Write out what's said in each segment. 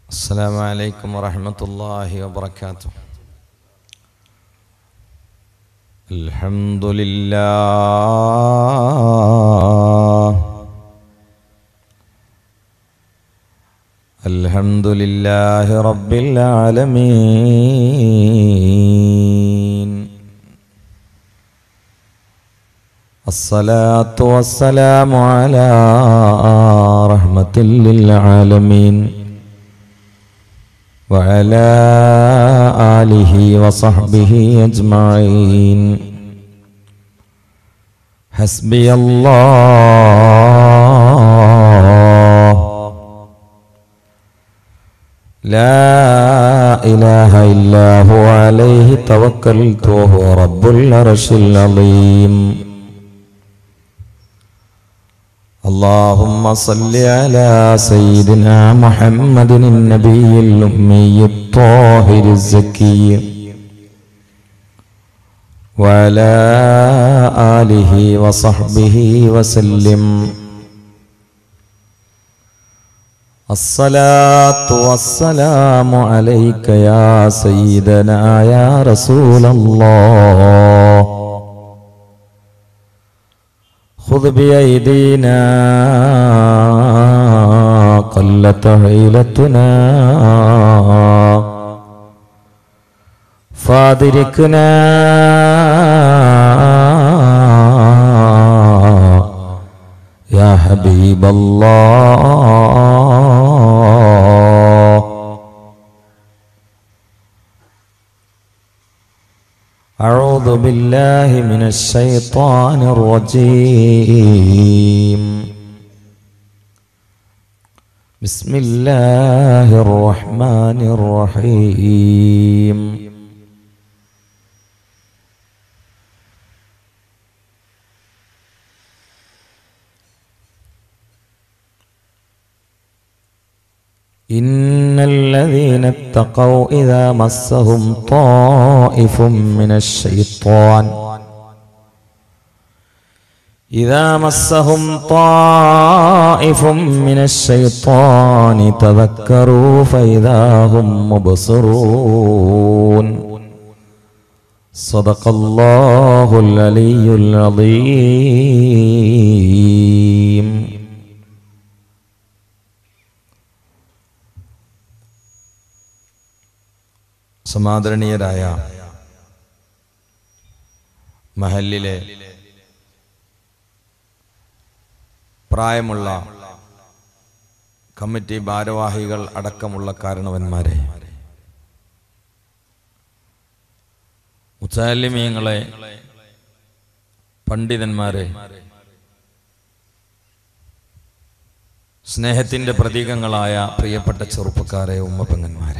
السلام عليكم ورحمة الله وبركاته. الحمد لله الحمد لله رب العالمين. الصلاة والسلام على رحمة للعالمين وعلى آله وصحبه أجمعين. حسبي الله لا إله إلا هو عليه توكلت وهو رب العرش العظيم. اللهم صل على سيدنا محمد النبي الأمي الطاهر الزكي وعلى آله وصحبه وسلم. الصلاة والسلام عليك يا سيدنا يا رسول الله. خذ بأيدينا قلت حيلتنا فادركنا يا حبيب الله. أعوذ بالله من الشيطان الرجيم. بسم الله الرحمن الرحيم. إن الذين اتقوا إذا مسهم طائف من الشيطان تذكروا فإذا هم مبصرون. صدق الله العلي العظيم. സമാദരണീയരായ മഹല്ലിലെ പ്രായമുള്ള കമ്മിറ്റി ഭാരവാഹികൾ അടക്കമുള്ള കാരണവന്മാരെ, മുത്തഅല്ലിമീങ്ങളെ, പണ്ഡിതന്മാരെ, സ്നേഹത്തിന്റെ പ്രതീകങ്ങളായ പ്രിയപ്പെട്ട ചെറുപ്പക്കാരെ, ഉമ്മപ്പെങ്ങന്മാരെ,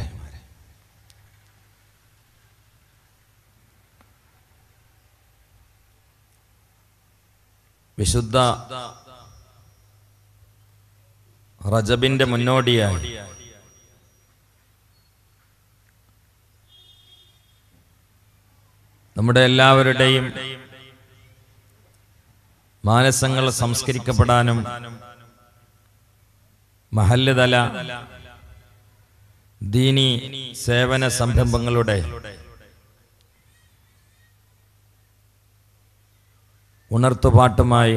വിശുദ്ധ റജബിന്റെ മുന്നോടിയായി നമ്മുടെ എല്ലാവരുടെയും മാനസങ്ങൾ സംസ്കരിക്കപ്പെടാനും മഹല്ല് തല ദീനി സേവന സംരംഭങ്ങളുടെ ഉണർത്തുപാട്ടുമായി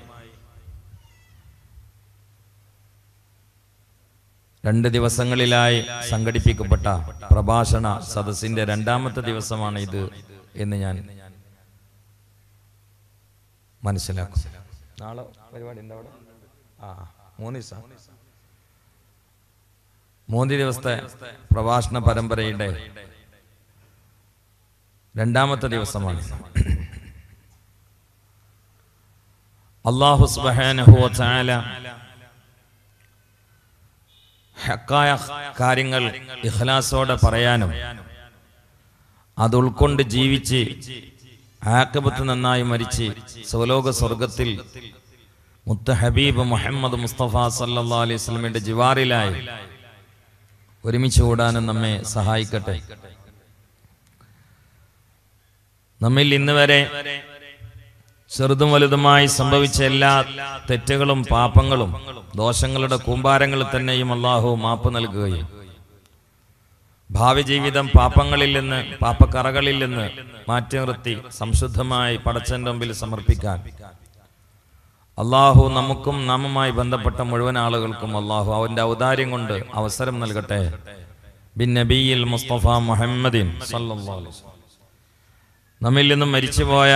രണ്ട് ദിവസങ്ങളിലായി സംഘടിപ്പിക്കപ്പെട്ട പ്രഭാഷണ സദസ്സിന്റെ രണ്ടാമത്തെ ദിവസമാണ് ഇത് എന്ന് ഞാൻ മനസ്സിലാക്കും. നാളെ പരിപാടി ഉണ്ട് അവിടെ. 3 ദിവസത്തെ പ്രഭാഷണ പരമ്പരയുടെ രണ്ടാമത്തെ ദിവസമാണ്. അല്ലാഹു സുബ്ഹാനഹു വ തആല ഹക്കായ കാര്യങ്ങൾ ഇഖ്ലാസോടെ പറയാനും അത് ഉൾക്കൊണ്ട് ജീവിച്ച് ആഖിബത്ത് നന്നായി മരിച്ച് സ്വലോക സ്വർഗത്തിൽ മുത്ത ഹബീബ് മുഹമ്മദ് മുസ്തഫ സല്ലല്ലാഹു അലൈഹി വസല്ലമയുടെ ജിവാറിലായി ഒരുമിച്ച് കൂടാനും നമ്മെ സഹായിക്കട്ടെ. നമ്മിൽ ഇന്ന് വരെ ചെറുതും വലുതുമായി സംഭവിച്ച എല്ലാ തെറ്റുകളും പാപങ്ങളും ദോഷങ്ങളുടെ കൂമ്പാരങ്ങൾ തന്നെയും അല്ലാഹു മാപ്പ് നൽകുകയും ഭാവി ജീവിതം പാപങ്ങളിൽ നിന്ന്, പാപക്കറകളിൽ നിന്ന് മാറ്റി നിർത്തി സംശുദ്ധമായി പടച്ചവന്റെ മുമ്പിൽ സമർപ്പിക്കാൻ അള്ളാഹു നമുക്കും നാമുമായി ബന്ധപ്പെട്ട മുഴുവൻ ആളുകൾക്കും അള്ളാഹു അവന്റെ ഔദാര്യം കൊണ്ട് അവസരം നൽകട്ടെ. ബിൻ നബിയിൽ മുസ്തഫ മുഹമ്മദിൻ സല്ലല്ലാഹു അലൈഹി വസല്ലം. നമ്മിൽ നിന്നും മരിച്ചുപോയ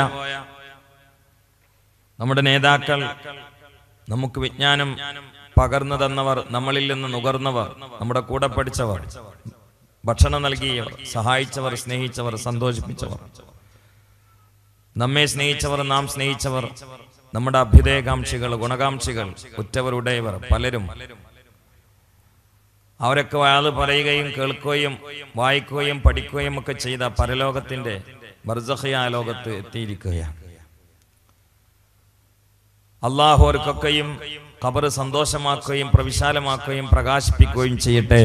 നമ്മുടെ നേതാക്കൾ, നമുക്ക് വിജ്ഞാനം പകർന്നു തന്നവർ, നമ്മളിൽ നിന്ന് നുകർന്നവർ, നമ്മുടെ കൂടെ പഠിച്ചവർ, ഭക്ഷണം നൽകിയവർ, സഹായിച്ചവർ, സ്നേഹിച്ചവർ, സന്തോഷിപ്പിച്ചവർ, നമ്മെ സ്നേഹിച്ചവർ, നാം സ്നേഹിച്ചവർ, നമ്മുടെ അഭ്യുദയകാംക്ഷികൾ, ഗുണകാംക്ഷികൾ, ഉറ്റവരുടയവർ പലരും, അവരൊക്കെ വാള് പറയുകയും കേൾക്കുകയും വായിക്കുകയും പഠിക്കുകയും ഒക്കെ ചെയ്ത പരലോകത്തിന്റെ ബർസഖിയായ ലോകത്ത് എത്തിയിരിക്കുകയാണ്. അള്ളാഹു അവർക്കൊക്കെയും ഖബർ സന്തോഷമാക്കുകയും പ്രവിശാലമാക്കുകയും പ്രകാശിപ്പിക്കുകയും ചെയ്യട്ടെ.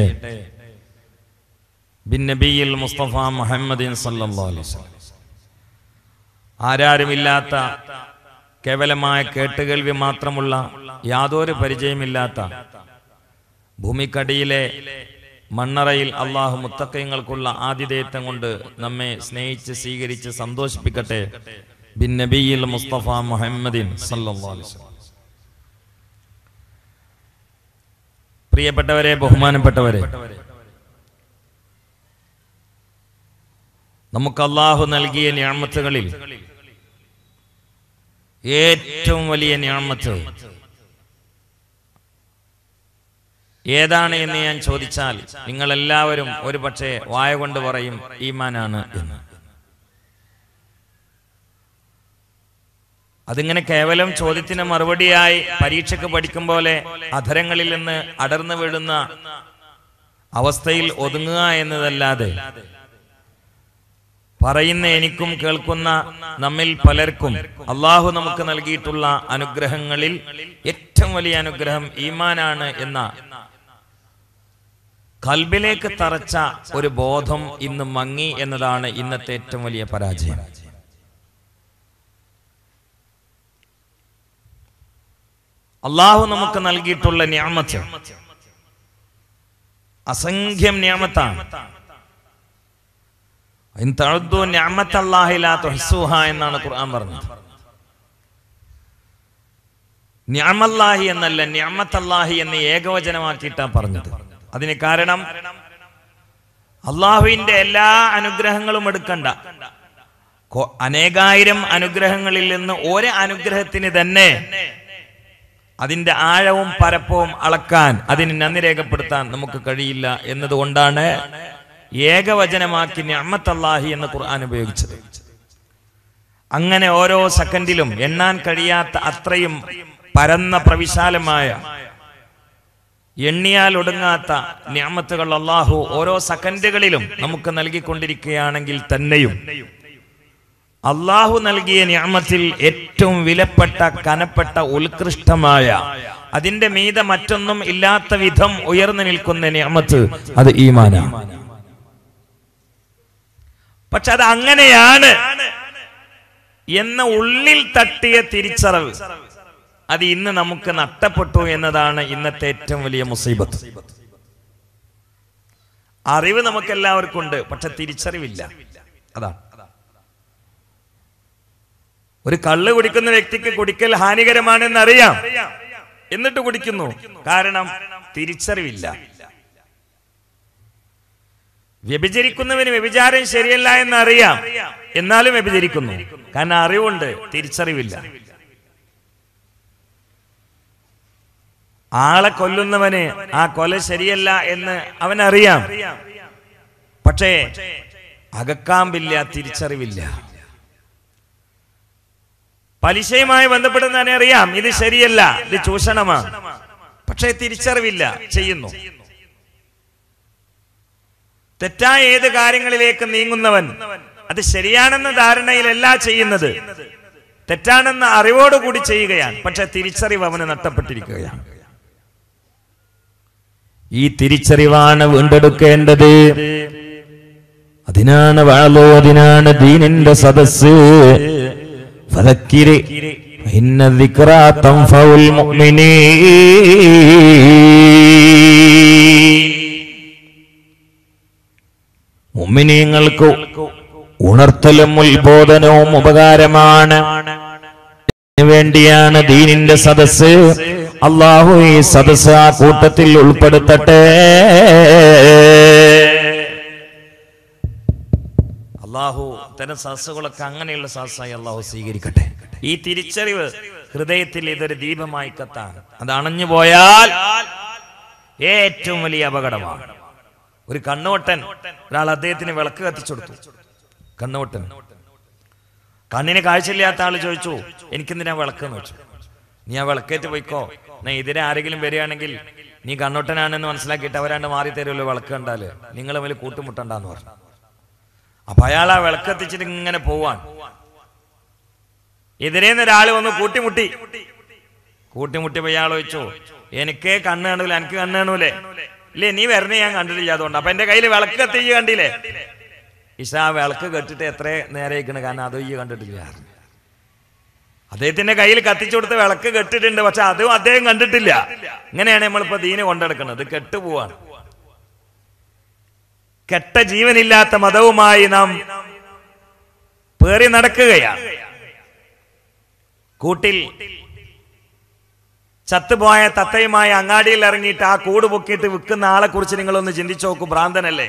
ബിൻ നബിയിൽ മുസ്തഫ മുഹമ്മദിൻ സല്ലല്ലാഹു അലൈഹി വസല്ലം. ആരാരുമില്ലാത്ത, കേവലമായ കേട്ടുകേൾവി മാത്രമുള്ള, യാതൊരു പരിചയമില്ലാത്ത ഭൂമിക്കടിയിലെ മണ്ണറയിൽ അള്ളാഹു മുത്തഖീങ്ങൾക്കുള്ള ആതിഥേയത്വം കൊണ്ട് നമ്മെ സ്നേഹിച്ച് സ്വീകരിച്ച് സന്തോഷിപ്പിക്കട്ടെ. ബിൻ നബിയിൽ മുസ്തഫ മുഹമ്മദിൻ സല്ലല്ലാഹു അലൈഹി വസല്ലം. പ്രിയപ്പെട്ടവരെ, ബഹുമാനപ്പെട്ടവരെ, നമുക്ക് അള്ളാഹു നൽകിയ നിഅമത്തുകളിൽ ഏറ്റവും വലിയ നിഅമത്ത് ഏതാണ് എന്ന് ഞാൻ ചോദിച്ചാൽ നിങ്ങളെല്ലാവരും ഒരു പക്ഷേ വായ കൊണ്ട് പറയും ഈമാനാണ് എന്ന്. അതിങ്ങനെ കേവലം ചോദ്യത്തിന് മറുപടിയായി പരീക്ഷയ്ക്ക് പഠിക്കും പോലെ അധരങ്ങളിൽ നിന്ന് അടർന്നു വീഴുന്ന അവസ്ഥയിൽ ഒതുങ്ങുക എന്നതല്ലാതെ പറയുന്ന എനിക്കും കേൾക്കുന്ന നമ്മിൽ പലർക്കും അള്ളാഹു നമുക്ക് നൽകിയിട്ടുള്ള അനുഗ്രഹങ്ങളിൽ ഏറ്റവും വലിയ അനുഗ്രഹം ഈമാനാണ് എന്ന കൽബിലേക്ക് തറച്ച ഒരു ബോധം ഇന്ന് മങ്ങി എന്നതാണ് ഇന്നത്തെ ഏറ്റവും വലിയ പരാജയം. അള്ളാഹു നമുക്ക് നൽകിയിട്ടുള്ള നിഅമത്ത് അസംഖ്യം നിഅമത്താണ്. എന്നാണ് ഖുർആൻ പറഞ്ഞത്. നിഅമല്ലാഹി എന്നല്ല, നിഅമത്തല്ലാഹി എന്ന് ഏകവചനമാക്കിയിട്ടാണ് പറഞ്ഞത്. അതിന് കാരണം അള്ളാഹുവിന്റെ എല്ലാ അനുഗ്രഹങ്ങളും എടുക്കണ്ട, അനേകായിരം അനുഗ്രഹങ്ങളിൽ നിന്ന് ഒരു അനുഗ്രഹത്തിന് തന്നെ അതിന്റെ ആഴവും പരപ്പവും അളക്കാൻ, അതിന് നന്ദി രേഖപ്പെടുത്താൻ നമുക്ക് കഴിയില്ല എന്നതുകൊണ്ടാണ് ഏകവചനമാക്കി നിഅമത്തല്ലാഹി എന്ന് ഖുർആൻ ഉപയോഗിച്ചത്. അങ്ങനെ ഓരോ സെക്കൻഡിലും എണ്ണാൻ കഴിയാത്ത അത്രയും പരന്ന പ്രവിശാലമായ, എണ്ണിയാൽ ഒടുങ്ങാത്ത നിഅമത്തുകൾ അല്ലാഹു ഓരോ സെക്കൻഡുകളിലും നമുക്ക് നൽകിക്കൊണ്ടിരിക്കുകയാണെങ്കിൽ തന്നെയും അല്ലാഹു നൽകിയ നിഅമത്തിൽ ഏറ്റവും വിലപ്പെട്ട, കനപ്പെട്ട, ഉത്കൃഷ്ടമായ, അതിന്റെ മീതെ മറ്റൊന്നും ഇല്ലാത്ത വിധം ഉയർന്നു നിൽക്കുന്ന നിഅമത്ത് അത് ഈമാനാണ്. പക്ഷെ അത് അങ്ങനെയാണ് എന്ന ഉള്ളിൽ തട്ടിയ തിരിച്ചറിവ് അത് ഇന്ന് നമുക്ക് നഷ്ടപ്പെട്ടു എന്നതാണ് ഇന്നത്തെ ഏറ്റവും വലിയ മുസീബത്ത്. അറിവ് നമുക്ക് എല്ലാവർക്കും ഉണ്ട്, പക്ഷെ തിരിച്ചറിവില്ല. അതാണ്. ഒരു കള്ള് കുടിക്കുന്ന വ്യക്തിക്ക് കുടിക്കൽ ഹാനികരമാണെന്ന് അറിയാം, എന്നിട്ട് കുടിക്കുന്നു. കാരണം തിരിച്ചറിവില്ല. വ്യഭിചരിക്കുന്നവന് വ്യഭിചാരം ശരിയല്ല എന്നറിയാം, എന്നാലും വ്യഭിചരിക്കുന്നു. കാരണം അറിവുണ്ട്, തിരിച്ചറിവില്ല. ആളെ കൊല്ലുന്നവന് ആ കൊല ശരിയല്ല എന്ന് അവനറിയാം, പക്ഷേ അകക്കാമ്പില്ല, തിരിച്ചറിവില്ല. പലിശയുമായി ബന്ധപ്പെടുന്നതിനെ അറിയാം, ഇത് ശരിയല്ല, ഇത് ചൂഷണമാണ്, പക്ഷേ തിരിച്ചറിവില്ല, ചെയ്യുന്നു. തെറ്റായ ഏത് കാര്യങ്ങളിലേക്ക് നീങ്ങുന്നവൻ അത് ശരിയാണെന്ന ധാരണയിലല്ല ചെയ്യുന്നത്, തെറ്റാണെന്ന അറിവോടുകൂടി ചെയ്യുകയാണ്, പക്ഷെ തിരിച്ചറിവ് അവന് നഷ്ടപ്പെട്ടിരിക്കുകയാണ്. ഈ തിരിച്ചറിവാണ് വീണ്ടെടുക്കേണ്ടത്. അതിനാണ് വാളോ, അതിനാണ് ദീനിന്റെ സദസ്സ്. ഫദക്കിരി ഇന്ന ദിക്റാ തൻഫഉൽ മുഅ്മിനീൻ. മുഅ്മിനീങ്ങൾക്ക് ഉണർത്തലും ഉത്ബോധനവും ഉപകാരമാണ്. വേണ്ടിയാണ് ദീനിന്റെ സദസ്സ്. അല്ലാഹു ഈ സദസ്സ് ആ കൂട്ടത്തിൽ ഉൾപ്പെടുത്തട്ടെ. അല്ലാഹു തന്റെ സദസ്സുകളൊക്കെ അങ്ങനെയുള്ള സദസ്സായി അല്ലാഹു സ്വീകരിക്കട്ടെ. ഈ തിരിച്ചറിവ് ഹൃദയത്തിൽ ഇതൊരു ദീപമായി കത്താൻ, അത് അണഞ്ഞു പോയാൽ ഏറ്റവും വലിയ അപകടമാണ്. ഒരു കണ്ണോട്ടൻ ഒരാൾ അദ്ദേഹത്തിന് വിളക്ക് കത്തിച്ചു കൊടുത്തു. കണ്ണോട്ടൻ, കണ്ണിന് കാഴ്ചയില്ലാത്ത ആള് ചോദിച്ചു, എനിക്കെന്തിനാ വിളക്ക് എന്ന് വെച്ചു. നീ ആ വിളക്കേറ്റ് പോയിക്കോ, എന്നാ ഇതിനെ ആരെങ്കിലും വരികയാണെങ്കിൽ നീ കണ്ണോട്ടനാണെന്ന് മനസ്സിലാക്കിയിട്ട് അവരാണ്ട് മാറി തരുമല്ലോ വിളക്ക് കണ്ടാല്, നിങ്ങൾ തമ്മിൽ കൂട്ടുമുട്ടണ്ടെന്ന് പറഞ്ഞു. അപ്പൊ അയാൾ ആ വിളക്ക് എത്തിച്ചിട്ട് ഇങ്ങനെ പോവാൻ, എതിരേന്ന് ഒരാള് വന്ന് കൂട്ടിമുട്ടിയപ്പോ ഇയാൾ ചോദിച്ചു, എനിക്ക് കണ്ണ് കാണൂല, എനിക്ക് കണ്ണ് കാണൂലേ? ഇല്ലേ, നീ വരണേ ഞാൻ കണ്ടിട്ടില്ല, അതുകൊണ്ട്. അപ്പൊ എന്റെ കയ്യിൽ വിളക്ക് കത്തി കണ്ടില്ലേ? ഇഷ ആ വിളക്ക് കെട്ടിട്ട് എത്ര നേരെയിക്കണ്, കാരണം അതോ ഈ കണ്ടിട്ടില്ല. അദ്ദേഹത്തിന്റെ കയ്യിൽ കത്തിച്ചു കൊടുത്ത വിളക്ക് കെട്ടിട്ടുണ്ട്, പക്ഷെ അതും അദ്ദേഹം കണ്ടിട്ടില്ല. ഇങ്ങനെയാണ് നമ്മളിപ്പോ ദീന് കൊണ്ടെടുക്കുന്നത്. കെട്ടുപോവാണ്. കെട്ട ജീവനില്ലാത്ത മതവുമായി നാം പേറി നടക്കുകയാണ്. കൂട്ടിൽ ചത്തുപോയ തത്തയുമായി അങ്ങാടിയിൽ ഇറങ്ങിയിട്ട് ആ കൂട് പൊക്കിയിട്ട് വിൽക്കുന്ന ആളെ കുറിച്ച് നിങ്ങളൊന്ന് ചിന്തിച്ചു നോക്കൂ. ഭ്രാന്തനല്ലേ?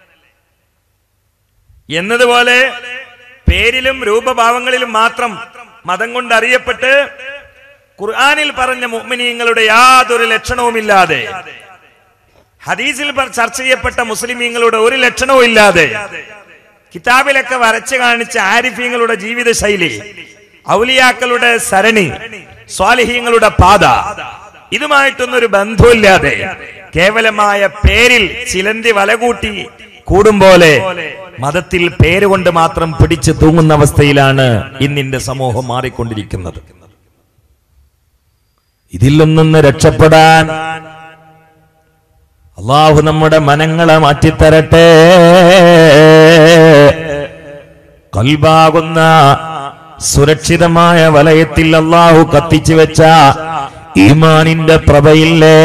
എന്നതുപോലെ പേരിലും രൂപഭാവങ്ങളിലും മാത്രം മതം കൊണ്ട് അറിയപ്പെട്ട് ഖുർആനിൽ പറഞ്ഞ മുഅ്മിനീങ്ങളുടെ യാതൊരു ലക്ഷണവുമില്ലാതെ, ഹദീസിൽ ചർച്ച ചെയ്യപ്പെട്ട മുസ്ലിമീങ്ങളുടെ ഒരു ലക്ഷണവും ഇല്ലാതെ, കിതാബിലൊക്കെ വരച്ചു കാണിച്ച ആരിഫീങ്ങളുടെ ജീവിത ശൈലി, ഔലിയാക്കളുടെ സരണി, സ്വാലിഹീങ്ങളുടെ പാത, ഇതുമായിട്ടൊന്നൊരു ബന്ധമില്ലാതെ കേവലമായ പേരിൽ ചിലന്തി വലകൂട്ടി കൂടും പോലെ മതത്തിൽ പേരുകൊണ്ട് മാത്രം പിടിച്ചു തൂങ്ങുന്ന അവസ്ഥയിലാണ് ഇന്നിന്റെ സമൂഹം മാറിക്കൊണ്ടിരിക്കുന്നത്. ഇതിൽ നിന്ന് രക്ഷപ്പെടാൻ അല്ലാഹു നമ്മുടെ മനങ്ങളെ മാറ്റിത്തരട്ടെ. ഖൽബാകുന്ന സുരക്ഷിതമായ വലയത്തിൽ അല്ലാഹു കത്തിച്ചു വെച്ച ഈമാനിന്റെ പ്രഭയില്ലേ,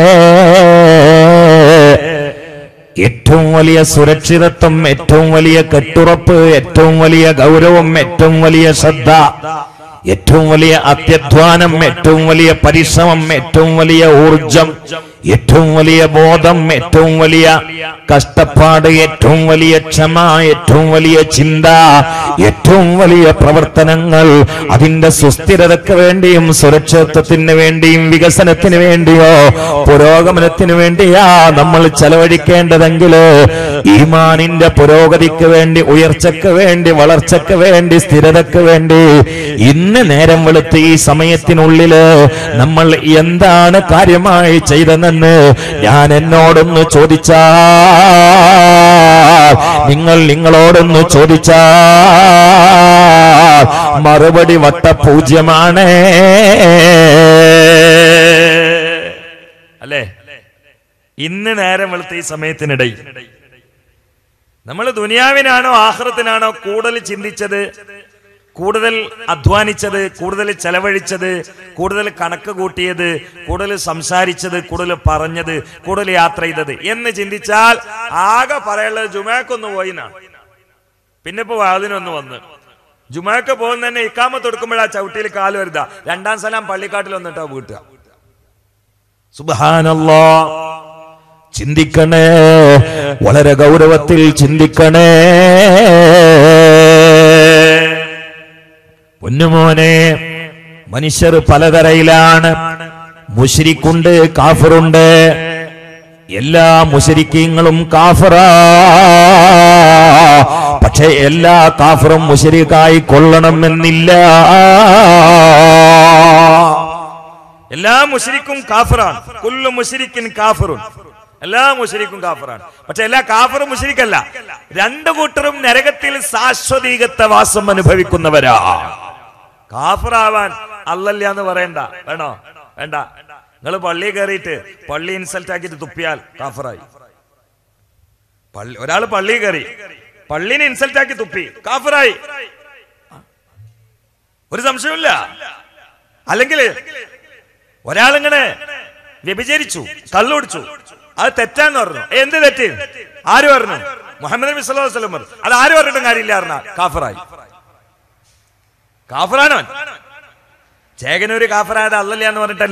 ഏറ്റവും വലിയ സുരക്ഷിതത്വം, ഏറ്റവും വലിയ കെട്ടുറപ്പ്, ഏറ്റവും വലിയ ഗൗരവം, ഏറ്റവും വലിയ ശ്രദ്ധ, ഏറ്റവും വലിയ അത്യധ്വാനം, ഏറ്റവും വലിയ പരിശ്രമം, ഏറ്റവും വലിയ ഊർജം, ഏറ്റവും വലിയ ബോധം, ഏറ്റവും വലിയ കഷ്ടപ്പാട്, ഏറ്റവും വലിയ ക്ഷമ, ഏറ്റവും വലിയ ചിന്ത, ഏറ്റവും വലിയ പ്രവർത്തനങ്ങൾ, അതിന്റെ സുസ്ഥിരതയ്ക്ക് വേണ്ടിയും സുരക്ഷിതത്വത്തിന് വേണ്ടിയും വികസനത്തിന് വേണ്ടിയോ പുരോഗമനത്തിന് വേണ്ടിയാ നമ്മൾ ചെലവഴിക്കേണ്ടതെങ്കിൽ, ഈമാനിന്റെ പുരോഗതിക്ക് വേണ്ടി, ഉയർച്ചയ്ക്ക് വേണ്ടി, വളർച്ചയ്ക്ക് വേണ്ടി, സ്ഥിരതയ്ക്ക് വേണ്ടി ഇന്ന് നേരം വെളുത്ത് ഈ സമയത്തിനുള്ളില് നമ്മൾ എന്താണ് കാര്യമായി ചെയ്തതെന്ന് ഞാൻ എന്നോടൊന്ന് ചോദിച്ചാൽ, നിങ്ങൾ നിങ്ങളോടൊന്ന് ചോദിച്ചാൽ മറുപടി വട്ടപൂജ്യമാണ്. അല്ലേ? ഇന്ന് നേരം വെളുത്ത ഈ സമയത്തിനിടയിൽ നമ്മൾ ദുനിയാവിനാണോ ആഖിറത്തിനാണോ കൂടുതൽ ചിന്തിച്ചത്, കൂടുതൽ അധ്വാനിച്ചത്, കൂടുതൽ ചെലവഴിച്ചത്, കൂടുതൽ കണക്ക് കൂട്ടിയത്, കൂടുതൽ സംസാരിച്ചത്, കൂടുതൽ പറഞ്ഞത്, കൂടുതൽ യാത്ര ചെയ്തത് എന്ന് ചിന്തിച്ചാൽ ആകെ പറയുള്ളത് ജുമാക്കൊന്ന് പോയിന്നാണ്. പിന്നെ ഇപ്പൊ വാതിനൊന്ന് വന്ന് ജുമാക്ക് പോകുന്ന തന്നെ ഇക്കാമത്ത് കൊടുക്കുമ്പോഴാ ചവിട്ടിയിൽ കാല് വരുതാ, രണ്ടാം സ്ഥലം പള്ളിക്കാട്ടിൽ വന്നിട്ടാ വീട്ടുക. സുബ്ഹാനല്ലാഹ്. ചിന്തിക്കണേ, വളരെ ഗൗരവത്തിൽ ചിന്തിക്കണേ. പൊന്നുമോനെ, മനുഷ്യർ പലതരയിലാണ്. മുശ്രിക്കുണ്ട്, കാഫിറുണ്ട്. എല്ലാ മുശ്രിക്കീങ്ങളും കാഫിറാ. പക്ഷെ എല്ലാ കാഫിറും മുശ്രിക്കായി കൊള്ളണമെന്നില്ല. എല്ലാ മുശ്രിക്കും കാഫിറാണ്. കുല്ലു മുശ്രിക്കിൻ കാഫിറുൻ. എല്ലാ മുശ്രിക്കും കാഫിറാണ്. പക്ഷെ എല്ലാ കാഫിറും മുശ്രിക്കല്ല. രണ്ടു കൂട്ടരും നരകത്തിൽ ശാശ്വതീകത്വ വാസം അനുഭവിക്കുന്നവരാ. കാഫിറാവാൻ അല്ലല്ല എന്ന് പറയണ്ട. വേണോ? വേണ്ട. നിങ്ങൾ പള്ളി കയറിയിട്ട് പള്ളി ഇൻസൾട്ട് ആക്കിയിട്ട് തുപ്പിയാൽ കാഫിറായി. ഒരാൾ പള്ളി കയറി പള്ളിനെ ഇൻസൾട്ട് ആക്കി തുപ്പി, കാഫിറായി. ഒരു സംശയമില്ല. അല്ലെങ്കിൽ ഒരാളിങ്ങനെ വ്യഭിചരിച്ചു, കള്ളുടിച്ചു, അത് തെറ്റാന്ന് പറഞ്ഞു. എന്ത് തെറ്റ്? ആര് പറഞ്ഞു? മുഹമ്മദ് നബി സല്ലല്ലാഹു അലൈഹി വസല്ലം പറഞ്ഞു. അത് ആര് പറഞ്ഞിട്ടും കാര്യമില്ല പറഞ്ഞ കാഫിറായി. കാഫിറാണോ? ചേകനൂര് കാഫിറായത് അല്ലല്ല എന്ന് പറഞ്ഞിട്ടല്ല.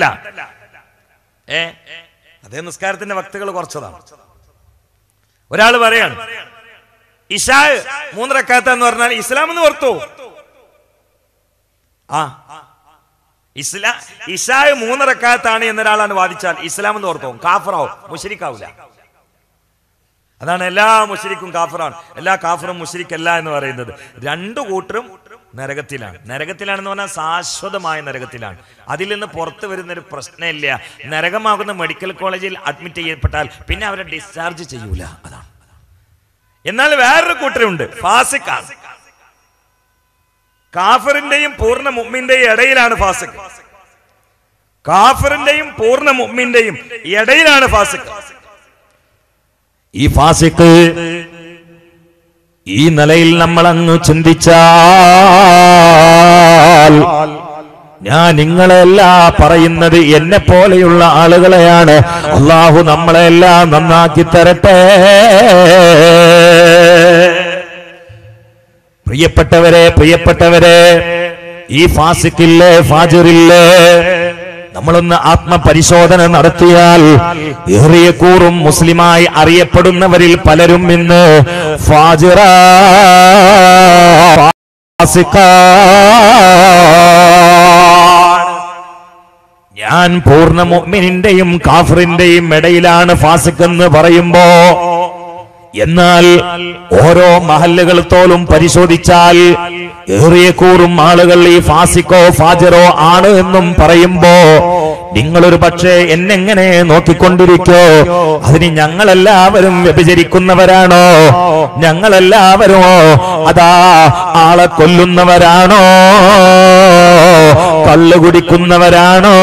അതേ നിസ്കാരത്തിന്റെ വക്തുകൾ കുറച്ചതാണ്. ഒരാൾ പറയാണ് ഇശാ 3 റക്അത്ത് എന്ന് പറഞ്ഞാൽ ഇസ്ലാം എന്ന് ഓർത്തു. ഇശാ 3 റക്അത്താണ് എന്നൊരാളാണ് വാദിച്ചാൽ ഇസ്ലാം എന്ന് ഓർത്തോ, കാഫിറാവും, മുശ്രിക്കാവൂല. അതാണ് എല്ലാ മുശ്രിക്കും കാഫിറാണ്, എല്ലാ കാഫിറും മുശ്രിക്കല്ല എന്ന് പറയുന്നത്. രണ്ടു കൂട്ടരും നരകത്തിലാണ്. നരകത്തിലാണെന്ന് പറഞ്ഞാൽ ശാശ്വതമായ നരകത്തിലാണ്. അതിൽ നിന്ന് പുറത്തു വരുന്നൊരു പ്രശ്നമില്ല. നരകമാകുന്ന മെഡിക്കൽ കോളേജിൽ അഡ്മിറ്റ് ചെയ്യപ്പെട്ടാൽ പിന്നെ അവരെ ഡിസ്ചാർജ് ചെയ്യൂല. അതാണ്. എന്നാൽ വേറൊരു കൂട്ടരുണ്ട്, ഫാസിഖാണ്. കാഫിറിന്റെയും പൂർണ്ണ മുഅ്മിന്റെയും ഇടയിലാണ് ഫാസിഖ്. കാഫിറിന്റെയും പൂർണ്ണ മുഅ്മിന്റെയും ഇടയിലാണ് ഫാസിഖ്. ഈ ഫാസിഖ് ഈ നിലയിൽ നമ്മൾ അങ്ങ് ചിന്തിച്ചാൽ, ഞാൻ നിങ്ങളെല്ല പറയുന്നത് എന്നെ പോലെയുള്ള ആളുകളെയാണ്. അല്ലാഹു നമ്മളെല്ലാം നന്നാക്കി തരട്ടെ. പ്രിയപ്പെട്ടവരെ, ഈ ഫാസിഖില്ലേ, ഫാജിറില്ലേ, നമ്മളൊന്ന് ആത്മപരിശോധന നടത്തിയാൽ ഏറിയ കൂറും മുസ്ലിമായി അറിയപ്പെടുന്നവരിൽ പലരും ഇന്ന് ഫാജിറ, ഫാസിഖ. ഞാൻ പൂർണ്ണ മുഅ്മിനിന്റെയും കാഫിറിന്റെയും ഇടയിലാണ് ഫാസിഖ് എന്ന് പറയുമ്പോ, എന്നാൽ ഓരോ മഹല്ലുകൾ തോലും പരിശോധിച്ചാൽ ഏറിയ കൂറും ആളുകൾ ഈ ഫാസിഖോ ഫാജിറോ ആണ് എന്നും പറയുമ്പോ, നിങ്ങളൊരു പക്ഷേ എന്നെങ്ങനെ നോക്കിക്കൊണ്ടിരിക്കോ? അതിന് ഞങ്ങളെല്ലാവരും വ്യഭിചരിക്കുന്നവരാണോ? ഞങ്ങളെല്ലാവരും അതാ ആളെ കൊല്ലുന്നവരാണോ? കള്ളു കുടിക്കുന്നവരാണോ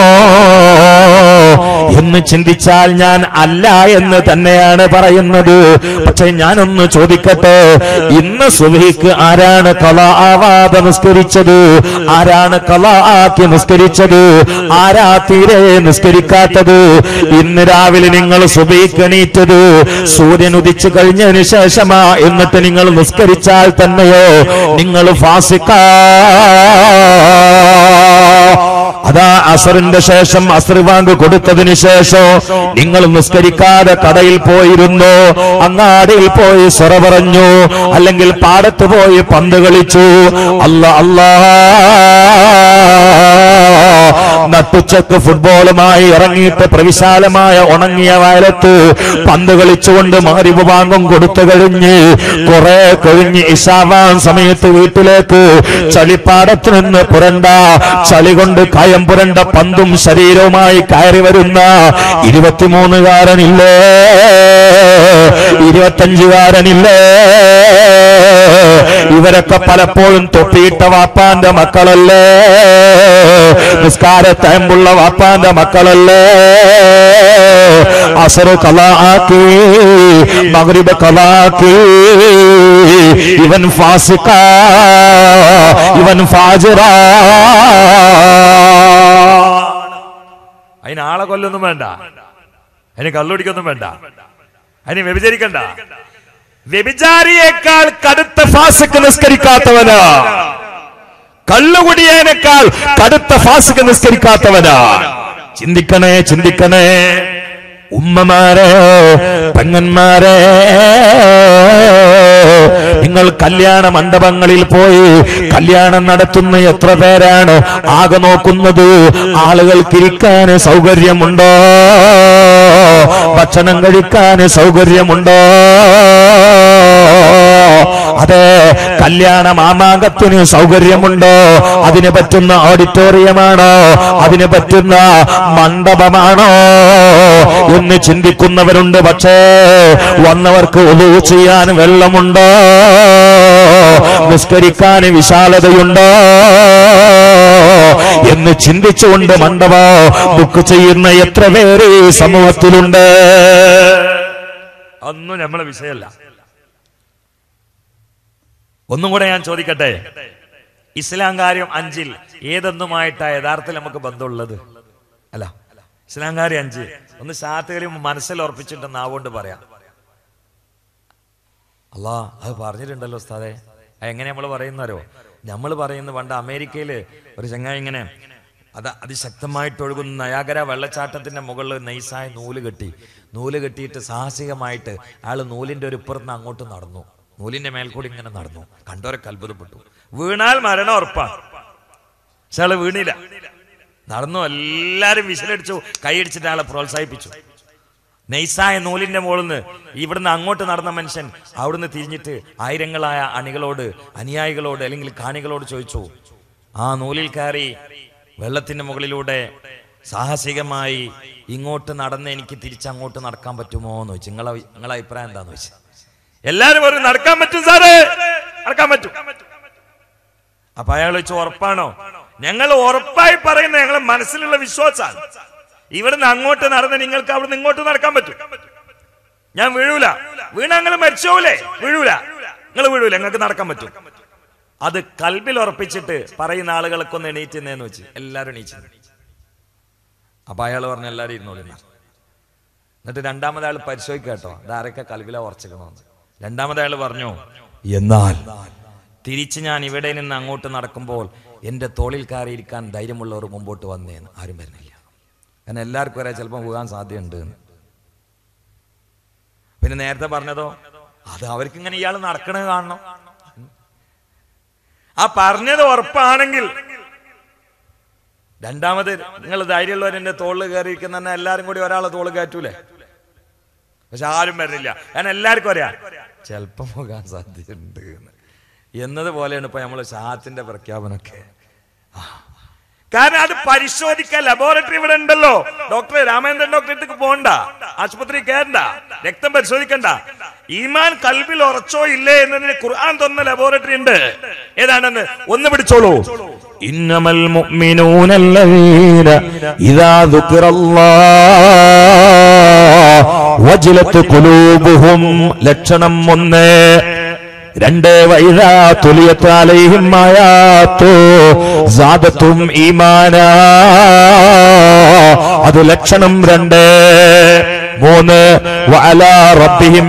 എന്ന് ചിന്തിച്ചാൽ ഞാൻ അല്ല എന്ന് തന്നെയാണ് പറയുന്നത്. പക്ഷെ ഞാനൊന്ന് ചോദിക്കട്ടെ, ഇന്ന് സുബ്ഹിക്ക് ആരാണ് ഖളാ ആവാതെ നിസ്കരിച്ചത്? ആരാണ് ഖളാ ആക്കി നിസ്കരിച്ചത്? ആരാ തീരെ നിസ്കരിക്കാത്തത്? ഇന്ന് രാവിലെ നിങ്ങൾ സുബ്ഹിക്ക് എണീറ്റത് സൂര്യൻ ഉദിച്ചു കഴിഞ്ഞതിന് ശേഷമാ. എന്നിട്ട് നിങ്ങൾ നിസ്കരിച്ചാൽ തന്നെയോ നിങ്ങൾ ഫാസിഖാ. അതാ അസറിന്റെ ശേഷം അസ്ർ ബാങ്ക് കൊടുത്തതിന് ശേഷം നിങ്ങൾ നിസ്കരിക്കാതെ കടയിൽ പോയിരുന്നു, അങ്ങാടിയിൽ പോയി സ്വറ പറഞ്ഞു, അല്ലെങ്കിൽ പാടത്ത് പോയി പന്ത് കളിച്ചു. അല്ലാ നട്ടുച്ചക്ക് ഫുട്ബോളുമായി ഇറങ്ങിയിട്ട് പ്രവിശാലമായ ഉണങ്ങിയ വയലത്ത് പന്ത് കളിച്ചുകൊണ്ട് മഗ്രിബ് ബാങ്കും കൊടുത്തു കഴിഞ്ഞ് കുറെ കഴിഞ്ഞ് ഇശാവാൻ സമയത്ത് വീട്ടിലേക്ക് ചളിപ്പാടത്ത് നിന്ന് പുരണ്ട ചളി കൊണ്ട് കായം പുരണ്ട പന്തും ശരീരവുമായി കയറി വരുന്ന 23-കാരനില്ലേ, 25-കാരനില്ലേ? ഇവരൊക്കെ പലപ്പോഴും തൊപ്പിയിട്ട വാപ്പാന്റെ മക്കളല്ലേ? നിസ്കാരത്തയമ്പുള്ള വാപ്പാന്റെ മക്കളല്ലേ? അസർ ഖളാആക്കി, മഗ്രിബ് ഖളാആക്കി. ഇവൻ ഫാസിഖ, ഇവൻ ഫാജിറ. അതിന് ആളെ കൊല്ലൊന്നും വേണ്ട, അതിന് കള്ളുടിക്കൊന്നും വേണ്ട, അതിന് വ്യഭിചരിക്കണ്ട. വ്യഭിചാരിയേക്കാൾ കടുത്ത ഫാസിഖ് നിസ്കരിക്കാത്തവനാ, കള്ളുകുടിയേനേക്കാൾ കടുത്ത ഫാസിഖ് നിസ്കരിക്കാത്തവനാ. ചിന്തിക്കണേ ഉമ്മമാരെ, പെങ്ങന്മാരെ, നിങ്ങൾ കല്യാണ മണ്ഡപങ്ങളിൽ പോയി കല്യാണം നടത്തുന്ന എത്ര പേരാണ്? ആകെ നോക്കുന്നത് ആളുകൾക്ക് ഇരിക്കാൻ സൗകര്യമുണ്ടോ, ഭക്ഷണം കഴിക്കാൻ സൗകര്യമുണ്ടോ? അതെ, കല്യാണ മാമാങ്കത്തിന് സൗകര്യമുണ്ടോ? അതിന് പറ്റുന്ന ഓഡിറ്റോറിയമാണോ? അതിന് പറ്റുന്ന മണ്ഡപമാണോ എന്ന് ചിന്തിക്കുന്നവരുണ്ട്. പക്ഷേ വന്നവർക്ക് ഉളൂ ചെയ്യാൻ വെള്ളമുണ്ടോ? നിസ്കരിക്കാൻ വിശാലതയുണ്ടോ എന്ന് ചിന്തിച്ചുകൊണ്ട് മണ്ഡപം ബുക്ക് ചെയ്യുന്ന എത്ര പേര് ഈ സമൂഹത്തിലുണ്ട്? ഒന്നും നമ്മളെ വിഷയമല്ല. ഒന്നും കൂടെ ഞാൻ ചോദിക്കട്ടെ, ഇസ്ലാം കാര്യം 5-ൽ ഏതൊന്നുമായിട്ടാ യഥാർത്ഥത്തിൽ നമുക്ക് ബന്ധമുള്ളത്? അല്ല, ഇസ്ലാംകാരി 5. ഒന്ന് ഷാത്തുകളി മനസ്സിൽ ഉറപ്പിച്ചിട്ട് നാവുകൊണ്ട് പറയാം. അല്ലാ അത് പറഞ്ഞിട്ടുണ്ടല്ലോ ഉസ്താദേ. എങ്ങനെ നമ്മൾ പറയുന്നവരോ, നമ്മൾ പറയുന്ന പണ്ട് അമേരിക്കയിൽ ഒരു ചങ്ങായി ഇങ്ങനെ അതിശക്തമായിട്ട് ഒഴുകുന്ന നയാഗര വെള്ളച്ചാട്ടത്തിന്റെ മുകളിൽ നൈസായ നൂല് കെട്ടിയിട്ട് സാഹസികമായിട്ട് അയാൾ നൂലിന്റെ ഒരു ഇപ്പുറത്ത് അങ്ങോട്ട് നടന്നു. നൂലിന്റെ മേൽക്കൂടി ഇങ്ങനെ നടന്നു. കണ്ടവരൊക്കെ അത്ഭുതപ്പെട്ടു. വീണാൽ മരണം ഉറപ്പാണ്. പക്ഷെ ആള് വീണില്ല, നടന്നു. എല്ലാരും വിസിലടിച്ചു, കൈയടിച്ചിട്ട് ആളെ പ്രോത്സാഹിപ്പിച്ചു. നൈസായ നൂലിന്റെ മുകളിൽ നിന്ന് ഇവിടുന്ന് അങ്ങോട്ട് നടന്ന മനുഷ്യൻ അവിടുന്ന് തിരിഞ്ഞിട്ട് ആയിരങ്ങളായ അനുയായികളോട് അല്ലെങ്കിൽ കാണികളോട് ചോദിച്ചു, ആ നൂലിൽ കയറി വെള്ളത്തിന്റെ മുകളിലൂടെ സാഹസികമായി ഇങ്ങോട്ട് നടന്ന് എനിക്ക് തിരിച്ചങ്ങോട്ട് നടക്കാൻ പറ്റുമോ എന്ന് ചോദിച്ചു. നിങ്ങളെ അഭിപ്രായം എന്താന്ന് ചോദിച്ചു. എല്ലാരും പറഞ്ഞു നടക്കാൻ പറ്റും സാറേ, നടക്കാൻ പറ്റും. അപ്പൊ അയാൾ ചോദിച്ചു ഉറപ്പാണോ? ഞങ്ങൾ ഉറപ്പായി പറയുന്ന ഞങ്ങളെ മനസ്സിലുള്ള വിശ്വാസമാണ്. ഇവിടുന്ന് അങ്ങോട്ട് നടന്ന് നിങ്ങൾക്ക് അവിടുന്ന് ഇങ്ങോട്ട് നടക്കാൻ പറ്റും. ഞാൻ വീഴൂല. വീണ നിങ്ങൾ മരിച്ചോലേ? വീഴൂല, നിങ്ങൾ വീഴൂല, നിങ്ങൾക്ക് നടക്കാൻ പറ്റും. അത് കൽബിൽ ഉറപ്പിച്ചിട്ട് പറയുന്ന ആളുകളൊക്കെ ഒന്ന് എണീറ്റുന്നേന്ന് വെച്ച് എല്ലാരും എണീച്ചു. അപ്പൊ അയാൾ പറഞ്ഞു എല്ലാരും ഇരുന്നോളി. എന്നിട്ട് രണ്ടാമത് ആൾ പരിശോധിക്കുക കേട്ടോ, ഇതാരൊക്കെ കൽബില ഉറച്ചിക്കണമെന്ന്. രണ്ടാമത് ആൾ പറഞ്ഞു, എന്നാൽ തിരിച്ച് ഞാൻ ഇവിടെ നിന്ന് അങ്ങോട്ട് നടക്കുമ്പോൾ എന്റെ തോളിൽ കയറിയിരിക്കാൻ ധൈര്യമുള്ളവർ മുമ്പോട്ട് വന്നേന്ന്. ആരും വരുന്നില്ല. കാരണം എല്ലാവർക്കും വരെ ചിലപ്പോൾ പോകാൻ സാധ്യതയുണ്ട്. പിന്നെ നേരത്തെ പറഞ്ഞതോ, അത് അവർക്ക് ഇങ്ങനെ ഇയാൾ നടക്കണത് കാണണം. ആ പറഞ്ഞത് ഉറപ്പാണെങ്കിൽ രണ്ടാമത് നിങ്ങൾ ധൈര്യമുള്ളവർ എന്റെ തോളിൽ കയറിയിരിക്കുന്ന തന്നെ എല്ലാരും കൂടി ഒരാളെ തോള് കയറ്റൂലേ? പക്ഷെ ആരും വരുന്നില്ല. കാരണം എല്ലാവർക്കും അറിയാം ചിലപ്പം പോകാൻ സാധ്യതയുണ്ട് എന്നതുപോലെയാണ് ഇപ്പൊ നമ്മള് ഷാത്തിന്റെ പ്രഖ്യാപനമൊക്കെ. കാരണം അത് പരിശോധിക്കാൻ ലബോറട്ടറി ഇവിടെ ഉണ്ടല്ലോ. ഡോക്ടർ രാമേന്ദ്രൻ ഡോക്ടറെ അടുത്തേക്ക് പോകണ്ട, ആശുപത്രി കയറണ്ട, രക്തം പരിശോധിക്കണ്ട. ഈമാൻ കൽബിൽ ഉറച്ചോ ഇല്ലേ എന്നതിന് ഖുർആൻ തന്ന ലബോറട്ടറി ഉണ്ട്. ഏതാണെന്ന് ഒന്ന് പിടിച്ചോളൂ. ഇന്നമൽ മുഅ്മിനൂനല്ലദീന ഇദാ ദുകിറല്ലാഹു വജിലത് ഖുലൂബുഹും. ലക്ഷണം 1. 2 വൈദാ തുലിയത് അലൈഹിം ആയാതു സാദതും ഈമാനാ. അത് ലക്ഷണം 2. 3 വഅലാ റബ്ബിഹിം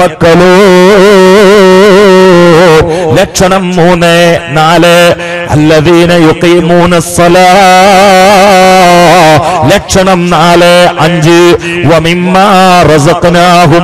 യതവക്കലൂൻ. ലക്ഷണം 3. 4 അല്ലദീന യുഖീമൂനസ്സലാ. ലക്ഷണം 4. 5 വമിമ്മാ റസഖ്നാഹും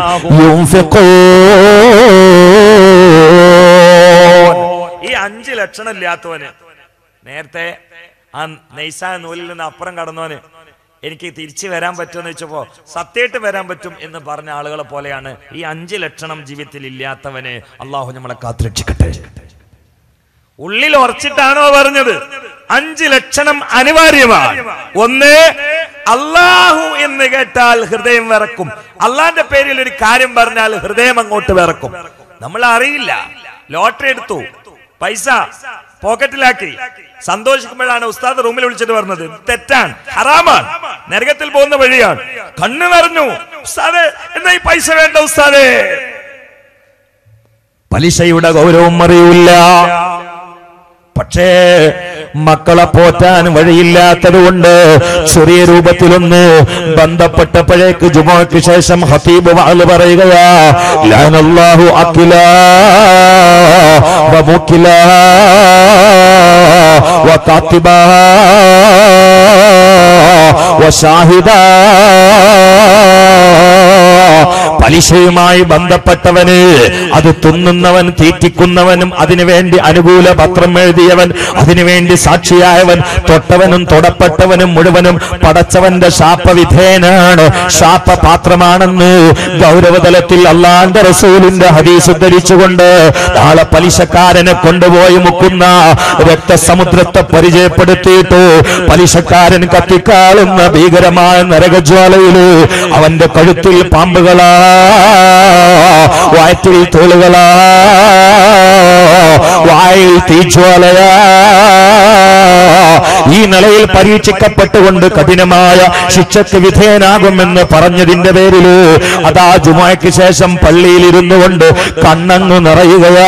യുൻഫിഖൂൻ. ഈ 5 ലക്ഷണം ഇല്ലാത്തവന്, നേരത്തെ ആ നൈസായ നൂലിൽ നിന്ന് അപ്പുറം കടന്നവന് എനിക്ക് തിരിച്ചു വരാൻ പറ്റുമെന്ന് വെച്ചപ്പോ സത്യമായിട്ട് വരാൻ പറ്റും എന്ന് പറഞ്ഞ ആളുകളെ പോലെയാണ് ഈ 5 ലക്ഷണം ജീവിതത്തിൽ ഇല്ലാത്തവന്. അള്ളാഹു നമ്മളെ കാത്തുരക്ഷിക്കട്ടെ. ഉള്ളിൽ ഉറച്ചിട്ടാണോ പറഞ്ഞത്? 5 ലക്ഷണം അനിവാര്യമാണ്. 1, അള്ളാഹു എന്ന് കേട്ടാൽ ഹൃദയം വിറക്കും. അള്ളാന്റെ പേരിൽ ഒരു കാര്യം പറഞ്ഞാൽ ഹൃദയം അങ്ങോട്ട് വിറക്കും. നമ്മൾ അറിയില്ല, ലോട്ടറി എടുത്തു, പൈസ പോക്കറ്റിലാക്കി സന്തോഷിക്കുമ്പോഴാണ് ഉസ്താദ് റൂമിൽ വിളിച്ചിട്ട് പറഞ്ഞത് തെറ്റാണ്, ഹറാമാണ്, നരകത്തിൽ പോകുന്ന വഴിയാണ്. കണ്ണു നിറഞ്ഞു, ഉസ്താദേ എന്നാ ഈ പൈസ വേണ്ട ഉസ്താദേ. പലിശയുടെ ഗൗരവം അറിയില്ല. പക്ഷേ മക്കളെ പോറ്റാൻ വഴിയില്ലാത്തത് കൊണ്ട് ചെറിയ രൂപത്തിലൊന്ന് ബന്ധപ്പെട്ടപ്പോഴേക്ക് ജുമുഅക്ക് ശേഷം ഖതീബ് വഅദ് പറയുകയാ, ലഅനല്ലാഹു അഖിലാ വമുഖിലാ വകാതിബാ വശാഹിദാ. പലിശയുമായി ബന്ധപ്പെട്ടവന്, അത് തിന്നുന്നവൻ, തീറ്റിക്കുന്നവനും, അതിനുവേണ്ടി അനുകൂല പത്രം എഴുതിയവൻ, അതിനുവേണ്ടി സാക്ഷിയായവൻ, തൊട്ടവനും തൊടപ്പെട്ടവനും മുഴുവനും പടച്ചവന്റെ ശാപവിധേയനാണ്, ശാപപാത്രമാണെന്ന് ഗൗരവതലത്തിൽ അള്ളാന്റെ റസൂലിന്റെ ഹദീസ് ഉദ്ധരിച്ചുകൊണ്ട് നാളെ പലിശക്കാരനെ കൊണ്ടുപോയി മുക്കുന്ന രക്തസമുദ്രത്തെ പരിചയപ്പെടുത്തിയിട്ട് പലിശക്കാരൻ കത്തിക്കാളുന്ന ഭീകരമായ നരകജ്വാലയില് അവന്റെ കഴുത്തിൽ പാമ്പുകളാ, വയറ്റിൽ തോളുകളാ, വായിൽ തീജ്വാലയാ. ഈ നിലയിൽ പരീക്ഷിക്കപ്പെട്ടുകൊണ്ട് കഠിനമായ ശിക്ഷയ്ക്ക് വിധേയനാകുമെന്ന് പറഞ്ഞതിന്റെ പേരില് അതാ ജുമുഅയ്ക്ക് ശേഷം പള്ളിയിൽ ഇരുന്നു കൊണ്ട് കണ്ണങ്ങു നിറയുകയാ.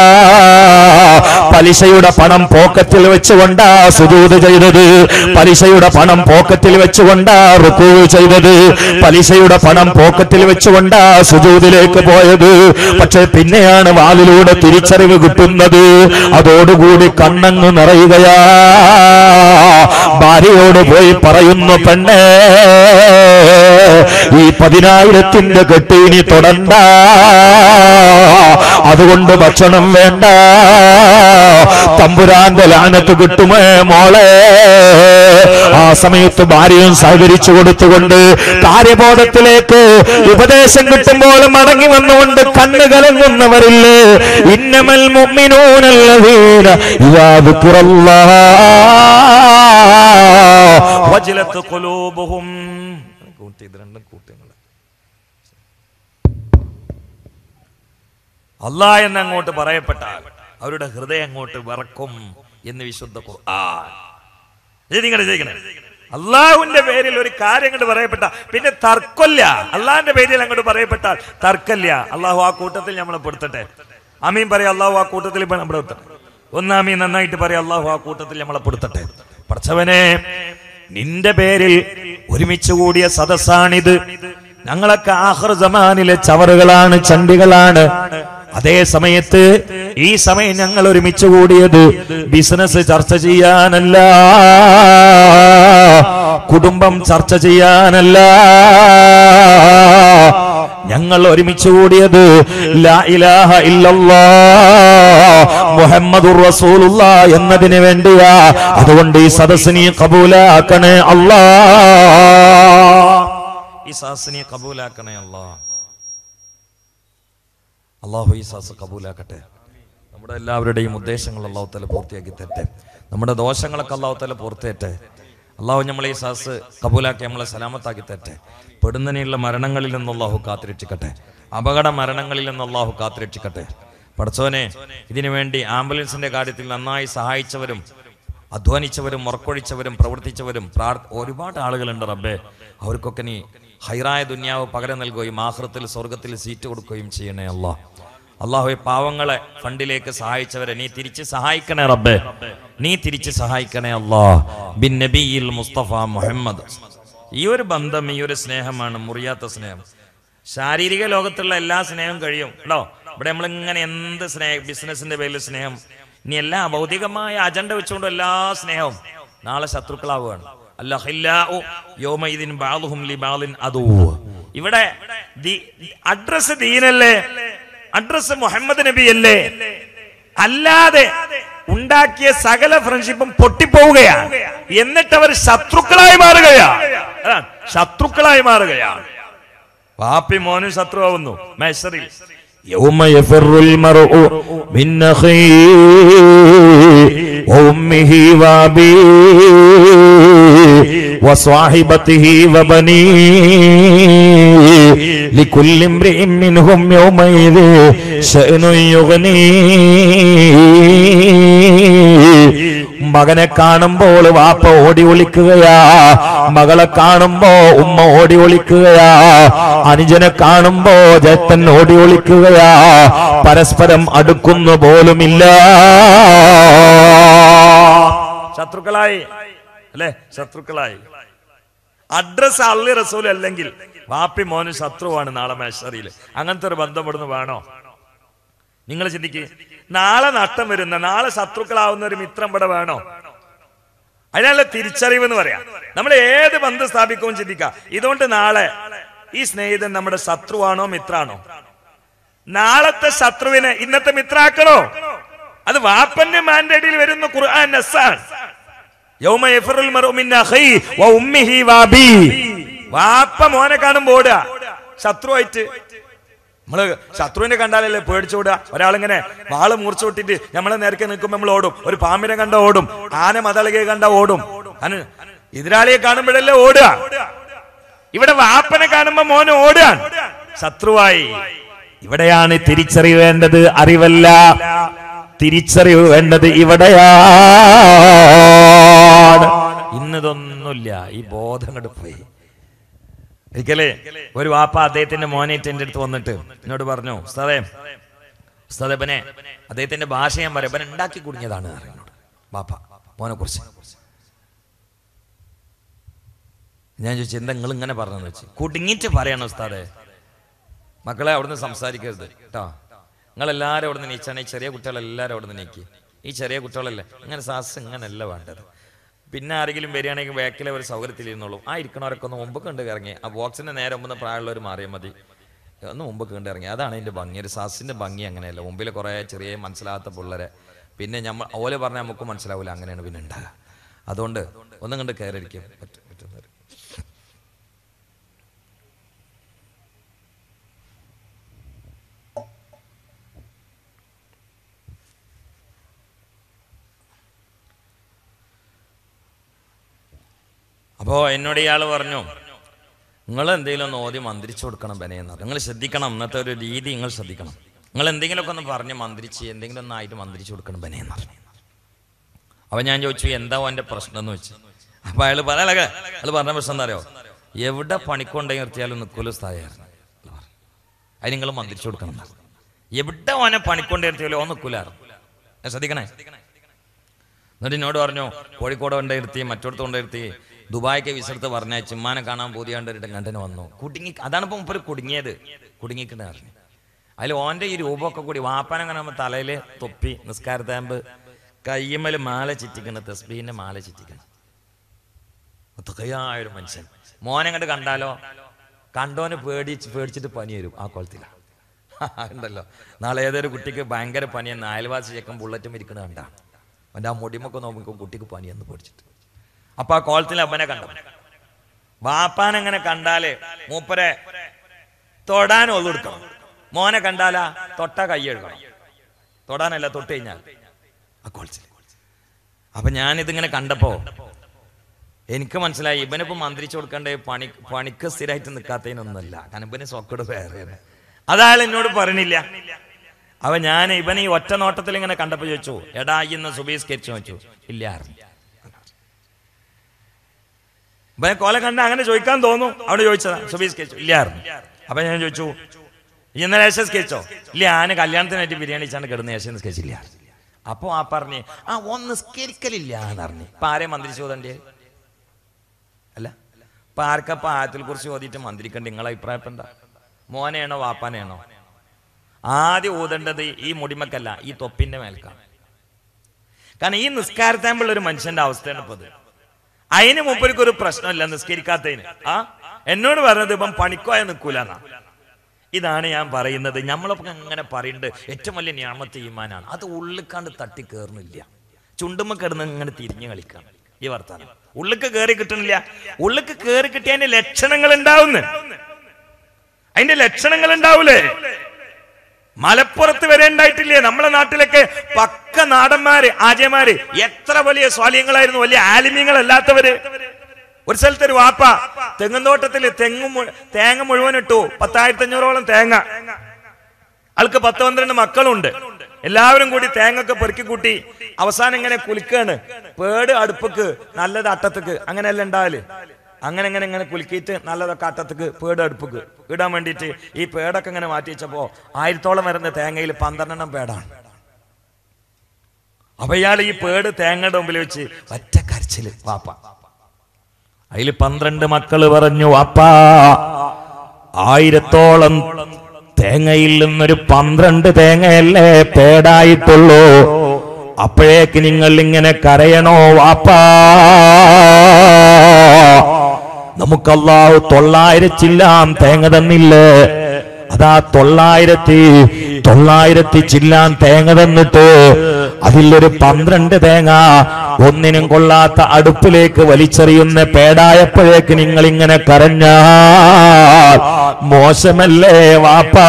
പലിശയുടെ പണം പോക്കറ്റിൽ വെച്ചുകൊണ്ടാ സുജൂദ് ചെയ്തത്, പലിശയുടെ പണം പോക്കറ്റിൽ വെച്ചുകൊണ്ടാ റുക്കൂ ചെയ്തത്, പലിശയുടെ പണം പോക്കറ്റിൽ വെച്ചുകൊണ്ടാ സുജൂദിലേക്ക് പോയത്. പക്ഷെ പിന്നെയാണ് വാലിലൂടെ തിരിച്ചറിവ് കിട്ടുന്നത്. അതോടുകൂടി കണ്ണങ്ങു നിറയുകയാ. ഭാര്യയോട് പോയി പറയുന്നു, പെണ്ണേ, ഈ 10,000ന്റെ കെട്ട് ഇനി തൊടണ്ട, അതുകൊണ്ട് ഭക്ഷണം വേണ്ട, തമ്പുരാന്റെ ലാനത്ത് കിട്ടുമേ മോളെ. ആ സമയത്ത് ഭാര്യയും സഹകരിച്ചു കൊടുത്തുകൊണ്ട് കാര്യബോധത്തിലേക്ക് ഉപദേശം കിട്ടുമ്പോൾ മടങ്ങി വന്നുകൊണ്ട് കണ്ണ് കലങ്ങുന്നവരില്ലേ. ഇന്നമൽ മുഅ്മിനൂനല്ലദീന ഇദാ ദുക്കിറല്ലാഹ് വജിലത് ഖുലൂബുഹും. അല്ലാഹ് എന്നങ്ങോട്ട് പറയപ്പെട്ടാൽ അവരുടെ ഹൃദയം അങ്ങോട്ട് വിറക്കും എന്ന് വിശുദ്ധ ഖുർആൻ. അള്ളാഹുവിന്റെ പേരിൽ ഒരു കാര്യം അങ്ങോട്ട് പറയപ്പെട്ട പിന്നെ തർക്കമില്ല. അള്ളാഹിന്റെ പേരിൽ അങ്ങോട്ട് പറയപ്പെട്ടാൽ തർക്കമില്ല. അള്ളാഹു ആ കൂട്ടത്തിൽ നമ്മളെ പെടുത്തട്ടെ. ആമീൻ പറയാം. അള്ളാഹു ആ കൂട്ടത്തിൽ നമ്മളെ പെടുത്തട്ടെ. ഒന്നാമീൻ നന്നായിട്ട് പറയാം. അള്ളാഹു ആ കൂട്ടത്തിൽ നമ്മളെ പെടുത്തട്ടെ. പടച്ചവനെ, നിന്റെ പേരിൽ ഒരുമിച്ച് കൂടിയ സദസ്സാണിത്. ഞങ്ങളൊക്കെ ആഖിർ സമാനിലെ ചവറുകളാണ്, ചണ്ടികളാണ്. അതേ സമയത്ത് ഈ സമയം ഞങ്ങൾ ഒരുമിച്ച് കൂടിയത് ബിസിനസ് ചർച്ച ചെയ്യാനല്ല, കുടുംബം ചർച്ച ചെയ്യാനല്ല. ഞങ്ങൾ ഒരുമിച്ച് കൂടിയത് ലാ ഇലാഹ ഇല്ലല്ലാഹ് മുഹമ്മദുർ റസൂലുള്ളാഹ് എന്നതിന് വേണ്ടിയാ. അതുകൊണ്ട് ഈ സദസ്സിനെ കബൂലാക്കണേ അല്ലാഹ്. ഈ സദസ്സിനെ കബൂലാക്കണേ അല്ലാഹ്. അള്ളാഹു ഈ സദസ്സ് കബൂലാക്കട്ടെ. നമ്മുടെ എല്ലാവരുടെയും ഉദ്ദേശങ്ങൾ അള്ളാഹു തആല പൂർത്തിയാക്കി തരട്ടെ. നമ്മുടെ ദോഷങ്ങളൊക്കെ അള്ളാഹു തആല പൂർത്തിയട്ടെ. അള്ളാഹു നമ്മളെ ഈ സദസ്സ് കബൂലാക്കി നമ്മളെ സലാമത്താക്കി തരട്ടെ. പെടുന്നതിനുള്ള മരണങ്ങളിൽ നിന്ന് അള്ളാഹു കാത്തുരക്ഷിക്കട്ടെ. അപകട മരണങ്ങളിൽ നിന്ന് അള്ളാഹു കാത്തുരക്ഷിക്കട്ടെ. പടച്ചോനെ, ഇതിനു വേണ്ടി ആംബുലൻസിന്റെ കാര്യത്തിൽ നന്നായി സഹായിച്ചവരും അധ്വാനിച്ചവരും ഉറക്കൊഴിച്ചവരും പ്രവർത്തിച്ചവരും ഒരുപാട് ആളുകളുണ്ട് റബ്ബേ. അവർക്കൊക്കെ നീ ഹൈറായ ദുനിയാവ് പകരം നൽകുകയും ആഖിറത്തിൽ സ്വർഗത്തിൽ സീറ്റ് കൊടുക്കുകയും ചെയ്യണേ അല്ലാഹ്. അല്ലാഹുവേ, പാവങ്ങളെ ഫണ്ടിലേക്ക് സഹായിച്ചവരെ നീ തിരിച്ച് സഹായിക്കണേ റബ്ബേ. നീ തിരിച്ച് സഹായിക്കണേ അല്ലാഹ്. ബിൻ നബിയിൽ മുസ്തഫ മുഹമ്മദ്. ഈ ഒരു ബന്ധം, ഈ ഒരു സ്നേഹമാണ് മുറിയാത്ത സ്നേഹം. ശാരീരിക ലോകത്തുള്ള എല്ലാ സ്നേഹവും കഴിയും കേട്ടോ. ഇവിടെ നമ്മളിങ്ങനെ എന്ത് സ്നേഹം, ബിസിനസിന്റെ പേരിൽ സ്നേഹം, ഇനി എല്ലാ ഭൗതികമായ അജണ്ട വെച്ചുകൊണ്ട് എല്ലാ സ്നേഹവും നാളെ ശത്രുക്കളാവുകയാണ്. ഇവിടെ അഡ്രസ് ദീനല്ലേ, അഡ്രസ് മുഹമ്മദ് നബി അല്ലേ. അല്ലാതെ ഉണ്ടാക്കിയ സകല ഫ്രണ്ട്ഷിപ്പും പൊട്ടിപ്പോവുകയാണ്. എന്നിട്ട് അവർ ശത്രുക്കളായി മാറുകയാണ്. ശത്രുക്കളായി മാറുകയാണ്. വാപ്പി മോനും ശത്രുവാകുന്നു മഹ്ശറിൽ. يوم يفر المرء من أخيه وأمه وأبيه وصاحبته وبنيه لكل امرئ منهم يومئذ شأن يغنيه. മകനെ കാണുമ്പോൾ വാപ്പ ഓടി ഒളിക്കുകയാ, മകളെ കാണുമ്പോ ഉമ്മ ഓടി ഒളിക്കുകയാ, അനുജനെ കാണുമ്പോ ജേട്ടൻ ഓടി ഒളിക്കുകയാ. പരസ്പരം അടുക്കുന്നു പോലുമില്ല. ശത്രുക്കളായി അല്ലെ, ശത്രുക്കളായി. അഡ്രസ് അള്ളി റസൂൽ അല്ലെങ്കിൽ വാപ്പി മോന് ശത്രുവാണ് നാളെ മഹ്ശറിൽ. അങ്ങനത്തെ ഒരു ബന്ധം ഇവിടുന്ന് വേണോ? നിങ്ങൾ ചിന്തിക്ക്. നാളെ നഷ്ടം വരുന്ന, നാളെ ശത്രുക്കളാവുന്ന ഒരു മിത്രം ഇവിടെ വേണോ? അതിനാല തിരിച്ചറിവ് എന്ന് പറയാം. നമ്മൾ ഏത് ബന്ധം സ്ഥാപിക്കും ചിന്തിക്കുക. ഇതുകൊണ്ട് നാളെ ഈ സ്നേഹിതൻ നമ്മുടെ ശത്രുവാണോ മിത്രാണോ? നാളത്തെ ശത്രുവിനെ ഇന്നത്തെ മിത്രാക്കണോ? അത് വാപ്പന്റെ മാൻഡേറ്റിൽ വരുന്ന ഖുർആൻ നസ്സാണ്. യൗമ യഫറുൽ മർഉ മിൻ അഖീ വ ഉമ്മിഹി വ അബീ. വാപ്പ മോനെ കാണുമ്പോ ഓടുക ശത്രുവായിട്ട്. നമ്മള് ശത്രുവിനെ കണ്ടാലല്ലേ പേടിച്ചോടുക. ഒരാളിങ്ങനെ വാള് മൂർച്ച വിട്ടിട്ട് നമ്മളെ നേരത്തെ നിൽക്കുമ്പോൾ നമ്മൾ ഓടും. ഒരു പാമ്പിനെ കണ്ട ഓടും, ആന മതളകയെ കണ്ട ഓടും. എതിരാളിയെ കാണുമ്പോഴല്ലേ ഓടുക. ഇവിടെ വാപ്പനെ കാണുമ്പോ മോന് ഓടുകയാണ്, ശത്രുവായി. ഇവിടെയാണ് തിരിച്ചറിവേണ്ടത്, അറിവല്ല. തിരിച്ചറിവ് വേണ്ടത് ഇവിടെയാണ്. ഇന്നതൊന്നുമില്ല, ഈ ബോധം അങ്ങോട്ട് പോയി. ഒരിക്കലേ ഒരു വാപ്പ അദ്ദേഹത്തിന്റെ മോനേറ്റ് എൻ്റെ അടുത്ത് വന്നിട്ട് എന്നോട് പറഞ്ഞു, ഉസ്താദേ ബനെ അദ്ദേഹത്തിന്റെ ഭാഷ ഞാൻ പറയാം, ബനെ ഉണ്ടാക്കി കുടുങ്ങിയതാണ് എന്നോട് വാപ്പ മോനെ കുറിച്ച്. ഞാൻ ചോദിച്ചു എന്താ നിങ്ങൾ ഇങ്ങനെ പറഞ്ഞെന്ന് വെച്ച്. കുടുങ്ങിയിട്ട് പറയണം ഉസ്താദേ, മക്കളെ അവിടുന്ന് സംസാരിക്കരുത് കേട്ടോ, നിങ്ങളെല്ലാവരും അവിടെ നിന്ന് നീച്ചാണ്, ഈ ചെറിയ കുട്ടികളെല്ലാവരും അവിടെ നിന്ന് നീക്കി, ഈ ചെറിയ കുട്ടികളല്ലേ ഇങ്ങനെ സാസ് ഇങ്ങനെയല്ല വേണ്ടത്. പിന്നെ ആരെങ്കിലും വരികയാണെങ്കിൽ ബാക്കിലെ ഒരു സൗകര്യത്തിലിരുന്നുള്ളൂ. ആ ഇരിക്കണവരൊക്കെ ഒന്ന് മുമ്പ് കണ്ട് ഇറങ്ങി, ആ ബോക്സിന്റെ നേരെ മുമ്പ് പ്രായമുള്ളവർ മാറിയാൽ മതി, ഒന്ന് മുമ്പ് കണ്ട് ഇറങ്ങി. അതാണ് അതിൻ്റെ ഭംഗി. ഒരു സാസിന്റെ ഭംഗി അങ്ങനെയല്ല. മുമ്പിൽ കുറേ ചെറിയ മനസ്സിലാകാത്ത പിള്ളേരെ പിന്നെ നമ്മൾ ഓലെ പറഞ്ഞാൽ നമുക്ക് മനസ്സിലാവില്ല, അങ്ങനെയാണ് പിന്നെ ഉണ്ടാകുക. അതുകൊണ്ട് ഒന്നും കണ്ട് കയറിയിരിക്കും പറ്റുന്നവർ. അപ്പോൾ എന്നോട് ഇയാൾ പറഞ്ഞു, നിങ്ങൾ എന്തെങ്കിലും ഒന്ന് ഓതി മന്ത്രിച്ചു കൊടുക്കണം ബനയെന്ന്. നിങ്ങൾ ശ്രദ്ധിക്കണം, ഇന്നത്തെ ഒരു രീതി നിങ്ങൾ ശ്രദ്ധിക്കണം. നിങ്ങൾ എന്തെങ്കിലുമൊക്കെ ഒന്ന് പറഞ്ഞ് മന്ത്രിച്ച് എന്തെങ്കിലും ഒന്നായിട്ട് മന്ത്രിച്ചു കൊടുക്കണം ബനയെന്ന് പറഞ്ഞു. അപ്പം ഞാൻ ചോദിച്ചു എന്താ എൻ്റെ പ്രശ്നം എന്ന് വെച്ചു. അപ്പം അയാൾ പറയാലൊക്കെ അയാൾ പറഞ്ഞ പ്രശ്നം എന്താ അറിയോ, എവിടെ പണിക്കൊണ്ടെങ്കിൽ നിർത്തിയാലും നിൽക്കുമല്ലോ സ്ഥായിരുന്നു, അത് നിങ്ങൾ മന്ത്രിച്ചു കൊടുക്കണം. എവിടെ ഓനെ പണിക്കൊണ്ട് നിർത്തിയാലോ ഓൻ നിൽക്കൂലായിരുന്നു. ശ്രദ്ധിക്കണേ. എന്നിട്ട് എന്നോട് പറഞ്ഞു കോഴിക്കോട് കൊണ്ടിരുത്തി, മറ്റോടത്ത് കൊണ്ടിരുത്തി, ദുബായ്ക്ക് വിസെടുത്ത് പറഞ്ഞ ചിമ്മാനെ കാണാൻ പോതിയാണ്ടിട്ട് കണ്ടന് വന്നു. കുടുങ്ങി. അതാണ് ഇപ്പം മുമ്പ് കുടുങ്ങിയത്, കുടുങ്ങിക്കിട്ട് പറഞ്ഞു. അതിൽ ഓൻ്റെ ഈ രൂപമൊക്കെ കൂടി വാപ്പാനങ്ങനെ നമ്മൾ തലയിൽ തൊപ്പി, നിസ്കാരത്താമ്പ്, കയ്യമ്മൽ മാല ചിറ്റിക്കണം, തസ്ബീഹിന്റെ മാല ചിറ്റിക്കണം. ഒത്തക്കയായൊരു മനുഷ്യൻ. മോനങ്ങോട്ട് കണ്ടാലോ കണ്ടോന് പേടിച്ചിട്ട് പനി വരും. ആ കോലത്തിലാണ് ഉണ്ടല്ലോ. നാളെ ഏതൊരു കുട്ടിക്ക് ഭയങ്കര പനിയെന്ന് അയൽവാസി ചെക്കൻ ബുള്ളറ്റും ഇരിക്കണ കണ്ടാ, അവൻ്റെ ആ മുടിമൊക്കെ നോക്കുമ്പോൾ കുട്ടിക്ക് പനിയെന്ന് പേടിച്ചിട്ട്. അപ്പൊ ആ കോളത്തിൽ അപ്പനെ കണ്ടു. വാപ്പാനെങ്ങനെ കണ്ടാല് മൂപ്പരെ തൊടാൻ ഒന്നെടുക്കണം, മോനെ കണ്ടാലാ തൊട്ട കൈ എഴുതണം, തൊടാനല്ല തൊട്ട് കഴിഞ്ഞാൽ ആ കോളത്തിൽ. അപ്പൊ ഞാനിതിങ്ങനെ കണ്ടപ്പോ എനിക്ക് മനസ്സിലായി ഇവനിപ്പോ മന്ത്രിച്ചു കൊടുക്കേണ്ട പണിക്ക് സ്ഥിരമായിട്ട് നിൽക്കാത്തതിനൊന്നുമല്ല, കാരണം ഇവന് സോക്കട് വേറെ. അതായാലും എന്നോട് പറയണില്ല. അപ്പൊ ഞാൻ ഇവൻ ഈ ഒറ്റ നോട്ടത്തിൽ ഇങ്ങനെ കണ്ടപ്പോ ചോദിച്ചു, എടാ ഇന്ന് സുബീസ്കരിച്ചു ചോദിച്ചു. ഇല്ല ഇവനെ കോല കണ്ട അങ്ങനെ ചോദിക്കാൻ തോന്നും. അവിടെ ചോദിച്ചതാ സുബീസ്കരിച്ചു. ഇല്ലായിരുന്നു. അപ്പൊ ഞാൻ ചോദിച്ചു ഇന്നലെ ഏഷ്യസ്കരിച്ചോ? ഇല്ല, ഞാൻ കല്യാണത്തിനായിട്ട് ബിരിയാണി വെച്ചാണ് കിടന്ന് ഏഷ്യ സ്കരിച്ചില്ല. അപ്പൊ ആ പറഞ്ഞ് ആ ഒന്ന് സ്കരിക്കലില്ല എന്ന് പറഞ്ഞു. ഇപ്പൊ ആരെയും മന്ത്രിച്ചു ഓതണ്ടേ? അല്ല, ഇപ്പൊ ആർക്കപ്പ ആയത്തിൽ കുറിച്ച് ഓതിയിട്ട് മന്ത്രിക്കണ്ടേ? നിങ്ങളെ അഭിപ്രായം ഇപ്പൊ എന്താ? മോനെയാണോ വാപ്പാനെയാണോ? ആദ്യം ഊതേണ്ടത് ഈ മുടിമക്കല്ല, ഈ തൊപ്പിന്റെ മേൽക്കാണ്. കാരണം ഈ നിസ്കാരത്താമ്പുള്ള ഒരു മനുഷ്യന്റെ അവസ്ഥയാണ് ഇപ്പൊ അത്. അതിന് മുമ്പൊരിക്കും ഒരു പ്രശ്നമില്ല നിസ്കരിക്കാത്തതിന്. എന്നോട് പറഞ്ഞത് ഇപ്പം പണിക്കോയ നിൽക്കൂലെന്നാ. ഇതാണ് ഞാൻ പറയുന്നത്. നമ്മളൊക്കെ അങ്ങനെ പറയുന്നുണ്ട് ഏറ്റവും വലിയ നിഅമത്ത് ഈമാനാണ്. അത് ഉള്ളിക്കാണ്ട് തട്ടി കയറുന്നില്ല. ചുണ്ടുമ്മ കിടന്ന് ഇങ്ങനെ തിരിഞ്ഞു കളിക്കാണ് ഈ വർത്താനം. ഉള്ളിക്ക് കയറി കിട്ടണില്ല. ഉള്ളിക്ക് കയറി കിട്ടിയതിന്റെ ലക്ഷണങ്ങൾ ഉണ്ടാവുന്നു. അതിന്റെ ലക്ഷണങ്ങൾ ഉണ്ടാവൂലേ? മലപ്പുറത്ത് വരെ ഉണ്ടായിട്ടില്ലേ? നമ്മളെ നാട്ടിലൊക്കെ പക്ക നാടന്മാര്, ആര്യമാര്, എത്ര വലിയ സ്വാലിയങ്ങളായിരുന്നു, വലിയ ആലിമ്യങ്ങളല്ലാത്തവര്. ഒരു സ്ഥലത്ത് ഒരു വാപ്പ തെങ്ങുന്തോട്ടത്തില് തേങ്ങ മുഴുവൻ ഇട്ടു. 10,500ഓളം തേങ്ങ. ആൾക്ക് 10-12 മക്കളുണ്ട്. എല്ലാവരും കൂടി തേങ്ങൊക്കെ പെറുക്കി കൂട്ടി അവസാനം ഇങ്ങനെ കുലിക്കാണ്. പേട് അടുപ്പക്ക്, നല്ലത് അട്ടത്തേക്ക്, അങ്ങനെയല്ല ഉണ്ടാവല്. അങ്ങനെ കുലുക്കിയിട്ട് നല്ലതൊക്കെ അട്ടത്തേക്ക്, പേട് അടുപ്പക്ക് ഇടാൻ വേണ്ടിയിട്ട് ഈ പേടൊക്കെ ഇങ്ങനെ മാറ്റി വെച്ചപ്പോ 1000ഓളം വരുന്ന തേങ്ങയിൽ 12 പേടാണ്. അപ്പൊ ഇയാൾ ഈ പേട് തേങ്ങയുടെ മുമ്പിൽ വെച്ച് ഒറ്റ കരച്ചില് വാപ്പ. അതിൽ 12 മക്കള് പറഞ്ഞു, വാപ്പാ 1000ഓളം തേങ്ങയിൽ നിന്നൊരു 12 തേങ്ങയല്ലേ പേടായിട്ടുള്ളൂ. അപ്പോഴേക്ക് നിങ്ങൾ ഇങ്ങനെ കരയണോ വാപ്പാ? നമുക്ക് അല്ലാഹു 900 ചില്ലാൻ തേങ്ങ തന്നില്ലേ? അതാ 900 ചില്ലാൻ തേങ്ങ തന്നിട്ട് അതിലൊരു 12 തേങ്ങ ഒന്നിനും കൊള്ളാത്ത അടുപ്പിലേക്ക് വലിച്ചെറിയുന്ന പേടായപ്പോഴേക്ക് നിങ്ങൾ ഇങ്ങനെ കരഞ്ഞാൽ മോശമല്ലേ വാപ്പാ?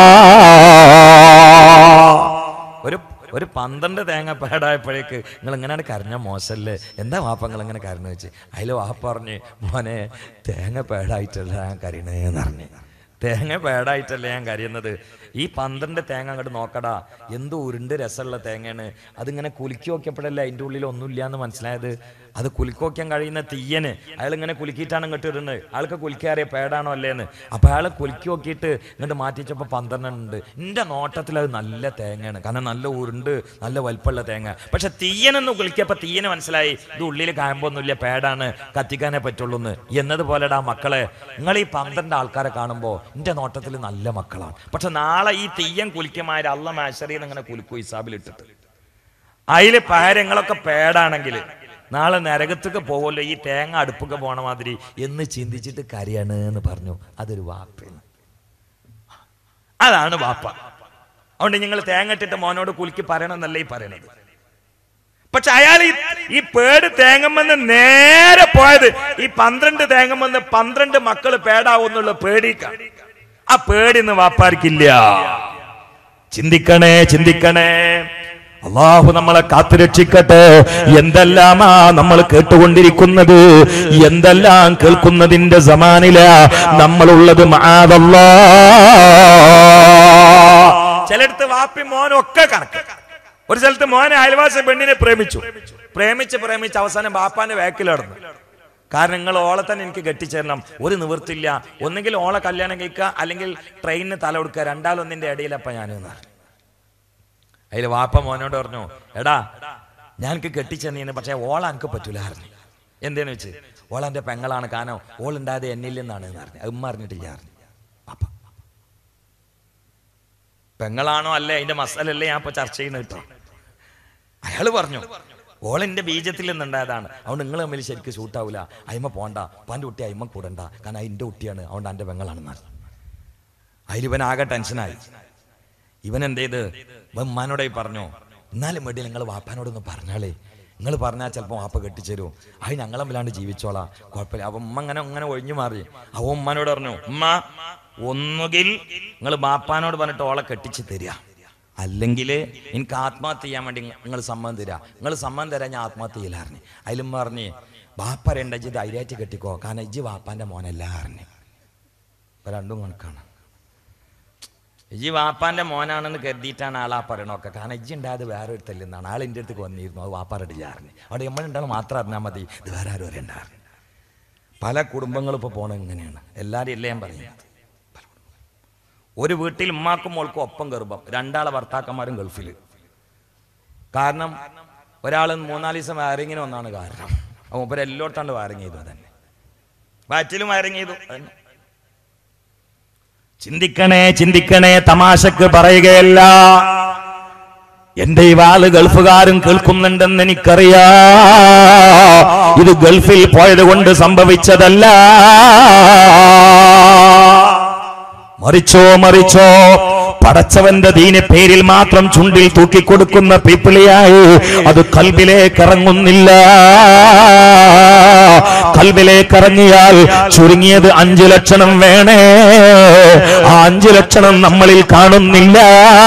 ഒരു 12 തേങ്ങ പേടായപ്പോഴേക്ക് നിങ്ങൾ ഇങ്ങനെയാണ് കരഞ്ഞ മോശമല്ലേ? എന്താ വാപ്പ നിങ്ങൾ ഇങ്ങനെ കരഞ്ഞു വെച്ച്? അതിൽ വാപ്പ പറഞ്ഞ്, മോനെ തേങ്ങ പേടായിട്ടല്ല ഞാൻ കരയണേന്ന് പറഞ്ഞു. തേങ്ങ പേടായിട്ടല്ല ഞാൻ കരയുന്നത്. ഈ 12 തേങ്ങ അങ്ങോട്ട് നോക്കടാ, എന്തോ ഉരുണ്ട് രസമുള്ള തേങ്ങയാണ്. അതിങ്ങനെ കുലുക്കി നോക്കിയപ്പോഴല്ലേ അതിൻ്റെ ഉള്ളിൽ ഒന്നുമില്ല എന്ന് മനസ്സിലായത്. അത് കുലുക്കി നോക്കാൻ കഴിയുന്ന തീയന് അയാൾ ഇങ്ങനെ കുലുക്കിയിട്ടാണ് ഇങ്ങോട്ട് ഇടുന്നത്. ആൾക്ക് കുലുക്കിയാറിയ പേടാണോ അല്ലേന്ന്. അപ്പം അയാൾ കുലുക്കി നോക്കിയിട്ട് ഇങ്ങോട്ട് മാറ്റിച്ചപ്പോൾ 12 ഉണ്ട്. എൻ്റെ നോട്ടത്തിൽ അത് നല്ല തേങ്ങയാണ്, കാരണം നല്ല ഉരുണ്ട് നല്ല വലിപ്പമുള്ള തേങ്ങ. പക്ഷെ തീയനെന്ന് കുലുക്കിയപ്പോൾ തീയന് മനസ്സിലായി ഇത് ഉള്ളിൽ കായമ്പൊന്നുമില്ല, പേടാണ്, കത്തിക്കാനേ പറ്റുള്ളൂ എന്ന്. എന്നതുപോലെടാ മക്കളെ, നിങ്ങൾ ഈ 12 ആൾക്കാരെ കാണുമ്പോൾ എൻ്റെ നോട്ടത്തിൽ നല്ല മക്കളാണ്. പക്ഷെ നാളെ ഈ തീയൻ കുലിക്കമാര് അള്ള മാശറിയിൽ ഇങ്ങനെ കുലുക്കും ഹിസാബിലിട്ടിട്ട്. അതിൽ പാരങ്ങളൊക്കെ പേടാണെങ്കിൽ നാളെ നരകത്തൊക്കെ പോവല്ലോ, ഈ തേങ്ങ അടുപ്പൊക്കെ പോണ മാതിരി എന്ന് ചിന്തിച്ചിട്ട് കരയാണ് എന്ന് പറഞ്ഞു. അതൊരു വാപ്പാണ്, അതാണ് വാപ്പ. അതുകൊണ്ട് നിങ്ങൾ തേങ്ങ ഇട്ടിട്ട് മോനോട് കുലുക്കി പറയണമെന്നല്ല ഈ പറയണത്. പക്ഷെ അയാൾ ഈ പേട് തേങ്ങമെന്ന് നേരെ പോയത് ഈ 12 തേങ്ങമെന്ന് 12 മക്കള് പേടാവുന്നുള്ള പേടിക്കാണ്. ആ പേടിന്ന് വാപ്പാർക്കില്ല. ചിന്തിക്കണേ, ചിന്തിക്കണേ. അല്ലാഹു നമ്മളെ കാത്തുരക്ഷിക്കട്ടെ. എന്തെല്ലാമാ നമ്മൾ കേട്ടുകൊണ്ടിരിക്കുന്നത്, എന്തെല്ലാം കേൾക്കുന്നതിന്റെ സമാനില നമ്മളുള്ളത്. മആദല്ലാ. ചിലടത്ത് വാപ്പി മോനൊക്കെ കണക്ക്. ഒരു സ്ഥലത്ത് മോനെ അയൽവാസി പെണ്ണിനെ പ്രേമിച്ച് അവസാനം ബാപ്പാന്റെ വേക്കിൽ നടന്നു. കാരണം നിങ്ങൾ ഓളെ തന്നെ എനിക്ക് കെട്ടിച്ചേരണം, ഒരു നിവൃത്തില്ല. ഒന്നെങ്കിൽ ഓളെ കല്യാണം കഴിക്കുക, അല്ലെങ്കിൽ ട്രെയിനിന് തല കൊടുക്കുക, രണ്ടാലൊന്നിന്റെ ഇടയിലപ്പ ഞാൻ അതിൽ വാപ്പ മോനോട് പറഞ്ഞു, എടാ ഞാൻ എനിക്ക് കെട്ടിച്ചെന്നീന്ന്, പക്ഷെ ഓള എനിക്ക് പറ്റൂല അറിഞ്ഞു. എന്തേന്ന് വെച്ച് ഓളെന്റെ പെങ്ങളാണ്, കാരണം ഓളുണ്ടായത് എന്നിൽ നിന്നാണ് എന്ന് പറഞ്ഞു. ഉമ്മ അറിഞ്ഞിട്ടില്ല അറിഞ്ഞു. പാപ്പ പെങ്ങളാണോ അല്ലേ അതിന്റെ മസാലല്ലേ ഞാൻ ഇപ്പൊ ചർച്ച ചെയ്യുന്നത് കേട്ടോ. അയാള് പറഞ്ഞു ഓളെന്റെ ബീജത്തിൽ നിന്നുണ്ടായതാണ്, അതുകൊണ്ട് നിങ്ങൾ തമ്മിൽ ശരിക്കും ഷൂട്ടാവൂല, അയിമ പോണ്ട, ഉപ്പാന്റെ കുട്ടി അയിമ കൂടണ്ട, കാരണം അതിന്റെ കുട്ടിയാണ്, അതുകൊണ്ട് എൻ്റെ പെങ്ങളാണെന്ന്. അതിൽ ഇവൻ ആകെ ടെൻഷനായി. ഇവൻ എന്ത് ചെയ്ത് ഉമ്മാനോടായി പറഞ്ഞു, എന്നാലും വേണ്ടി നിങ്ങൾ വാപ്പാനോടൊന്ന് പറഞ്ഞാളേ, നിങ്ങൾ പറഞ്ഞാൽ ചിലപ്പോൾ വാപ്പ കെട്ടിച്ചേരും, അത് ഞങ്ങളെ തമ്മിലാണ്ട് ജീവിച്ചോളാം, കുഴപ്പമില്ല. അപ്പൊ ഉമ്മ അങ്ങനെ ഒഴിഞ്ഞു മാറി. അവ ഉമ്മാനോട് പറഞ്ഞു, ഉമ്മ ഒന്നുകിൽ നിങ്ങൾ ബാപ്പാനോട് പറഞ്ഞിട്ട് ഓളെ കെട്ടിച്ച് തരിക, അല്ലെങ്കിൽ എനിക്ക് ആത്മഹത്യ ചെയ്യാൻ വേണ്ടി നിങ്ങൾ സമ്മതം തരിക. നിങ്ങൾ സമ്മതം തരാൻ ഞാൻ ആത്മഹത്യ ചെയ്യില്ലാറിഞ്ഞ്. അതിലും പറഞ്ഞ് ബാപ്പ രണ്ട ഇജ്ജ് ധൈര്യമായിട്ട് കെട്ടിക്കോ, കാരണം ഇജ്ജ് വാപ്പാന്റെ മോനല്ല അറിഞ്ഞ്. ഇപ്പൊ രണ്ടും കണക്കാണ്. ഇജ്ജ് വാപ്പാന്റെ മോനാണെന്ന് കരുതിയിട്ടാണ് ആളാ പറയണൊക്കെ, കാരണം ഇജ്ജ് ഉണ്ടായത് വേറെ ഒരുത്തല്ലെന്നാണ്. ആൾ എൻ്റെ അടുത്തേക്ക് വന്നിരുന്നു, അത് വാപ്പാറടില്ല അറിഞ്ഞ്. അവിടെ നമ്മളുണ്ടാകും മാത്രം അറിഞ്ഞാൽ മതി, ഇത് വേറെ ആരും അറിയണ്ടായിരുന്നു. പല കുടുംബങ്ങളും ഇപ്പോൾ പോണത് ഇങ്ങനെയാണ്. എല്ലാവരും ഇല്ല ഞാൻ പറയുന്നത്. ഒരു വീട്ടിൽ ഉമ്മാക്കും മോൾക്കും ഒപ്പം ഗർഭം, രണ്ടാളെ ഭർത്താക്കന്മാരും ഗൾഫിൽ. കാരണം ഒരാൾ 3-4 ദിവസം വയറിങ്ങിന് ഒന്നാണ് കാരണം. അപ്പോൾ എല്ലായിടത്താണ്ട് വയറിങ് ചെയ്തു, അതന്നെ വയറ്റിലും വയറിങ് ചെയ്തു. ചിന്തിക്കണേ, ചിന്തിക്കണേ. തമാശക്ക് പറയുകയല്ല. എന്റെ ഈ വാല് ഗൾഫുകാരും കേൾക്കുന്നുണ്ടെന്ന് എനിക്കറിയാ. ഇത് ഗൾഫിൽ പോയത് കൊണ്ട് സംഭവിച്ചതല്ല. മറിച്ചോ പടച്ചവന്റെ ദീന പേരിൽ മാത്രം ചുണ്ടിൽ തൂക്കിക്കൊടുക്കുന്ന പീപ്പിളിയായി അത് കൽബിലേക്ക് ഇറങ്ങുന്നില്ല. കൽബിലേക്ക് ഇറങ്ങിയാൽ ചുരുങ്ങിയത് 5 ലക്ഷണം വേണേ. ആ 5 ലക്ഷണം നമ്മളിൽ കാണുന്നില്ല.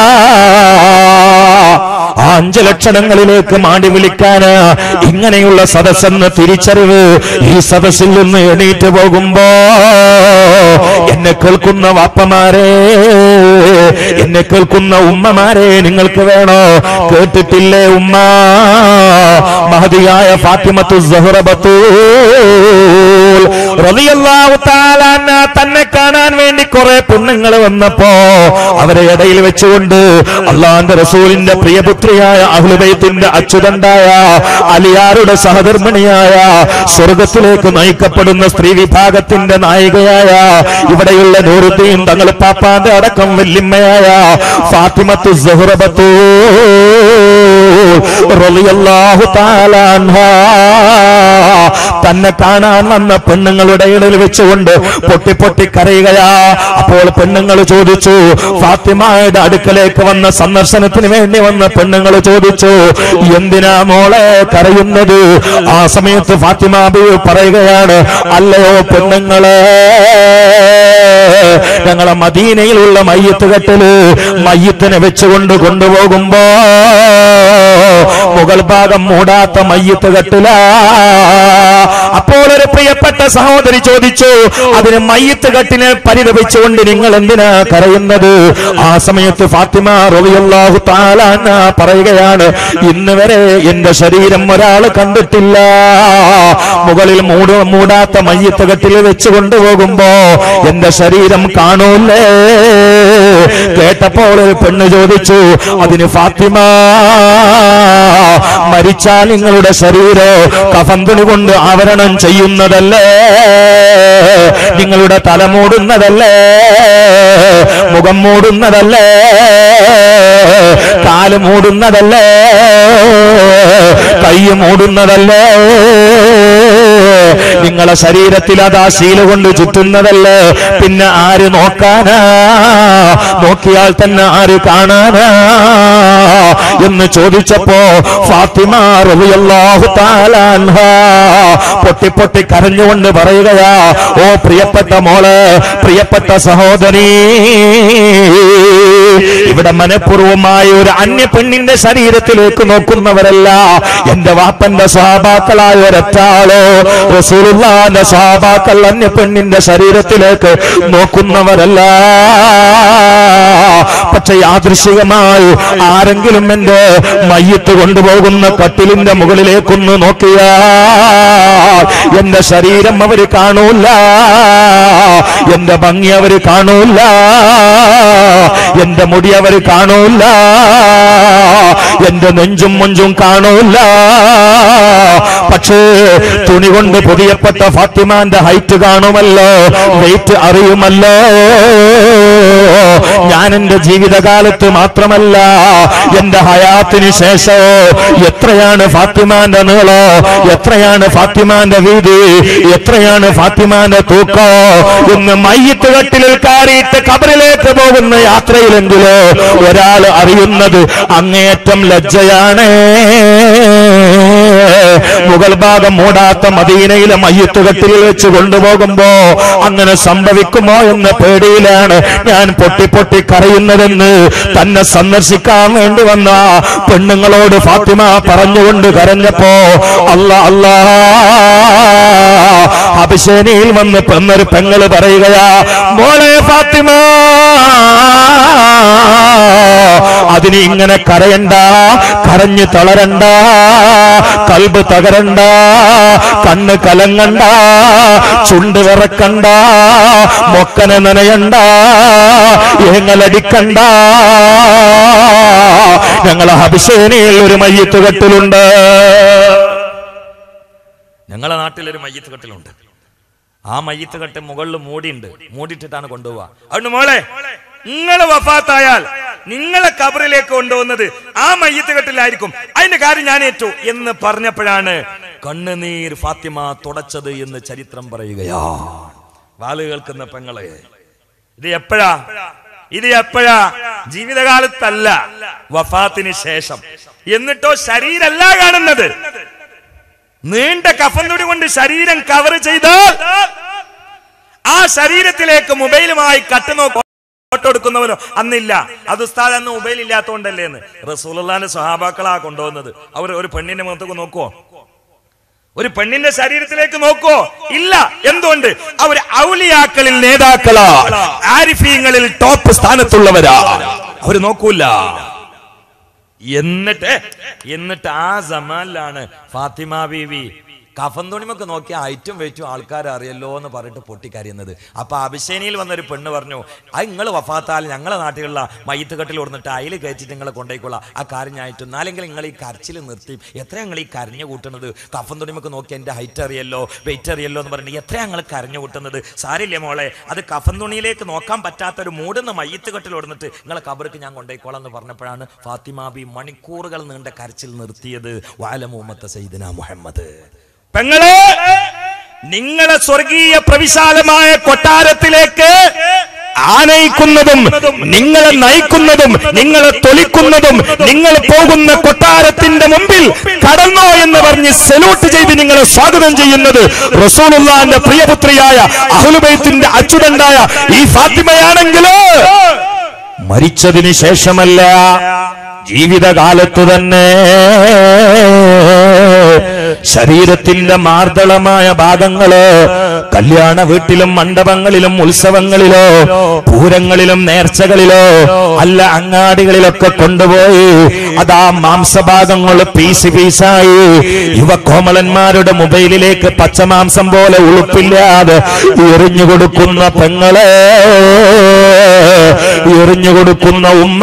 ആ 5 ലക്ഷണങ്ങളിലേക്ക് മാടി വിളിക്കാന് ഇങ്ങനെയുള്ള സദസ്സെന്ന് തിരിച്ചറിവ് ഈ സദസ്സിൽ നിന്ന് എണീറ്റ് പോകുമ്പോ എന്നെ കേൾക്കുന്ന വാപ്പമാരെ, എന്നെ കേൾക്കുന്ന ഉമ്മമാരെ നിങ്ങൾക്ക് വേണോ? കേട്ടിട്ടില്ലേ ഉമ്മ? മഹദിയായ ഫാത്തിമത്തു സുഹ്റ ബത്തൂൽ റളിയല്ലാഹു തആല അൻഹ തന്നെ കാണാൻ വേണ്ടി കുറെ പെണ്ണുങ്ങൾ വന്നപ്പോ അവരെ ഇടയിൽ വെച്ചുകൊണ്ട് അള്ളാഹുവിന്റെ റസൂലിന്റെ പ്രിയപുത്രിയായ അഹ്ലുൽ ബൈത്തിന്റെ അച്യുതണ്ടായ അലിയാരുടെ സഹധർമ്മിണിയായ സ്വർഗത്തിലേക്ക് നയിക്കപ്പെടുന്ന സ്ത്രീ വിഭാഗത്തിന്റെ നായികയായ ഇവിടെയുള്ള നൂറുദ്ദീൻ തങ്ങൾ പാപ്പാന്റെ അടക്കം വല്യമ്മയായ ഫാത്തിമത്തു സുഹ്റ ബത്തൂൽ റളിയല്ലാഹു തആല അൻഹ തന്നെ കാണാൻ വന്ന പെണ്ണുങ്ങളുടെ ഇടയിൽ വെച്ചുകൊണ്ട് പൊട്ടി കരയുകയാ. അപ്പോൾ പെണ്ണുങ്ങൾ ചോദിച്ചു, ഫാത്തിമയുടെ അടുക്കലേക്ക് വന്ന സന്ദർശനത്തിന് വേണ്ടി വന്ന പെണ്ണുങ്ങൾ ചോദിച്ചു, എന്തിനാ മോളെ കരയുന്നത്? ആ സമയത്ത് ഫാത്തിമ ബീവി പറയുകയാണ്, അല്ലയോ പെണ്ണുങ്ങളെ, ഞങ്ങളെ മദീനയിലുള്ള മയ്യത്ത് കെട്ടില് മയ്യത്തിനെ വെച്ചുകൊണ്ട് കൊണ്ടുപോകുമ്പോ മുകൾ ഭാഗം മൂടാത്ത മയ്യത്ത് കെട്ടില. അപ്പോൾ ഒരു പ്രിയപ്പെട്ട സഹോദരി ചോദിച്ചു, അതിന് മയ്യത്ത് കെട്ടിനെ പരിതപിച്ചുകൊണ്ട് നിങ്ങൾ എന്തിനാ കരയുന്നത്? ആ സമയത്ത് ഫാത്തിമ റളിയല്ലാഹു തആല അൻഹ പറയുകയാണ്, ഇന്ന് വരെ എന്റെ ശരീരം ഒരാൾ കണ്ടിട്ടില്ല. മുകളിൽ മൂടാത്ത മയ്യത്ത് കെട്ടിൽ വെച്ച് കൊണ്ടുപോകുമ്പോ എന്റെ ശരീരം കാണൂലേ? കേട്ടപ്പോൾ ഒരു പെണ്ണ് ചോദിച്ചു, അതിന് ഫാത്തിമ, മരിച്ചാൽ നിങ്ങളുടെ ശരീരം കഫൻ തുണി കൊണ്ട് ആവരണം ചെയ്യുന്നതല്ലേ? നിങ്ങളുടെ തല മൂടുന്നതല്ലേ? മുഖം മൂടുന്നതല്ലേ? കാല് മൂടുന്നതല്ലേ? കൈ മൂടുന്നതല്ലേ? നിങ്ങളെ ശരീരത്തിൽ അതാ ശീല കൊണ്ട് ചുറ്റുന്നതല്ലേ? പിന്നെ ആര് നോക്കാനാ? നോക്കിയാൽ തന്നെ ആര് കാണാനാ എന്ന് ചോദിച്ചപ്പോ ഫാത്തിമ റളിയല്ലാഹു തആല അൻഹ പൊട്ടി പൊട്ടി കരഞ്ഞുകൊണ്ട് പറയുകയാ, ഓ പ്രിയപ്പെട്ട മോളെ, പ്രിയപ്പെട്ട സഹോദരി, ഇവിടെ മനഃപൂർവമായ ഒരു അന്യ പെണ്ണിന്റെ ശരീരത്തിലേക്ക് നോക്കുന്നവരല്ല. എന്റെ വാപ്പന്റെ സ്വഹാബാക്കളായ ഒരൊറ്റാളോ റസൂലുള്ളാഹിന്റെ സ്വഹാബാക്കൾ അന്യ പെണ്ണിന്റെ ശരീരത്തിലേക്ക് നോക്കുന്നവരല്ല. പക്ഷെ യാദൃശ്ചികമായി ആരെങ്കിലും എന്റെ മയ്യത്ത് കൊണ്ടുപോകുന്ന കട്ടിലിന്റെ മുകളിലേക്കൊന്ന് നോക്കിയാൽ എന്റെ ശരീരം അവര് കാണൂല, എന്റെ ഭംഗി അവര് കാണൂല, എന്റെ മുടി അവര് കാണൂല, എന്റെ നെഞ്ചും മുഞ്ചും കാണൂല. പക്ഷേ തുണി കൊണ്ട് പൊതിയപ്പെട്ട ഫാത്തിമാന്റെ ഹൈറ്റ് കാണുമല്ലോ, വെയിറ്റ് അറിയുമല്ലോ. ഞാൻ എന്റെ ജീവിതകാലത്ത് മാത്രമല്ല, എന്റെ ഹയാത്തിന് ശേഷം എത്രയാണ് ഫാത്തിമാന്റെ നീളോ, എത്രയാണ് ഫാത്തിമാന്റെ വീതി, എത്രയാണ് ഫാത്തിമാന്റെ തൂക്കോ എന്ന് മയ്യത്ത് കട്ടിലിൽ കയറിയിട്ട് ഖബറിലേക്ക് പോകുന്ന യാത്രയിലെങ്കിലോ ഒരാൾ അറിയുന്നത് അങ്ങേയറ്റം ലജ്ജയാണ്. മുകൾ ഭാഗം മൂടാത്ത മദീനയിലെ മയ്യത്ത് കട്ടിലിൽ വെച്ച് കൊണ്ടുപോകുമ്പോ അങ്ങനെ സംഭവിക്കുമോ എന്ന പേടിയിലാണ് ഞാൻ പൊട്ടി പൊട്ടി കരയുന്നതെന്ന് തന്നെ സന്ദർശിക്കാൻ വേണ്ടി വന്ന പെണ്ണുങ്ങളോട് ഫാത്തിമ പറഞ്ഞുകൊണ്ട് കരഞ്ഞപ്പോ അല്ലാ അല്ലാ അഭിഷേനിയിൽ വന്ന് പെണ്ണൊരു പെങ്ങള് പറയുകയാ, മോളെ ഫാത്തിമ, അതിന് ഇങ്ങനെ കരയണ്ട, കരഞ്ഞു തളരണ്ട, കൽബ് തകരണ്ട, കണ്ണ് കലങ്ങണ്ട, ചുണ്ട് വിറക്കണ്ട, മൊക്കനെ നനയണ്ട, ഏങ്ങലടിക്കണ്ട. ഞങ്ങളെ ഹബിഷേനയിൽ ഒരു മയ്യത്ത് കെട്ടിലുണ്ട്. ഞങ്ങളെ നാട്ടിലൊരു മയ്യത്ത് കെട്ടിലുണ്ട്. ആ മയ്യത്ത് കെട്ട് മുകളിൽ മൂടിയുണ്ട്, മൂടിയിട്ടിട്ടാണ് കൊണ്ടുപോവുക. അതുകൊണ്ട് മോളെ, നിങ്ങൾ വഫാത്തായാൽ നിങ്ങളെ ഖബറിലേക്ക് കൊണ്ടുപോകുന്നത് ആ മയ്യത്ത് കെട്ടിലായിരിക്കും, അതിന്റെ കാര്യം ഞാൻ ഏറ്റു എന്ന് പറഞ്ഞപ്പോഴാണ് കണ്ണുനീർ ഫാത്തിമ തുടച്ചത് എന്ന് ചരിത്രം പറയുകയാ. വാല് കേൾക്കുന്ന പെങ്ങളെ, ഇത് എപ്പോഴാ? ജീവിതകാലത്തല്ല, വഫാത്തിന് ശേഷം. എന്നിട്ടോ ശരീരമല്ല കാണുന്നത്, നീണ്ട കഫൻ തുണി കൊണ്ട് ശരീരം കവർ ചെയ്താൽ ആ ശരീരത്തിലേക്ക് മൊബൈലുമായി കട്ടുനോക്കോ ഫോട്ടോ എടുക്കുന്നവനോ അന്നില്ല. അത് ഉസ്താദ് അന്ന് മൊബൈൽ ഇല്ലാത്തതുകൊണ്ടല്ലേ എന്ന്. റസൂലുള്ളാഹിന്റെ സ്വഹാബാക്കളാ കൊണ്ടുവന്നത്. അവർ ഒരു പെണ്ണിന്റെ മുഖത്തേക്ക് നോക്കുവോ? ഒരു പെണ്ണിന്റെ ശരീരത്തിലേക്ക് നോക്കുവോ? ഇല്ല. എന്തുകൊണ്ട്? അവർ ഔലിയാക്കളിൽ നേതാക്കളാ, ആരിഫീങ്ങളിൽ ടോപ്പ് സ്ഥാനത്തുള്ളവരാ. അവര് നോക്കൂല. എന്നിട്ട് ആ സമാനിലാണ് ഫാത്തിമ ബീവി കഫൻ തുണിമൊക്കെ നോക്കി ഹൈറ്റും വെയിറ്റും ആൾക്കാർ അറിയല്ലോ എന്ന് പറഞ്ഞിട്ട് പൊട്ടിക്കരയുന്നത്. അപ്പൊ അഭിഷേനിയിൽ വന്നൊരു പെണ്ണ് പറഞ്ഞു, അത് നിങ്ങൾ വഫാത്താൽ ഞങ്ങളെ നാട്ടിലുള്ള മയ്യത്ത് കെട്ടിൽ കൊടുത്തിട്ട് അതിൽ കയറ്റിട്ട് നിങ്ങളെ കൊണ്ടുപോയിക്കൊള്ളാം. ആ കാര്യം ഞായിട്ടു, എന്നാലെങ്കിൽ നിങ്ങൾ ഈ കരച്ചിൽ നിർത്തി. എത്ര ഞങ്ങൾ ഈ കരഞ്ഞു കൂട്ടുന്നത്? കഫൻ തുണിമൊക്കെ നോക്കി എൻ്റെ ഹൈറ്റ് അറിയല്ലോ, വെയിറ്റ് അറിയല്ലോ എന്ന് പറഞ്ഞിട്ട് എത്ര ഞങ്ങൾ കരഞ്ഞു കൂട്ടുന്നത്? സാരില്ലേ മോളെ, അത് കഫൻ തുണിയിലേക്ക് നോക്കാൻ പറ്റാത്തൊരു മൂടുന്ന മയ്യത്ത് കെട്ടിൽ കൊടുത്തിട്ട് നിങ്ങളെ ഖബർക്ക് ഞാൻ കൊണ്ടുപോയിക്കോളാം എന്ന് പറഞ്ഞപ്പോഴാണ് ഫാത്തിമ ബി മണിക്കൂറുകൾ നീണ്ട കരച്ചിൽ നിർത്തിയത്. വഅലമു ഉമ്മത്ത സയ്യിദിനാ മുഹമ്മദ്. പെങ്ങളെ, നിങ്ങളെ സ്വർഗീയ പ്രവിശാലമായ കൊട്ടാരത്തിലേക്ക് ആനയിക്കുന്നതും നിങ്ങളെ നയിക്കുന്നതും നിങ്ങളെ തൊലിക്കുന്നതും നിങ്ങൾ പോകുന്ന കൊട്ടാരത്തിന്റെ മുമ്പിൽ കടന്നോ എന്ന് പറഞ്ഞ് സല്യൂട്ട് ചെയ്ത് നിങ്ങളെ സ്വാഗതം ചെയ്യുന്നത് റസൂലുള്ളാഹിന്റെ പ്രിയപുത്രിയായ അഹ്ലുൽ ബൈത്തിന്റെ അച്ചുതണ്ടായ ഈ ഫാത്തിമയാണെങ്കിലോ മരിച്ചതിന് ശേഷമല്ല, ജീവിതകാലത്ത് തന്നെ ശരീരത്തിന്റെ മാർദ്ദളമായ ഭാഗങ്ങള് കല്യാണ വീട്ടിലും മണ്ഡപങ്ങളിലും ഉത്സവങ്ങളിലോ പൂരങ്ങളിലും നേർച്ചകളിലോ അല്ല അങ്ങാടികളിലൊക്കെ കൊണ്ടുപോയി അതാ മാംസഭാഗങ്ങൾ പീസ് പീസായി യുവകോമളന്മാരുടെ മൊബൈലിലേക്ക് പച്ചമാംസം പോലെ ഉളുപ്പില്ലാതെ എറിഞ്ഞു കൊടുക്കുന്ന പെങ്ങളെ, എറിഞ്ഞു കൊടുക്കുന്ന ഉമ്മ,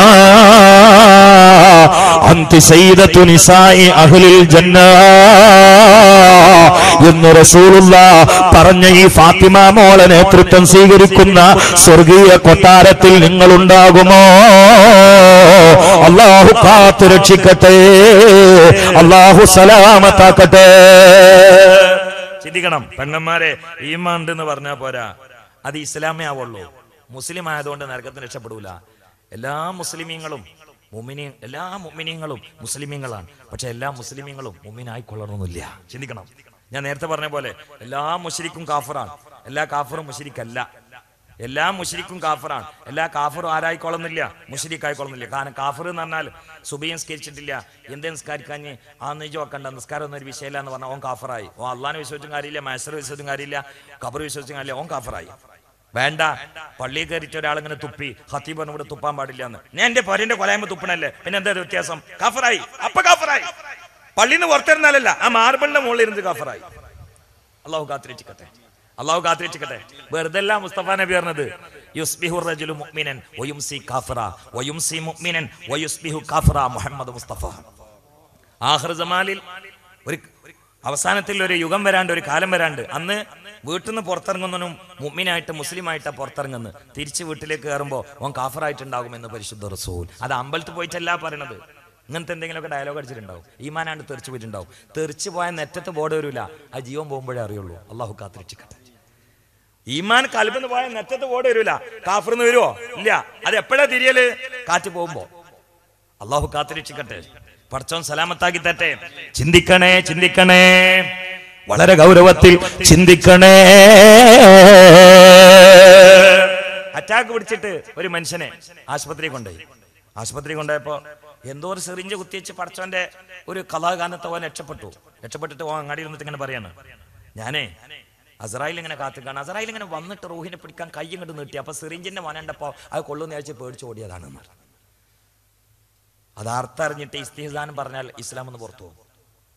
അന്തി സയ്യിദത്തു നിസാഇ അഹ്ലിൽ ജന്ന എന്ന് റസൂലുള്ളാഹ് പറഞ്ഞ ഈ ഫാത്തിമ മോളെ നേതൃത്വം സ്വീകരിക്കുന്ന സ്വർഗീയ കൊട്ടാരത്തിൽ നിങ്ങൾ ഉണ്ടാകുമോ? അല്ലാഹു കാത്തു രക്ഷിക്കട്ടെ, അല്ലാഹു സലാമത്താക്കട്ടെ. ചിന്തിക്കണം പെങ്ങന്മാരെ, ഈമാൻ എന്ന് പറഞ്ഞാൽ പോരാ, അത് ഇസ്ലാമേ ആവുള്ളൂ. മുസ്ലിം ആയതുകൊണ്ട് നരകത്തിന് രക്ഷപ്പെടൂല. എല്ലാ മുസ്ലിമീങ്ങളും എല്ലാ മുഅ്മിനീങ്ങളും മുസ്ലിമീങ്ങളാണ്. പക്ഷെ എല്ലാ മുസ്ലിമീങ്ങളും മുഅ്മിനായിക്കൊള്ളണമെന്നില്ല. ചിന്തിക്കണം. ഞാൻ നേരത്തെ പറഞ്ഞ പോലെ എല്ലാ മുശ്രിക്കും കാഫിറാണ്, എല്ലാ കാഫിറും മുശ്രിക്കല്ല. എല്ലാ മുശ്രിക്കും കാഫിറാണ്, എല്ലാ കാഫിറും ആരായിക്കൊള്ളുന്നില്ല, മുശ്രിക്കായിക്കൊള്ളുന്നില്ല. കാരണം കാഫിർ എന്ന് പറഞ്ഞാൽ സുബഹി നിസ്കരിച്ചിട്ടില്ല, എന്തേ നിസ്കരിക്കാഞ്ഞ് ആ നെയ്ജ് വെക്കണ്ട, നിസ്കാരം ഒന്നും ഒരു വിഷയമില്ല എന്ന് പറഞ്ഞാൽ ഓൻ കാഫിറായി. ഓ അള്ളാനെ വിശ്വസിച്ചും കാര്യമില്ല, മഹ്ശർ വിശ്വസിച്ചും കാര്യമില്ല, ഖബർ വിശ്വസിച്ചും കാര്യമില്ല, ഓൻ കാഫിറായി. വേണ്ട, പള്ളിയിൽ കയറിയിട്ട് ഒരാളിങ്ങനെ തുപ്പി ഖത്തീബ് പറഞ്ഞ ഇവിടെ തുപ്പാൻ പാടില്ല എന്ന്, ഞാൻ എന്റെ പൊരന്റെ കൊലയമ്പ തുപ്പണല്ലേ, പിന്നെ എന്താ വ്യത്യാസം? കാഫിറായി, അപ്പൊ കാഫിറായി. പള്ളിയിൽ നിന്ന് പുറത്തിരുന്നാലല്ല, ആ മാർബിളിന്റെ മുകളിൽ ഇരുന്ന് കാഫിറായി. അള്ളാഹു കാത്തിരക്ഷിക്കട്ടെ, അള്ളാഹു കാത്തിരക്ഷിക്കട്ടെ. വെറുതെ അല്ല മുസ്തഫ നബി പറഞ്ഞത്, യുസ്ബിഹു റജുലു മുഅ്മിനൻ വയുംസി കാഫിറ വയുംസി മുഅ്മിനൻ വയുസ്ബിഹു കാഫിറ. മുഹമ്മദ് മുസ്തഫ. ആഖിർ സമാനിൽ ഒരു അവസാനത്തിൽ ഒരു യുഗം വരാണ്ട്, ഒരു കാലം വരാണ്ട്, അന്ന് വീട്ടിൽ നിന്ന് പുറത്തിറങ്ങുന്നവനും മുഅ്മിനായിട്ട് മുസ്ലിമായിട്ട് പുറത്തിറങ്ങുന്നു, തിരിച്ച് വീട്ടിലേക്ക് കയറുമ്പോൾ ഓൻ കാഫിറായിട്ടുണ്ടാകുമെന്ന് പരിശുദ്ധ റസൂൽ. അത് അമ്പലത്തിൽ പോയിട്ടല്ല പറയണത്. ഇങ്ങനത്തെ എന്തെങ്കിലുമൊക്കെ ഡയലോഗ് അടിച്ചിട്ടുണ്ടാവും. ഈമാനാണ്ട് തെറിച്ചു പോയിട്ടുണ്ടാവും. തെറിച്ചു പോയാൽ നെറ്റത്ത് ബോർഡ് വരില്ല, ആ ജീവൻ പോകുമ്പോഴേ അറിയുള്ളൂ. അള്ളാഹു കാത്തിരക്ഷിക്കട്ടെ. ഈമാൻ കൽബിന്ന് പോയാൽ നെറ്റത്ത് ബോർഡ് വരില്ല. കാഫിർന്ന് വരുമോ? ഇല്ല. അത് എപ്പോഴാ തിരിയല്? കാറ്റ് പോകുമ്പോ. അള്ളാഹു കാത്തിരക്ഷിക്കട്ടെ, പടച്ചോൻ സലാമത്താക്കി തട്ടെ. ചിന്തിക്കണേ, ചിന്തിക്കണേ, വളരെ ഗൗരവത്തിൽ ചിന്തിക്കണേ. അറ്റാക്ക് പിടിച്ചിട്ട് ഒരു മനുഷ്യനെ ആശുപത്രി കൊണ്ടുപോയി. ആശുപത്രി കൊണ്ടുപോയപ്പോ എന്തോ ഒരു സിറിഞ്ച് കുത്തിവെച്ച് പടച്ചോന്റെ ഒരു കലാകാനത്തെ ഓൻ രക്ഷപ്പെട്ടിട്ട് ഓൻ അങ്ങാടി വന്നിട്ട് ഇങ്ങനെ പറയാണ്, ഞാനേ അസ്രായേൽ ഇങ്ങനെ കാത്തിക്കാണ്. അസ്രായേൽ ഇങ്ങനെ വന്നിട്ട് റൂഹിനെ പിടിക്കാൻ കൈ ഇങ്ങോട്ട് നീട്ടി, അപ്പൊ സിറിഞ്ചിന്റെ മനണ്ടപ്പോ അത് കൊള്ളുന്ന ആഴ്ച പേടിച്ച് ഓടിയതാണെന്ന്. അത് അർത്ഥം അറിഞ്ഞിട്ട് ഇസ്തിഹ്സാനം പറഞ്ഞാൽ ഇസ്ലാം എന്ന് പുറത്തു പോകും.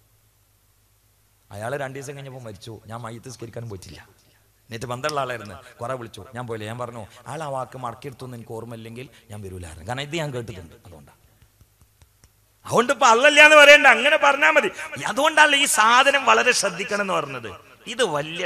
അയാൾ 2 ദിവസം കഴിഞ്ഞപ്പോൾ മരിച്ചു. ഞാൻ മയ്യത്ത് നിസ്കരിക്കാനും പോയിട്ടില്ല. എന്നിട്ട് ബന്ധമുള്ള ആളായിരുന്നു. കുറെ വിളിച്ചു, ഞാൻ പോയില്ല. ഞാൻ പറഞ്ഞു, ആൾ ആ വാക്ക് മടക്കിയെടുത്തൊന്നും എനിക്ക് ഓർമ്മയില്ലെങ്കിൽ ഞാൻ വരൂലായിരുന്നു. കാരണം ഇത് ഞാൻ കേട്ടിട്ടുണ്ട്. അതുകൊണ്ട് ഇപ്പൊ അല്ലല്ല എന്ന് പറയണ്ട, അങ്ങനെ പറഞ്ഞാൽ മതി. അതുകൊണ്ടല്ല ഈ സാധനം വളരെ ശ്രദ്ധിക്കണം എന്ന് പറഞ്ഞത്. ഇത് വലിയ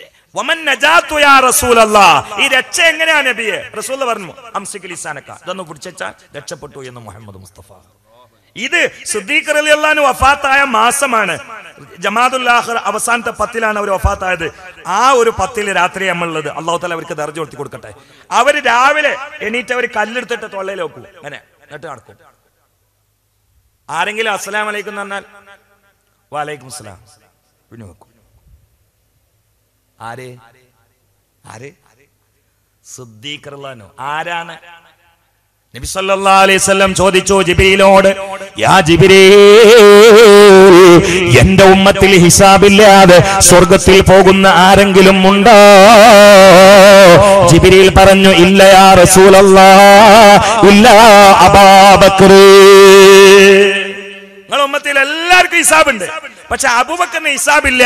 ഈ രക്ഷ എങ്ങനെയാണ് നബിയെ? റസൂൽ പറഞ്ഞു, അംസിക് ലിസാനക, ഇതൊന്ന് പിടിച്ചാൽ രക്ഷപ്പെട്ടു എന്ന് മുഹമ്മദ് മുസ്തഫ. ഇത് സിദ്ദീഖ് റളിയല്ലാഹു അൻഹു വഫാത്തായ മാസമാണ്. ജമാഅത്തുൽ ആഖിർ അവസാനത്തെ 10-ലാണ് അവർ വഫാത്തായത്. ആ ഒരു 10 രാത്രി നമ്മളുള്ളത്. അല്ലാഹു തആല അവർക്ക് ദർജ കൊടുത്തി കൊടുക്കട്ടെ. അവര് രാവിലെ എണീറ്റ് അവർ കല്ലെടുത്തിട്ട് തൊള്ളയിൽ വെക്കും, അങ്ങനെ എന്നിട്ട് നടക്കും. ആരെങ്കിലും അസ്സലാമു അലൈക്കും എന്ന് പറഞ്ഞാൽ വഅലൈക്കും സലാം പിന്നെ വെക്കും. ആര് ആര്? സിദ്ദീഖ് റളിയല്ലാഹു അൻഹു. ആരാണ്? നബി സല്ലല്ലാഹു അലൈഹി വസല്ലം ചോദിച്ചു ജിബ്രീലോട്, യാ ജിബ്രീൽ, എന്റെ ഉമ്മത്തിൽ ഹിസാബില്ലാതെ സ്വർഗത്തിൽ പോകുന്ന ആരെങ്കിലും ഉണ്ടോ? ജിബ്രീൽ പറഞ്ഞു, ഇല്ല യാ റസൂലല്ലാഹ്, ഇല്ല അബൂബക്കർ. നിങ്ങളുടെ ഉമ്മത്തിൽ എല്ലാവർക്കും ഹിസാബുണ്ട്, പക്ഷെ അബൂബക്കറിന് ഹിസാബില്ല.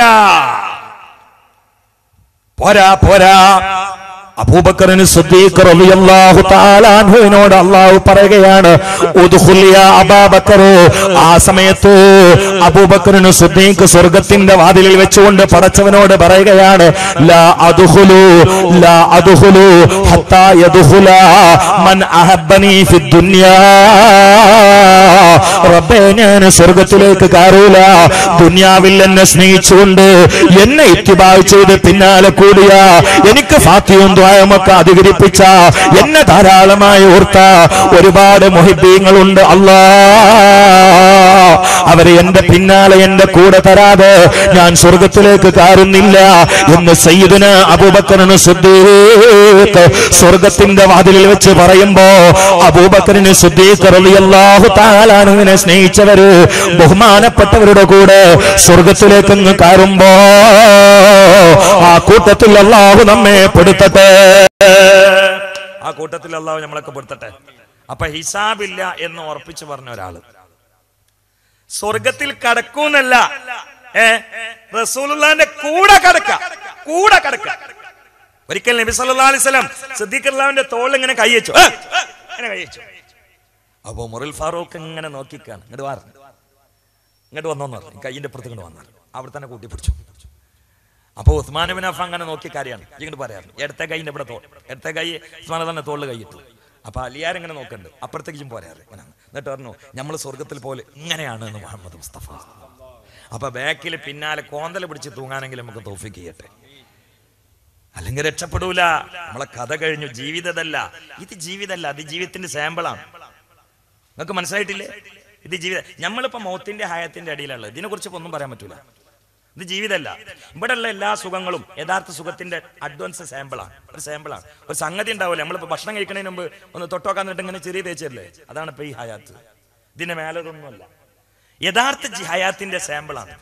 പോരാ പോരാ, അബൂബക്കറിന് സിദ്ദീഖ് റളിയല്ലാഹു തആല അൻഹുവിനോട് അല്ലാഹു പറയുകയാണ്, ഉദ്ഖുൽ യാ അബൂബക്കർ. ആ സമയത്ത് അബൂബക്കറിന് സിദ്ദീഖ് സ്വർഗ്ഗത്തിന്റെ വാതിലിൽ വെച്ചുകൊണ്ട് പടച്ചവനോട് പറയുകയാണ്, ലാ അദ്ഖുലു ലാ അദ്ഖുലു ഹത്താ യദ്ഖുല മൻ അഹബ്ബനി ഫിദ് ദുനിയാ. റബ്ബേ, ഞാൻ സ്വർഗ്ഗത്തിലേക്ക് കയറൂല, ദുനിയാവിൽ എന്നെ സ്നേഹിച്ചുകൊണ്ട് എന്നെ ഇത്തിബാ ചെയ്ത് പിന്നാലെ കൂടിയ, എനിക്ക് ഫാത്തിഹയും ദുആയുമൊക്കെ അധികരിപ്പിച്ച, എന്നെ ധാരാളമായി ഓർത്ത ഒരുപാട് മുഹിബ്ബീങ്ങളുണ്ട് അല്ലാഹ്. അവരെ എന്റെ പിന്നാലെ എന്റെ കൂടെ തരാതെ ഞാൻ സ്വർഗത്തിലേക്ക് കയറുന്നില്ല എന്ന് സയ്യിദുനാ അബൂബക്കർ സിദ്ദീഖ് സുദ്ദീഖ് സ്വർഗത്തിന്റെ വാതിലിൽ വെച്ച് പറയുമ്പോ അബൂബക്കറിന് സിദ്ദീഖ് റളിയല്ലാഹു തആല അൻഹുവിനെ സ്നേഹിച്ചവര് ബഹുമാനപ്പെട്ടവരുടെ കൂടെ സ്വർഗത്തിലേക്ക് അങ്ങ് കയറുമ്പോ ആ കൂട്ടത്തിൽ അല്ലാഹു നമ്മെ പെടുത്തട്ടെ. ആ കൂട്ടത്തിൽ അല്ലാഹു നമ്മളൊക്കെ പെടുത്തട്ടെ. അപ്പൊ ഹിസാബില്ല എന്ന് ഉറപ്പിച്ചു പറഞ്ഞ ഒരാള് സ്വർഗത്തിൽ കടക്കൂന്നല്ല, റസൂലുള്ളാഹിന്റെ കൂടെ കടക്ക. ഒരിക്കൽ നബി സല്ലല്ലാഹു അലൈഹി വസല്ലം സിദ്ദീഖ് റളിയല്ലാഹുവിന്റെ തോളിൽ ഇങ്ങനെ കൈ വെച്ചു. അപ്പൊ ഉമറുൽ ഫാറൂഖ് ഇങ്ങനെ നോക്കിക്കാണ്. ഇങ്ങോട്ട് വന്നോന്ന് പറഞ്ഞു. കൈയിന്റെ അപ്പുറത്ത് ഇങ്ങോട്ട് വന്നാൽ അവിടെ തന്നെ കൂട്ടിപ്പിടിച്ചു. അപ്പൊ ഉസ്മാൻ ഇബ്നു അഫ്ഫാൻ അങ്ങനെ നോക്കി കാര്യമാണ്. ഇങ്ങോട്ട് പറയാറ് ഇടത്തെ കൈയിന്റെ ഇവിടെ തോൾ, ഇടത്തെ കൈ ഉസ്മാൻ തന്നെ തോളിൽ കൈയിട്ടു. അപ്പൊ അലിയാർ ഇങ്ങനെ നോക്കണ്ട്, അപ്പുറത്തേക്കും പോരാറ്. എന്നിട്ട് പറഞ്ഞു നമ്മൾ സ്വർഗത്തിൽ പോലെ ഇങ്ങനെയാണ് എന്ന് മുഹമ്മദ് മുസ്തഫ. അപ്പൊ ബാക്കിൽ പിന്നാലെ കോന്തല പിടിച്ച് തൂങ്ങാനെങ്കിലും നമുക്ക് തൗഫീഖ് ചെയ്യട്ടെ, അല്ലെങ്കിൽ രക്ഷപ്പെടൂല. നമ്മളെ കഥ കഴിഞ്ഞു. ജീവിതമല്ല ഇത്, ജീവിതമല്ല അത്, ജീവിതത്തിന്റെ സാമ്പിളാണ്. നിങ്ങൾക്ക് മനസ്സിലായിട്ടില്ലേ? ഇത് ജീവിതം. നമ്മളിപ്പോ മൗത്തിന്റെ ഹയാത്തിന്റെ അടിയിലുള്ള ഇതിനെ കുറിച്ച് ഒന്നും പറയാൻ പറ്റൂല. ഇത് ജീവിതമല്ല. ഇവിടെയുള്ള എല്ലാ സുഖങ്ങളും യഥാർത്ഥ സുഖത്തിന്റെ അഡ്വാൻസ് സാമ്പിളാണ്, ഒരു സാമ്പിളാണ്. ഒരു സംഗതി ഉണ്ടാവില്ല. നമ്മളിപ്പോ ഭക്ഷണം കഴിക്കുന്നതിന് മുമ്പ് ഒന്ന് തൊട്ടോക്കാൻ നിന്നിട്ട് ഇങ്ങനെ ചെറിയ തേച്ചല്ലേ, അതാണ് ഇപ്പൊ ഈ ഹയാത്ത്. ഇതിന്റെ മേലതൊന്നുമല്ല, യഥാർത്ഥ ഹയാത്തിന്റെ സാമ്പിളാണ്.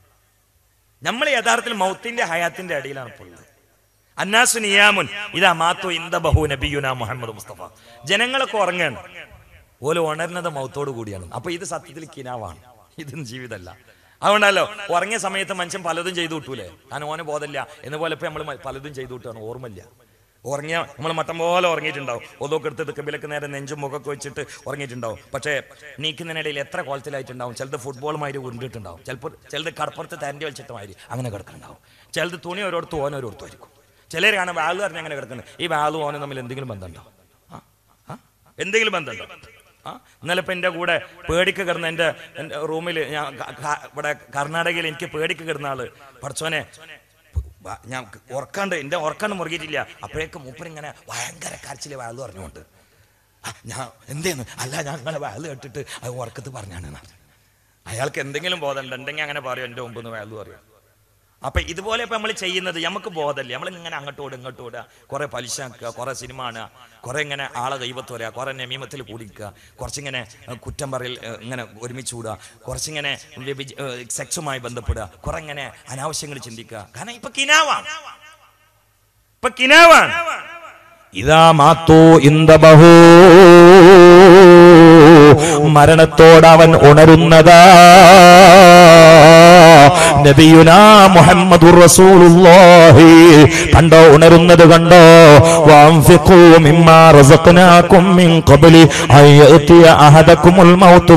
നമ്മൾ യഥാർത്ഥത്തിൽ മൗത്തിന്റെ ഹയാത്തിന്റെ അടിയിലാണ് ഇപ്പോൾ ഉള്ളത്. അന്നാസു നിയാമുൻ ഇദാ മാതു ഇന്ദ ബഹു നബിയുനാ മുഹമ്മദ് മുസ്തഫ. ജനങ്ങളൊക്കെ ഉറങ്ങാണ്, ഓല് ഉണർന്നത് മൗത്തോട് കൂടിയാണ്. അപ്പൊ ഇത് സത്യത്തിൽ കിനാവാണ്, ഇതൊന്നും ജീവിതമല്ല. അതുകൊണ്ടല്ലോ ഉറങ്ങിയ സമയത്ത് മനുഷ്യൻ പലതും ചെയ്തു വിട്ടൂലേ, കാരണം ഓന് ബോധമില്ല. എന്നപോലെ ഇപ്പൊ നമ്മൾ പലതും ചെയ്തു വിട്ടാണ്, ഓർമ്മയില്ല. ഉറങ്ങിയ നമ്മൾ മട്ടം പോലെ ഉറങ്ങിയിട്ടുണ്ടാവും. ഒതൊക്കെ എടുത്തിട്ട് കബിലക്ക് നേരെ നെഞ്ചും മുഖമൊക്കെ വെച്ചിട്ട് ഉറങ്ങിയിട്ടുണ്ടാവും. പക്ഷേ നീക്കുന്നതിനിടയിൽ എത്ര കോലത്തിലായിട്ടുണ്ടാവും. ചിലത് ഫുട്ബോളുമാതിരി ഉരുണ്ടിട്ടുണ്ടാവും, ചിലത് കടപ്പുറത്ത് തരണ്ടി വലിച്ചിട്ട് മാതിരി അങ്ങനെ കിടക്കുന്നുണ്ടാവും. ചിലത് തുണി ഓരോരുത്തും ഓരോരുത്തുമായിരിക്കും. ചിലർ കാണാൻ വാള് പറഞ്ഞ് അങ്ങനെ കിടക്കുന്നത്. ഈ വാളും ഓനും തമ്മിൽ എന്തെങ്കിലും ബന്ധമുണ്ടോ? എന്തെങ്കിലും ബന്ധമുണ്ടോ? ഇന്നലെ ഇപ്പം എൻ്റെ കൂടെ പേടിക്ക് കിടന്ന എൻ്റെ റൂമിൽ, ഞാൻ ഇവിടെ കർണാടകയിൽ എനിക്ക് പേടിക്ക് കിടന്ന ആള്, പഠിച്ചോനെ ഞാൻ എൻ്റെ ഉറക്കാണ്ട് മുറുകിയിട്ടില്ല. അപ്പോഴേക്കും മൂപ്പരിങ്ങനെ ഭയങ്കര കരച്ചിൽ വാള് പറഞ്ഞുകൊണ്ട്, ഞാൻ എന്തേന്ന് അല്ല ഞങ്ങളെ വാള് കേട്ടിട്ട് അത് ഉറക്കത്ത് പറഞ്ഞാണ്. അയാൾക്ക് എന്തെങ്കിലും ബോധമുണ്ട്, ഉണ്ടെങ്കിൽ അങ്ങനെ പറയും, എൻ്റെ മുമ്പ് നിന്ന് വാള് പറയും. അപ്പൊ ഇതുപോലെ ഇപ്പൊ നമ്മൾ ചെയ്യുന്നത് നമുക്ക് ബോധമല്ല. നമ്മളിങ്ങനെ അങ്ങോട്ടോട് ഇങ്ങോട്ടോടുക, കുറെ പലിശ ആക്കുക, കുറെ സിനിമ കാണുക, കുറെ ഇങ്ങനെ ആളെ ദൈവത്ത് വരിക, കുറെ നമീമത്തിൽ കൂടിക്കുക, കുറച്ചിങ്ങനെ കുറ്റം പറയൽ ഇങ്ങനെ ഒരുമിച്ച് കൂടുക, കുറച്ചിങ്ങനെ സെക്സുമായി ബന്ധപ്പെടുക, കുറെ ഇങ്ങനെ അനാവശ്യങ്ങൾ ചിന്തിക്കുക. കാരണം ഇപ്പൊ കിനാവാണ്. ഇതാ മാത്തൂ ഇന്ദബഹു, മരണത്തോട് അവൻ ഉണരുന്നതാ. നബിയുനാ മുഹമ്മദുർ റസൂലുള്ളാഹി കണ്ടോ, ഉണരുന്നത് കണ്ടോ. വഅൻഫിഖൂ മിമ്മാ റസഖ്നാകും മിൻ ഖബ്ലി അൻ യഅതിയ അഹദകുമുൽ മൗതു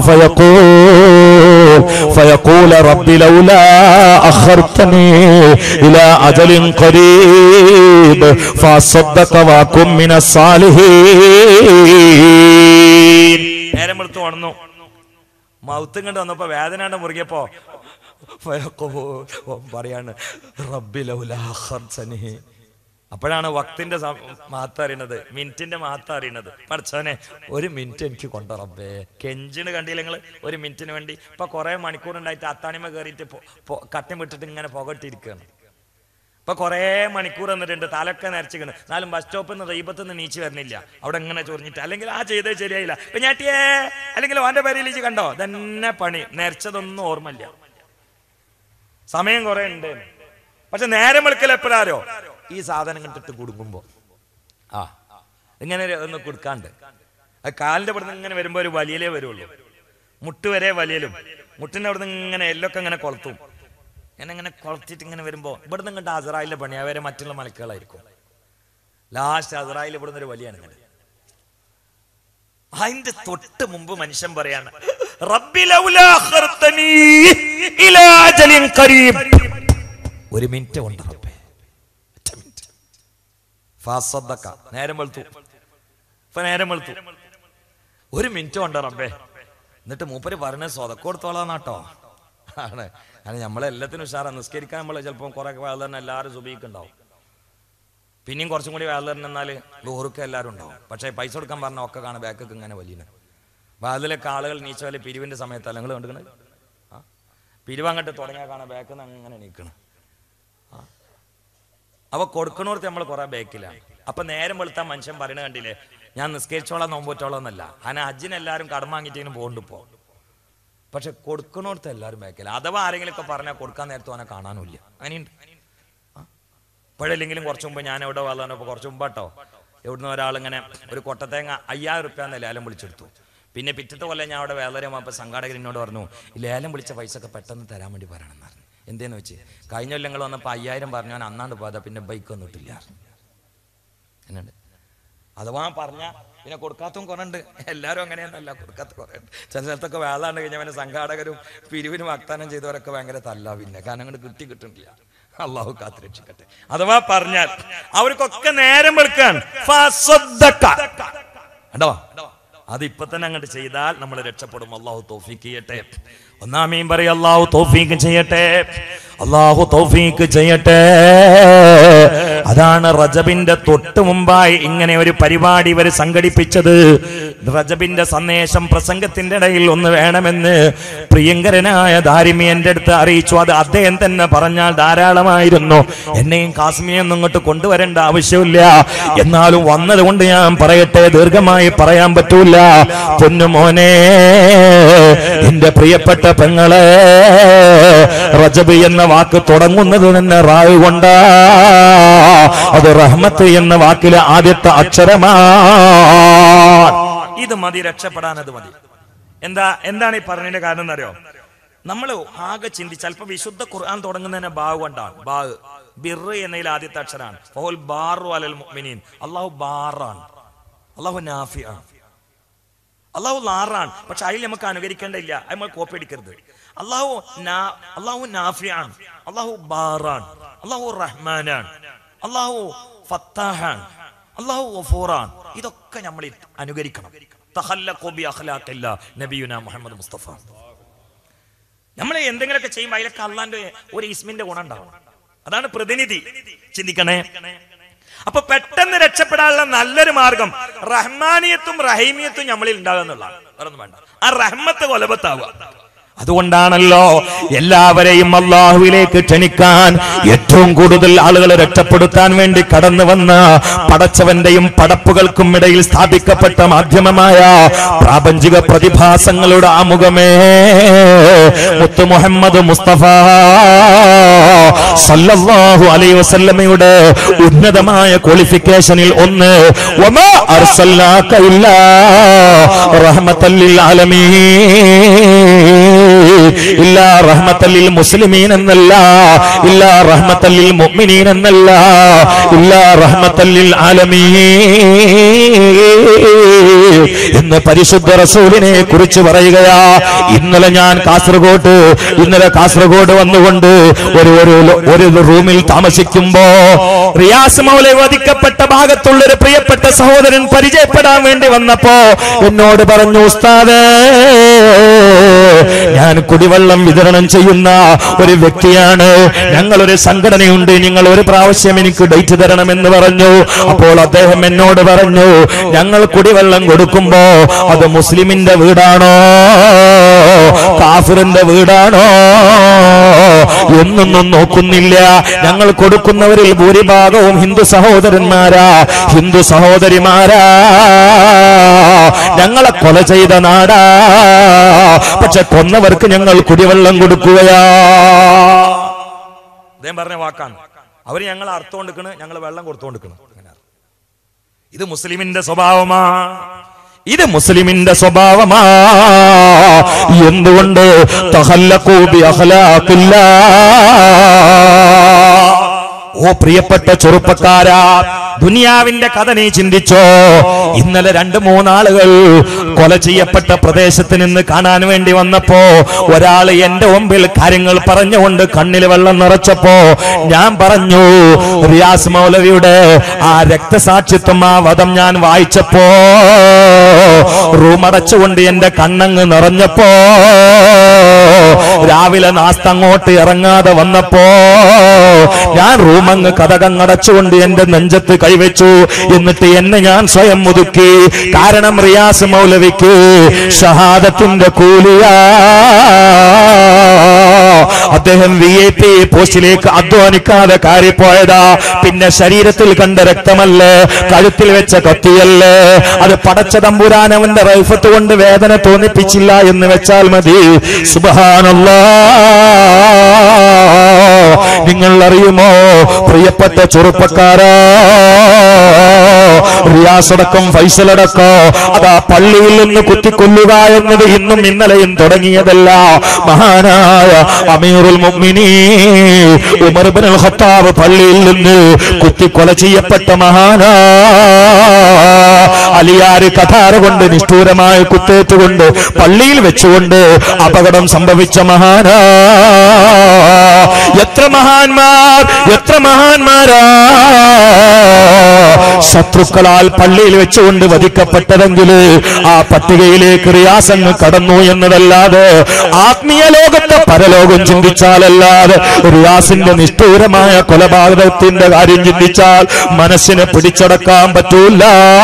ഫയഖൂല റബ്ബി ലൗലാ അഖർതനി ഇലാ അജലിൻ ഖരീബ് ഫഅസ്ദഖ വഅകും മിനസ് സാലിഹീൻ. നേരം വെളുത്തു വന്നു, മൗത്തും കണ്ട് വന്നപ്പോ വേദനയുടെ മുറുകിയപ്പോ പറയാണ് റബ്ബി ലൗലാ അഖർതനി. അപ്പോഴാണ് വക്തിന്റെ മഹത്വം അറിയണത്, മിനിറ്റിന്റെ മഹത്വം അറിയണത്. പഠിച്ചവനെ ഒരു മിനിറ്റ് എനിക്ക് കൊണ്ടോ റബ്ബേ. കെഞ്ചിന് കണ്ടില്ല നിങ്ങൾ ഒരു മിനിറ്റിന് വേണ്ടി. ഇപ്പൊ കുറെ മണിക്കൂറുണ്ടായിട്ട് അത്താണിമ കയറിയിട്ട് കട്ടം വിട്ടിട്ട് ഇങ്ങനെ പുകട്ടിരിക്കുകയാണ്. ഇപ്പൊ കുറെ മണിക്കൂർ എന്നിട്ടുണ്ട്, തലൊക്കെ നരച്ചിക്കണ്. എന്നാലും ബസ് സ്റ്റോപ്പിൽ നിന്ന് റീബത്ത് നിന്ന് നീച്ച് വരണില്ല, അവിടെ ഇങ്ങനെ ചൊറിഞ്ഞിട്ട്. അല്ലെങ്കിൽ ആ ചെയ്തത് ശരിയായില്ല, ഇപ്പൊ ഞാട്ടിയേ അല്ലെങ്കിൽ ഓന്റെ പേരിലേക്ക് കണ്ടോ, തന്നെ പണി നരച്ചതൊന്നും ഓർമ്മയില്ല. സമയം കുറെ ഉണ്ട്, പക്ഷെ നേരം വെളുക്കൽ എപ്പോഴാരോ ഈ സാധനം കണ്ടിട്ട് കൊടുക്കുമ്പോ ഇങ്ങനെ ഒന്ന് കൊടുക്കാണ്ട് കാലിന്റെ അവിടെ നിന്ന് ഇങ്ങനെ വരുമ്പോ ഒരു വലിയലേ വരുള്ളൂ. മുട്ട് വരെ വലിയലും, മുട്ടിന്റെ അവിടെ നിന്ന് ഇങ്ങനെ എല്ലൊക്കെ ഇങ്ങനെ കൊളത്തും. ഇങ്ങനെ കൊളത്തിട്ട് ഇങ്ങനെ വരുമ്പോ ഇവിടുന്ന് ഇങ്ങോട്ട് അസറായിലെ പണി, അവരെ മറ്റുള്ള മലക്കുകളായിരിക്കും. ലാസ്റ്റ് അസറായിൽ ഇവിടുന്ന് ഒരു വലിയാണ് ഇങ്ങനെ. അതിന്റെ തൊട്ട് മുമ്പ് മനുഷ്യൻ പറയാണ് റബ്ബി ലൗലാ അഖർതനി ഇലാ അജലിൻ ഖരീബ്. ഒരു മിനിറ്റ് കൊണ്ട് റബ്ബേ, ഫസദ്ദഖ. നേരം വെളുത്തു, നേരം വെളുത്തു, ഒരു മിനിറ്റ് കൊണ്ട് റബ്ബേ. എന്നിട്ട് മൂപ്പര് പറഞ്ഞ സ്വതക്കോടുത്തോളാന്നാട്ടോ ആണ്. കാരണം നമ്മളെല്ലാത്തിനും ഉഷാറാണ്. നിസ്കരിക്കാൻ നമ്മൾ ചിലപ്പോൾ കുറെ വേള തന്നെ എല്ലാവരും സുബഹിക്കുണ്ടാവും, പിന്നെയും കുറച്ചും കൂടി വേള തന്നെ എന്നാൽ ലോറുക്ക് എല്ലാവരും ഉണ്ടാവും. പക്ഷേ പൈസ കൊടുക്കാൻ പറഞ്ഞാൽ ഒക്കെ കാണാൻ ബാക്കൊക്കെ ഇങ്ങനെ വലിയ. വാതിലൊക്കെ ആളുകൾ നീച്ചാല് പിരിവിന്റെ സമയത്തല്ല നിങ്ങൾ കണ്ടുക്കണത്. പിരിവ് അങ്ങോട്ട് തുടങ്ങിയാൽ കാണാൻ ബാക്കിൽ നിന്ന് അങ്ങനെ നീക്കണം. അവ കൊടുക്കണോർത്ത് നമ്മൾ കുറെ ബാക്കിലാണ്. അപ്പൊ നേരം വെളുത്താൻ മനുഷ്യൻ പറയണ കണ്ടില്ലേ, ഞാൻ നിസ്കരിച്ചോളാം നോമ്പോറ്റോളാം എന്നല്ല. അങ്ങനെ ഹജ്ജിനെല്ലാവരും കടം വാങ്ങിയിട്ടേനും പോകുന്നുണ്ട് ഇപ്പോൾ. പക്ഷെ കൊടുക്കണോടത്ത് എല്ലാവരും ബാക്കില്ല. അഥവാ ആരെങ്കിലും ഒക്കെ പറഞ്ഞാൽ കൊടുക്കാൻ നേരത്തെ അവനെ കാണാനുമില്ല. അങ്ങനെയുണ്ട്. ഇപ്പോഴല്ലെങ്കിലും കുറച്ച് മുമ്പ് ഞാൻ എവിടെ വളർന്നപ്പോൾ കുറച്ച് മുമ്പാട്ടോ എവിടുന്ന് ഒരാളിങ്ങനെ ഒരു കൊട്ടത്തേങ്ങ 5000 റുപ്യ ലേലം വിളിച്ചെടുത്തു. പിന്നെ പിറ്റത്തെ കൊല്ലം ഞാൻ അവിടെ വേലരമാപ്പോൾ സംഘാടകർ എന്നോട് പറഞ്ഞു, ഈ ലേലം വിളിച്ച പൈസ ഒക്കെ പെട്ടെന്ന് തരാൻ വേണ്ടി പറയണമെന്ന് പറഞ്ഞു. എന്തേന്ന് വെച്ച് കഴിഞ്ഞ കൊല്ലങ്ങൾ വന്നപ്പോൾ 5000 പറഞ്ഞു, ഞാൻ അന്നാണ്ട് പോയതാ, പിന്നെ ബൈക്ക് ഒന്നും ഇട്ടില്ല എന്നുണ്ട്. അഥവാ പറഞ്ഞാൽ പിന്നെ കൊടുക്കാത്തതും കുറേ ഉണ്ട്. എല്ലാവരും അങ്ങനെയൊന്നല്ല, കൊടുക്കാത്ത കുറേ ഉണ്ട്. ചില സ്ഥലത്തൊക്കെ വേളാണ്ട് കഴിഞ്ഞാൽ പിന്നെ സംഘാടകരും പിരിവിനും വാഗ്ദാനം ചെയ്തവരൊക്കെ ഭയങ്കര തല്ല. പിന്നെ കാരണം അങ്ങോട്ട് കിട്ടുന്നില്ല. അള്ളാഹു കാത്തുരക്ഷിക്കട്ടെ. അഥവാ പറഞ്ഞാൽ അവർക്കൊക്കെ നേരം വെളുക്കാൻ കേട്ടോ. അതിപ്പോ തന്നെ അങ്ങോട്ട് ചെയ്താൽ നമ്മൾ രക്ഷപ്പെടും. അള്ളാഹു തൗഫീഖ് ചെയ്യട്ടെ. ഒന്നാമീൻ പറയും അള്ളാഹു തൗഫീഖ് ചെയ്യട്ടെ, അള്ളാഹു തൗഫീഖ് ചെയ്യട്ടെ. അതാണ് റജബിന്റെ തൊട്ട് മുമ്പായി ഇങ്ങനെ ഒരു പരിപാടി ഇവർ സംഘടിപ്പിച്ചത്. റജബിന്റെ സന്ദേശം പ്രസംഗത്തിന്റെ ഇടയിൽ ഒന്ന് വേണമെന്ന് പ്രിയങ്കരനായ ദാരിമി എന്റെ അടുത്ത് അറിയിച്ചു. അത് അദ്ദേഹം തന്നെ പറഞ്ഞാൽ ധാരാളമായിരുന്നു. എന്നെയും കാശ്മീരൊന്നും ഇങ്ങോട്ട് കൊണ്ടുവരേണ്ട ആവശ്യമില്ല. എന്നാലും വന്നത് കൊണ്ട് ഞാൻ പറയട്ടെ, ദീർഘമായി പറയാൻ പറ്റൂല. പൊന്നുമോനെ, എന്റെ പ്രിയപ്പെട്ട പെങ്ങളെ, റജബ് എന്ന വാക്ക് തുടങ്ങുന്നത് തന്നെ റായ് കൊണ്ടാ. അത് റഹ്മത്ത് എന്ന വാക്കിലെ ആദ്യത്തെ അക്ഷരമാണ്. ഇത് മതി രക്ഷപ്പെടാൻ, അത് മതി. എന്താണ് ഈ പറഞ്ഞതിന്റെ കാരണം എന്നറിയോ? നമ്മൾ ആകെ ചിന്തിച്ചാൽ ഇപ്പൊ വിശുദ്ധ ഖുർആൻ തുടങ്ങുന്നതിനെ ബാവ് കൊണ്ടാണ്. ബാവ് ബിർ എന്നതിൽ ആദ്യത്തെ അക്ഷരമാണ്. ഫഹുൽ ബാറു അലൽ മുഅ്മിനീൻ. അല്ലാഹു ബാറാണ്, അല്ലാഹു നാഫിയാണ്, അല്ലാഹു ലാറാണ്. പക്ഷെ അതിൽ നമുക്ക് അനുകരിക്കേണ്ടില്ല, നമ്മൾ കോപ്പി അടിക്കരുത്. അല്ലാഹു നാഫിയാണ്, അല്ലാഹു ബാറാണ്, അല്ലാഹു റഹ്മാനാണ്, അല്ലാഹു ഫത്താഹാൻ, അല്ലാഹു ഗഫൂറാൻ. ഇതൊക്കെ നമ്മൾ അനുകരിക്കണം. തഖല്ലഖു ബി അഖ്ലാഖില്ലാ നബിയുനാ മുഹമ്മദ് മുസ്തഫ. നമ്മൾ എന്തെങ്കിലുമൊക്കെ ചെയ്യുമ്പോൾ അതിലൊക്കെ അള്ളാന്റെ ഒരു ഇസ്മിന്റെ ഗുണം ഉണ്ടാവും. അതാണ് പ്രതിനിധി. ചിന്തിക്കണേ. അപ്പൊ പെട്ടെന്ന് രക്ഷപ്പെടാനുള്ള നല്ലൊരു മാർഗം റഹ്മാനിയത്തും റഹീമിയത്തും നമ്മളിൽ ഉണ്ടാകുക എന്നുള്ളതാണ്. വേറൊന്നും വേണ്ട. ആ റഹ്മത്ത് കൊലബത്താവുക. അതുകൊണ്ടാണല്ലോ എല്ലാവരെയും അള്ളാഹുവിലേക്ക് ക്ഷണിക്കാൻ, ഏറ്റവും കൂടുതൽ ആളുകളെ രക്ഷപ്പെടുത്താൻ വേണ്ടി കടന്നു വന്ന പടച്ചവന്റെയും പടപ്പുകൾക്കും ഇടയിൽ സ്ഥാപിക്കപ്പെട്ട മാധ്യമമായ പ്രാപഞ്ചിക പ്രതിഭാസങ്ങളുടെ ആമുഖമേ മുത്ത് മുഹമ്മദ് മുസ്തഫ സല്ലല്ലാഹു അലൈഹി വസല്ലമയുടെ ഉന്നതമായ ക്വാളിഫിക്കേഷനിൽ ഒന്ന്, വമാ അർസൽനാക ഇല്ലാ റഹ്മത്തൽ ലിൽ ആലമീൻ. ഇല്ലാ റഹ്മത്തൽ ലിൽ മുസ്ലിമീൻ എന്നല്ല, ഇല്ലാ റഹ്മത്തൽ ലിൽ മുഅ്മിനീൻ എന്നല്ല, ഇല്ലാ റഹ്മത്തൽ ലിൽ ആലമീൻ എന്ന് പരിശുദ്ധ റസൂലിനെ കുറിച്ച് പറയുകയാ. ഇന്നലെ കാസർഗോഡ് വന്നുകൊണ്ട് ഒരു റൂമിൽ താമസിക്കുമ്പോ റിയാസ് മൗലവി വധിക്കപ്പെട്ട ഭാഗത്തുള്ള ഒരു പ്രിയപ്പെട്ട സഹോദരൻ പരിചയപ്പെടാൻ വേണ്ടി വന്നപ്പോ എന്നോട് പറഞ്ഞു, ഉസ്താദേ, ഞാൻ കുടിവെള്ളം വിതരണം ചെയ്യുന്ന ഒരു വ്യക്തിയാണ്, ഞങ്ങളൊരു സംഘടനയുണ്ട്, നിങ്ങൾ ഒരു പ്രാവശ്യം എനിക്ക് ഡേറ്റ് തരണമെന്ന് പറഞ്ഞു. അപ്പോൾ അദ്ദേഹം എന്നോട് പറഞ്ഞു, ഞങ്ങൾ കുടിവെള്ളം കൊടുക്കുമ്പോ അത് മുസ്ലിമിന്റെ വീടാണോ കാഫിറിന്റെ വീടാണോ എന്നൊന്നും നോക്കുന്നില്ല. ഞങ്ങൾ കൊടുക്കുന്നവരിൽ ഭൂരിഭാഗവും ഹിന്ദു സഹോദരന്മാരാ, ഹിന്ദു സഹോദരിമാരാ. ഞങ്ങളെ കൊല ചെയ്ത നാടാ, പക്ഷെ കൊന്നവർക്ക് ഞങ്ങൾ കുടിവെള്ളം കൊടുക്കുകയാ. അദ്ദേഹം പറഞ്ഞ വാക്കാണ്. അവര് ഞങ്ങൾ അർത്ഥം കൊടുക്കണ്, ഞങ്ങൾ വെള്ളം കൊടുത്തോണ്ടിരിക്കണം. ഇത് മുസ്ലിമിന്റെ സ്വഭാവമാ, ഇത് മുസ്ലിമിന്റെ സ്വഭാവമാ. എന്തുകൊണ്ട്? തഖല്ലഖൂ ബി അഖ്ലാഖില്ലാ. ഓ പ്രിയപ്പെട്ട ചെറുപ്പക്കാരാ, ദുനിയാവിന്റെ കഥ നീ ചിന്തിച്ചോ. ഇന്നലെ 2-3 ആളുകൾ കൊല ചെയ്യപ്പെട്ട പ്രദേശത്ത് നിന്ന് കാണാൻ വേണ്ടി വന്നപ്പോ ഒരാൾ എന്റെ മുമ്പിൽ കാര്യങ്ങൾ പറഞ്ഞുകൊണ്ട് കണ്ണിൽ വെള്ളം നിറച്ചപ്പോ ഞാൻ പറഞ്ഞു, റിയാസ് മൗലവിയുടെ ആ രക്തസാക്ഷിത്വം, ആ വധം ഞാൻ വായിച്ചപ്പോ റൂമടച്ചുകൊണ്ട് എന്റെ കണ്ണങ്ങ് നിറഞ്ഞപ്പോ, രാവിലെ നാസ്ത അങ്ങോട്ട് ഇറങ്ങാതെ വന്നപ്പോ ഞാൻ റൂമങ്ങ് കതകങ്ങടച്ചുകൊണ്ട് എന്റെ നെഞ്ചത്ത് കൈവച്ചു. എന്നിട്ട് എന്നെ ഞാൻ സ്വയം മുതുക്കി. കാരണം റിയാസ് മൗലവിക്ക് ഷഹാദത്തിന്റെ കൂലിയാ. അദ്ദേഹം VIP പോസ്റ്റിലേക്ക് അധ്വാനിക്കാതെ കയറിപ്പോയതാ. പിന്നെ ശരീരത്തിൽ കണ്ട രക്തമല്ലേ, കഴുത്തിൽ വെച്ച കത്തിയല്ലേ, അത് പടച്ച തമ്പുരാൻ അവന്റെ റൈഫത്ത് കൊണ്ട് വേദന തോന്നിപ്പിച്ചില്ല എന്ന് വെച്ചാൽ മതി. സുബ്ഹാനല്ലാഹ്. നിങ്ങൾ അറിയുമോ പ്രിയപ്പെട്ട ചെറുപ്പക്കാരാ, റിയാസടക്കം ഫൈസലടക്കം അതാ പള്ളിയിൽ നിന്ന് കുത്തിക്കൊല്ലുക എന്നത് ഇന്നും ഇന്നലെയും തുടങ്ങിയതല്ല. മഹാനായ അമീറുൽ മുഅ്മിനീൻ ഉമർ ഇബ്നുൽ ഖത്താബ് പള്ളിയിൽ നിന്ന് കുത്തിക്കൊല ചെയ്യപ്പെട്ട മഹാനാ. അലിയാര് കഥാര കൊണ്ട് നിഷ്ഠൂരമായ കുത്തേറ്റുകൊണ്ട് പള്ളിയിൽ വെച്ചുകൊണ്ട് അപകടം സംഭവിച്ച മഹാനാ. എത്ര മഹാന്മാരാ ശത്രുക്കളാൽ പള്ളിയിൽ വെച്ചുകൊണ്ട് വധിക്കപ്പെട്ടതെങ്കിൽ ആ പട്ടികയിലേക്ക് റിയാസങ്ങ് കടന്നു എന്നതല്ലാതെ, ആത്മീയ ലോകത്തെ പരലോകം ചിന്തിച്ചാലല്ലാതെ റിയാസിന്റെ നിഷ്ഠൂരമായ കൊലപാതകത്തിന്റെ കാര്യം ചിന്തിച്ചാൽ മനസ്സിനെ പിടിച്ചടക്കാൻ പറ്റൂല.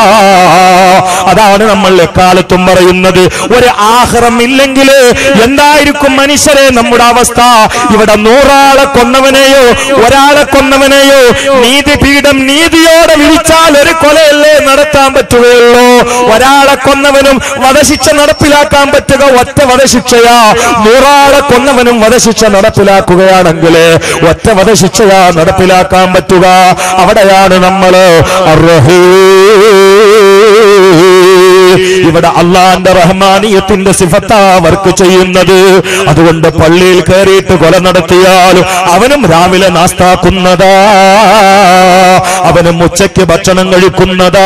അതാണ് നമ്മൾ എക്കാലത്തും പറയുന്നത്. ഒരു ആഖിറം ഇല്ലെങ്കിൽ എന്തായിരിക്കും മനുഷ്യരെ നമ്മുടെ അവസ്ഥ? ഇവിടെ 100 ആളെ കൊന്നവനെയോ ഒരാളെ കൊന്നവനെയോ നീതിപീഠം നീതിയോടെ വിധിച്ചാൽ ഒരു കൊലയല്ലേ നടത്താൻ പറ്റുകയുള്ളൂ. ഒരാളെ കൊന്നവനും വധശിക്ഷ നടപ്പിലാക്കാൻ പറ്റുക ഒറ്റ വധശിക്ഷയാ. 100 ആളെ കൊന്നവനും വധശിക്ഷ നടപ്പിലാക്കുകയാണെങ്കിൽ ഒറ്റ വധശിക്ഷയാ നടപ്പിലാക്കാൻ പറ്റുക. അവിടെയാണ് നമ്മള് ഇവിടെ അള്ളാന്റെ റഹ്മാനിയത്തിന്റെ സിഫത്താ വർക്ക് ചെയ്യുന്നത്. അതുകൊണ്ട് പള്ളിയിൽ കയറിയിട്ട് കൊല നടത്തിയാലും അവനും രാവിലെ നാസ്താക്കുന്നതാ, അവനും ഉച്ചയ്ക്ക് ഭക്ഷണം കഴിക്കുന്നതാ,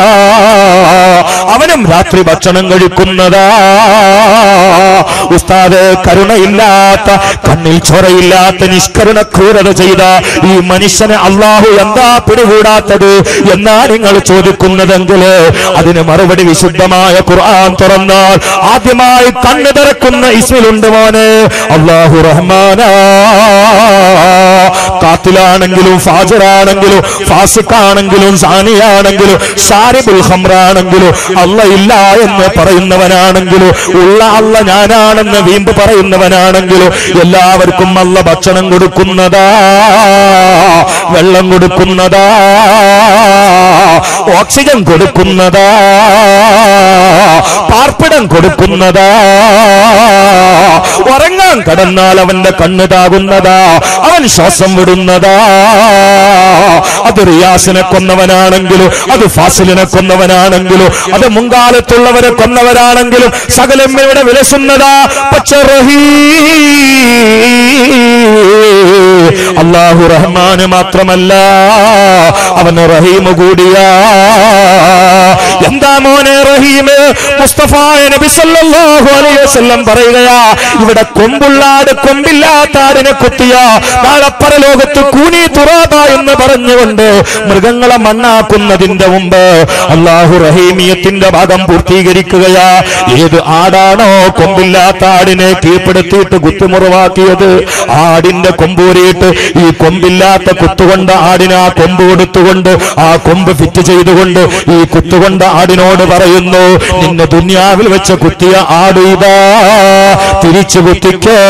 അവനും രാത്രി ഭക്ഷണം കഴിക്കുന്നതാ. ഉസ്താദ്, കരുണയില്ലാത്ത, കണ്ണിൽ ചൊറയില്ലാത്ത, നിഷ്കരുണ ക്രൂരത ചെയ്ത ഈ മനുഷ്യനെ അള്ളാഹു എന്താ പിടികൂടാത്തത് എന്നാ നിങ്ങൾ ചോദിക്കുന്നതെങ്കിൽ അതിന് മറുപടി വിശുദ്ധമായ ഖുർആൻ തുറന്നാൽ ആദ്യമായി കണ്ണു തുറക്കുന്ന ഇസ്മിലുണ്ട് മോനെ, അല്ലാഹു റഹ്മാനാ. കാത്തിലാണെങ്കിലും ഫാജിറാണെങ്കിലും ഫാസിഖാണെങ്കിലും സാനിയാണെങ്കിലും ഷാരിബുൽ ഖംറാണെങ്കിലും അല്ല ഇല്ല എന്ന് പറയുന്നവനാണെങ്കിലും ഉള്ള അല്ല ഞാനാണെന്ന് വീമ്പ് പറയുന്നവനാണെങ്കിലും എല്ലാവർക്കും അല്ല ഭക്ഷണം കൊടുക്കുന്നതാ, വെള്ളം കൊടുക്കുന്നതാ, ഓക്സിജൻ കൊടുക്കുന്നതാ, പാർപ്പിടം കൊടുക്കുന്നതാ, ഉറങ്ങാൻ കടന്നാൽ അവന്റെ കണ്ണ് താകുന്നതാ, അവൻ ശ്വാസം വിടുന്നതാ. അത് റിയാസിനെ കൊന്നവനാണെങ്കിലും അത് ഫാസിലിനെ കൊന്നവനാണെങ്കിലും അത് മുൻകാലത്തുള്ളവരെ കൊന്നവരാണെങ്കിലും സകലം ഇവിടെ വിലസുന്നതാ. പക്ഷെ അല്ലാഹു റഹ്മാന് മാത്രമല്ല, അവന് റഹീം കൂടിയാ. എന്താ മോനെ റഹീം? മുസ്തഫ നബി സല്ലല്ലാഹു അലൈഹി വസല്ലം പറയുകയാ, ഇവിടെ കൊമ്പുള്ളാട് കൊമ്പില്ലാത്ത ആടിനെ കുത്തിയ നാളെ പരലോകത്ത് കൂനി തുറാബ എന്ന് പറഞ്ഞുകൊണ്ട് മൃഗങ്ങളെ മണ്ണാക്കുന്നതിന്റെ മുമ്പ് അല്ലാഹു റഹീമിയത്തിന്റെ ഭാഗം പൂർത്തീകരിക്കുകയാ. ഏത് ആടാണോ കൊമ്പില്ലാത്ത ആടിനെ കീഴ്പ്പെടുത്തിയിട്ട് കുത്തുമുറിവാക്കിയത്, ആടിന്റെ കൊമ്പൂരിയിട്ട് ഈ കൊമ്പില്ലാത്ത കുത്തുകൊണ്ട ആടിന് ആ കൊമ്പ് കൊടുത്തുകൊണ്ട് ആ കൊമ്പ് ഫിറ്റ് ചെയ്തുകൊണ്ട് ഈ കുത്തുകൊണ്ട ആടിനോട് പറയുന്നു, നിന്നെ ദുനിയാവിൽ വെച്ച് കുത്തിയ ആട് ഇതാ, തിരിച്ചു കുത്തിക്കോ.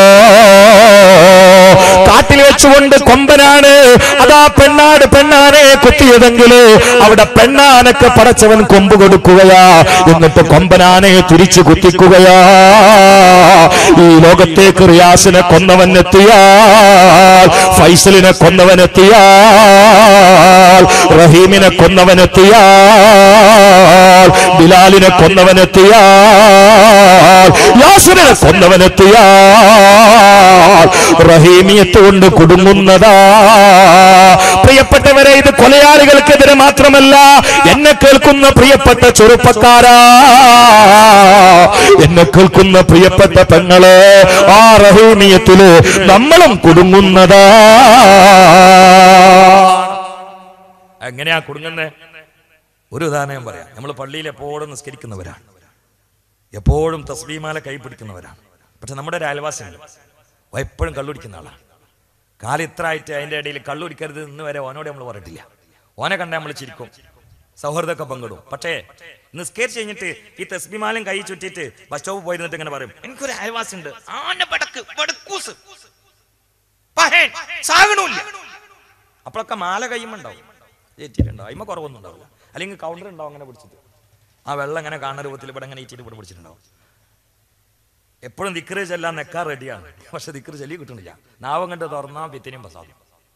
കാട്ടിൽ വെച്ചുകൊണ്ട് കൊമ്പനാണ് അതാ പെണ്ണാനെ കുത്തിയതെങ്കിൽ അവിടെ പെണ്ണാനൊക്കെ പടച്ചവൻ കൊമ്പ് കൊടുക്കുകയാ, എന്നിട്ട് കൊമ്പനാനെ തിരിച്ചു കുത്തിക്കുകയാ. ഈ ലോകത്തേക്ക് റിയാസിനെ കൊന്നവനെത്തിയാൽ, ഫൈസലിനെ കൊന്നവനെത്തിയാൽ, റഹീമിനെ കൊന്നവനെത്തിയാൽ, ബിലാലിനെ കൊന്നവനെത്തിയാൽ, യാസിനെ കൊന്നവനെത്തിയാൽ റഹീമിയത്ത് കൊണ്ട് കുടുങ്ങുന്നതാ. പ്രിയപ്പെട്ടവരെ, ഇത് കൊലയാളികൾക്കെതിരെ മാത്രമല്ല, എന്നെ കേൾക്കുന്ന പ്രിയപ്പെട്ട ചെറുപ്പക്കാരാ, എന്നെ കേൾക്കുന്ന പ്രിയപ്പെട്ട പെങ്ങളെ, ആ റഹീമിയത്തില് നമ്മളും കുടുങ്ങുന്നതാ. എങ്ങനെയാ കുടുങ്ങുന്നേ? ഒരു ഉദാഹരണം പറയാം. നമ്മൾ പള്ളിയിൽ എപ്പോഴും നിസ്കരിക്കുന്നവരാണ്, എപ്പോഴും തസ്ബീമാല കൈ പിടിക്കുന്നവരാണ്. പക്ഷെ നമ്മുടെ ഒരു അയൽവാസിയുണ്ട്, എപ്പോഴും കള്ളുടിക്കുന്ന ആളാണ്. കാലം ഇത്ര ആയിട്ട് അതിൻ്റെ ഇടയിൽ കള്ളുടിക്കരുത് ഇന്ന് വരെ ഓനോട് നമ്മൾ പറഞ്ഞിട്ടില്ല. ഓനെ കണ്ടാൽ നമ്മൾ ചിരിക്കും, സൗഹൃദമൊക്കെ പങ്കിടും. പക്ഷേ നിസ്കരിച്ച് കഴിഞ്ഞിട്ട് ഈ തസ്ബീമാലയും കൈ ചുറ്റിയിട്ട് ബസ് സ്റ്റോപ്പ് പോയിരുന്നിട്ട് ഇങ്ങനെ പറയും, എനിക്കൊരു അയൽവാസി ഉണ്ട്, ആന സാകണമില്ല. അപ്പോഴൊക്കെ മാല കയ്യുമുണ്ടാവും, ഏറ്റിട്ടുണ്ടാവും, അതിമ കുറവൊന്നും ഉണ്ടാവില്ല. അല്ലെങ്കിൽ കൗണ്ടർ ഉണ്ടാവും അങ്ങനെ പിടിച്ചിട്ട്, ആ വെള്ളം ഇങ്ങനെ കാണുന്ന രൂപത്തിൽ ഇവിടെ ഇങ്ങനെ ഏറ്റിട്ട് ഇവിടെ പിടിച്ചിട്ടുണ്ടാവും. എപ്പോഴും ദിക്റ് ചെല്ലാൻ നെക്കാൻ റെഡിയാണ്, പക്ഷെ ദിക്റ് ചൊല്ലി കിട്ടണില്ല. നാവം കണ്ട് തുറന്നാ പിത്തിനെയും പ്രസാദം.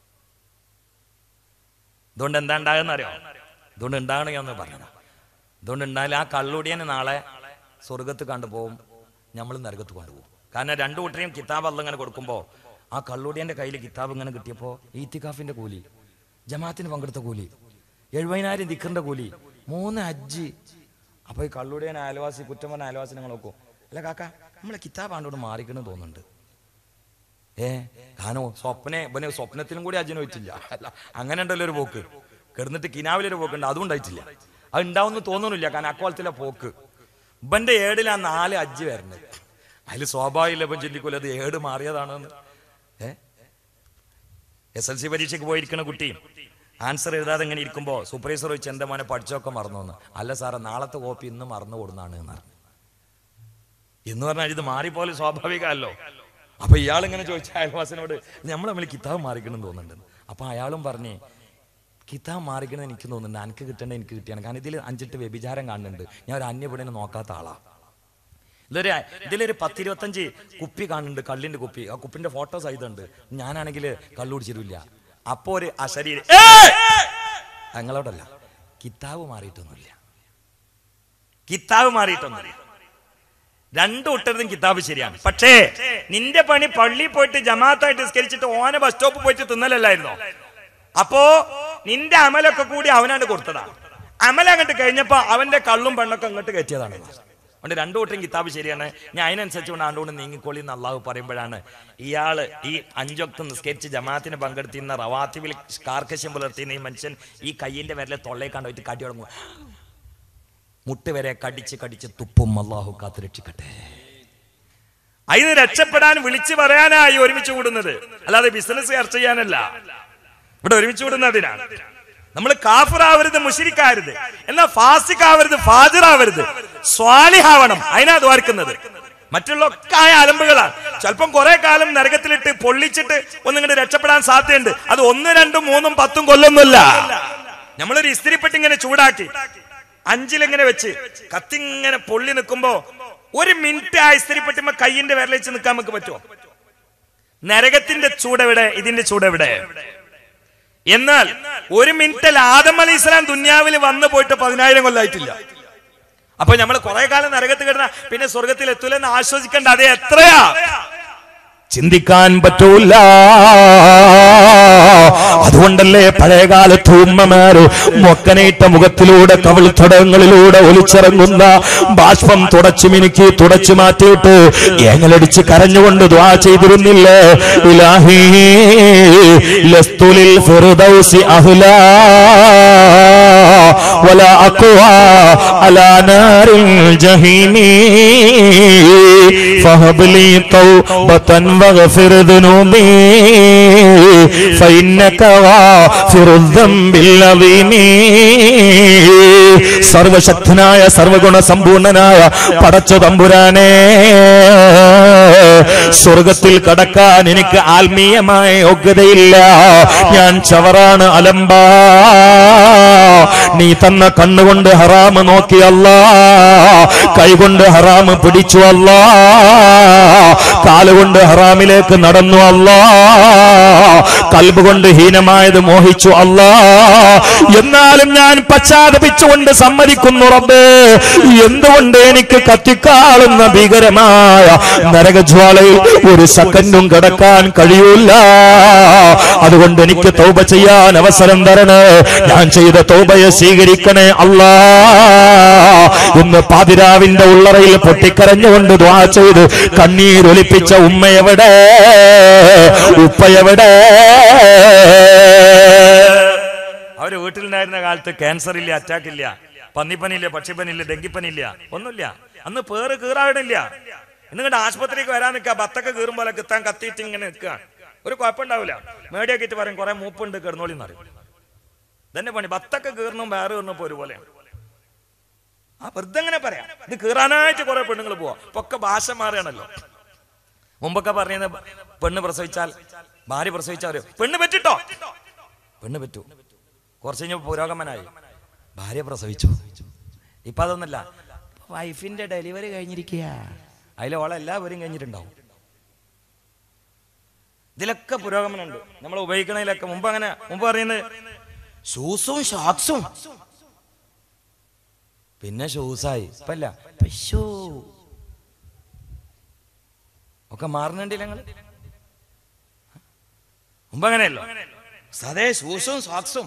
ഇതുകൊണ്ട് എന്താ ഉണ്ടാകുന്ന അറിയോ? ഇതുകൊണ്ട് ഉണ്ടാകണമെന്ന് പറഞ്ഞത്. ഇതുകൊണ്ട് ഉണ്ടായാലും ആ കള്ളുടിയന് നാളെ സ്വർഗത്ത് കണ്ടുപോകും, നമ്മൾ നരകത്ത് കൊണ്ടുപോകും. കാരണം രണ്ടു കൂട്ടരെയും കിതാബ് അല്ല ഇങ്ങനെ കൊടുക്കുമ്പോൾ ആ കള്ളുടിയന്റെ കയ്യിൽ കിതാബ് ഇങ്ങനെ കിട്ടിയപ്പോൾ ഈത്തിക്കാഫിന്റെ കൂലി, ജമാഅത്തിന് പങ്കെടുത്ത കൂലി, 70,000 ദിക്റിന്റെ കൂലി, 3 ഹജ്ജ്. അപ്പൊ ഈ കള്ളുടിയൻ അയൽവാസി കുറ്റം പറഞ്ഞ അയൽവാസി നിങ്ങൾ നോക്കൂ, അല്ല കാക്ക നമ്മളെ കിതാബ് ആണ്ടോട് മാറിക്കണെന്ന് തോന്നുന്നുണ്ട്. കാരണം സ്വപ്നത്തിലും കൂടി ഹജ്ജിന് പോയിട്ടില്ല. അല്ല അങ്ങനെ ഉണ്ടല്ലോ ഒരു പോക്ക്, കിടന്നിട്ട് കിനാവിലൊരു പോക്കുണ്ട്, അതും ഉണ്ടായിട്ടില്ല. അത് ഉണ്ടാവുമെന്ന് തോന്നുന്നില്ല, കാരണം അക്കോളത്തിലെ പോക്ക്. ഇവന്റെ ഏടിൽ ആ 4 ഹജ്ജ് വരുന്നത്, അതിൽ സ്വാഭാവികമില്ല ഇപ്പം ചിന്തിക്കൂല അത് ഏട് മാറിയതാണെന്ന്. SLC പരീക്ഷയ്ക്ക് പോയിരിക്കണ കുട്ടി ആൻസർ എഴുതാതെ ഇങ്ങനെ ഇരിക്കുമ്പോൾ സൂപ്പർവൈസർ ചോദിച്ചു എൻ്റെ മോനെ പഠിച്ചൊക്കെ മറന്നു. അല്ല സാറേ നാളത്തെ കോപ്പി ഇന്ന് മറന്നു കൊടുന്നാണ് എന്ന് പറഞ്ഞു. എന്ന് പറഞ്ഞാൽ ഇത് മാറിപ്പോലെ സ്വാഭാവികമല്ലോ. അപ്പൊ ഇയാളിങ്ങനെ ചോദിച്ച അയൽവാസിനോട് നമ്മൾ തമ്മിൽ കിതാബ് മാറിക്കണമെന്ന് തോന്നുന്നുണ്ട്. അപ്പൊ അയാളും പറഞ്ഞേ കിതാബ് മാറിക്കണമെന്ന് എനിക്ക് തോന്നുന്നുണ്ട്, എനിക്ക് കിട്ടേണ്ടത് എനിക്ക് കിട്ടിയാണ്. കാരണം ഇതിൽ 5-8 വ്യഭിചാരം കാണുന്നുണ്ട്, ഞാൻ ഒരു അന്യപുടനെ നോക്കാത്ത ആളാ. ഇതിലൊരു 10-25 കുപ്പി കാണുന്നുണ്ട്, കള്ളിന്റെ കുപ്പി. ആ കുപ്പിന്റെ ഫോട്ടോ സഹിതമുണ്ട്. ഞാനാണെങ്കിൽ കള്ളു കുടിച്ചിട്ടില്ല. അപ്പോ ഒരു അശരീര ഞങ്ങളോടല്ല, കിതാബ് മാറിയിട്ടൊന്നുമില്ല, കിതാബ് മാറിയിട്ടൊന്നുമില്ല. 2 കൂട്ടരുതും കിതാബ് ശരിയാണ്. പക്ഷേ നിന്റെ പണി പള്ളിയിൽ പോയിട്ട് ജമാഅത്തായിട്ട് നിസ്കരിച്ചിട്ട് ഓനെ ബസ് സ്റ്റോപ്പ് പോയിട്ട് തിന്നലല്ലായിരുന്നോ? അപ്പോ നിന്റെ അമലൊക്കെ കൂടി അവനാണ്ട് കൊടുത്തതാണ്. അമല അങ്ങോട്ട് കഴിഞ്ഞപ്പോ അവന്റെ കള്ളും പെണ്ണൊക്കെ അങ്ങോട്ട് കയറ്റിയതാണ്. അതുകൊണ്ട് 2 കൂട്ടരും കിതാബ് ശരിയാണ്. ഞാൻ അതിനനുസരിച്ച് കൊണ്ട് ആണ്ടുകൊണ്ട് നീങ്ങിക്കോളി എന്ന് അള്ളാഹു പറയുമ്പോഴാണ് ഇയാള് ഈ 5 വക്ത് നിസ്കരിച്ച് ജമാഅത്തിന് പങ്കെടുത്തിരുന്ന റവാത്തിബിൽ കാർക്കശ്യം പുലർത്തിയുന്ന ഈ മനുഷ്യൻ ഈ കയ്യിന്റെ വിരലെ തൊള്ളേക്കാണ്ട് പോയിട്ട് കാട്ടി തുടങ്ങും, മുട്ട് വരെ കടിച്ച് തുപ്പും. അള്ളാഹു കാത്തു രക്ഷിക്കട്ടെ. അതിന് രക്ഷപ്പെടാൻ വിളിച്ചു പറയാനായി ഒരുമിച്ച് കൂടുന്നത്, അല്ലാതെ ബിസിനസ് ചർച്ച ചെയ്യാനല്ല. ഇവിടെ ഒരുമിച്ച് കൂടുന്നതിനാണ്. നമ്മൾ കാഫിറാവരുത്, മുശ്രിക്കാവരുത്, എന്നാൽ ഫാസിഖാവരുത്, ഫാജിറാവരുത്, സ്വാലിഹാവണം. അതിനാ ദ്വാരിക്കുന്നത്. മറ്റുള്ള ഒക്കെ ആയ അലമ്പുകളാണ്. ചിലപ്പം കുറെ കാലം നരകത്തിലിട്ട് പൊള്ളിച്ചിട്ട് ഒന്നിങ്ങോട്ട് രക്ഷപ്പെടാൻ സാധ്യതയുണ്ട്. അത് 1, 2, 3, 10 കൊല്ലൊന്നുമില്ല. നമ്മളൊരു ഇസ്തിരിപ്പെട്ടി ഇങ്ങനെ ചൂടാക്കി 5-ലിങ്ങനെ വെച്ച് കത്തിങ്ങനെ പൊള്ളി നിൽക്കുമ്പോ 1 മിനിറ്റ് ആ ഇസ്തിരിപ്പെട്ടിമ്മ കയ്യിന്റെ വിരലിച്ച് നിൽക്കാൻ നമുക്ക് പറ്റുമോ? നരകത്തിന്റെ ചൂടെവിടെ, ഇതിന്റെ ചൂടെവിടെ? എന്നാൽ 1 മിനിറ്റിൽ ആദം അലൈഹിസ്സലാം ദുനിയാവിൽ വന്നു പോയിട്ട് 10,000 കൊല്ലായിട്ടില്ല. അപ്പൊ നമ്മൾ കുറെ കാലം നരകത്ത് കിടന്ന പിന്നെ സ്വർഗത്തിൽ എത്തൂലെന്ന് ആശ്വസിക്കേണ്ട. അത് എത്രയാ ചിന്തിക്കാൻ പറ്റൂല. അതുകൊണ്ടല്ലേ പഴയകാലത്ത് ഉമ്മമാര് മൊക്കനയിട്ട മുഖത്തിലൂടെ കവിൾത്തടങ്ങളിലൂടെ ഒലിച്ചിറങ്ങുന്ന ബാഷ്പം തുടച്ചു മിനുക്കി തുടച്ചു മാറ്റിയിട്ട് ഏങ്ങലടിച്ച് കരഞ്ഞുകൊണ്ട് ദുആ ചെയ്തിരുന്നില്ലേ? ഇലാഹി ലസ്തുലിൽ ഫിർദൗസി അഹ്ലാ വലാ അഖ്വാ അലാ നാരിൽ ജഹീമി ഫഹബ്ലി തൗബതൻ വഗ്ഫിർ ദുനൂബി ഫഇന്നക ഗാഫിറുൽ ദംബിൽ അദീം. സർവശക്തനായ സർവഗുണ സമ്പൂർണനായ പടച്ച തമ്പുരാനെ, സ്വർഗത്തിൽ കടക്കാൻ എനിക്ക് ആത്മീയമായ യോഗ്യതയില്ല. ഞാൻ ചവറാണ്, അലമ്പാ. നീ തന്ന കണ്ണുകൊണ്ട് ഹറാമ് നോക്കി അല്ലാ, കൈകൊണ്ട് ഹറാമ് പിടിച്ചു അല്ലാ, കാലുകൊണ്ട് ഹറാമിലേക്ക് നടന്നു അല്ലാ, കൽബ് കൊണ്ട് ഹീനമായത് മോഹിച്ചു അല്ലാ. എന്നാലും ഞാൻ പശ്ചാത്തപിച്ചുകൊണ്ട് സമ്മതിക്കുന്നു റബ്ബേ, എന്തുകൊണ്ട് എനിക്ക് കത്തിക്കാളുന്ന ഭീകരമായ നരകജ്വാലയിൽ 1 സെക്കൻഡും കിടക്കാൻ കഴിയൂല. അതുകൊണ്ട് എനിക്ക് തൗബ ചെയ്യാൻ അവസരം തരണേ. ഞാൻ ചെയ്ത തൗബയെ സ്വീകരിക്കണേ അല്ലാ. ഇന്ന് പാതിരാവിന്റെ ഉള്ളറയിൽ പൊട്ടിക്കരഞ്ഞുകൊണ്ട് ദുആ ചെയ്ത് കണ്ണീരൊലിപ്പിച്ച ഉമ്മയെവിടെ, ഉപ്പയെവിടെ? അവര് വീട്ടിലുണ്ടായിരുന്ന കാലത്ത് ക്യാൻസർ ഇല്ല, അറ്റാക്ക് ഇല്ല, പന്നിപ്പനില്ല, പക്ഷിപ്പനില്ല, ഡെങ്കിപ്പനില്ല, ഒന്നുമില്ല. അന്ന് പേര് കീറാവിടില്ല. എന്നിട്ട് ആശുപത്രിക്ക് വരാൻ നിൽക്കുക, ബത്തൊക്കെ കീറുമ്പോൾ കിത്താൻ കത്തിയിട്ട് ഇങ്ങനെ നിൽക്കുക. ഒരു കുഴപ്പമുണ്ടാവില്ല. മേടിയാക്കിയിട്ട് പറയും കുറെ മൂപ്പുണ്ട് കിടന്നോളി എന്നറിയും. ഇതന്നെ പണി. ബത്തൊക്കെ കീറണം വേറെ കീറണപ്പോ ഒരുപോലെയാണ്. ആ വെറുതെ അങ്ങനെ പറയാം. ഇത് കീറാനായിട്ട് കുറെ പെണ്ണുങ്ങൾ പോവാ. ഇപ്പൊ ഒക്കെ ഭാഷ മാറുകയാണല്ലോ. മുമ്പൊക്കെ പറഞ്ഞത് പെണ്ണ് പ്രസവിച്ചാൽ ഭാര്യ പ്രസവിച്ചാൽ പറയും പെണ്ണ് പറ്റിട്ടോ, പെണ്ണ് പറ്റൂ. കുറച്ച് കഴിഞ്ഞപ്പോൾ പുരോഗമനായി, ഭാര്യ പ്രസവിച്ചു. ഇപ്പൊ അതൊന്നല്ല, വൈഫിന്റെ ഡെലിവറി കഴിഞ്ഞിരിക്കുക, അതിലോളെ എല്ലാവരും കഴിഞ്ഞിട്ടുണ്ടാവും. ഇതിലൊക്കെ പുരോഗമനമുണ്ട് നമ്മൾ ഉപയോഗിക്കണതിലൊക്കെ. മുമ്പ് പറയുന്നത് ഷൂസും ഷോക്സും, പിന്നെ ഷൂസായി, ഇപ്പല്ല ഒക്കെ മാറുന്നുണ്ടില്ല ഞങ്ങള്. മുമ്പ് അങ്ങനെയല്ലോ, സതേ ഷൂസും ഷോക്സും.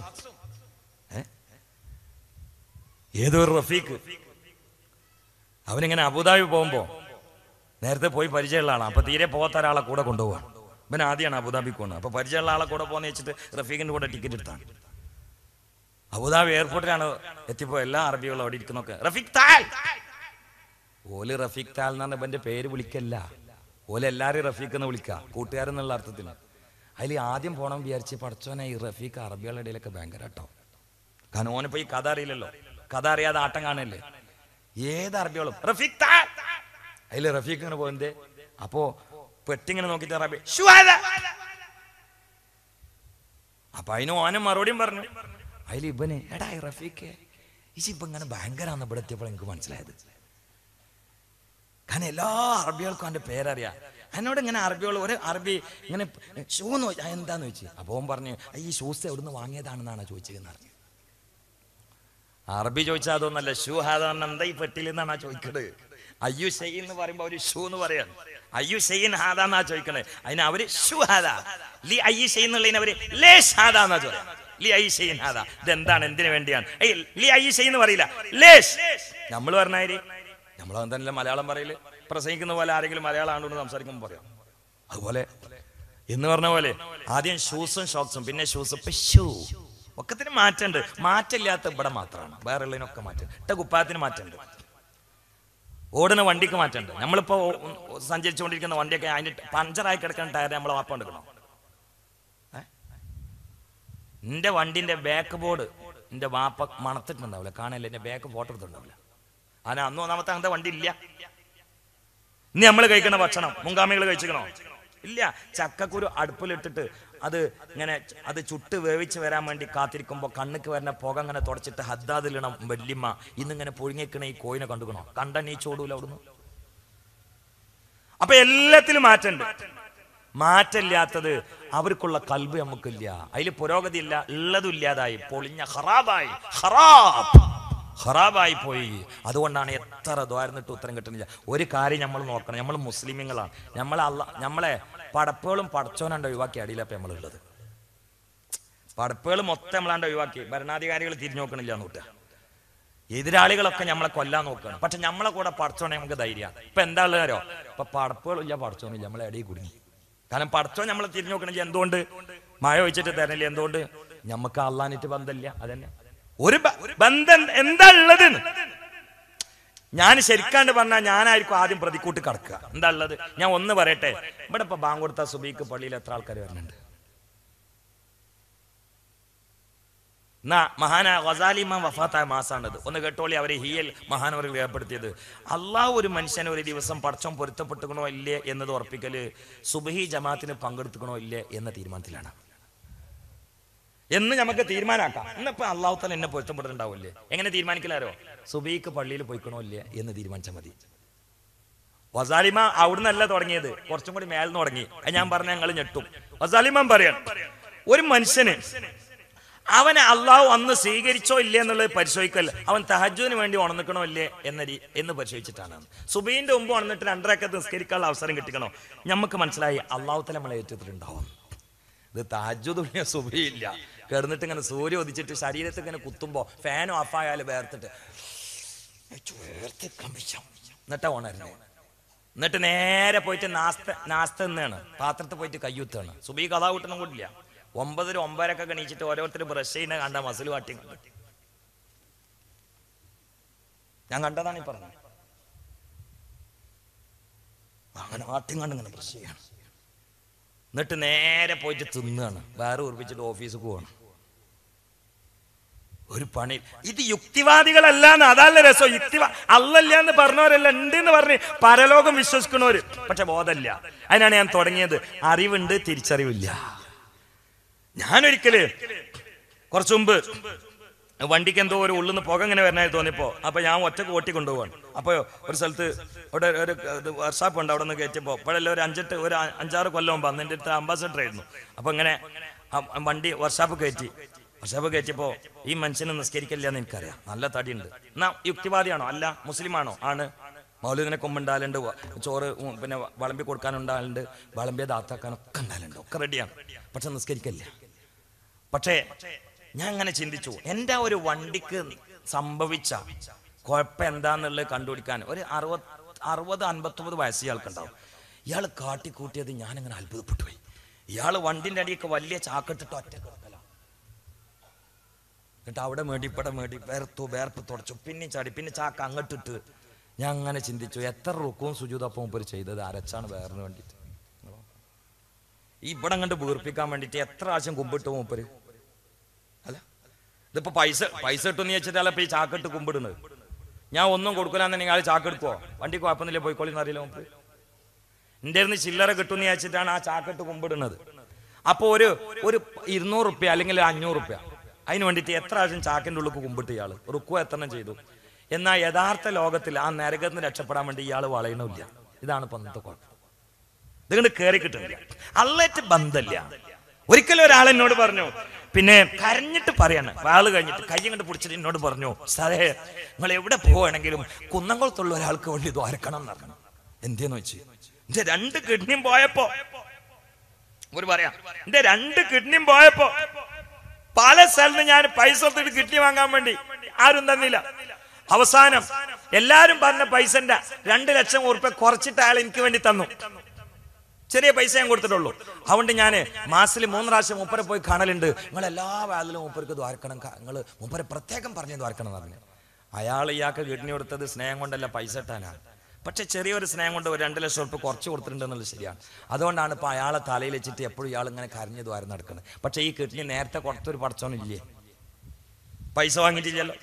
ഏതൊരു റഫീഖ് അവനിങ്ങനെ അബുദാബി പോകുമ്പോ നേരത്തെ പോയി പരിചയമുള്ള ആളാണ്. അപ്പൊ തീരെ പോകാത്ത ഒരാളെ കൂടെ കൊണ്ടുപോകാൻ. ഇവൻ ആദ്യമാണ് അബുദാബിക്ക് പോകുന്നത്. അപ്പൊ പരിചയമുള്ള ആളെ കൂടെ പോകുന്ന വെച്ചിട്ട് റഫീഖിന്റെ കൂടെ ടിക്കറ്റ് എടുത്താണ്. അബുദാബി എയർപോർട്ടിലാണ് എത്തിപ്പോ എല്ലാ അറബികളും അവിടെ ഇരിക്കുന്നൊക്കെ റഫീഖ് താൽ. ഓല് റഫീഖ് താൽ എന്ന് പറഞ്ഞ ഇവന്റെ പേര് വിളിക്കല്ല, ഓല് എല്ലാരും റഫീഖ് എന്ന് വിളിക്കുക, കൂട്ടുകാരെന്നുള്ള അർത്ഥത്തിൽ. അതിൽ ആദ്യം പോണം വിചാരിച്ച് പഠിച്ചോനെ ഈ റഫീഖ് അറബികളുടെ ഇടയിലൊക്കെ ഭയങ്കര കേട്ടോ. കാരണം ഓനിപ്പോ ഈ കഥ അറിയില്ലല്ലോ, കഥ അറിയാതെ ആട്ടം കാണല്ലേ. ഏത് അറബികളും റഫീഖ് താൽ, അതില് റഫീഖ് ഇങ്ങനെ പോകുന്നത്. അപ്പോ പെട്ടിങ്ങനെ നോക്കിട്ട് അറബി അപ്പൊ അതിന് ഓനും മറുപടിയും പറഞ്ഞു. അതിൽ ഇവന് എടാ റഫീഖ് ഇപ്പൊ ഇങ്ങനെ ഭയങ്കരാന്ന് ഇവിടെ എത്തിയപ്പോൾ എനിക്ക് മനസ്സിലായത്. കാരണം എല്ലാ അറബികൾക്കും അവന്റെ പേരറിയാം. എന്നോട് ഇങ്ങനെ അറബികൾ ഒരു അറബി ഇങ്ങനെ ഷൂ എന്താന്ന് ചോദിച്ചു. അപ്പൊ ഓൻ പറഞ്ഞു ഈ ഷൂസ് എവിടുന്ന് വാങ്ങിയതാണെന്നാണ് ചോദിച്ചതെന്ന് പറഞ്ഞു. അറബി ചോദിച്ചാൽ അതൊന്നല്ല, ഷൂ ഹാദാന്ന് എന്താ ഈ പെട്ടിയിൽ നിന്നാണ് ചോദിക്കണത്. അയ്യു ഷെയ്ൻ എന്ന് പറയുമ്പോ അവര് ഷൂ എന്ന് പറയാൻ, അയ്യു ഷെയ്ൻ ഹാദാന്നാ ചോദിക്കണേ. അതിന് അവര് ഷൂ ഹാദാ ലി അയ്യു ഷെയ്ൻ എന്നുള്ളതിന് അവര് ലേഷ് ഹാദാന്നാ ചോദിക്കാം. ലി അയ്യു ഷെയ്ൻ ഹാദാ, ഇതെന്താണ് എന്തിനു വേണ്ടിയാണ്? ലി അയ്യു ഷെയ്ൻ എന്ന് പറയില്ല, ലേഷ്. നമ്മൾ പറഞ്ഞാല് നമ്മളെന്തല്ല മലയാളം പറയല്, പ്രസംഗിക്കുന്ന പോലെ ആരെങ്കിലും മലയാളം ആണെന്ന് സംസാരിക്കുമ്പോൾ പറയാം. അതുപോലെ എന്ന് പറഞ്ഞ പോലെ ആദ്യം ഷൂസും ഷോക്സും, പിന്നെ ഷൂസ് ഷൂ. ഒക്കത്തിന് മാറ്റമുണ്ട്. മാറ്റമില്ലാത്ത ഇവിടെ മാത്രമാണ്, വേറെ ഉള്ളതിനൊക്കെ മാറ്റം. ഇട്ട കുപ്പായത്തിന് മാറ്റമുണ്ട്, ഓടുന്ന വണ്ടിക്ക് മാറ്റമുണ്ട്. നമ്മളിപ്പോ സഞ്ചരിച്ചുകൊണ്ടിരിക്കുന്ന വണ്ടിയൊക്കെ അതിന് പഞ്ചറായി കിടക്കുന്ന ടയർ നമ്മളെ വാപ്പ എടുക്കണോ? എന്റെ വണ്ടിന്റെ ബാക്ക് ബോർഡ് എന്റെ വാപ്പ മണത്തിട്ടുണ്ടാവില്ല, കാണല്ലേ, എന്റെ ബാക്ക് ഫോട്ടോ എടുത്തിട്ടുണ്ടാവില്ല. അതിന് അന്ന് ഒന്നാമത്തെ അങ്ങനത്തെ വണ്ടി ഇല്ല. ഇനി നമ്മൾ കഴിക്കുന്ന ഭക്ഷണം മുൻഗാമികൾ കഴിച്ചിക്കണോ? ഇല്ല. ചക്കക്കുരു അടുപ്പിലിട്ടിട്ട് അത് ചുട്ട് വേവിച്ച് വരാൻ വേണ്ടി കാത്തിരിക്കുമ്പോ കണ്ണിക്ക് വരുന്ന പുക അങ്ങനെ തുടച്ചിട്ട് ഹദ്ദാദിലിടണം വല്യമ്മ. ഇന്നിങ്ങനെ പൊഴിഞ്ഞേക്കണ ഈ കോയിനെ കണ്ടുക്കണോ? കണ്ട നീ ചോടൂല അവിടുന്ന്. അപ്പൊ എല്ലാത്തിലും മാറ്റമുണ്ട്. മാറ്റമില്ലാത്തത് അവർക്കുള്ള കൽബ് നമുക്കില്ല, അതിൽ പുരോഗതി ഇല്ല, ഉള്ളതും ഇല്ലാതായി, പൊളിഞ്ഞ ഹറാബായി പോയി. അതുകൊണ്ടാണ് എത്ര ദ്വാരന്നിട്ട് ഉത്തരം കിട്ടുന്നില്ല. ഒരു കാര്യം നമ്മൾ നോക്കണം, നമ്മൾ മുസ്ലിമുകളാണ്. നമ്മളെ പടപ്പുകളും പടച്ചോനാണ്ട് ഒഴിവാക്കി അടിയിലപ്പം നമ്മളുള്ളത്. പടപ്പുകൾ മൊത്തം നമ്മളാണ്ട് ഒഴിവാക്കി, ഭരണാധികാരികൾ തിരിഞ്ഞു നോക്കണില്ല എന്നൂട്ട. എതിരാളികളൊക്കെ നമ്മളെ കൊല്ലാൻ നോക്കുകയാണ്. പക്ഷെ നമ്മളെ കൂടെ പടച്ചോണെ നമുക്ക് ധൈര്യമാണ്. ഇപ്പൊ എന്താ ഉള്ളതോ? ഇപ്പൊ പടപ്പുകളില്ല, പടച്ചോനില്ല, നമ്മളെ ഇടയിൽ കുടുങ്ങി. കാരണം പടച്ചോൻ നമ്മളെ തിരിഞ്ഞു നോക്കണില്ല. എന്തുകൊണ്ട്? മഴ ഒഴിച്ചിട്ട് തരണില്ല. എന്തുകൊണ്ട്? നമുക്ക് അള്ളാനിട്ട് ബന്ധമില്ല. അതന്നെ ഒരു ബന്ധം എന്താ ഉള്ളത്. ഞാൻ ശരിക്കാണ്ട് പറഞ്ഞാൽ ഞാനായിരിക്കും ആദ്യം പ്രതിക്കൂട്ട് കടക്കുക. എന്താ ഉള്ളത്? ഞാൻ ഒന്ന് പറയട്ടെ. ഇവിടെ ഇപ്പൊ ബാങ്ക് കൊടുത്ത സുബീക്ക് പള്ളിയിൽ എത്ര ആൾക്കാർ വരുന്നുണ്ട്? എന്നാ മഹാന ഗസാലി ഇമാം വഫാത്തായ മാസാണത്. ഒന്ന് കേട്ടോളി, അവരെ ഹിയൽ മഹാനവർ രേഖപ്പെടുത്തിയത്. അള്ളാഹു ഒരു മനുഷ്യനെ ഒരു ദിവസം പടച്ചോൻ പൊരുത്തപ്പെട്ടുക്കണോ ഇല്ലേ എന്നത് ഉറപ്പിക്കല് സുബഹി ജമാഅത്തിന് പങ്കെടുത്തുക്കണോ ഇല്ലേ എന്ന തീരുമാനത്തിലാണ് എന്ന് നമുക്ക് തീരുമാനാക്കാം. ഇന്നിപ്പോ അള്ളാഹു തആല എന്നെ പൊരുത്തപ്പെട്ടിട്ടുണ്ടാവില്ലേ? എങ്ങനെ തീരുമാനിക്കലാരോ? സുബഹിക്ക് പള്ളിയിൽ പോയിക്കണോ ഇല്ലേ എന്ന് തീരുമാനിച്ചാൽ മതി. വസാലിമ അവിടുന്നല്ല തുടങ്ങിയത്, കുറച്ചും കൂടി മേൽന്ന് തുടങ്ങി. ഞാൻ പറഞ്ഞ ഞങ്ങൾ ഞെട്ടും. വസാലിമാൻ പറയാൻ, ഒരു മനുഷ്യന് അവനെ അള്ളാഹു അന്ന് സ്വീകരിച്ചോ ഇല്ലേ എന്നുള്ളത് പരിശോധിക്കല്ല, അവൻ തഹജ്ജുദിന് വേണ്ടി ഉണർന്നിക്കണോ ഇല്ലേ എന്ന് പരിശോധിച്ചിട്ടാണ്. സുബഹിന്റെ മുമ്പ് ഉണർന്നിട്ട് 2 റക്അത്ത് നിസ്കരിക്കാനുള്ള അവസരം കിട്ടിക്കണോ? നമുക്ക് മനസ്സിലായി അള്ളാഹു തആല നമ്മളെ ഏറ്റെടുത്തിട്ടുണ്ടാവും. ഇത് തഹജ്ജുദ് സുബഹി ഇല്ല, കിടന്നിട്ട് ഇങ്ങനെ സൂര്യ ഉദിച്ചിട്ട് ശരീരത്തിൽ ഇങ്ങനെ കുത്തുമ്പോ ഫാൻ ഓഫായാലും വേർത്തിട്ട് എന്നിട്ടാ ഉണരുന്നത്. എന്നിട്ട് നേരെ പോയിട്ട് നാസ്ത എന്നാണ് പാത്രത്തിൽ പോയിട്ട് കയ്യുത്താണ്. സുബഹി കഥാ കൂട്ടണം കൂടില്ല. 9 9:30 എണീച്ചിട്ട് ഓരോരുത്തർ ബ്രഷ് ചെയ്യുന്ന കണ്ട മസിൽ വാട്ടി കണ്ടു. ഞാൻ കണ്ടതാണ് ഈ പറഞ്ഞത്. അങ്ങനെ വാട്ടിയും കണ്ട് ഇങ്ങനെ ബ്രഷ് ചെയ്യണം. എന്നിട്ട് നേരെ പോയിട്ട് തിന്നാണ്, വേറെ ഉറപ്പിച്ചിട്ട് ഓഫീസിൽ പോവാണ്. ഒരു പണി. ഇത് യുക്തിവാദികളല്ലാന്ന്, അതല്ല രസം. അല്ലല്ല എന്ന് പറഞ്ഞവരല്ല, ഉണ്ട് എന്ന് പറഞ്ഞ് പരലോകം വിശ്വസിക്കണവര്, പക്ഷെ ബോധമില്ല. അതിനാണ് ഞാൻ തുടങ്ങിയത്. അറിവുണ്ട്, തിരിച്ചറിവില്ല. ഞാനൊരിക്കല് കുറച്ചു മുമ്പ് വണ്ടിക്ക് എന്തോ ഒരു ഉള്ളിൽ നിന്ന് പുക ഇങ്ങനെ വരണായി തോന്നിയപ്പോ, അപ്പൊ ഞാൻ ഒറ്റക്ക് ഓട്ടി കൊണ്ടുപോവാണ്. അപ്പൊ ഒരു സ്ഥലത്ത് അവിടെ ഒരു വർക്ക്ഷോപ്പ് ഉണ്ട്. അവിടെ നിന്ന് കയറ്റിയപ്പോ ഇപ്പോഴെല്ലാം ഒരു 5-6 കൊല്ലം മുമ്പ് അന്ന് എൻ്റെ അടുത്ത് അംബാസഡർ ആയിരുന്നു. അപ്പൊ ഇങ്ങനെ വണ്ടി വർക്ക്ഷോപ്പ് കയറ്റിയപ്പോ ഈ മനുഷ്യനെ നിസ്കരിക്കില്ല എന്ന് എനിക്കറിയാം. നല്ല തടിയുണ്ട്. എന്നാ യുക്തിവാദിയാണോ? അല്ല. മുസ്ലിമാണോ? ആണ്. മൗലൂദിനെ കൊമ്പുണ്ടാലുണ്ട്, ചോറ് പിന്നെ വിളമ്പി കൊടുക്കാനുണ്ടാലുണ്ട്, വിളമ്പിയത് ആത്താക്കാനൊക്കെ ഉണ്ടാലുണ്ട്, ഒക്കെ റെഡിയാണ്. പക്ഷെ നിസ്കരിക്കില്ല. പക്ഷേ ഞാൻ അങ്ങനെ ചിന്തിച്ചു, എൻ്റെ ഒരു വണ്ടിക്ക് സംഭവിച്ച കുഴപ്പം എന്താന്നുള്ളത് കണ്ടുപിടിക്കാൻ ഒരു 60-59 വയസ്സ് ഇയാൾക്കുണ്ടാവും. ഇയാൾ കാട്ടിക്കൂട്ടിയത് ഞാനിങ്ങനെ അത്ഭുതപ്പെട്ടു പോയി. ഇയാൾ വണ്ടിൻ്റെ അടിയൊക്കെ വലിയ ചാക്കിട്ടിട്ട് ഒറ്റ കിടക്കല. എന്നിട്ട് അവിടെ മേടി ഇവിടെ മേടി വേർപ്പ് തുടച്ചു, പിന്നെ ചാടി, പിന്നെ ചാക്ക് അങ്ങോട്ടിട്ട്. ഞാൻ അങ്ങനെ ചിന്തിച്ചു, എത്ര റുക്കവും സുജൂദപ്പം മൂപ്പര് ചെയ്തത് അരച്ചാണ് വേറിന് വേണ്ടിയിട്ട്. ഈ ഇവിടെ കണ്ട് വീർപ്പിക്കാൻ വേണ്ടിയിട്ട് എത്ര പ്രാവശ്യം കുമ്പിട്ട് മൂപ്പര്. അല്ല, ഇതിപ്പോ പൈസ ഇട്ടെന്ന് വെച്ചിട്ടല്ല ഇപ്പൊ ഈ ചാക്കിട്ട് കുമ്പിടുന്നത്. ഞാൻ ഒന്നും കൊടുക്കില്ലാന്നുണ്ടെങ്കിൽ ആൾ ചാക്കെടുക്കുവോ? വണ്ടി കുഴപ്പമൊന്നുമില്ല, പോയിക്കോളിന്ന് അറിയില്ല മൂപ്പര്. എൻ്റെ അടുത്ത് ചില്ലറ കിട്ടുമെന്ന് വെച്ചിട്ടാണ് ആ ചാക്കിട്ട് കുമ്പിടുന്നത്. അപ്പോൾ ഒരു 200 റുപ്യ അല്ലെങ്കിൽ 500 റുപ്യ അതിന് വേണ്ടിയിട്ട് എത്ര പ്രാവശ്യം ചാക്കിൻ്റെ ഉള്ളിൽ കുമ്പിട്ട് ഇയാൾ റുക്കു എത്രണ്ണം ചെയ്തു. എന്നാൽ യഥാർത്ഥ ലോകത്തിൽ ആ നരകത്തിന് രക്ഷപ്പെടാൻ വേണ്ടി ഇയാൾ വളയണില്ല. ഇതാണ് പന്നത്തെ കുഴപ്പം. ഇതുകൊണ്ട് കയറി കിട്ടുന്നില്ല, അള്ളേറ്റ് ബന്ധമില്ല. ഒരിക്കലും ഒരാൾ എന്നോട് പറഞ്ഞു, പിന്നെ കരഞ്ഞിട്ട് പറയാണ്, ആള് കഴിഞ്ഞിട്ട് കൈ കണ്ട് പിടിച്ചിട്ട് എന്നോട് പറഞ്ഞു, സാറേ നിങ്ങൾ എവിടെ പോവുകയാണെങ്കിലും കുന്നംകുളത്തുള്ള ഒരാൾക്ക് വേണ്ടി ദ്വാരക്കണം എന്ന് പറഞ്ഞു. എന്തേന്ന് വെച്ച്, എന്റെ 2 കിഡ്നിയും പോയപ്പോ ഒരു പറയാം, എന്റെ 2 കിഡ്നിയും പോയപ്പോ പല സ്ഥലത്ത് ഞാൻ പൈസ കൊടുത്തിട്ട് കിഡ്നി വാങ്ങാൻ വേണ്ടി ആരും തന്നില്ല. അവസാനം എല്ലാരും പറഞ്ഞ പൈസന്റെ 2 ലക്ഷം ഉറുപ്പിക കുറച്ചിട്ട് അയാൾ എനിക്ക് വേണ്ടി തന്നു. ചെറിയ പൈസ ഞാൻ കൊടുത്തിട്ടുള്ളൂ. അതുകൊണ്ട് ഞാൻ മാസത്തിൽ 3 പ്രാവശ്യം മൂപ്പരെ പോയി കാണലുണ്ട്. നിങ്ങൾ എല്ലാ വാതിലും മൂപ്പർക്ക് ദ്വാരക്കണം, നിങ്ങൾ മൂപ്പരെ പ്രത്യേകം പറഞ്ഞ് ദ്വാരക്കണം എന്ന് പറഞ്ഞു. ഇയാൾക്ക് കിഡ്നി കൊടുത്തത് സ്നേഹം കൊണ്ടല്ല, പൈസ ഇട്ടാനാണ്. പക്ഷെ ചെറിയൊരു സ്നേഹം കൊണ്ട് ഒരു 2 ലക്ഷം ഉറുപ്പിക കുറച്ച് കൊടുത്തിട്ടുണ്ടെന്നുള്ളത് ശരിയാണ്. അതുകൊണ്ടാണ് ഇപ്പൊ അയാളെ തലയിൽ വെച്ചിട്ട് എപ്പോഴും ഇയാൾ ഇങ്ങനെ കരഞ്ഞ് ദ്വാരം നടക്കുന്നത്. പക്ഷെ ഈ കിഡ്നി നേരത്തെ കൊടുത്തൊരു പടച്ചോനില്ലേ, പൈസ വാങ്ങിയിട്ടില്ലല്ലോ.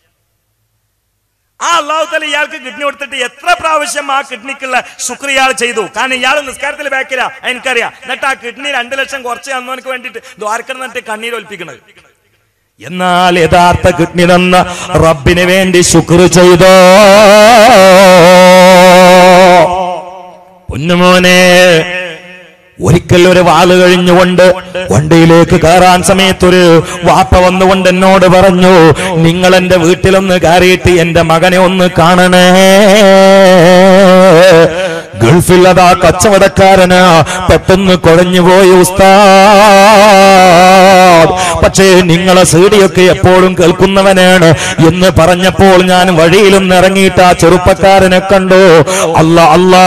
ആ അല്ലാഹു തആല ഇയാൾക്ക് കിഡ്നി കൊടുത്തിട്ട് എത്ര പ്രാവശ്യം ആ കിഡ്നിക്കുള്ള ശുക്ർ ഇയാൾ ചെയ്തു. കാരണം ഇയാൾ നിസ്കാരത്തിൽ ബാക്കില്ല, എനിക്കറിയാം. എന്നിട്ട് ആ കിഡ്നി 2 ലക്ഷം കുറച്ച് തന്നവനക്ക് വേണ്ടിയിട്ട് ദ്വാരക്കണം എന്നിട്ട് കണ്ണീര് ഒൽപ്പിക്കണത്. എന്നാൽ യഥാർത്ഥ കിഡ്നി തന്ന റബ്ബിന് വേണ്ടി ശുക്ർ ചെയ്തോ പൊന്നുമോനെ. ഒരിക്കൽ ഒരു വാല് കഴിഞ്ഞുകൊണ്ട് വണ്ടിയിലേക്ക് കയറാൻ സമയത്തൊരു വാപ്പ വന്നുകൊണ്ട് എന്നോട് പറഞ്ഞു, നിങ്ങൾ എന്റെ വീട്ടിലൊന്ന് കയറിയിട്ട് എന്റെ മകനെ ഒന്ന് കാണണേ. ഗൾഫിൽ അതാ കച്ചവടക്കാരന് പെട്ടെന്ന് കുഴഞ്ഞുപോയി ഉസ്താദ്, പക്ഷേ നിങ്ങളെ സീഡിയൊക്കെ എപ്പോഴും കേൾക്കുന്നവനാണ് എന്ന് പറഞ്ഞപ്പോൾ ഞാൻ വഴിയിലൊന്ന് ഇറങ്ങിയിട്ട് ആ ചെറുപ്പക്കാരനെ കണ്ടു. അല്ലാ അല്ലാ,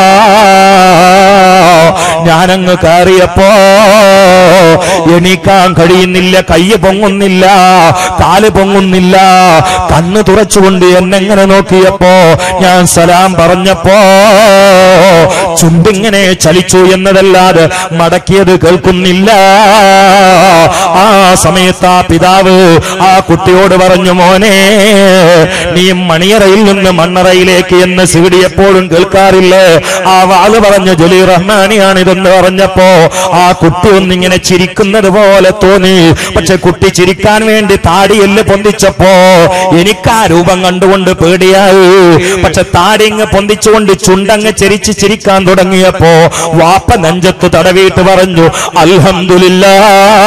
ഞാനങ്ങ് കയറിയപ്പോ എണീക്കാൻ കഴിയുന്നില്ല, കൈ പൊങ്ങുന്നില്ല, കാല് പൊങ്ങുന്നില്ല. കണ്ണ് തുറച്ചുകൊണ്ട് എന്നെങ്ങനെ നോക്കിയപ്പോ ഞാൻ സലാം പറഞ്ഞപ്പോ ചുണ്ടിങ്ങനെ ചലിച്ചു എന്നതല്ലാതെ മടക്കിയത് കേൾക്കുന്നില്ല. ആ സമയത്ത് ആ പിതാവ് ആ കുട്ടിയോട് പറഞ്ഞു, മോനെ നീ മണിയറയിൽ നിന്ന് മണ്ണറയിലേക്ക് എന്ന് സീഡി എപ്പോഴും കേൾക്കാറില്ലേ? ആ വാല് പറഞ്ഞു ജലീർ റഹ്മാനിയാണ് ഇതെന്ന് പറഞ്ഞപ്പോ ആ കുട്ടി ഒന്നിങ്ങനെ ചിരിക്കുന്നത് പോലെ തോന്നി. പക്ഷെ കുട്ടി ചിരിക്കാൻ വേണ്ടി താടിയെല്ല് പൊന്തിച്ചപ്പോ എനിക്ക് ആ രൂപം കണ്ടുകൊണ്ട് പേടിയായി. പക്ഷെ താടിങ്ങ് പൊന്തിച്ചുകൊണ്ട് ചുണ്ടങ്ങ് ചെരിച്ച് ചിരിക്കാൻ തുടങ്ങിയപ്പോ വാപ്പ നെഞ്ചത്ത് തടവിയിട്ട് പറഞ്ഞു, അൽഹംദുലില്ലാഹ്,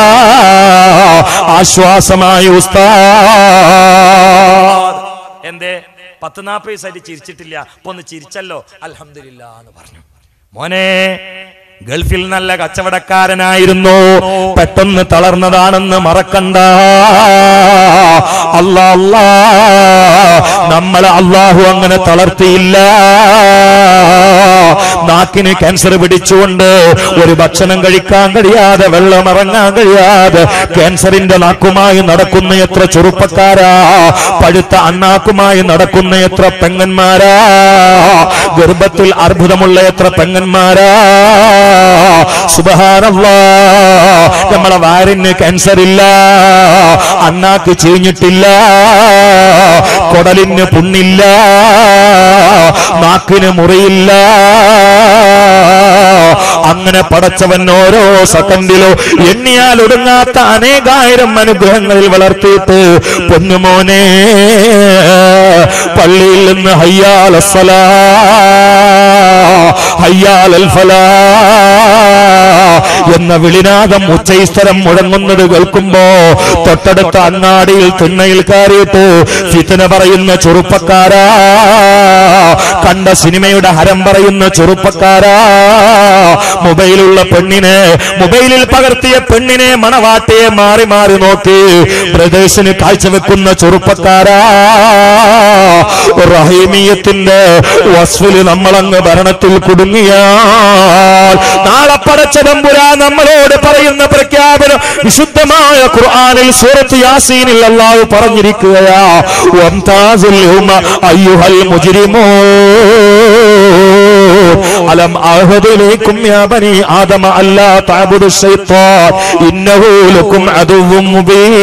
ആശ്വാസമായി ഉസ്താദ്. എന്തേ 10-40 വയസ്സായിട്ട് ചിരിച്ചിട്ടില്ല, ഇപ്പൊ ഒന്ന് ചിരിച്ചല്ലോ, അൽഹംദുലില്ലാഹ് എന്ന് പറഞ്ഞു. മോനെ, ഗൾഫിൽ നല്ല കച്ചവടക്കാരനായിരുന്നു, പെട്ടെന്ന് തളർന്നതാണെന്ന് മറക്കണ്ട. നമ്മളെ അല്ലാഹു അങ്ങനെ തളർത്തിയില്ല. നാക്കിന് ക്യാൻസർ പിടിച്ചുകൊണ്ട് ഒരു ഭക്ഷണം കഴിക്കാൻ കഴിയാതെ വെള്ളം ഇറങ്ങാൻ കഴിയാതെ ക്യാൻസറിന്റെ നാക്കുമായി നടക്കുന്ന എത്ര ചെറുപ്പക്കാരാ, പഴുത്ത അണ്ണാക്കുമായി നടക്കുന്ന എത്ര പെങ്ങന്മാരാ, ഗർഭത്തിൽ അർബുദമുള്ള എത്ര പെങ്ങന്മാരാ. സുബ്ഹാനല്ലാഹ്, നമ്മളെ വയറിന് ക്യാൻസർ ഇല്ല, അണ്ണാക്ക് ചീഞ്ഞിട്ടില്ല, കൊടലിന് പുണ്ണില്ല, നാക്കിന് മുറിയില്ല. അങ്ങനെ പടച്ചവൻ ഓരോ സെക്കൻഡിലോ എണ്ണിയാൽ ഒടുങ്ങാത്ത അനേകായിരം അനുഗ്രഹങ്ങളിൽ വളർത്തിയിട്ട് പൊന്നുമോനെ പള്ളിയിൽ നിന്ന് ഹയ്യാൽ അസ്സലാ ഹയ്യാൽ അൽ ഫലാ എന്ന വിളിനാദം ഉച്ചൈസ്തരം മുഴങ്ങുന്നത് കേൾക്കുമ്പോ തൊട്ടടുത്ത അങ്ങാടിയിൽ തിണ്ണയിൽ കയറിയിട്ട് ഫിത്ന പറയുന്ന ചെറുപ്പക്കാരാ, കണ്ട സിനിമയുടെ ഹരം പറയുന്ന ചെറുപ്പക്കാരാ, മൊബൈലുള്ള പെണ്ണിനെ, മൊബൈലിൽ പകർത്തിയ പെണ്ണിനെ, മണവാട്ടിയെ മാറി മാറി നോക്കി ബ്രദേഴ്സിന് കാഴ്ചവെക്കുന്ന ചെറുപ്പക്കാരാ, റഹീമിയത്തിന്റെ വസ്ഫില് നമ്മളങ്ങ് ഭരണത്തിൽ കുടുങ്ങിയാൽ നാളെ പടച്ച തമ്പുരാൻ നമ്മളോട് പറയുന്ന പ്രഖ്യാപനം വിശുദ്ധമായ ഖുർആനിൽ സൂറത്ത് യാസീനിൽ അല്ലാഹു പറഞ്ഞിരിക്കുകയാ, വംതാസുൽ യൗമ അയ്യുഹൽ മുജ്രിമൂൻ അലം അഹദ് ഇലൈക്കും യാ ബനി ആദമ അല്ലാ തഅബുദു ശൈത്താൻ ഇന്നഹു ലക്കും അദുവ്വും മുബീൻ.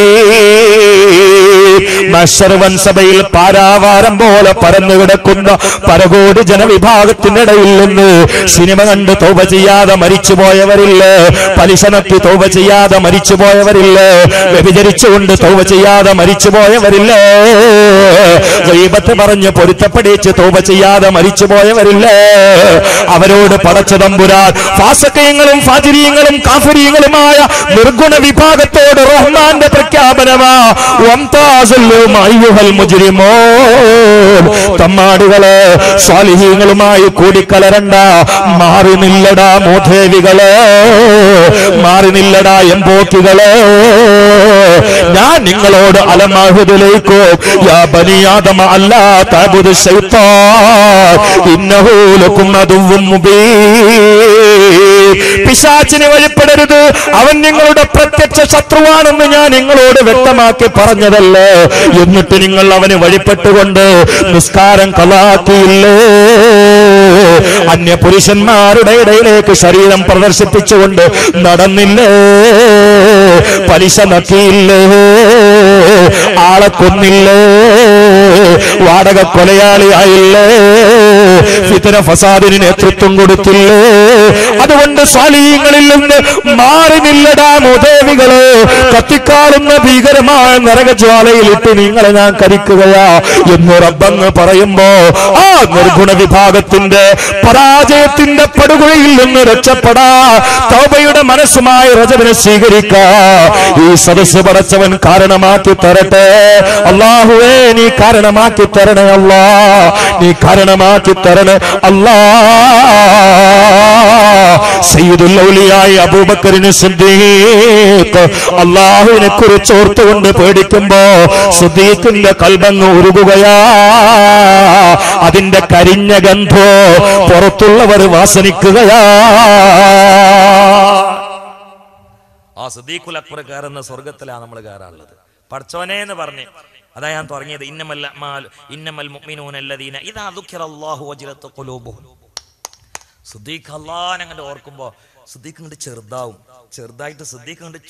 മഹ്ശർ വൻസഭയിൽ പാരാവാരം പോലെ പരന്നു കിടക്കുന്ന പരകോടി ജനവിഭാഗത്തിനിടയിൽ നിന്ന് സിനിമ കണ്ട് തൗബ ചെയ്യാതെ മരിച്ചുപോയവരില്ലേ, പലിശ നക്കി തൗബ ചെയ്യാതെ മരിച്ചുപോയവരില്ലേ, വ്യഭിചരിച്ചുകൊണ്ട് തൗബ ചെയ്യാതെ മരിച്ചുപോയവരില്ലേ, ഗീബത്ത് പറഞ്ഞ് പൊരുത്തപ്പെടിച്ച് തൗബ ചെയ്യാതെ മരിച്ചുപോയവരില്ലേ. അവരോട് പടച്ച തമ്പുരാൻ ഫാസിഖീങ്ങളും ഫാജിരീങ്ങളും കാഫിരീങ്ങളുമായ നിർഗുണ വിഭാഗത്തോട് റഹ്മാന്റെ പ്രഖ്യാപനമാ, വംതാസുൽ യൗമ അയ്യുഹൽ മുജ്രിമൂൻ. തമ്മാടികളെ, സ്വാലിഹീങ്ങളുമായി കൂടിക്കലരണ്ട, മാറി നില്ലടാ മൂദേവികളെ, മാറി നില്ലടാ എംപോക്കികളെ. ഞാൻ നിങ്ങളോട് അലം അഹദ് ഇലൈക്കും യാ ബനി ആദമ അല്ലാ തഅബുദു ശൈത്താൻ ഇന്നഹു ലക്കും അദുവ്വും മുബീൻ. പിശാചിനെ വഴിപ്പെടരുത്, അവൻ നിങ്ങളുടെ പ്രത്യക്ഷ ശത്രുവാണെന്ന് ഞാൻ നിങ്ങളോട് വ്യക്തമാക്കി പറഞ്ഞതല്ലേ. എന്നിട്ട് നിങ്ങൾ അവന് വഴിപ്പെട്ടുകൊണ്ട് നിസ്കാരം കളാക്കിയില്ലേ, അന്യ പുരുഷന്മാരുടെ ഇടയിലേക്ക് ശരീരം പ്രദർശിപ്പിച്ചുകൊണ്ട് നടന്നില്ലേ, പലിശ നക്കിയില്ലേ, ആളെ കൊന്നില്ലേ, വാടക കൊലയാളിയായില്ലേ, ഫിത്ന ഫസാദിന് നേതൃത്വം കൊടുത്തില്ലേ. അതുകൊണ്ട് സ്വാലിഹീങ്ങളിൽ നിന്ന് മാറി നില്ലടാ മൂദേവികളെ, കത്തിക്കാളുന്ന ഭീകരമായ നരകജ്വാലയിലിട്ട് നിങ്ങളെ ഞാൻ കരിക്കുകയാ എന്ന് റബ്ബങ്ങ് പറയുമ്പോ ആ നിർഗുണ വിഭാഗത്തിന്റെ പരാജയത്തിന്റെ പടുകുഴിയിൽ നിന്ന് രക്ഷപ്പെടാ തൗബയുടെ മനസ്സുമായി റജബിനെ സ്വീകരിക്കാ ഈ സദസ്സ് പടച്ചവൻ കാരണമാക്കി തരട്ടെ. അല്ലാഹുവേ, നീ കാരണമാക്കി തരണേ അല്ലാ, നീ കാരണമാക്കി തരണേ അല്ലാ. സയ്യിദുൽ ഔലിയായ അബൂബക്കറിന് സിദ്ദീഖ് അല്ലാഹുവിനെ കുറിച്ച് ഓർത്തുകൊണ്ട് പേടിക്കുമ്പോ സിദ്ദീഖിന്റെ കൽബങ്ങ് ഉരുകുകയാ, അതിന്റെ കരിഞ്ഞ ഗന്ധോ പുറത്തുള്ളവർ വാസനിക്കുകയാ. ആ സിദ്ദീഖുൽ അക്ബർ കയറുന്ന സ്വർഗത്തിലാണ് നമ്മൾ കയറാനുള്ളത്. പടച്ചോനെ എന്ന് പറഞ്ഞ് അതാ ഞാൻ തുടങ്ങിയത്, ഇന്നമൽ മുഅ്മിനൂന അല്ലദീന ഇദാ ദുക്കിറല്ലാഹു വജിലത് ഖുലൂബുഹും. സിദ്ദീഖ് അല്ലാഹനെ അങ്ങോട്ട് ഓർക്കുമ്പോ സിദ്ദീഖ് അങ്ങോട്ട് ചെറുതാവും, ചെറുതായിട്ട് സിദ്ദീഖ് അങ്ങോട്ട്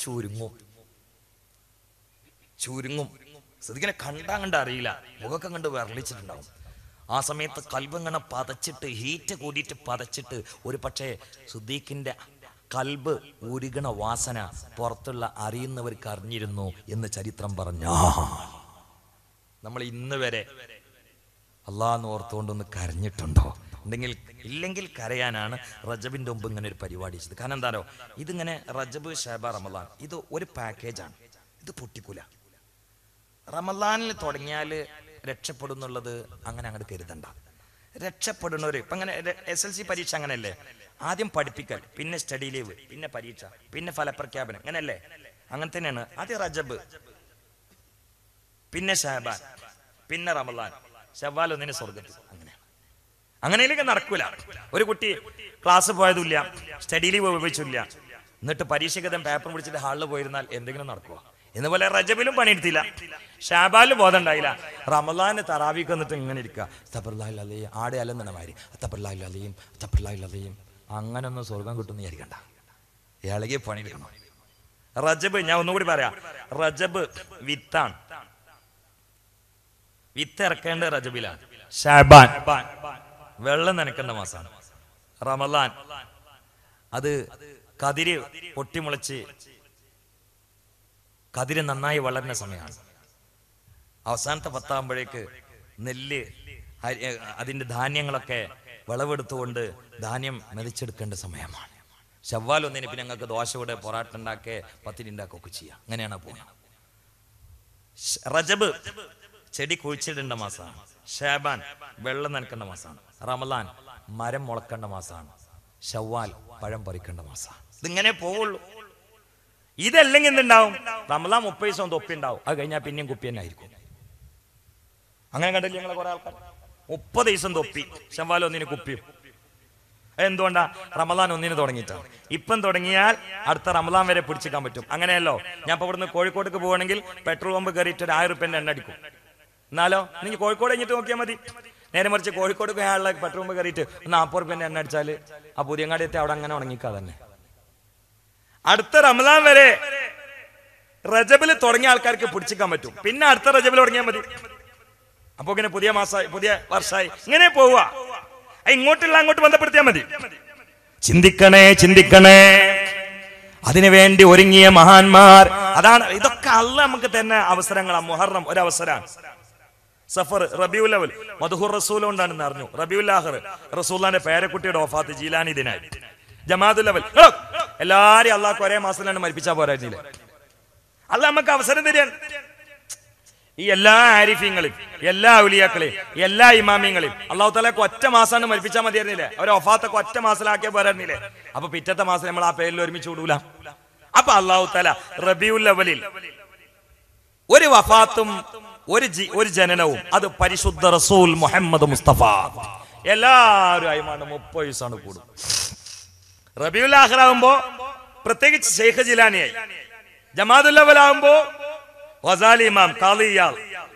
ചുരുങ്ങും. സിദ്ദീഖിനെ കണ്ടാ കണ്ട് അറിയില്ല, മുഖമൊക്കെ കണ്ട് വിരളിച്ചിട്ടുണ്ടാവും. ആ സമയത്ത് കൽബ് ഇങ്ങനെ പതച്ചിട്ട്, ഹീറ്റ് കൂടിയിട്ട് പതച്ചിട്ട്, ഒരു പക്ഷേ സിദ്ദീഖിന്റെ കൽബ് ഉരുകണ വാസന പുറത്തുള്ള അറിയുന്നവർക്ക് അറിഞ്ഞിരുന്നു എന്ന് ചരിത്രം പറഞ്ഞു. നമ്മൾ ഇന്ന് വരെ അള്ളാഹ് ഓർത്തുകൊണ്ടൊന്ന് കരഞ്ഞിട്ടുണ്ടോ? ഇല്ലെങ്കിൽ കരയാനാണ് റജബിന്റെ മുമ്പ് ഇങ്ങനെ ഒരു പരിപാടി ചെയ്തത്. കാരണം എന്താണോ, ഇതിങ്ങനെ റജബ് ഷഅബാൻ റമളാൻ ഇത് ഒരു പാക്കേജാണ്, ഇത് പൊട്ടിക്കൂല. റമളാനിൽ തുടങ്ങിയാൽ രക്ഷപ്പെടുന്നുള്ളത് അങ്ങനെ അങ്ങോട്ട് കരുതണ്ട. രക്ഷപ്പെടുന്നവര് ഇപ്പൊ അങ്ങനെ SLC പരീക്ഷ അങ്ങനെയല്ലേ, ആദ്യം പഠിപ്പിക്കൽ, പിന്നെ സ്റ്റഡി ലീവ്, പിന്നെ പരീക്ഷ, പിന്നെ ഫലപ്രഖ്യാപനം, അങ്ങനെയല്ലേ? അങ്ങനെ തന്നെയാണ്. ആദ്യം റജബ്, പിന്നെ ഷഅബാൻ, പിന്നെ റമളാൻ, ശവ്വാൽ ഒന്നിന് സ്വർഗ്ഗത്തിൽ. അങ്ങനെ അങ്ങനെയൊക്കെ നടക്കൂല. ഒരു കുട്ടി ക്ലാസ് പോയതുമില്ല, സ്റ്റഡി ലീവ് ഉപയോഗിച്ചില്ല, എന്നിട്ട് പരീക്ഷയ്ക്ക് പേപ്പർ പിടിച്ചിട്ട് ഹാളിൽ പോയിരുന്നാൽ എന്തെങ്കിലും നടക്കുക. എന്നുപോലെ റജബിലും പണിയെടുത്തില്ല, ഷാബാലിലും ബോധം ഉണ്ടായില്ല, റമളാന് തറാവീക്ക് വന്നിട്ട് ഇങ്ങനെ ഇരിക്കുക, ആടെ അല്ലെന്നമാതിരി അങ്ങനൊന്നും സ്വർഗം കിട്ടുമെന്ന് വിചാരിക്കണ്ട. ഇളകി പണിയെടുക്കണം. റജബ് ഞാൻ ഒന്നുകൂടി പറയാം, റജബ് വിത്താണ്, വിത്ത് ഇറക്കേണ്ട റജബിലാണ്. ഷാബാൻ വെള്ളം നനക്കേണ്ട മാസമാണ്. റമളാൻ അത് കതിര് പൊട്ടിമുളച്ച് കതിര് നന്നായി വളരുന്ന സമയമാണ്. അവസാനത്തെ 10 നെല്ല് അതിന്റെ ധാന്യങ്ങളൊക്കെ വിളവെടുത്തുകൊണ്ട് ധാന്യം മെതിച്ചെടുക്കേണ്ട സമയമാണ്. ശവ്വാൽ 1 പിന്നെ ഞങ്ങൾക്ക് ദോശയുടെ പൊറാട്ട ഉണ്ടാക്കി പത്തിരി ഉണ്ടാക്കുകയൊക്കെ ചെയ്യാം. അങ്ങനെയാണ് പോകുന്നത്. റജബ് ചെടി കുഴിച്ചിടേണ്ട മാസമാണ്. ഷാബാൻ വെള്ളം നനക്കേണ്ട മാസമാണ്. റമളാൻ മരം മുളക്കേണ്ട മാസമാണ്. ശവ്വാൽ പഴം പറിക്കേണ്ട മാസമാണ്. ഇതിങ്ങനെ പോവുള്ളൂ. ഇതല്ലെങ്കിൽ എന്തുണ്ടാവും? റമളാൻ 30 ദിവസം തൊപ്പി ഉണ്ടാവും, അത് കഴിഞ്ഞാൽ പിന്നെയും കുപ്പി തന്നെ ആയിരിക്കും. അങ്ങനെ കണ്ടില്ല ഞങ്ങളെ കുറെ ആൾക്കാർ 30 ദിവസം തൊപ്പി, ശവ്വാൽ 1 കുപ്പി. എന്തുകൊണ്ടാ? റമളാൻ 1 തുടങ്ങിയിട്ടാണ്. ഇപ്പം തുടങ്ങിയാൽ അടുത്ത റമളാൻ വരെ പിടിച്ചിക്കാൻ പറ്റും. അങ്ങനെയല്ലോ, ഞാൻ ഇപ്പൊ ഇവിടുന്ന് കോഴിക്കോട്ടേക്ക് പോകണമെങ്കിൽ പെട്രോൾ പമ്പ് കയറിയിട്ട് 1000 രൂപേന്റെ എണ്ണ അടിക്കും. എന്നാലോ നിങ്ങൾ കോഴിക്കോട് കഴിഞ്ഞിട്ട് നോക്കിയാൽ മതി. നേരെ മറിച്ച് കോഴിക്കോട് പോയാലുള്ള പെട്രോൾ പമ്പ് കയറിയിട്ട് 40 രൂപേന്റെ എണ്ണ അടിച്ചാൽ ആ പുതിയങ്ങാടി എത്തി അവിടെ അങ്ങനെ ഉണങ്ങിക്കാ തന്നെ. അടുത്ത റമളാൻ വരെ റജബിൽ തുടങ്ങിയ ആൾക്കാർക്ക് പിടിച്ചിക്കാൻ പറ്റും. പിന്നെ അടുത്ത റജബിൽ തുടങ്ങിയാൽ മതി. അപ്പൊ ഇങ്ങനെ പുതിയ മാസമായി, പുതിയ വർഷമായി, ഇങ്ങനെ പോവുക. ഇങ്ങോട്ടുള്ള അങ്ങോട്ട് ബന്ധപ്പെടുത്തിയാൽ മതി. ചിന്തിക്കണേ, ചിന്തിക്കണേ. അതിനുവേണ്ടി ഒരുങ്ങിയ മഹാന്മാർ. അതാണ് ഇതൊക്കെ അള്ളാഹ് നമുക്ക് തന്നെ അവസരങ്ങളാണ്. മുഹറം ഒരു അവസരമാണ്. സഫർ, റബീഉൽ അവൽ, മദ്ഹൂർ റസൂൽ കൊണ്ടാണെന്ന് അറിഞ്ഞു. റബീഉൽ ആഖിർ റസൂലുള്ളാഹിന്റെ പേരക്കുട്ടിയുടെ വഫാത്ത്, ജീലാനി ദിനായി. ജമാഅത്തുൽ അവൽ എല്ലാരും അള്ളാഹ് ഒരേ മാസത്തിലാണ് മരിപ്പിച്ചാൽ പോരായിരുന്നില്ലേ? അള്ളാഹ് നമുക്ക് അവസരം തരാൻ. ഈ എല്ലാ ആരിഫ്യങ്ങളെയും എല്ലാ ഔലിയാക്കളെയും എല്ലാ ഇമാമിങ്ങളെയും അള്ളാഹു തആലക്ക് ഒറ്റ മാസമാണ് മരിപ്പിച്ചാൽ മതിയായിരുന്നില്ലേ? അവരെ വഫാത്തൊക്കെ ഒറ്റ മാസത്തിലാക്കിയാൽ പോരായിരുന്നില്ലേ? അപ്പൊ പിറ്റത്തെ മാസം നമ്മൾ ആ പേരിൽ ഒരുമിച്ച് വിടൂല. അപ്പൊ അള്ളാഹു തആല റബീഉൽ അവലിൽ ഒരു വഫാത്തും ഒരു ജനനവും അത് പരിശുദ്ധ റസൂൽ മുഹമ്മദ് മുസ്തഫ എല്ലാവരും ആയിമാണ് 30 ദിവസമാണ് കൂടും. റബീഉൽ ആഖിർ ആകുമ്പോ പ്രത്യേകിച്ച് ശൈഖ് ജിലാനിയായി. ജമാഅത്തുൽ അവൽ ആകുമ്പോ ഗസാലി ഇമാം, ഖാദി ഇയാൾ.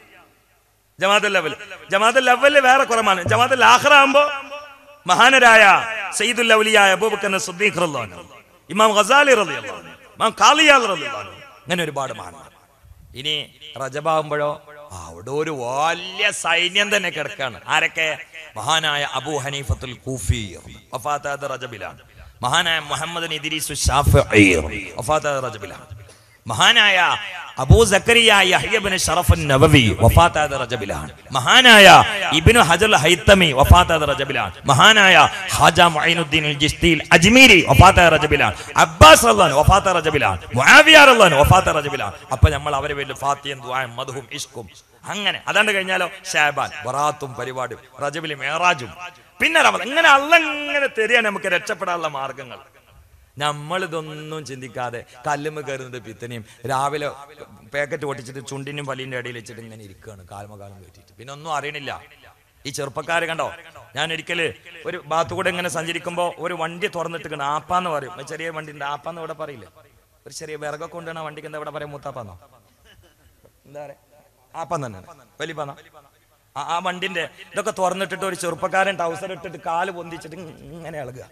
ജമാഅത്തുൽ അവൽ വേറെ കുറമാണ്. ജമാഅത്തുൽ ആഖിർ ആകുമ്പോ മഹാനരായ സയ്യിദുൽ ഔലിയായ അബൂബക്കർ സിദ്ദീഖ് റളിയല്ലാഹു അൻഹു, ഇമാം ഗസാലി റളിയല്ലാഹു അൻഹു, ഇമാം ഖാദി ഇയാൾ റളിയല്ലാഹു അൻഹു, അങ്ങനെ ഒരുപാട് മഹാന്മാർ. ഇനി റജബാകുമ്പോഴോ അവിടെ ഒരു വലിയ സൈന്യം തന്നെ കിടക്കാണ്. ആരൊക്കെ? മഹാനായ അബൂ ഹനീഫത്തുൽ കൂഫി വഫാത്ത് റജബിലാണ്. മഹാനായ മുഹമ്മദ് ഇദ്രീസ് ശാഫിഈ വഫാത്ത് റജബിലാണ്. മഹാനായ അബൂ സക്കരിയ യഹ്യ ഇബ്നു ശറഫ് നവവി വഫാത്ത് റജബിലാണ്. മഹാനായ ഇബ്നു ഹജർ ഹൈതമി വഫാത്ത് റജബിലാണ്. മഹാനായ ഖാജ മുഈനുദ്ദീൻ അൽ ജിസ്തി അജ്മീരി വഫാത്ത് റജബിലാണ്. അബ്ബാസ് റളിയല്ലാഹു അൻഹു വഫാത്ത് റജബിലാണ്. മുആവിയ റളിയല്ലാഹു അൻഹു വഫാത്ത് റജബിലാണ്. അപ്പോൾ നമ്മൾ അവരെ വേണ്ടി ഫാത്തിഹയും ദുആയും മദ്ഹും ഇഷ്കും അങ്ങനെ. അതാണ്ട് കഴിഞ്ഞാലോ ഷാബാൻ ബറാത്തും പരിപാടിയും റജബിൽ മേറാജും പിന്നെ റമളാൻ. ഇങ്ങനെ അല്ലാഹ് ഇങ്ങനെ തരികയാണ് നമുക്ക് രക്ഷപ്പെടാനുള്ള മാർഗങ്ങൾ. നമ്മളിതൊന്നും ചിന്തിക്കാതെ കല്ലുമ്മ കയറുന്നത് പിത്തനെയും രാവിലെ പാക്കറ്റ് പൊട്ടിച്ചിട്ട് ചുണ്ടിനും പല്ലിന്റെ ഇടയിൽ വെച്ചിട്ട് ഇങ്ങനെ ഇരിക്കുകയാണ്, കാലം കയറ്റിയിട്ട്. പിന്നെ ഒന്നും അറിയണില്ല. ഈ ചെറുപ്പക്കാര് കണ്ടോ, ഞാൻ ഒരിക്കല് ഒരു ഭാഗത്തുകൂടെ ഇങ്ങനെ സഞ്ചരിക്കുമ്പോ ഒരു വണ്ടി തുറന്നിട്ട് ആപ്പാന്ന് പറയും. ചെറിയ വണ്ടിന്റെ ആപ്പാന്ന് ഇവിടെ പറയില്ലേ? ഒരു ചെറിയ വിറകൊക്കെ കൊണ്ടാണ് വണ്ടിക്ക് എന്താ ഇവിടെ പറയാം? മൂത്താപ്പാന്നോ എന്താ പറയാ? ആപ്പാന്ന് തന്നെ, വലിപ്പാന്ന. ആ വണ്ടിന്റെ ഇതൊക്കെ തുറന്നിട്ടിട്ട് ഒരു ചെറുപ്പക്കാരൻ ട്രൗസർ ഇട്ടിട്ട് കാല് പൊന്തിച്ചിട്ട് ഇങ്ങനെ ഇളകുക.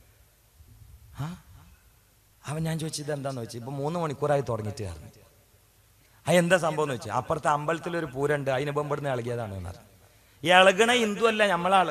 അവൻ ഞാൻ ചോദിച്ചു ഇതെന്താന്ന് വെച്ചു. ഇപ്പൊ 3 മണിക്കൂറായി തുടങ്ങിയിട്ട് പറഞ്ഞു. എന്താ സംഭവം എന്ന് വെച്ചാൽ അപ്പുറത്തെ അമ്പലത്തിലൊരു പൂരണ്ട്, അതിന് ഇവിടുന്ന് ഇളകിയതാണ് എന്ന്. ഈ ഇളകണ ഹിന്ദു അല്ല, നമ്മളാള്.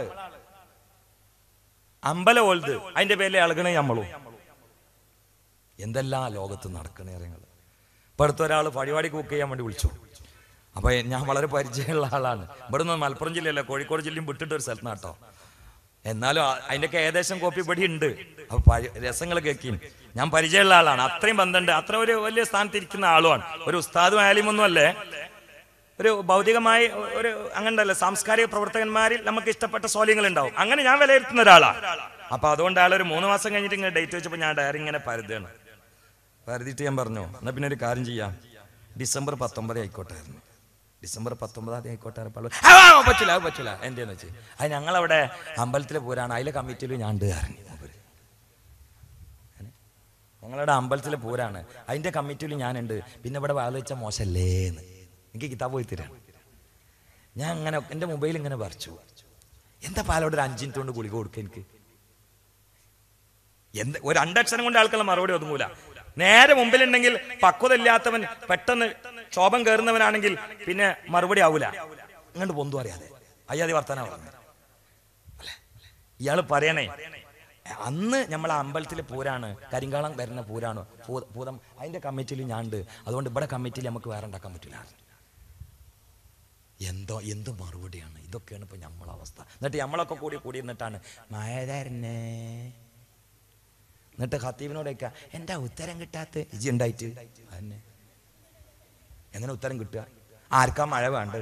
അമ്പലം ഓൾത്, അതിന്റെ പേരിൽ ഇളകണ നമ്മളും. എന്തെല്ലാം ലോകത്ത് നടക്കണ കാര്യങ്ങൾ. ഇപ്പൊ അടുത്തൊരാൾ പരിപാടി കുക്ക് ചെയ്യാൻ വേണ്ടി വിളിച്ചു. അപ്പൊ ഞാൻ വളരെ പരിചയമുള്ള ആളാണ്. ഇവിടുന്ന് മലപ്പുറം ജില്ലയല്ല, കോഴിക്കോട് ജില്ലയും വിട്ടിട്ട് ഒരു സ്ഥലത്ത് നാട്ടോ. എന്നാലും അതിൻ്റെയൊക്കെ ഏകദേശം കോപ്പി ഇവിടെ ഉണ്ട്. അപ്പൊ രസങ്ങൾ കേൾക്കും. ഞാൻ പരിചയമുള്ള ആളാണ്, അത്രയും ബന്ധമുണ്ട്. അത്ര ഒരു വലിയ സ്ഥാനത്തിരിക്കുന്ന ആളുമാണ്. ഒരു ഉസ്താദും ആലിമൊന്നും അല്ലേ, ഒരു ഭൗതികമായി ഒരു അങ്ങനെയല്ല, സാംസ്കാരിക പ്രവർത്തകന്മാരിൽ നമുക്ക് ഇഷ്ടപ്പെട്ട സ്വാലിങ്ങൾ ഉണ്ടാവും. അങ്ങനെ ഞാൻ വിലയിരുത്തുന്ന ഒരാളാണ്. അപ്പൊ അതുകൊണ്ട് ആളൊരു 3 മാസം കഴിഞ്ഞിട്ട് ഇങ്ങനെ ഡേറ്റ് വെച്ചപ്പോൾ ഞാൻ ഡയറി ഇങ്ങനെ പരതിയിട്ട് ഞാൻ പറഞ്ഞു, എന്നാ പിന്നെ ഒരു കാര്യം ചെയ്യാം, ഡിസംബർ 19 ആയിക്കോട്ടെ. ഡിസംബർ 19 ആയിക്കോട്ടെ. പറ്റില്ല, അത് പറ്റില്ല. എന്തെന്ന് വെച്ച് അത് ഞങ്ങളവിടെ അമ്പലത്തിലെ പൂരാണ്, അതിലെ കമ്മിറ്റിയിൽ ഞാൻ ഉണ്ട് അറിഞ്ഞു. ഞങ്ങളുടെ അമ്പലത്തിലെ പൂരാണ്, അതിൻ്റെ കമ്മിറ്റിയിൽ ഞാനുണ്ട്. പിന്നെ ഇവിടെ വാദിച്ച മോശമല്ലേന്ന് എനിക്ക് കിതാബ് പോയി തരാണ്. ഞാൻ അങ്ങനെ എൻ്റെ മൊബൈൽ ഇങ്ങനെ പറിച്ചു. എന്താ പാലോട് ഒരു 5 മിനിറ്റ് കൊണ്ട് ഗുളിക കൊടുക്കുക എനിക്ക്? ഒരു 2 അക്ഷരം കൊണ്ട് ആൾക്കുള്ള മറുപടി ഒതുങ്ങൂല. നേരെ മുമ്പിലുണ്ടെങ്കിൽ പക്വത ഇല്ലാത്തവൻ, പെട്ടെന്ന് ക്ഷോഭം കയറുന്നവനാണെങ്കിൽ പിന്നെ മറുപടി ആവൂല. ഇങ്ങോട്ട് പൊന്തു അറിയാതെ അയ്യാതി വർത്താനാ പറഞ്ഞത് അല്ലെ? ഇയാള് പറയണേ, അന്ന് നമ്മളെ അമ്പലത്തിലെ പൂരാണ്, കരിങ്കാളം വരുന്ന പൂരാണ്, പൂതം, അതിന്റെ കമ്മിറ്റിയിൽ ഞാൻ ഉണ്ട്. അതുകൊണ്ട് ഇവിടെ കമ്മിറ്റിയിൽ നമുക്ക് വേറെ ഉണ്ടാക്കാൻ പറ്റില്ല. എന്ത് മറുപടിയാണ്? ഇതൊക്കെയാണ് ഇപ്പൊ നമ്മളെ അവസ്ഥ. എന്നിട്ട് നമ്മളൊക്കെ കൂടി എന്നിട്ടാണ് മഴതന്നെ. എന്നിട്ട് ഖത്തീബിനോട് ചോദിക്കുക, എന്താ ഉത്തരം കിട്ടാത്ത ഇജി ഉണ്ടായിട്ട്? അതന്നെ, എങ്ങനെ ഉത്തരം കിട്ടുക? ആർക്കാ മഴ വേണ്ടത്?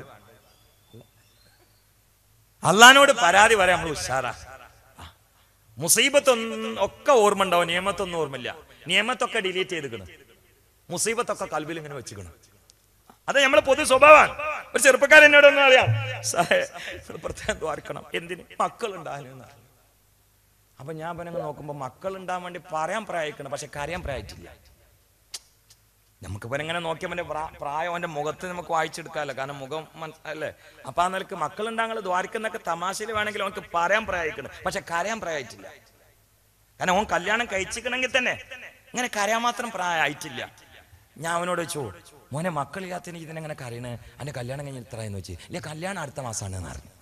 അള്ളാനോട് പരാതി പറയാം നമ്മൾ ഉഷാറാ. മുസീബത്തൊന്നും ഒക്കെ ഓർമ്മ ഉണ്ടാവും, നിയമത്തൊന്നും ഓർമ്മയില്ല. നിയമത്തൊക്കെ ഡിലീറ്റ് ചെയ്തിക്കണം, മുസീബത്തൊക്കെ കൽബിൽ ഇങ്ങനെ വെച്ചിക്കണം. അത് നമ്മളെ പൊതു സ്വഭാവമാണ്. ഒരു ചെറുപ്പക്കാരൻ എന്നോടൊന്നും അറിയാം, പ്രത്യേകം ദ്വാരിക്കണം. എന്തിന്? മക്കളുണ്ടാകുന്ന. അപ്പൊ ഞാൻ പിന്നെ നോക്കുമ്പോ മക്കൾ ഉണ്ടാകാൻ വേണ്ടി പറയാൻ പ്രായിക്കണം, പക്ഷെ കരയാൻ പ്രായിട്ടില്ല. നമുക്ക് പിന്നെ ഇങ്ങനെ നോക്കിയാൽ അവന്റെ പ്രായം അവന്റെ മുഖത്ത് നമുക്ക് വായിച്ചെടുക്കാമല്ലോ, കാരണം മുഖം അല്ലേ. അപ്പൊ ആ നിലക്ക് മക്കളുണ്ടാകുന്ന ദ്വാരിക്കുന്നൊക്കെ തമാശയിൽ വേണമെങ്കിൽ അവർക്ക് പറയാൻ പ്രായിക്കണം, പക്ഷെ കരയാൻ പ്രായമായിട്ടില്ല. കാരണം അവൻ കല്യാണം കഴിച്ചിക്കണമെങ്കിൽ തന്നെ ഇങ്ങനെ കരയാൻ മാത്രം പ്രായമായിട്ടില്ല. ഞാൻ അവനോട് വെച്ചു, മോനെ മക്കളില്ലാത്തതിന് ഇതിനെങ്ങനെ കരയണ്? അതിന്റെ കല്യാണം കഴിഞ്ഞ് ഇത്രയെന്ന് വെച്ച്. ഇല്ല, കല്യാണം അടുത്ത മാസമാണ് എന്ന് പറഞ്ഞു.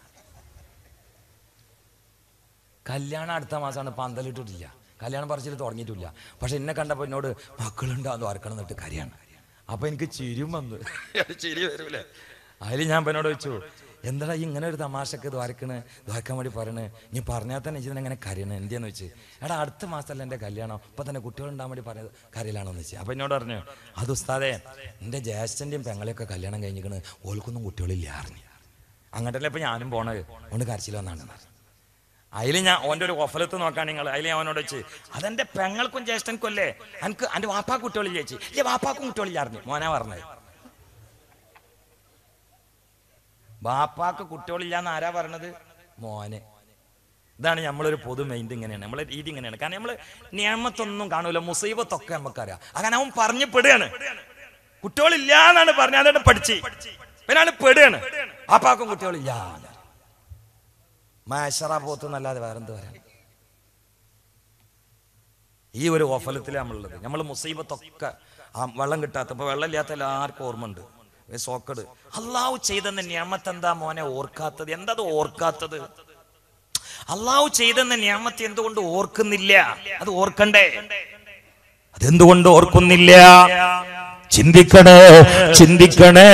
കല്യാണം അടുത്ത മാസമാണ്, പന്തലിട്ടിട്ടില്ല, കല്യാണം പറിച്ചിട്ട് തുടങ്ങിയിട്ടില്ല. പക്ഷെ എന്നെ കണ്ടപ്പോൾ എന്നോട് മക്കളുണ്ടാന്ന് വരക്കണം എന്നിട്ട് കരയാണ്. അപ്പൊ എനിക്ക് ചിരിയും വന്നു. ചിരി വരൂലേ? അതിൽ ഞാൻ എന്നോട് വെച്ചു, എന്താ ഇങ്ങനെ ഒരു തമാശക്ക് ദ്വാരക്കാൻ വേണ്ടി പറയണേ? നീ പറഞ്ഞാൽ തന്നെ ഇതിനെങ്ങനെ കരയണേ? എന്തിയാന്ന് വെച്ച്. എടാ അടുത്ത മാസമല്ല എൻ്റെ കല്യാണം, ഇപ്പം തന്നെ കുട്ടികളുണ്ടാകാൻ വേണ്ടി പറഞ്ഞത് കരയിലാണോന്ന് വെച്ച്. അപ്പം എന്നോട് പറഞ്ഞു, അത് ഉസ്താദേ എൻ്റെ ജ്യേഷ്ഠൻ്റെയും പെങ്ങളെയൊക്കെ കല്യാണം കഴിഞ്ഞിരിക്കണ്, ഓൾക്കൊന്നും കുട്ടികളില്ല അറിഞ്ഞു. അങ്ങോട്ടല്ലേ ഇപ്പം ഞാനും പോണത്, അതുകൊണ്ട് കരച്ചിൽ വന്നാണ്. അതിൽ ഞാൻ ഓൻ്റെ ഒരു ഒഫലത്ത് നോക്കാൻ നിങ്ങൾ, അതിൽ ഞാൻ അവനോട് വെച്ച്, അതെൻ്റെ പെങ്ങൾക്കും ജ്യേഷ്ഠൻക്കും അല്ലേ, എനിക്ക് എൻ്റെ വാപ്പാക്ക് കുട്ടികളില്ല ചേച്ചി. ഇല്ല, വാപ്പാക്കും കുട്ടികളില്ല അറിഞ്ഞു. മോനാ പറഞ്ഞത്. ബാപ്പാക്ക് കുട്ടികളില്ലാന്ന് ആരാ പറഞ്ഞത്? മോനെ. ഇതാണ് നമ്മളൊരു പൊതു മൈൻഡ്. ഇങ്ങനെയാണ് നമ്മളെ രീതി, ഇങ്ങനെയാണ്. കാരണം നമ്മള് നിയമത്തൊന്നും കാണൂല, മുസീബത്തൊക്കെ നമുക്കറിയാം. അങ്ങനെ അവൻ പറഞ്ഞു പെടുകയാണ്, കുട്ടികളില്ല എന്നാണ് പറഞ്ഞ, അതാണ് പഠിച്ച് പിന്നെ പെടുകയാണ്. ബാപ്പാക്കും കുട്ടികളില്ല. മാഷറ പോത്തുന്നല്ലാതെ വേറെന്ത് പറയാൻ? ഈ ഒരു ഓഫലത്തിലാണ് നമ്മളുള്ളത്. നമ്മൾ മുസീബത്തൊക്കെ വെള്ളം കിട്ടാത്തപ്പോ, വെള്ളം ഇല്ലാത്ത എല്ലാവർക്കും ഓർമ്മ ഉണ്ട്. സോക്കട് അള്ളാഹു ചെയ്തെന്ന നിയമത്ത് എന്താ മോനെ ഓർക്കാത്തത്? എന്താ അത് ഓർക്കാത്തത്? അള്ളാഹു ചെയ്തെന്ന നിയമത്ത് എന്തുകൊണ്ട് ഓർക്കുന്നില്ല? അത് ഓർക്കണ്ടേ? അതെന്തുകൊണ്ട് ഓർക്കുന്നില്ല? ചിന്തിക്കണേ, ചിന്തിക്കണേ.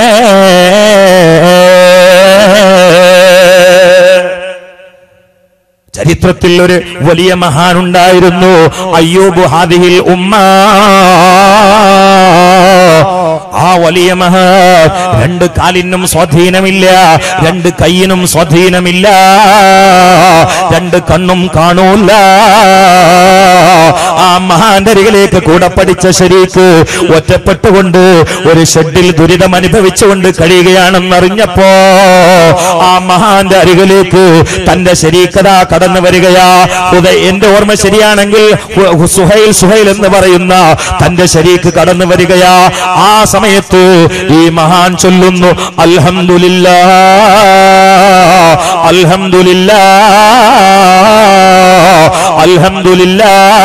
ചരിത്രത്തിൽ ഒരു വലിയ മഹാനുണ്ടായിരുന്നു, അയ്യൂബ് ഹാദിഹിൽ ഉമ്മ. ആ വലിയ മഹാൻ 2 കാലിനും സ്വാധീനമില്ല, 2 കൈയിനും സ്വാധീനമില്ല, 2 കണ്ണും കാണൂല. ആ മഹാന്റെ അരികിലേക്ക് കൂടെ പഠിച്ച ശരീക്ക് ഒറ്റപ്പെട്ടുകൊണ്ട് ഒരു ഷെഡിൽ ദുരിതം അനുഭവിച്ചുകൊണ്ട് കഴിയുകയാണെന്നറിഞ്ഞപ്പോ ആ മഹാന്റെ അരികിലേക്ക് തന്റെ ശരീക്കത കടന്നു വരികയാ. എന്റെ ഓർമ്മ ശരിയാണെങ്കിൽ സുഹൈൽ എന്ന് പറയുന്ന തന്റെ ശരീക്ക് കടന്നു വരികയാ. ആ സമയത്ത് ഈ മഹാൻ ചൊല്ലുന്നു, അൽഹംദുലില്ലാഹ്, അൽഹംദുലില്ലാഹ്, അൽഹംദുലില്ലാഹ്.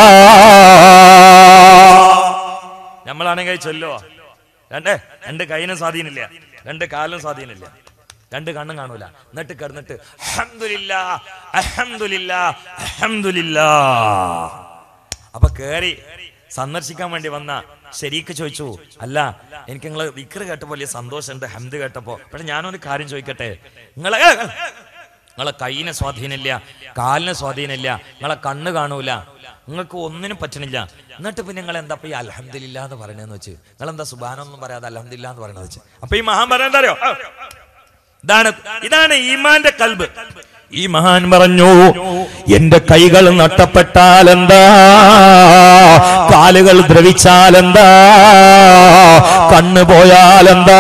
നമ്മളാണെങ്കിൽ ചൊല്ലോ, 2 കൈയിനും സ്വാധീനില്ല, 2 കാലിനും സ്വാധീനില്ല, 2 കണ്ണും കാണൂല. എന്നിട്ട് കിടന്നിട്ട് അൽഹംദുലില്ലാഹ്, അൽഹംദുലില്ലാഹ്, അൽഹംദുലില്ലാഹ്. അപ്പൊ കേറി സന്ദർശിക്കാൻ വേണ്ടി വന്ന ശരീക്ക് ചോദിച്ചു, അല്ല എനിക്ക് നിങ്ങളെ ദിക്റ് കേട്ടപ്പോ വലിയ സന്തോഷമുണ്ട്, ഹംദ് കേട്ടപ്പോ. പക്ഷെ ഞാനൊരു കാര്യം ചോദിക്കട്ടെ, നിങ്ങളെ കൈയിന് സ്വാധീനമില്ല, കാലിന് സ്വാധീനമില്ല, നിങ്ങളെ കണ്ണ് കാണൂല, നിങ്ങൾക്ക് ഒന്നിനും പറ്റണില്ല, എന്നിട്ട് പിന്നെ നിങ്ങൾ എന്താ ഈ അൽഹംദുലില്ലാഹ് എന്ന് പറയണെന്ന് വെച്ച്? നിങ്ങളെന്താ സുബ്ഹാനൊന്നും പറയാതെ അൽഹംദുലില്ലാഹ് എന്ന് പറയണെന്ന് വെച്ച്? അപ്പൊ ഈ മഹാൻ പറയാൻ അറിയോ? ഇതാണ് ഈമാന്റെ കൽബ്. ഈ മഹാൻ പറഞ്ഞു, എന്റെ കൈകൾ നഷ്ടപ്പെട്ടാൽ എന്താ, കാലുകൾ ദ്രവിച്ചാലെന്താ, കണ്ണു പോയാലെന്താ,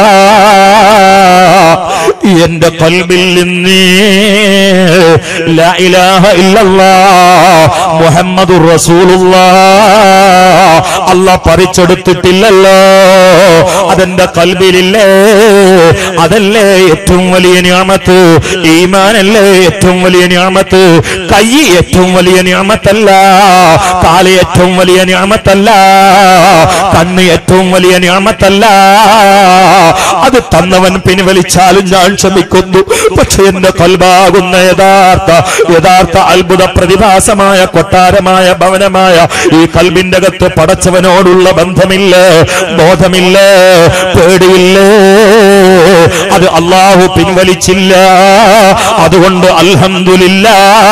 എന്റെ ഖൽബിൽ നിന്ന് ലാ ഇലാഹ ഇല്ലല്ലാഹ് മുഹമ്മദുർ റസൂലുള്ളാഹ് അല്ലാഹ് പറിച്ചെടുത്തിട്ടില്ലല്ലോ, അതെന്റെ ഖൽബിലില്ലേ. അതല്ലേ ഏറ്റവും വലിയ നിഅമത്ത്. ഈമാനല്ലേ ഏറ്റവും വലിയ നിഅമത്ത്. കൈ ഏറ്റവും വലിയ നിഅമത്തല്ല, കാല് ഏറ്റവും വലിയ നിഅമത്തല്ല, കണ്ണ് ഏറ്റവും വലിയ നിഅമത്തല്ല. അത് തന്നവൻ പിൻവലിച്ചാലും ഞാൻ ക്ഷമിക്കുന്നു. പക്ഷെ എന്റെ ഖൽബാകുന്ന യഥാർത്ഥ അത്ഭുത പ്രതിഭാസമായ കൊട്ടാരമായ ഭവനമായ ഈ ഖൽബിന്റെ അകത്ത് പടച്ചവനോടുള്ള ബന്ധമില്ലേ, ബോധമില്ലേ, പേടിയില്ലേ, അത് അല്ലാഹു പിൻവലിച്ചില്ല. അതുകൊണ്ട് അൽഹംദുലില്ലാഹ്.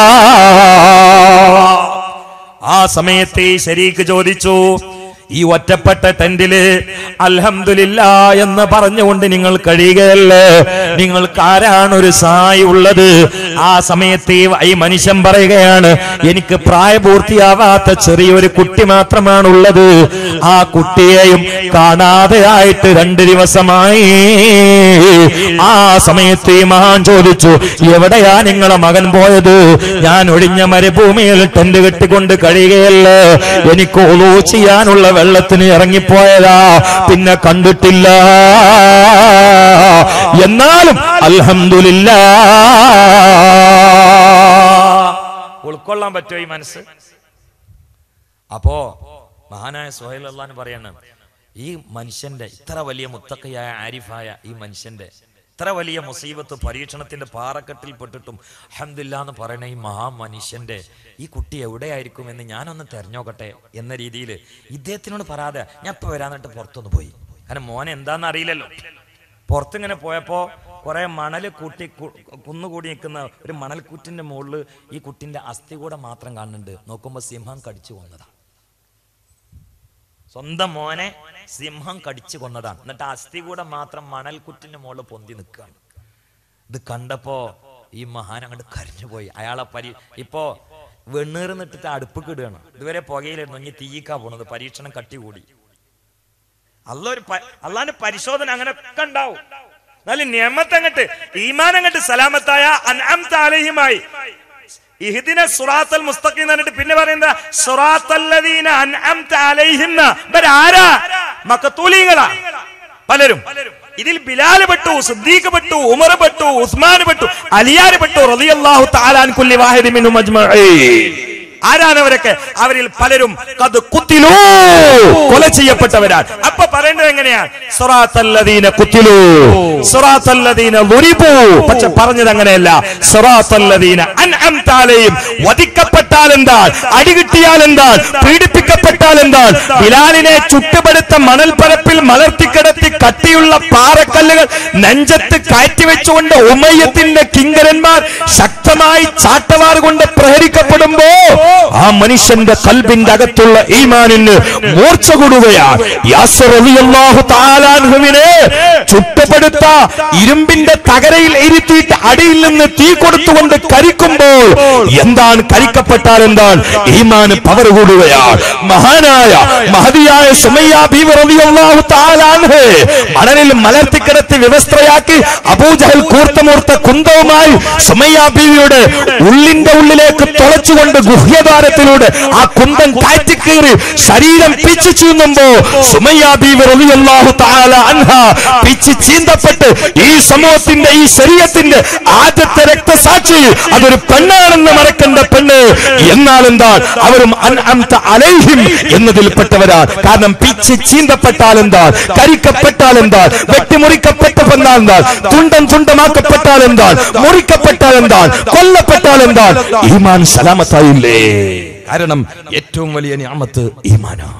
ആ സമയത്ത് ഈ ശരീക്ക് ചോദിച്ചു, ഈ ഒറ്റപ്പെട്ട ടെന്റില് അൽഹംദുലില്ലാ എന്ന് പറഞ്ഞുകൊണ്ട് നിങ്ങൾ കഴിയുകയല്ലേ, നിങ്ങൾക്ക് ആരാണ് ഒരു സഹായി ഉള്ളത്? ആ സമയത്ത് ഈ മനുഷ്യൻ പറയുകയാണ്, എനിക്ക് പ്രായപൂർത്തിയാവാത്ത ചെറിയൊരു കുട്ടി മാത്രമാണുള്ളത്. ആ കുട്ടിയെയും കാണാതെയായിട്ട് 2 ദിവസമായി. ആ സമയത്ത് ഈ മഹാൻ ചോദിച്ചു, എവിടെയാ നിങ്ങളെ മകൻ പോയത്? ഞാൻ ഒഴിഞ്ഞ മരുഭൂമിയിൽ ടെന്റ് കെട്ടിക്കൊണ്ട് കഴിയുകയല്ലേ, എനിക്ക് ഉളൂ ചെയ്യാനുള്ള വെള്ളത്തിന് ഇറങ്ങിപ്പോയതാ, പിന്നെ കണ്ടിട്ടില്ല. എന്നാലും അൽഹംദുലില്ലാഹ്. ഉൾക്കൊള്ളാൻ പറ്റുമോ ഈ മനസ്സ്? അപ്പോ മഹാനായ സുഹൈൽ അള്ളാഹ് പറയാണ്, ഈ മനുഷ്യന്റെ ഇത്ര വലിയ മുത്തഖയായ ആരിഫായ ഈ മനുഷ്യന്റെ ഇത്ര വലിയ മുസീബത്ത് പരീക്ഷണത്തിന്റെ പാറക്കെട്ടിൽ പെട്ടിട്ടും അൽഹംദുലില്ലാഹ് എന്ന് പറയുന്ന ഈ മഹാമനുഷ്യന്റെ ഈ കുട്ടി എവിടെയായിരിക്കും എന്ന് ഞാനൊന്ന് തെരഞ്ഞോക്കട്ടെ എന്ന രീതിയിൽ ഇദ്ദേഹത്തിനോട് പറയാതെ ഞാൻ ഇപ്പൊ വരാന്നിട്ട് പുറത്തൊന്ന് പോയി. കാരണം മോനെ എന്താണെന്ന് അറിയില്ലല്ലോ. പുറത്തിങ്ങനെ പോയപ്പോ കുറെ മണൽ കുന്നുകൂടി നിൽക്കുന്ന ഒരു മണൽക്കൂറ്റിന്റെ മുകളിൽ ഈ കുട്ടിന്റെ അസ്ഥി കൂടെ മാത്രം കാണുന്നുണ്ട്. നോക്കുമ്പോ സിംഹം കടിച്ചു കൊന്നതാണ്. സ്വന്തം മോനെ സിംഹം കടിച്ചു കൊന്നതാണ്. എന്നിട്ട് അസ്ഥി കൂടെ മാത്രം മണൽക്കുറ്റിന്റെ മുകളിൽ പൊന്തി നിൽക്കുകയാണ്. ഇത് കണ്ടപ്പോ ഈ മഹാൻ അങ്ങോട്ട് കരഞ്ഞുപോയി. അയാളെ ഇപ്പോ വെണ്ണീർന്നിട്ടിട്ട് അടുപ്പ് കിടുകയാണ്. ഇതുവരെ പുകയിലായിരുന്നു, ഇനി തീയിക്കാ പോണത്. പരീക്ഷണം കട്ടി കൂടി. അള്ളാന്റെ പരിശോധന അങ്ങനെ ഒക്കെ ഉണ്ടാവും. എന്നാലും നിയമത്ത് അങ്ങട്ട് ഈമാൻ അങ്ങട്ട് സലാമത്തായ അൻഅംത അലൈഹിമായി ഇഹ്ദിന സിറാത്തൽ മുസ്തഖീം എന്നിട്ട് പിന്നെ പറയുന്നത് സിറാത്തൽ ലദീന അൻഅംത അലൈഹിം. ഇവരാരാ? മഖ്തൂലീങ്ങളാ പലരും. ഇതിൽ ബിലാൽ പെട്ടു, സിദ്ദീഖ് പെട്ടു, ഉമർ പെട്ടു, ഉസ്മാൻ പെട്ടു, അലിയാർ പെട്ടു റളിയല്ലാഹു തആല അൻ കുല്ലി വാഹിദി മിൻഹും അജ്മഈൻ. ആരാണ് അവരൊക്കെ? അവരിൽ പലരും ഖദ് ഖുതിലൂ, കൊല ചെയ്യപ്പെട്ടവരാണ്. അപ്പൊ പറയേണ്ടത് എങ്ങനെയാണ്? സിറാത്തൽ ലദീന ഖുതിലൂ സിറാത്തൽ ലദീന ളുരിബൂ. പക്ഷെ പറഞ്ഞത് അങ്ങനെയല്ല. സിറാത്തൽ ലദീന അൻഅംത അലൈഹിം. വധിക്കപ്പെട്ടാൽ എന്താണ്, അടികിട്ടിയാൽ എന്താണ്, പീഡിപ്പിക്കപ്പെട്ടാൽ എന്താണ്? ബിലാലിനെ ചുട്ടുപടുത്ത മണൽപ്പരപ്പിൽ മലർത്തിക്കിടത്തി കട്ടിയുള്ള പാറക്കല്ലുകൾ നെഞ്ചത്ത് കയറ്റിവെച്ചുകൊണ്ട് ഉമയ്യത്തിന്റെ കിങ്കരന്മാർ ശക്തമായി ചാട്ടവാർ കൊണ്ട് പ്രഹരിക്കപ്പെടുമ്പോ ആ മനുഷ്യന്റെ ഖൽബിന്റെ അകത്തുള്ള ഈമാനിന് മൂർച്ച കൂടുകയാണ്. യാസർ റളിയല്ലാഹു തആല അൻഹുവിനെ ചുട്ടുപടുത്ത ഇരുമ്പിന്റെ തകരയിൽ ഇരുത്തിയിട്ട് അടിയിൽ നിന്ന് തീ കൊടുത്തുകൊണ്ട് കരിക്കുമ്പോൾ എന്താണ്, കരിക്കപ്പെട്ടാൽ എന്താണ്, ഈമാൻ പവർ കൂടുകയാണ്. മഹാനായ മഹദിയായ സുമയ്യ ബീവി റളിയല്ലാഹു തആല അൻഹ മണലിൽ മലർത്തിക്കിടത്തി വ്യവസ്ഥയാക്കി അബൂജഹൽ കൂർത്തമൂർത്ത കുന്തവുമായി സുമയ്യ ബീവിയുടെ ഉള്ളിന്റെ ഉള്ളിലേക്ക് തുളച്ചുകൊണ്ട് ഗുഹ്യദ്വാരത്തിലൂടെ ആ കുന്തം കാറ്റിക്കീറി ശരീരം പിച്ചു ചീന്തുമ്പോ സുമയ്യ ബീവി റളിയല്ലാഹു തആല അൻഹ പിച്ചു ചീന്തപ്പെട്ട് ഈ സമൂഹത്തിന്റെ, ഈ ശരീഅത്തിന്റെ ആദ്യത്തെ രക്തസാക്ഷി അതൊരു പെണ്ണാണെന്ന് മറക്കേണ്ട പെണ്ണ്. എന്നാൽ എന്താ, അവരും അൻഅംത അലൈഹിം എന്നതിൽപ്പെട്ടവരാണ്. കാരണം പിച്ച് ചീന്തപ്പെട്ടാൽ എന്താ, കരിക്കപ്പെട്ടാൽ എന്താ, വെട്ടിമുറിക്കപ്പെട്ടപ്പെട്ടാൽ എന്താ, തുണ്ടം തുണ്ടമാക്കപ്പെട്ടാൽ എന്താ, മുറിക്കപ്പെട്ടാൽ എന്താ, കൊല്ലപ്പെട്ടാൽ എന്താ, ഈമാൻ സലാമത്തായില്ലേ? കാരണം ഏറ്റവും വലിയ നിഅമത്ത് ഈമാനാണ്.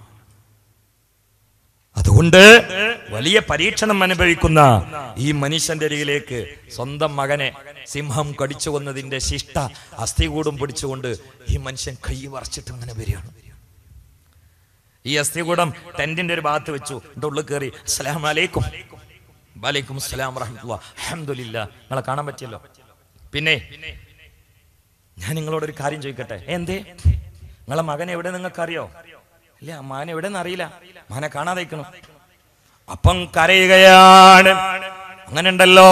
അതുകൊണ്ട് വലിയ പരീക്ഷണം അനുഭവിക്കുന്ന ഈ മനുഷ്യന്റെ അരികിലേക്ക് സ്വന്തം മകനെ സിംഹം കടിച്ചു കൊന്നതിന്റെ ശിഷ്ട അസ്ഥികൂടും പിടിച്ചുകൊണ്ട് ഈ മനുഷ്യൻ കൈ വറച്ചിട്ട് അങ്ങനെ വരികയാണ്. ഈ അസ്ഥികൂടം ടെന്റിന്റെ ഒരു ഭാഗത്ത് വെച്ചു. എന്റെ ഉള്ളിൽ കയറി അസ്സലാമു അലൈക്കും. വലൈക്കും അസ്സലാം വറഹ്മത്തുള്ളാഹി. അൽഹംദുലില്ലാഹ്. നിങ്ങളെ കാണാൻ പറ്റിയല്ലോ. പിന്നെ ഞാൻ നിങ്ങളോടൊരു കാര്യം ചോദിക്കട്ടെ. എന്തേ നിങ്ങളെ മകൻ എവിടെ നിങ്ങൾക്ക് അറിയോ? ഇല്ല, മാൻ എവിടെന്ന് അറിയില്ല, മാനെ കാണാതെക്കണം. അപ്പം കരയുകയാണ്. അങ്ങനെ ഉണ്ടല്ലോ,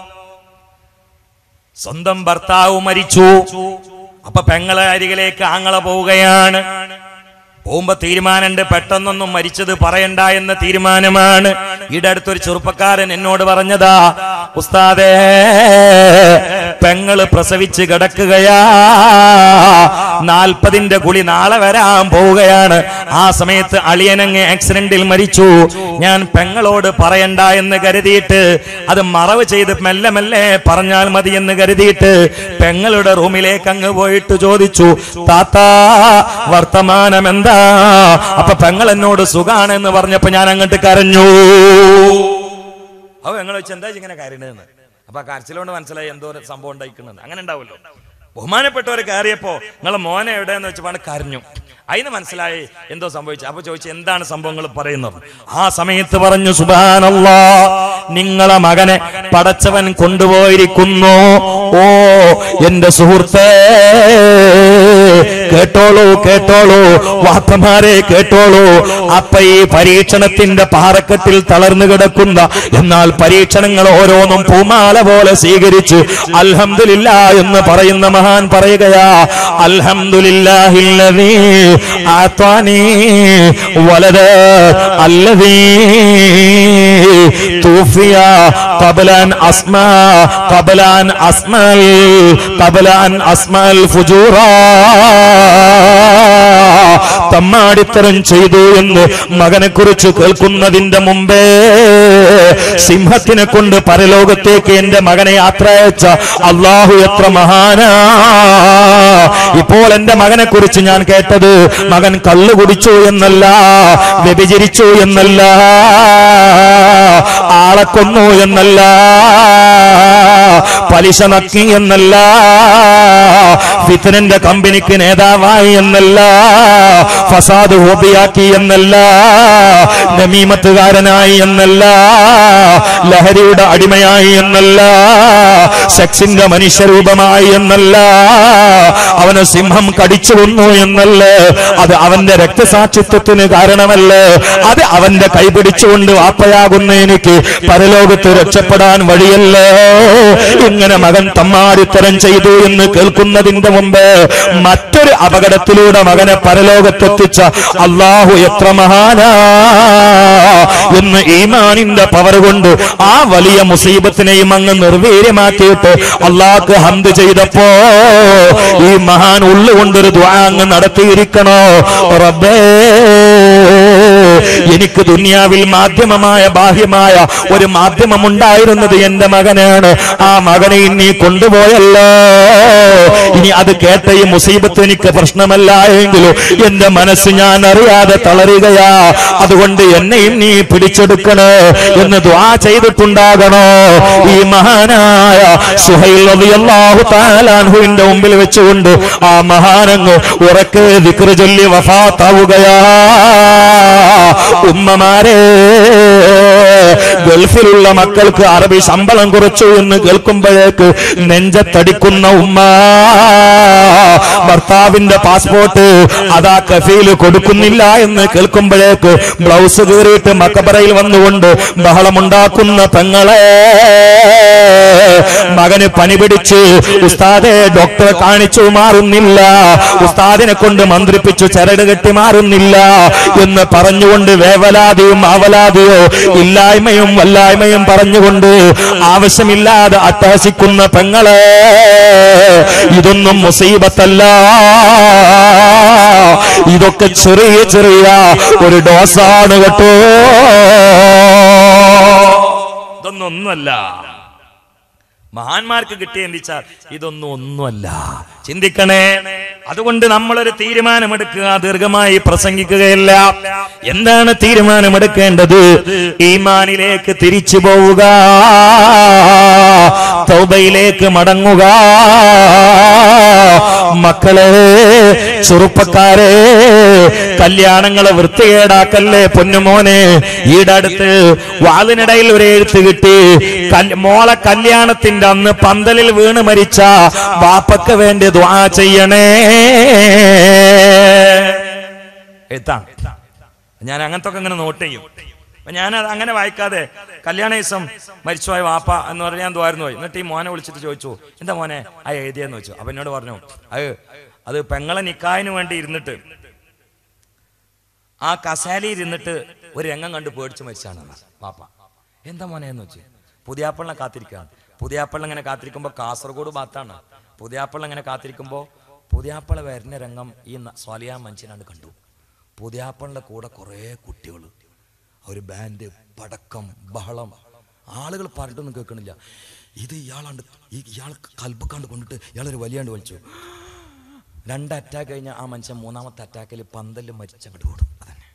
സ്വന്തം ഭർത്താവ് മരിച്ചു. അപ്പൊ പെങ്ങളെ അരികിലേക്ക് ആങ്ങള പോവുകയാണ്. പോകുമ്പോ തീരുമാനമുണ്ട്, പെട്ടെന്നൊന്നും മരിച്ചത് പറയണ്ട എന്ന തീരുമാനമാണ്. ഇവിടെ അടുത്തൊരു ചെറുപ്പക്കാരൻ എന്നോട് പറഞ്ഞതാ, ഉസ്താദേ പെങ്ങള് പ്രസവിച്ച് കിടക്കുകയാ, 40ന്റെ കുളി നാളെ വരാൻ പോവുകയാണ്. ആ സമയത്ത് അളിയനങ്ങ് ആക്സിഡന്റിൽ മരിച്ചു. ഞാൻ പെങ്ങളോട് പറയണ്ട എന്ന് കരുതിയിട്ട്, അത് മറവ് ചെയ്ത് മെല്ലെ മെല്ലെ പറഞ്ഞാൽ മതി എന്ന് കരുതിയിട്ട് പെങ്ങളുടെ റൂമിലേക്ക് അങ്ങ് പോയിട്ട് ചോദിച്ചു, താത്താ വർത്തമാനം എന്താ? അപ്പൊ പെങ്ങൾ എന്നോട് സുഖാണെന്ന് പറഞ്ഞപ്പോ ഞാൻ അങ്ങോട്ട് കരഞ്ഞു. അപ്പൊ ഞങ്ങൾ വെച്ച് എന്താ ഇങ്ങനെ കരയണെന്ന്. അപ്പൊ കരച്ചിലോണ്ട് മനസ്സിലായി എന്തോ ഒരു സംഭവം ഉണ്ടായിക്കുന്നത്. അങ്ങനെ ഉണ്ടാവുമല്ലോ. ബഹുമാനപ്പെട്ടവരെ കയറിയപ്പോ നിങ്ങളെ മോനെ എവിടെയെന്ന് വെച്ചപ്പോൾ കരഞ്ഞു. അതിന് മനസ്സിലായി എന്തോ സംഭവിച്ചു. അപ്പൊ ചോദിച്ചു എന്താണ് സംഭവങ്ങൾ പറയുന്നത്. ആ സമയത്ത് പറഞ്ഞു, സുബ്ഹാനല്ലാഹ്, നിങ്ങളെ മകനെ പടച്ചവൻ കൊണ്ടുപോയിരിക്കുന്നു. ഓ എന്റെ സുഹൃത്തേ, കേട്ടോളൂ കേട്ടോളൂ, വാപ്പമാരെ കേട്ടോളൂ. അപ്പൊ ഈ പരീക്ഷണത്തിന്റെ പാറക്കെട്ടിൽ തളർന്നു കിടക്കുന്ന, എന്നാൽ പരീക്ഷണങ്ങൾ ഓരോന്നും പൂമാല പോലെ സ്വീകരിച്ച് അൽഹംദുലില്ലാഹ് എന്ന് പറയുന്ന മഹാൻ പറയുകയാ, അൽഹംദുലില്ലാഹില്ലദീ ആതാനി വലദ അല്ലദീ തൂഫിയ ഖബലൻ അസ്മൽ ഫുജൂറാ. തമ്മാടിത്തരം ചെയ്തു എന്ന് മകനെ കുറിച്ച് കേൾക്കുന്നതിന്റെ മുമ്പേ സിംഹത്തിനെ കൊണ്ട് പരലോകത്തേക്ക് എന്റെ മകനെ യാത്ര അയച്ച അള്ളാഹു എത്ര മഹാനാ. ഇപ്പോൾ എന്റെ മകനെ കുറിച്ച് ഞാൻ കേട്ടത്, മകൻ കള്ളു കുടിച്ചു എന്നല്ല, വ്യഭിചരിച്ചു എന്നല്ല, ആളെ കൊന്നു എന്നല്ല, പലിശ നക്കി എന്നല്ല, ഫിത്നന്റെ കമ്പനിക്ക് നേതാവായി എന്നല്ല, ഫസാദ് ഹോബിയാക്കി എന്നല്ല, നമീമത്തുകാരനായി എന്നല്ല, ലഹരിയുടെ അടിമയായി എന്നല്ല, സെക്സിന്റെ മനുഷ്യരൂപമായി എന്നല്ല, അവന് സിംഹം കടിച്ചു കൊന്നു എന്നല്ല, അത് അവന്റെ രക്തസാക്ഷിത്വത്തിന് കാരണമല്ല, അത് അവന്റെ കൈപിടിച്ചുകൊണ്ട് വാപ്പയാകുന്ന എനിക്ക് പരലോകത്ത് രക്ഷപ്പെടാൻ വഴിയല്ല. ഇങ്ങനെ മകൻ തമ്മാടിത്തരം ചെയ്തു എന്ന് കേൾക്കുന്നതിന്റെ മുമ്പ് മറ്റൊരു അപകടത്തിലൂടെ മകനെ പരലോകത്തെത്തിച്ച അള്ളാഹു എത്ര മഹാനാ എന്ന് ഈമാനിന്റെ പവർ കൊണ്ട് ആ വലിയ മുസീബത്തിനെയും അങ്ങ് നിർവീര്യമാക്കിയിട്ട് അള്ളാഹ്ക്ക് ഹംദ് ചെയ്തപ്പോ ഈ മഹാൻ ഉള്ളുകൊണ്ടൊരു ദുആ അങ്ങ് നടത്തിയിരിക്കണോ, റബ്ബേ എനിക്ക് ദുനിയാവിൽ മാധ്യമമായ ബാഹ്യമായ ഒരു മാധ്യമം ഉണ്ടായിരുന്നത് എന്റെ മകനാണ്. ആ മകനെ ഇനി കൊണ്ടുപോയല്ലോ. ഇനി അത് കേട്ട ഈ മുസീബത്ത് എനിക്ക് പ്രശ്നമല്ല എങ്കിലും എന്റെ മനസ്സ് ഞാൻ അറിയാതെ തളരുകയാ. അതുകൊണ്ട് എന്നെയും നീ പിടിച്ചെടുക്കണേ എന്ന് ദുആ ചെയ്തിട്ടുണ്ടാകണോ. ഈ മഹാനായ സുഹൈൽ റളിയല്ലാഹു തആല അൻഹുവിന്റെ മുമ്പിൽ വെച്ചുകൊണ്ട് ആ മഹാനങ്ങ് ഉറക്കെ ദിക്ർ ചൊല്ലി വഫാത്താവുകയാ. ഉമ്മമാരെ, ഗൾഫിലുള്ള മക്കൾക്ക് അറബി ശമ്പളം കുറച്ചു എന്ന് കേൾക്കുമ്പോഴേക്ക് നെഞ്ചത്തടിക്കുന്ന ഉമ്മ, ഭർത്താവിന്റെ പാസ്പോർട്ട് അതാ കഫീല് കൊടുക്കുന്നില്ല എന്ന് കേൾക്കുമ്പോഴേക്ക് ബ്ലൗസ് കീറിയിട്ട് മക്കബറയിൽ വന്നുകൊണ്ട് ബഹളമുണ്ടാക്കുന്ന പെങ്ങളെ, മകന് പനി പിടിച്ച് ഉസ്താദെ ഡോക്ടറെ കാണിച്ചു മാറുന്നില്ല, ഉസ്താദിനെ കൊണ്ട് മന്ത്രിപ്പിച്ചു ചരട് കെട്ടി മാറുന്നില്ല എന്ന് പറഞ്ഞുകൊണ്ട് വേവലാതിയും അവലാതിയോ ഇല്ലായ്മയും വല്ലായ്മയും പറഞ്ഞുകൊണ്ട് ആവശ്യമില്ലാതെ അട്ടഹസിക്കുന്ന പെങ്ങളെ, ഇതൊന്നും മുസീബത്തല്ല, ഇതൊക്കെ ചെറിയ ചെറിയ ഒരു ഡോസാണ് കേട്ടോ. ഇതൊന്നൊന്നുമല്ല മഹാന്മാർക്ക് കിട്ടിയെന്തിച്ചാൽ ഇതൊന്നും ഒന്നുമല്ല. ചിന്തിക്കണേ. അതുകൊണ്ട് നമ്മളൊരു തീരുമാനമെടുക്കുക. ദീർഘമായി പ്രസംഗിക്കുകയല്ല. എന്താണ് തീരുമാനമെടുക്കേണ്ടത്? ഈമാനിലേക്ക് തിരിച്ചു പോവുക, തൗബയിലേക്ക് മടങ്ങുക. മക്കളെ, ചെറുപ്പക്കാരെ, കല്യാണങ്ങളെ വൃത്തികേടാക്കല്ലേ പൊന്നുമോനെ. ഈടെ അടുത്ത് വാളിനിടയിൽ ഒരു എഴുത്ത് കിട്ടി, മോളെ കല്യാണത്തിന്റെ അന്ന് പന്തലിൽ വീണ് മരിച്ച വാപ്പക്ക് വേണ്ടി ദുആ ചെയ്യണേ. എഴുത്താണ്. ഞാൻ അങ്ങനത്തെ ഒക്കെ ഇങ്ങനെ നോട്ട് ചെയ്യും. അപ്പൊ ഞാൻ അങ്ങനെ വായിക്കാതെ കല്യാണ ദിവസം മരിച്ചുപോയ വാപ്പ എന്ന് പറഞ്ഞാൽ ഞാൻ ദ്വാരുന്നു പോയി. എന്നിട്ട് ഈ മോനെ വിളിച്ചിട്ട് ചോദിച്ചു, എന്താ മോനെ ആ എഴുതിയെന്ന് വെച്ചു. അപ്പൊ എന്നോട് പറഞ്ഞു, അത് പെങ്ങളെ നിക്കാഹിന് വേണ്ടി ഇരുന്നിട്ട് ആ കസാലയിൽ ഇരുന്നിട്ട് ഒരു രംഗം കണ്ട് പേടിച്ച് മരിച്ചാണ് വാപ്പ. എന്താ മോനെ എന്ന് വെച്ച്. പുതിയാപ്പളിനെ കാത്തിരിക്കുകയാണ്. പുതിയാപ്പള ഇങ്ങനെ കാത്തിരിക്കുമ്പോൾ കാസർഗോഡ് ഭാഗത്താണ്. പുതിയാപ്പള ഇങ്ങനെ കാത്തിരിക്കുമ്പോൾ പുതിയാപ്പള വരുന്ന രംഗം ഈ സ്വാലിയ മനുഷ്യനാണ് കണ്ടു. പുതിയാപ്പളിന്റെ കൂടെ കുറേ കുട്ടികൾ, ഒരു ബാൻഡ്, പടക്കം, ബഹളം, ആളുകൾ പറഞ്ഞിട്ടൊന്നും കേൾക്കണില്ല. ഇത് ഇയാൾ കൽബക്കാണ്ട് കൊണ്ടിട്ട് ഇയാളൊരു വലിയാണ്ട് വലിച്ചു. 2 അറ്റാക്ക് കഴിഞ്ഞ ആ മനുഷ്യൻ 3ാമത്തെ അറ്റാക്കിൽ പന്തല് മരിച്ചങ്ങോട്ട് ഓടും. അതന്നെ.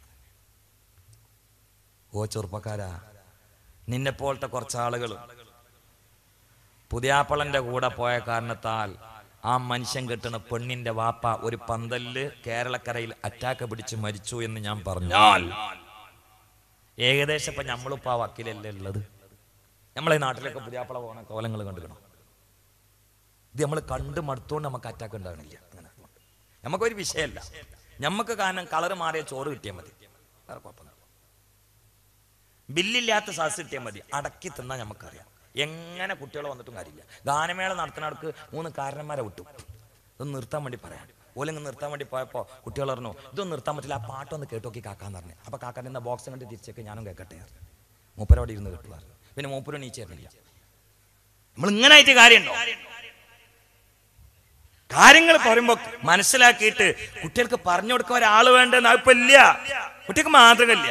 ഓ ചെറുപ്പക്കാരാ, നിന്നെ പോലത്തെ കുറച്ച് ആളുകൾ പുതിയാപ്പളന്റെ കൂടെ പോയ കാരണത്താൽ ആ മനുഷ്യൻ കെട്ടുന്ന പെണ്ണിന്റെ വാപ്പ ഒരു പന്തലില് കേരളക്കരയിൽ അറ്റാക്ക് പിടിച്ച് മരിച്ചു എന്ന് ഞാൻ പറഞ്ഞാൽ ഏകദേശം ഇപ്പൊ നമ്മളിപ്പോ ആ വക്കീലല്ലേ ഉള്ളത്. നമ്മളെ നാട്ടിലൊക്കെ പുതിയാപ്പള പോകണ കോലങ്ങൾ കണ്ടുകണം. ഇത് നമ്മൾ കണ്ട് മടുത്തോണ്ട് നമുക്ക് അറ്റാക്ക് ഉണ്ടാകണില്ല. അങ്ങനെ നമുക്കൊരു വിഷയമല്ല. നമുക്ക് കാരണം കളറ് മാറിയ ചോറ് കിട്ടിയാൽ മതി, വേറെ കുഴപ്പമില്ല. ബില്ലില്ലാത്ത സാസ് കിട്ടിയാൽ മതി, അടക്കി തിന്നാൽ നമുക്കറിയാം. എങ്ങനെ കുട്ടികൾ വന്നിട്ടും കാര്യമില്ല. ഗാനമേള നടത്തുന്നവർക്ക് 3 കാരണന്മാരെ വിട്ടു, ഇതൊന്ന് നിർത്താൻ വേണ്ടി പറയാൻ. ഓലിങ്ങ് നിർത്താൻ വേണ്ടി പോയപ്പോൾ കുട്ടികൾ പറഞ്ഞു, ഇതൊന്നും നിർത്താൻ പറ്റില്ല, ആ പാട്ടൊന്ന് കേട്ടോക്കി കാക്കാന്ന് പറഞ്ഞു. അപ്പൊ കാക്കാൻ എന്ന ബോക്സ് കണ്ട് തിരിച്ചേക്ക് ഞാനും കേൾക്കട്ടെ. മൂപ്പരോടെ ഇരുന്ന് കേട്ടുമായിരുന്നു. പിന്നെ മൂപ്പരും നീച്ചേർന്നില്ല. നമ്മൾ ഇങ്ങനെ ആയിട്ട് കാര്യമുണ്ടോ? കാര്യങ്ങൾ പറയുമ്പോ മനസ്സിലാക്കിയിട്ട് കുട്ടികൾക്ക് പറഞ്ഞു കൊടുക്കാൻ ഒരാൾ വേണ്ടെന്ന് അതിപ്പോ ഇല്ല. കുട്ടിക്ക് മാതൃകയില്ല.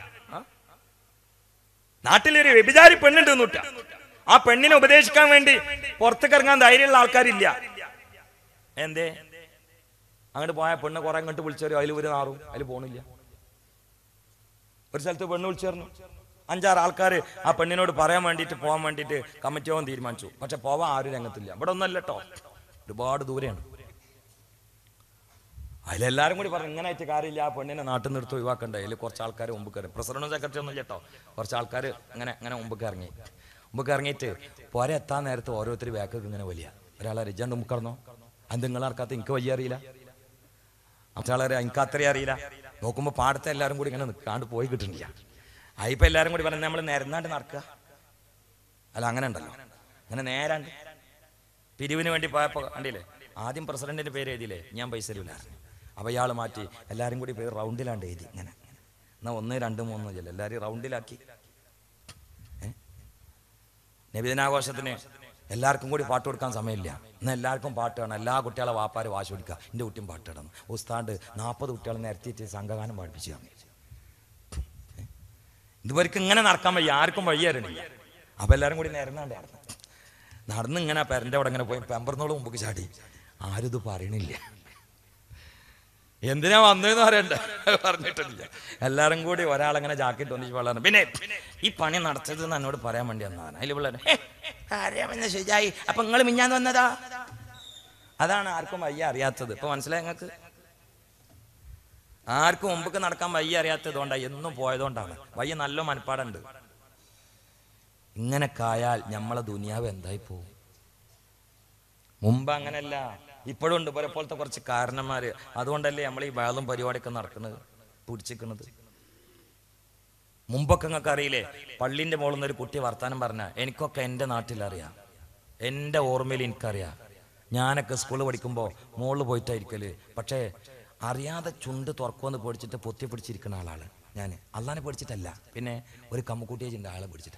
നാട്ടിലൊരു വ്യഭിചാരി പെണ്ണുണ്ട് എന്നിട്ട ആ പെണ്ണിനെ ഉപദേശിക്കാൻ വേണ്ടി പുറത്തേക്ക് ഇറങ്ങാൻ ധൈര്യമുള്ള ആൾക്കാരില്ല. എന്തേ? അങ്ങോട്ട് പോയ പെണ്ണ് കുറെ അങ്ങോട്ട് വിളിച്ചവരും അതിൽ ഒരു നാറും അതിൽ പോണില്ല. ഒരു സ്ഥലത്ത് പെണ്ണ് വിളിച്ചേർന്നു. 5-6 ആൾക്കാർ ആ പെണ്ണിനോട് പറയാൻ വേണ്ടിയിട്ട് പോകാൻ വേണ്ടിയിട്ട് കമ്മിറ്റി യോഗം തീരുമാനിച്ചു. പക്ഷെ പോവാൻ ആരും രംഗത്തില്ല. ഇവിടെ ഒന്നല്ല കേട്ടോ, ഒരുപാട് ദൂരെയാണ്. അതിലെല്ലാവരും കൂടി പറഞ്ഞു ഇങ്ങനെ കാര്യമില്ല, ആ പെണ്ണിനെ നാട്ടിൽ നിർത്തി ഒഴിവാക്കണ്ടേ. അതിൽ കുറച്ച് ആൾക്കാർ മുമ്പ് കയറി. പ്രസിഡന്റും സെക്രട്ടറി ഒന്നും കേട്ടോ, കുറച്ച് ആൾക്കാർ അങ്ങനെ മുമ്പ് ഇറങ്ങിയിട്ട് പോരെ എത്താൻ നേരത്ത് ഓരോരുത്തർ ബാക്കൊക്കെ ഇങ്ങനെ വലിയ ഒരാളെ റിജാണ്ട് മുമ്പ് കടന്നോ, അത് നിങ്ങളാർക്കാത്ത എനിക്ക് വലിയ അറിയില്ല, മറ്റാളെ എനിക്ക് അത്രയും അറിയില്ല. നോക്കുമ്പോൾ പാടത്തെ എല്ലാവരും കൂടി ഇങ്ങനെ നിൽക്കാണ്ട് പോയി കിട്ടുന്നില്ല. അതിപ്പോൾ എല്ലാവരും കൂടി പറഞ്ഞാൽ നമ്മൾ നിരന്നാണ്ട് നടക്കുക. അല്ല അങ്ങനെ ഉണ്ടല്ലോ, അങ്ങനെ നേരാണ്ട് പിരിവിന് വേണ്ടി പോയപ്പോൾ കണ്ടില്ലേ, ആദ്യം പ്രസിഡന്റിന്റെ പേര് എഴുതിയില്ലേ, ഞാൻ പൈസ തരില്ലായിരുന്നു. അപ്പോൾ ഇയാൾ മാറ്റി എല്ലാവരും കൂടി പേര് റൗണ്ടിലാണ്ട് എഴുതി. ഇങ്ങനെ എന്നാൽ 1, 2, 3 ചെല്ല എല്ലാവരും റൗണ്ടിലാക്കി. നബിദിനാഘോഷത്തിന് എല്ലാവർക്കും കൂടി പാട്ട് കൊടുക്കാൻ സമയമില്ല. എന്നാൽ എല്ലാവർക്കും പാട്ട് വേണം. എല്ലാ കുട്ടികളെ വാപ്പാര് വാശി കൊടുക്കുക, എൻ്റെ കുട്ടിയും പാട്ട് ഇടണം. ഉസ്താദ് 40 കുട്ടികളെ നിരത്തിയിട്ട് സംഘഗാനം പഠിപ്പിച്ചു തന്നു. ഇതുവരെക്കും ഇങ്ങനെ നടക്കാൻ വയ്യ, ആർക്കും വഴിയേറണില്ല. അപ്പം എല്ലാവരും കൂടി നടന്ന് ഇങ്ങനെ പെരൻ്റെ അവിടെ ഇങ്ങനെ പോയി പെമ്പറന്നോട് മുമ്പ് ചാടി. ആരും ഇത് പറയണില്ല, എന്തിനാ വന്നതെന്ന് പറയണ്ട, പറഞ്ഞിട്ടില്ല. എല്ലാവരും കൂടി ഒരാളെങ്ങനെ ജാക്കറ്റ് ഒന്നിച്ച് വളർന്നു. പിന്നെ ഈ പണി നടത്തത് എന്നോട് പറയാൻ വേണ്ടി വന്നതാണ്. അതിൽ പിള്ളേർ അറിയാമെന്ന് ശരിയായി, അപ്പൊ നിങ്ങൾ മിഞ്ഞാന്ന് വന്നതാ. അതാണ് ആർക്കും വയ്യ അറിയാത്തത്. ഇപ്പൊ മനസ്സിലായി നിങ്ങൾക്ക്? ആർക്കും മുമ്പൊക്കെ നടക്കാൻ വയ്യ അറിയാത്തത് കൊണ്ടാണ്, എന്നും പോയതുകൊണ്ടാണ്. വയ്യ നല്ല മനപ്പാടുണ്ട്. ഇങ്ങനെ കായാൽ നമ്മളെ ദുനിയാവ് എന്തായി പോവും. മുമ്പ് അങ്ങനല്ല, ഇപ്പോഴും ഉണ്ട് പോലത്തെ കുറച്ച് കാരണന്മാര്. അതുകൊണ്ടല്ലേ നമ്മൾ ഈ വേളും പരിപാടിയൊക്കെ നടക്കുന്നത്, പിടിച്ചിരിക്കുന്നത്. മുമ്പൊക്കെ നിങ്ങൾക്ക് അറിയില്ലേ, പള്ളിന്റെ മുകളിൽ നിന്ന് ഒരു കുട്ടി വർത്താനം പറഞ്ഞ എനിക്കൊക്കെ എൻ്റെ നാട്ടിലറിയാം, എൻ്റെ ഓർമ്മയിൽ എനിക്കറിയാം. ഞാനൊക്കെ സ്കൂളിൽ പഠിക്കുമ്പോൾ മുകളിൽ പോയിട്ടായിരിക്കല്. പക്ഷേ അറിയാതെ ചുണ്ട് തുറക്കുമെന്ന് പേടിച്ചിട്ട് പൊത്തി പിടിച്ചിരിക്കുന്ന ആളാണ് ഞാൻ. അള്ളാനെ പേടിച്ചിട്ടല്ല, പിന്നെ ഒരു കമ്മുക്കുട്ടിയെ ആളെ പിടിച്ചിട്ടാണ്.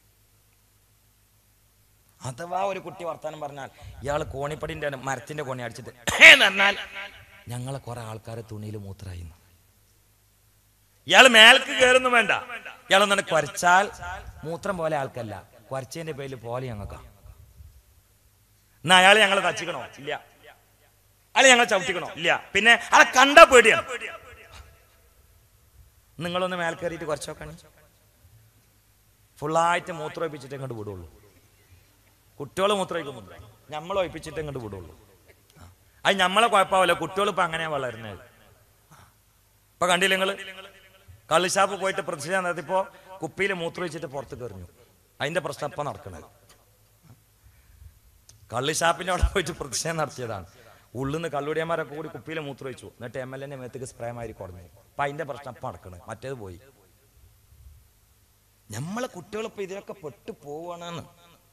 അഥവാ ഒരു കുട്ടി വർത്താനം പറഞ്ഞാൽ ഇയാൾ കോണിപ്പടിന്റെ മരത്തിന്റെ കോണി അടിച്ചിട്ട് പറഞ്ഞാൽ ഞങ്ങളെ കുറെ ആൾക്കാരെ തുണിയിൽ മൂത്രായിരുന്നു. ഇയാൾ മേൽക്ക് കയറുന്നു വേണ്ട, ഇയാളൊന്നാണ് കുരച്ചാൽ മൂത്രം പോലെ ആൾക്കല്ല, കുരച്ചതിന്റെ പേരിൽ പോലെ ഞങ്ങൾക്കാ. എന്നാ അയാൾ ഞങ്ങളെ തച്ചിക്കണോ? ഇല്ല. അയാൾ ഞങ്ങളെ ചവിട്ടിക്കണോ? ഇല്ല. പിന്നെ അയാളെ കണ്ടാ പേടിയാണ്. നിങ്ങളൊന്ന് മേൽ കയറിയിട്ട് കുറച്ചോക്കണേ, ഫുള്ളായിട്ട് മൂത്രം ഒഴിപ്പിച്ചിട്ട് ഇങ്ങോട്ട് വിടുള്ളൂ. കുട്ടികൾ മൂത്രമൊഴിക്കുന്നുണ്ട്, നമ്മൾ ഒഴിപ്പിച്ചിട്ട് ഇങ്ങോട്ട് വിടുള്ളൂ. അത് നമ്മളെ കുഴപ്പമില്ല, കുട്ടികൾ ഇപ്പൊ അങ്ങനെയാ വളരുന്നത്. ഇപ്പൊ കണ്ടില്ല നിങ്ങള്, കള്ളിഷാപ്പ് പോയിട്ട് പ്രതിഷേധം നടത്തിയപ്പോ കുപ്പിയിൽ മൂത്രമൊഴിച്ചിട്ട് പുറത്ത് കയറിഞ്ഞു. അതിന്റെ പ്രശ്നം ഇപ്പൊ നടക്കുന്നത്. കള്ളിഷാപ്പിന്റെ അവിടെ പോയിട്ട് പ്രതിഷേധം നടത്തിയതാണ്. ഉള്ളിൽ നിന്ന് കള്ളുടിയന്മാരൊക്കെ കൂടി കുപ്പിയിൽ മൂത്രമൊഴിച്ചു. എന്നിട്ട് MLA മേത്തേക്ക് സ്പ്രേ മാതിരി കുറഞ്ഞു. അപ്പൊ അതിന്റെ പ്രശ്നം അപ്പൊ നടക്കണ്, മറ്റേത് പോയി. നമ്മളെ കുട്ടികളിപ്പോ ഇതിലൊക്കെ പെട്ടു പോവാണെന്ന്.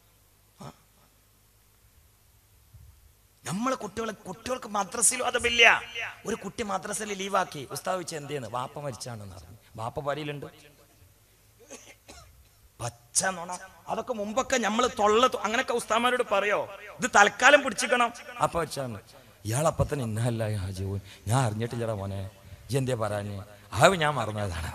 നമ്മളെ കുട്ടികൾക്ക് മദ്രസയിലും അതമില്ല. ഒരു കുട്ടി മദ്രസയിൽ ലീവാക്കി, ഉസ്താദ് വെച്ച് എന്തെന്ന്, വാപ്പ മരിച്ചാണെന്ന് പറഞ്ഞു. വാപ്പ പരിയിലുണ്ട്, പച്ച നോണ. അതൊക്കെ മുമ്പൊക്കെ നമ്മള് അങ്ങനെയൊക്കെ ഉസ്താമാരോട് പറയോ, ഇത് തൽക്കാലം പിടിച്ചിക്കണം. അപ്പ വെച്ചാണ് ഇയാളപ്പത്തന്നെ ഇന്നല്ല ഹാജി, ഞാൻ അറിഞ്ഞിട്ടില്ലടാ മോനെ, എന്തേ പറയാഞ്ഞ്, അത് ഞാൻ മറന്നതാണ്.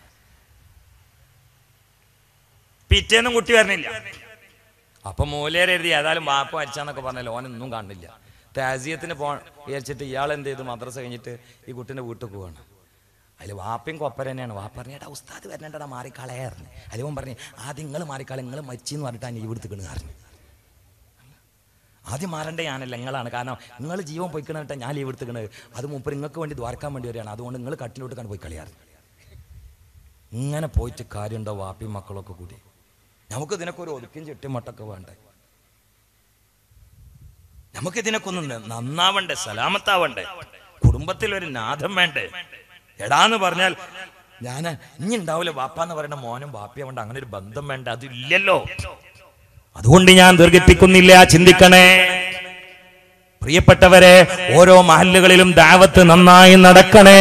പിറ്റേന്നും കുട്ടി വരണില്ല. അപ്പൊ മൂലേര് എഴുതി ഏതായാലും വാപ്പ മരിച്ചാന്നൊക്കെ പറഞ്ഞാൽ ഓനൊന്നും കാണില്ല. താസിയത്തിന് വിചാരിച്ചിട്ട് ഇയാൾ എന്ത് ചെയ്തു, മദ്രസ കഴിഞ്ഞിട്ട് ഈ കുട്ടീൻ്റെ വീട്ടിൽ പോവാണ്. അതിൽ വാപ്പയും കൊപ്പര തന്നെയാണ്. വാപ്പ പറഞ്ഞേട്ടാ ഉസ്താദ് വരണ്ടടാ മാറിക്കളയായിരുന്നു. അതിലും പറഞ്ഞു ആദ്യം നിങ്ങൾ മാറിക്കളെ, നിങ്ങൾ മരിച്ചെന്ന് പറഞ്ഞിട്ടാണ് ഈ വീട്ടിൽ കിണുകാരന്. ആദ്യം മാറേണ്ട ഞാനല്ല, നിങ്ങളാണ്. കാരണം നിങ്ങൾ ജീവൻ പോയിക്കണിട്ടാ ഞാൻ ലീവ് എടുത്തുക്കണത്. അത് മുമ്പ് നിങ്ങൾക്ക് വേണ്ടി ദ്വാരക്കാൻ വേണ്ടി വരികയാണ്. അതുകൊണ്ട് നിങ്ങൾ കട്ടിലോട്ട് പോയി കളിയാറ്. ഇങ്ങനെ പോയിട്ട് കാര്യമുണ്ടോ? വാപ്പയും മക്കളൊക്കെ കൂടി നമുക്ക് ഇതിനൊക്കെ ഒരു ഒതുക്കും ചുറ്റും മട്ടൊക്കെ വേണ്ടേ? നമുക്ക് ഇതിനൊക്കെ ഒന്ന് നന്നാവണ്ടേ, സലാമത്താവണ്ടേ, കുടുംബത്തിൽ ഒരു നാഥം വേണ്ടേ? എടാന്ന് പറഞ്ഞാൽ ഞാൻ ഇനി ഉണ്ടാവില്ല വാപ്പാന്ന് പറയുന്ന മോനും വാപ്പിയാവണ്ട, അങ്ങനെ ഒരു ബന്ധം വേണ്ട, അതില്ലല്ലോ. അതുകൊണ്ട് ഞാൻ ദീർഘിപ്പിക്കുന്നില്ല, ചിന്തിക്കണേ പ്രിയപ്പെട്ടവരെ. ഓരോ മഹല്ലുകളിലും ദഅവത്ത് നന്നായി നടക്കണേ.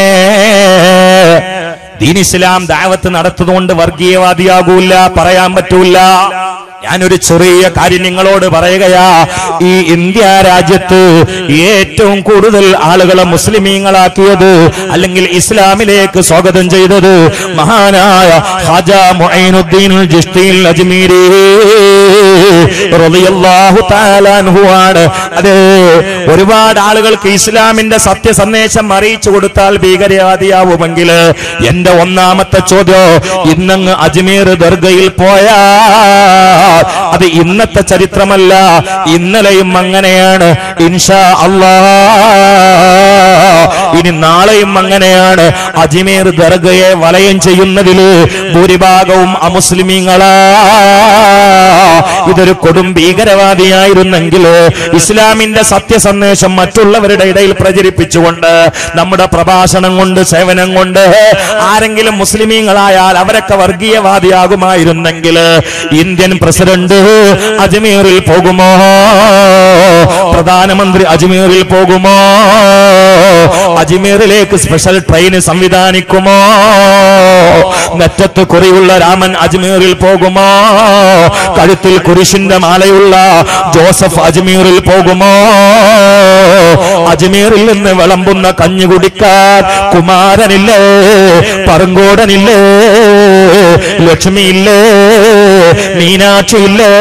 ദീൻ ഇസ്ലാം ദഅവത്ത് നടത്തുന്നതുകൊണ്ട് വർഗീയവാദിയാകൂല, പറയാൻ പറ്റൂല. ഞാനൊരു ചെറിയ കാര്യം നിങ്ങളോട് പറയുകയാ. ഈ ഇന്ത്യ രാജ്യത്ത് ഏറ്റവും കൂടുതൽ ആളുകളെ മുസ്ലിമീങ്ങളാക്കിയത്, അല്ലെങ്കിൽ ഇസ്ലാമിലേക്ക് സ്വാഗതം ചെയ്തത് മഹാനായ ഖാജാ മുഈനുദ്ദീൻ ചിശ്തി അജ്മീരി റളിയല്ലാഹു തആല അൻഹു ആണ്. അതെ, ഒരുപാട് ആളുകൾക്ക് ഇസ്ലാമിന്റെ സത്യസന്ദേശം അറിയിച്ചു കൊടുത്താൽ ഭീകരവാദിയാവുമെങ്കിൽ എന്റെ ഒന്നാമത്തെ ചോദ്യം, ഇന്നങ്ങ് അജ്മീർ ദർഗയിൽ പോയാ അത് ഇന്നത്തെ ചരിത്രമല്ല, ഇന്നലെയും അങ്ങനെയാണ്. ഇൻഷാ അല്ലാഹ് ഇനി നാളെയും അങ്ങനെയാണ്. അജ്മീർ ദർഗയെ വലയം ചെയ്യുന്നതില് ഭൂരിഭാഗവും അമുസ്ലിമീങ്ങളാ. ഇതൊരു കൊടും ഭീകരവാദിയായിരുന്നെങ്കിൽ ഇസ്ലാമിന്റെ സത്യസന്ദേശം മറ്റുള്ളവരുടെ ഇടയിൽ പ്രചരിപ്പിച്ചുകൊണ്ട് നമ്മുടെ പ്രഭാഷണം കൊണ്ട് സേവനം കൊണ്ട് ആരെങ്കിലും മുസ്ലിമീങ്ങളായാൽ അവരൊക്കെ വർഗീയവാദിയാകുമായിരുന്നെങ്കിൽ ഇന്ത്യൻ പ്രസിഡന്റ് അജ്മീറിൽ പോകുമോ? പ്രധാനമന്ത്രി അജ്മീറിൽ പോകുമോ? അജ്മീറിലേക്ക് സ്പെഷ്യൽ ട്രെയിൻ സംവിധാനിക്കുമോ? നെറ്റത്ത് കുറിയുള്ള രാമൻ അജ്മീറിൽ പോകുമോ? കഴുത്തിൽ കുരിശിന്റെ മാലയുള്ള ജോസഫ് അജ്മീറിൽ പോകുമോ? അജ്മീറിൽ നിന്ന് വിളമ്പുന്ന കഞ്ഞി കുടിക്കാൻ കുമാരനില്ലേ, പറങ്കോടനില്ലേ, ലക്ഷ്മിയില്ലേ, മീനാക്ഷിയില്ലേ?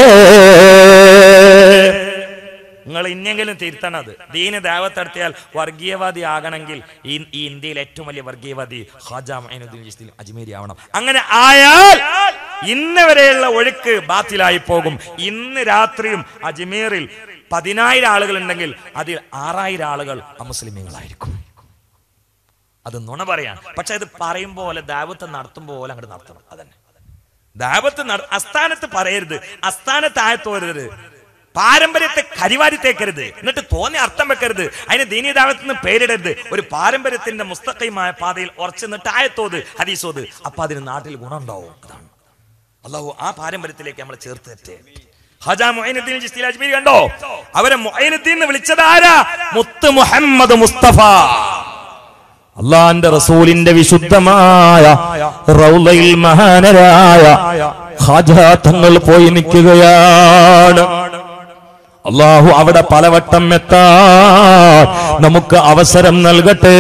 നിങ്ങൾ ഇന്നെങ്കിലും തിരുത്തണത്. ദീന് ദഅവത്ത് നടത്തിയാൽ വർഗീയവാദി ആകണമെങ്കിൽ ഈ ഇന്ത്യയിൽ ഏറ്റവും വലിയ വർഗീയവാദി ഖാജാ മുഈനുദ്ദീൻ ചിശ്തി അജ്മീരി ആവണം. അങ്ങനെ ആയാൽ ഇന്ന് വരെയുള്ള ഒഴുക്ക് ബാത്തിലായി പോകും. ഇന്ന് രാത്രിയും അജ്മീറിൽ 10,000 ആളുകൾ ഉണ്ടെങ്കിൽ അതിൽ 6,000 ആളുകൾ അമുസ്ലിമീങ്ങളായിരിക്കും. അത് നുണ പറയാൻ. പക്ഷെ ഇത് പറയും പോലെ ദഅവത്ത് നടത്തും പോലെ അങ്ങോട്ട് നടത്തണം. അതന്നെ ദഅവത്ത്. അസ്ഥാനത്ത് പറയരുത്, അസ്ഥാനത്ത് ആയത്തോരരുത്, പാരമ്പര്യത്തെ കരിവാരി തേക്കരുത്, എന്നിട്ട് തോന്നി അർത്ഥം വെക്കരുത്, അതിന് ദീനീ ദഅവത്തിന് പേരിടരുത്. ഒരു പാരമ്പര്യത്തിന്റെ മുസ്തഖീമായ പാതയിൽ ഉറച്ചു നിന്നിട്ട് ആയത്തോത്, ഹദീസോത്, അപ്പൊ അതിന് നാട്ടിൽ ഗുണമുണ്ടാവും. അതാണ് അല്ലാഹു ആ പാരമ്പര്യത്തിലേക്ക് നമ്മളെ ചേർത്ത്. ഖാജാ മുഈനുദ്ദീൻ ചിശ്തി അജ്മീരി കണ്ടോ, അവരെ മുഈനുദ്ദീൻ എന്ന് വിളിച്ചത് ആരാ? മുത്ത് മുഹമ്മദ് മുസ്തഫ. അള്ളാന്റെ റസൂലിന്റെ വിശുദ്ധമായ റൗളയിൽ മഹാനരായ ഖാജാ തങ്ങൾ പോയി നിൽക്കുകയാണ്. അള്ളാഹു അവിടെ പലവട്ടം എത്താൻ നമുക്ക് അവസരം നൽകട്ടെ.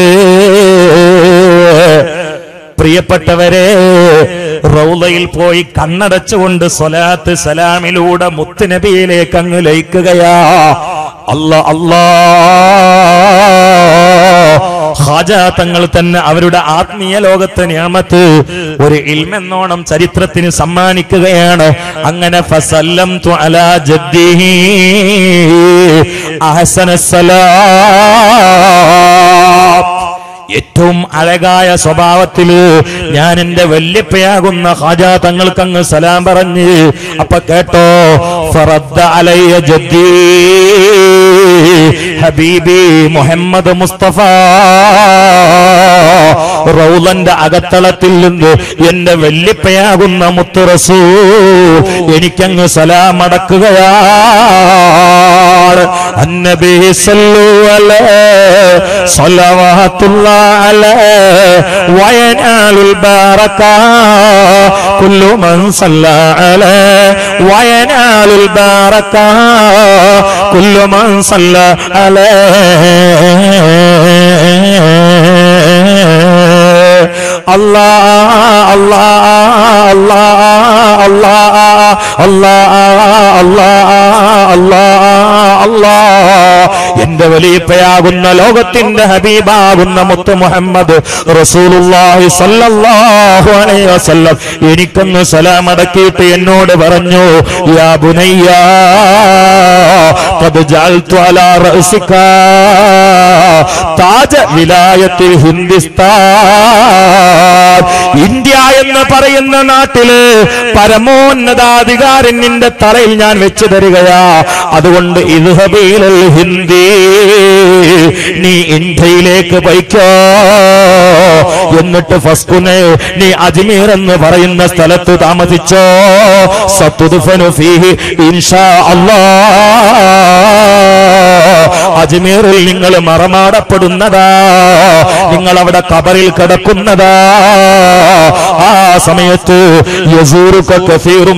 പ്രിയപ്പെട്ടവരെ, റൗളയിൽ പോയി കണ്ണടച്ചുകൊണ്ട് സ്വലാത്ത് സലാമിലൂടെ മുത്തുനബിയിലേക്ക് അങ്ങ് ലയിക്കുകയാ. അല്ലാ ഖാജാ തങ്ങൾ തന്നെ അവരുടെ ആത്മീയ ലോകത്തെ നിഅമത്ത് ഒരു ഇൽമെന്നോണം ചരിത്രത്തിന് സമ്മാനിക്കുകയാണ്. അങ്ങനെ ഫസല്ലംതു അലാ ജദ്ദിഹി അഹ്സനസ്സലാം. ഏറ്റവും അഴകായ സ്വഭാവത്തില് ഞാൻ എന്റെ വല്യപ്പയാകുന്ന ഖാജാ തങ്ങൾക്കങ്ങ് സലാം പറഞ്ഞ്. അപ്പൊ കേട്ടോ, ഫറദ്ദ അലയ്യ ജദ്ദി ഹബീബി മുഹമ്മദ് മുസ്തഫ റൗളന്റെ അകത്തളത്തിൽ നിന്ന് എന്റെ വല്യപ്പയാകുന്ന മുത്ത് റസൂൽ എനിക്കങ്ങ് സലാം അടക്കുകയാണ്. അന്നബി സല്ലു അലൈഹി സ്വലവാത്തുല്ലാഹി അലൈഹി വയനാലുൽ ബറക കുല്ലു മൻ സല്ല അലൈഹി വയനാലുൽ ബറക കുല്ലു മൻ സല്ല അലൈഹി. അല്ലാഹ് അല്ലാഹ് അല്ലാഹ് അല്ലാഹ് അല്ലാഹ് അല്ലാഹ് അല്ലാഹ്. എന്റെ വലിയപ്പയാകുന്ന ലോകത്തിന്റെ ഹബീബാകുന്ന മുത്ത് മുഹമ്മദ് റസൂലുള്ളാഹി സ്വല്ലല്ലാഹു അലൈഹി വസല്ലം എനിക്കൊന്ന് സലാം അടക്കിയിട്ട് എന്നോട് പറഞ്ഞു, യാ ബുനയ്യ ഖദ് ജഅൽതു അലാ റഅസിക താജ വിലായത്തിൽ ഹിന്ദുസ്ഥാൻ. ഇന്ത്യ എന്ന് പറയുന്ന നാട്ടില് പരമോന്നതാധികാരൻ നിന്റെ തലയിൽ ഞാൻ വെച്ചു തരികയാ. അതുകൊണ്ട് ഇദ്ഹബീലൽ ഹിന്ദി, നീ ഇന്ത്യയിലേക്ക് പോയിക്കോ. എന്നിട്ട് ഫസ്കുനെ നീ അജ്മീർ എന്ന് പറയുന്ന സ്ഥലത്ത് താമസിച്ചോ. സതുദ്ഫനു ഫീഹി ഇൻഷാ അല്ലാഹ്. അജ്മീറിൽ നിങ്ങൾ മറമാടപ്പെടുന്നതാ, നിങ്ങൾ അവിടെ ഖബറിൽ കിടക്കുന്നതാ. ആ സമയത്ത് യസൂറുക കസീറും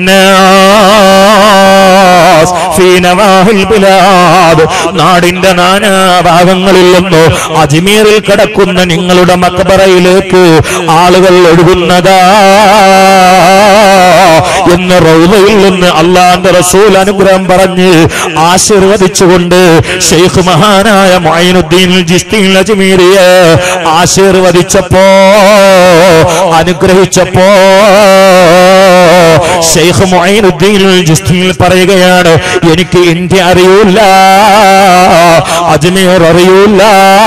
മിനന്നാസ് ഫീ നവാഹിൽ ബിലാദ്, നാടിന്റെ നാനാഭാഗങ്ങളിൽ നിന്ന് അജ്മീറിൽ കിടക്കുന്ന നിങ്ങളുടെ മക്ബറയിലേക്ക് ആളുകൾ ഒഴുകുന്നതാ എന്ന് റൗളയിൽ നിന്ന് അല്ലാഹുവിന്റെ റസൂൽ അനുഗ്രഹം പറഞ്ഞ് ആശീർവദിച്ചുകൊണ്ട് ശൈഖ് മഹാനായ മുഈനുദ്ദീൻ ചിശ്തി അജ്മീരിയെ ആശീർവദിച്ചപ്പോ, അനുഗ്രഹിച്ചപ്പോ ശൈഖ് മുഈനുദ്ദീൻ ചിശ്തി പറയുകയാണ്, എനിക്ക് ഇന്ത്യ അറിയൂല, അജ്മീർ അറിയൂല.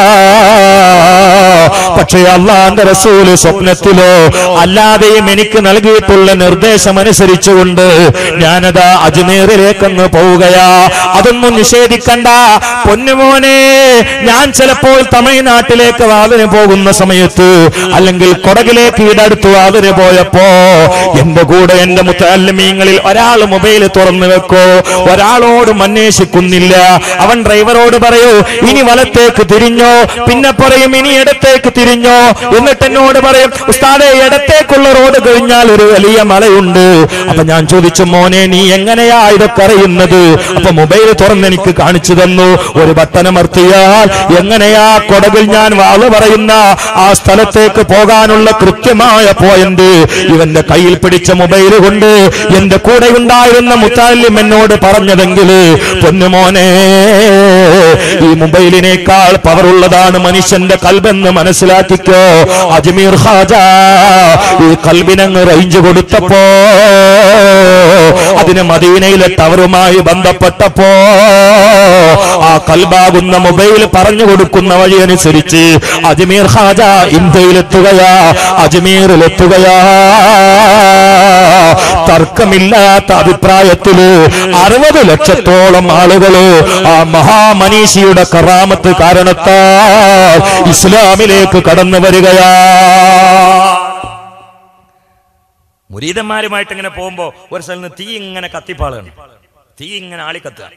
പക്ഷേ അല്ലാഹുവിന്റെ റസൂൽ സ്വപ്നത്തിലോ അല്ലാതെയും എനിക്ക് നൽകിയിട്ടുള്ള നിർദ്ദേശം അനുസരിച്ചുകൊണ്ട് ഞാനതാ അജ്മീറിലേക്കങ്ങ് പോവുകയാ. അതൊന്നും നിഷേധിക്കണ്ട പൊന്നുമോനെ. ഞാൻ ചിലപ്പോൾ തമിഴ്നാട്ടിലേക്ക് വാതിന് പോകുന്ന സമയത്ത്, അല്ലെങ്കിൽ കൊടകിലേക്ക് ഈടടുത്ത് വാതിന് പോയപ്പോ എന്റെ കൂടെ എന്റെ മുത്തഅല്ലിമീങ്ങളിൽ ഒരാൾ മൊബൈൽ തുറന്നു വെക്കോ, ഒരാളോടും അന്വേഷിക്കുന്നില്ല. അവൻ ഡ്രൈവറോട് പറയൂ ഇനി വലത്തേക്ക് തിരിഞ്ഞോ, പിന്നെ പറയും ഇനി ഇടത്തേക്ക് തിരിഞ്ഞോ. എന്നിട്ട് എന്നോട് പറയും ഉസ്താദേ ഇടത്തേക്കുള്ള റോഡ് കഴിഞ്ഞാൽ ഒരു വലിയ മലയുണ്ട്. അപ്പൊ ഞാൻ ചോദിച്ചു, മോനെ നീ എങ്ങനെയാ ഇതൊക്കെ അറിയുന്നത്? അപ്പൊ മൊബൈൽ തുറന്ന് എനിക്ക് കാണിച്ചു തന്നു. ഒരു ബട്ടണമർത്തിയാൽ എങ്ങനെയാ കൊടകിൽ ഞാൻ വാള് പറയുന്ന ആ സ്ഥലത്തേക്ക് പോകാനുള്ള കൃത്യമായ പോയിന്റ് ഇവന്റെ കയ്യിൽ പിടിച്ച മൊബൈൽ കൊണ്ട് എന്റെ കൂടെ ഉണ്ടായിരുന്ന മുത്തഅല്ലിം എന്നോട് പറഞ്ഞതെങ്കിൽ, പൊന്നുമോനെ ഈ മൊബൈലിനേക്കാൾ പവറുള്ളതാണ് മനുഷ്യന്റെ കൽബെന്ന് മനസ്സിലാക്കിക്കോ. അജ്മീർ ഖാജ ഈ കൽബിനങ്ങ് റേഞ്ച് കൊടുത്തപ്പോ, അതിന് മദീനയിലെ ടവറുമായി ബന്ധപ്പെട്ടപ്പോ, ആ കൽബാകുന്ന മൊബൈൽ പറഞ്ഞു കൊടുക്കുന്ന വഴി അനുസരിച്ച് അജ്മീർ ഖാജ ഇന്ത്യയിലെത്തുകയാ, അജ്മീറിലെത്തുകയാ. തർക്കമില്ലാത്ത അഭിപ്രായത്തില് 60 ലക്ഷത്തോളം ആളുകള് ആ മഹാമനീഷിയുടെ കറാമത്ത് കാരണത്താൽ ഇസ്ലാമിലേക്ക് കടന്നു വരികയാ. മുരീദന്മാരുമായിട്ട് ഇങ്ങനെ പോകുമ്പോ ഒരു സ്ഥലത്ത് തീ ഇങ്ങനെ കത്തിപ്പാളാണ്, തീ ഇങ്ങനെ ആളിക്കത്തുക.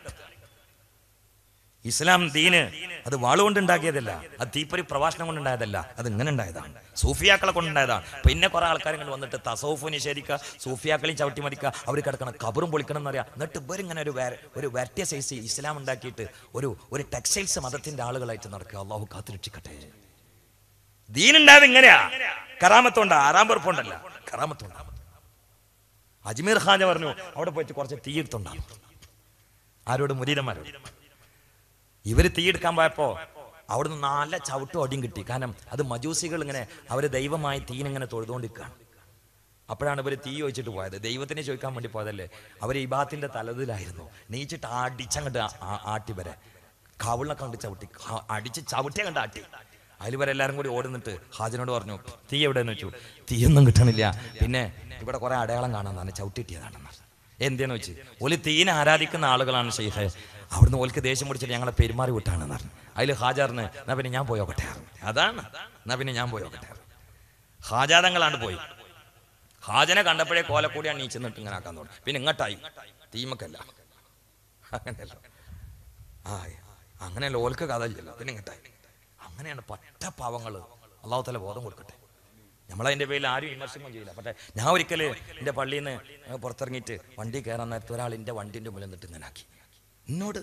ഇസ്ലാം ദീന് അത് വാളുകൊണ്ട് ഉണ്ടാക്കിയതല്ല, അത് തീപ്പൊരി പ്രഭാഷണം കൊണ്ടുണ്ടായതല്ല, അത് ഇങ്ങനെ ഉണ്ടായതാണ്, സൂഫിയാക്കളെ കൊണ്ടുണ്ടായതാണ്. പിന്നെ കുറെ ആൾക്കാർ ഇങ്ങനെ വന്നിട്ട് തസൗഫ് നിഷേധിക്കുക, സൂഫിയാക്കളെയും ചവിട്ടി മതിക്കുക, അവർ കിടക്കണം കബറും പൊളിക്കണം എന്നറിയാം. എന്നിട്ട് ഇവരിങ്ങനെ ഒരു വെർട്ടിയ സൈസ് ഇസ്ലാം ഉണ്ടാക്കിയിട്ട് ഒരു ടെക്സ്റ്റൈൽസ് മതത്തിന്റെ ആളുകളായിട്ട് നടക്കുക. അള്ളാഹു കാത്തുരക്ഷിക്കട്ടെ. ദീനുണ്ടായത് ഇങ്ങനെയാ, കറാമത്തുണ്ട്, ആറാമ്പുറപ്പുണ്ടല്ല, കറാമത്തുണ്ട്. അജ്മീർ ഖാൻ പറഞ്ഞു അവിടെ പോയിട്ട് കുറച്ച് തീയെടുത്തുണ്ടാകും. ആരോട്? മുരീദന്മാരോട്. ഇവര് തീയെടുക്കാൻ പോയപ്പോ അവിടുന്ന് നല്ല ചവിട്ടും അടിയും കിട്ടി. കാരണം അത് മജൂസികൾ ഇങ്ങനെ അവര് ദൈവമായി തീനിങ്ങനെ തൊഴുതുകൊണ്ടിരിക്കുകയാണ്. അപ്പോഴാണ് ഇവര് തീ ചോദിച്ചിട്ട് പോയത്. ദൈവത്തിനെ ചോദിക്കാൻ വേണ്ടി പോയതല്ലേ. അവർ ഇബാത്തിന്റെ തലതിലായിരുന്നു. നീച്ചിട്ട് അടിച്ചങ്ങട്ട് ആട്ടി വരെ കവിളിനൊക്കെ കണ്ട് ചവിട്ടി, അടിച്ച് ചവിട്ടിയെ കണ്ട് ആട്ടി. അതിൽ വരെല്ലാരും കൂടി ഓടുന്നിട്ട് ഹാജനോട് പറഞ്ഞു, തീ എവിടെയെന്ന് വെച്ചു. തീയൊന്നും കിട്ടണില്ല. പിന്നെ ഇവിടെ കുറെ അടയാളം കാണാൻ ചവിട്ടിട്ടിയതാണെന്ന്. എന്തിനാന്ന് വെച്ച് ഓല് തീനെ ആരാധിക്കുന്ന ആളുകളാണ് ഷെയ്ഖെ. അവിടുന്ന് ഓൽക്ക് ദേഷ്യം പിടിച്ചിട്ട് ഞങ്ങളെ പെരുമാറി വിട്ടാണെന്ന് പറഞ്ഞു. അതിൽ ഹാജറിന് എന്നാ പിന്നെ ഞാൻ പോയോട്ടെ. അതാണ് എന്നാ പിന്നെ ഞാൻ പോയി നോക്കട്ടെ. ഹാജാതങ്ങളാണ്ട് പോയി. ഹാജനെ കണ്ടപ്പോഴേ കോലക്കൂടിയാണ് നീ ചെന്നിട്ട് ഇങ്ങനെ ആക്കാൻ തുടങ്ങി. പിന്നെ ഇങ്ങോട്ടായി തീമക്കല്ല, അങ്ങനെയല്ല. അങ്ങനെയല്ല, ഓൽക്ക് കഥ ഇല്ലല്ലോ. പിന്നെ ഇങ്ങോട്ടായി. അങ്ങനെയാണ് പറ്റ പാവങ്ങൾ. അള്ളാഹു തആല ബോധം കൊടുക്കട്ടെ. നമ്മളതിൻ്റെ പേരിൽ ആരും വിമർശനം ചെയ്യില്ല. പക്ഷേ ഞാൻ ഒരിക്കൽ എൻ്റെ പള്ളിയിൽ നിന്ന് പുറത്തിറങ്ങിയിട്ട് വണ്ടി കയറാൻ നേരത്തെ ഒരാൾ എൻ്റെ വണ്ടിൻ്റെ മുന്നിൽ നിന്നിട്ട് ഇങ്ങനെ ആക്കി. എന്നോട്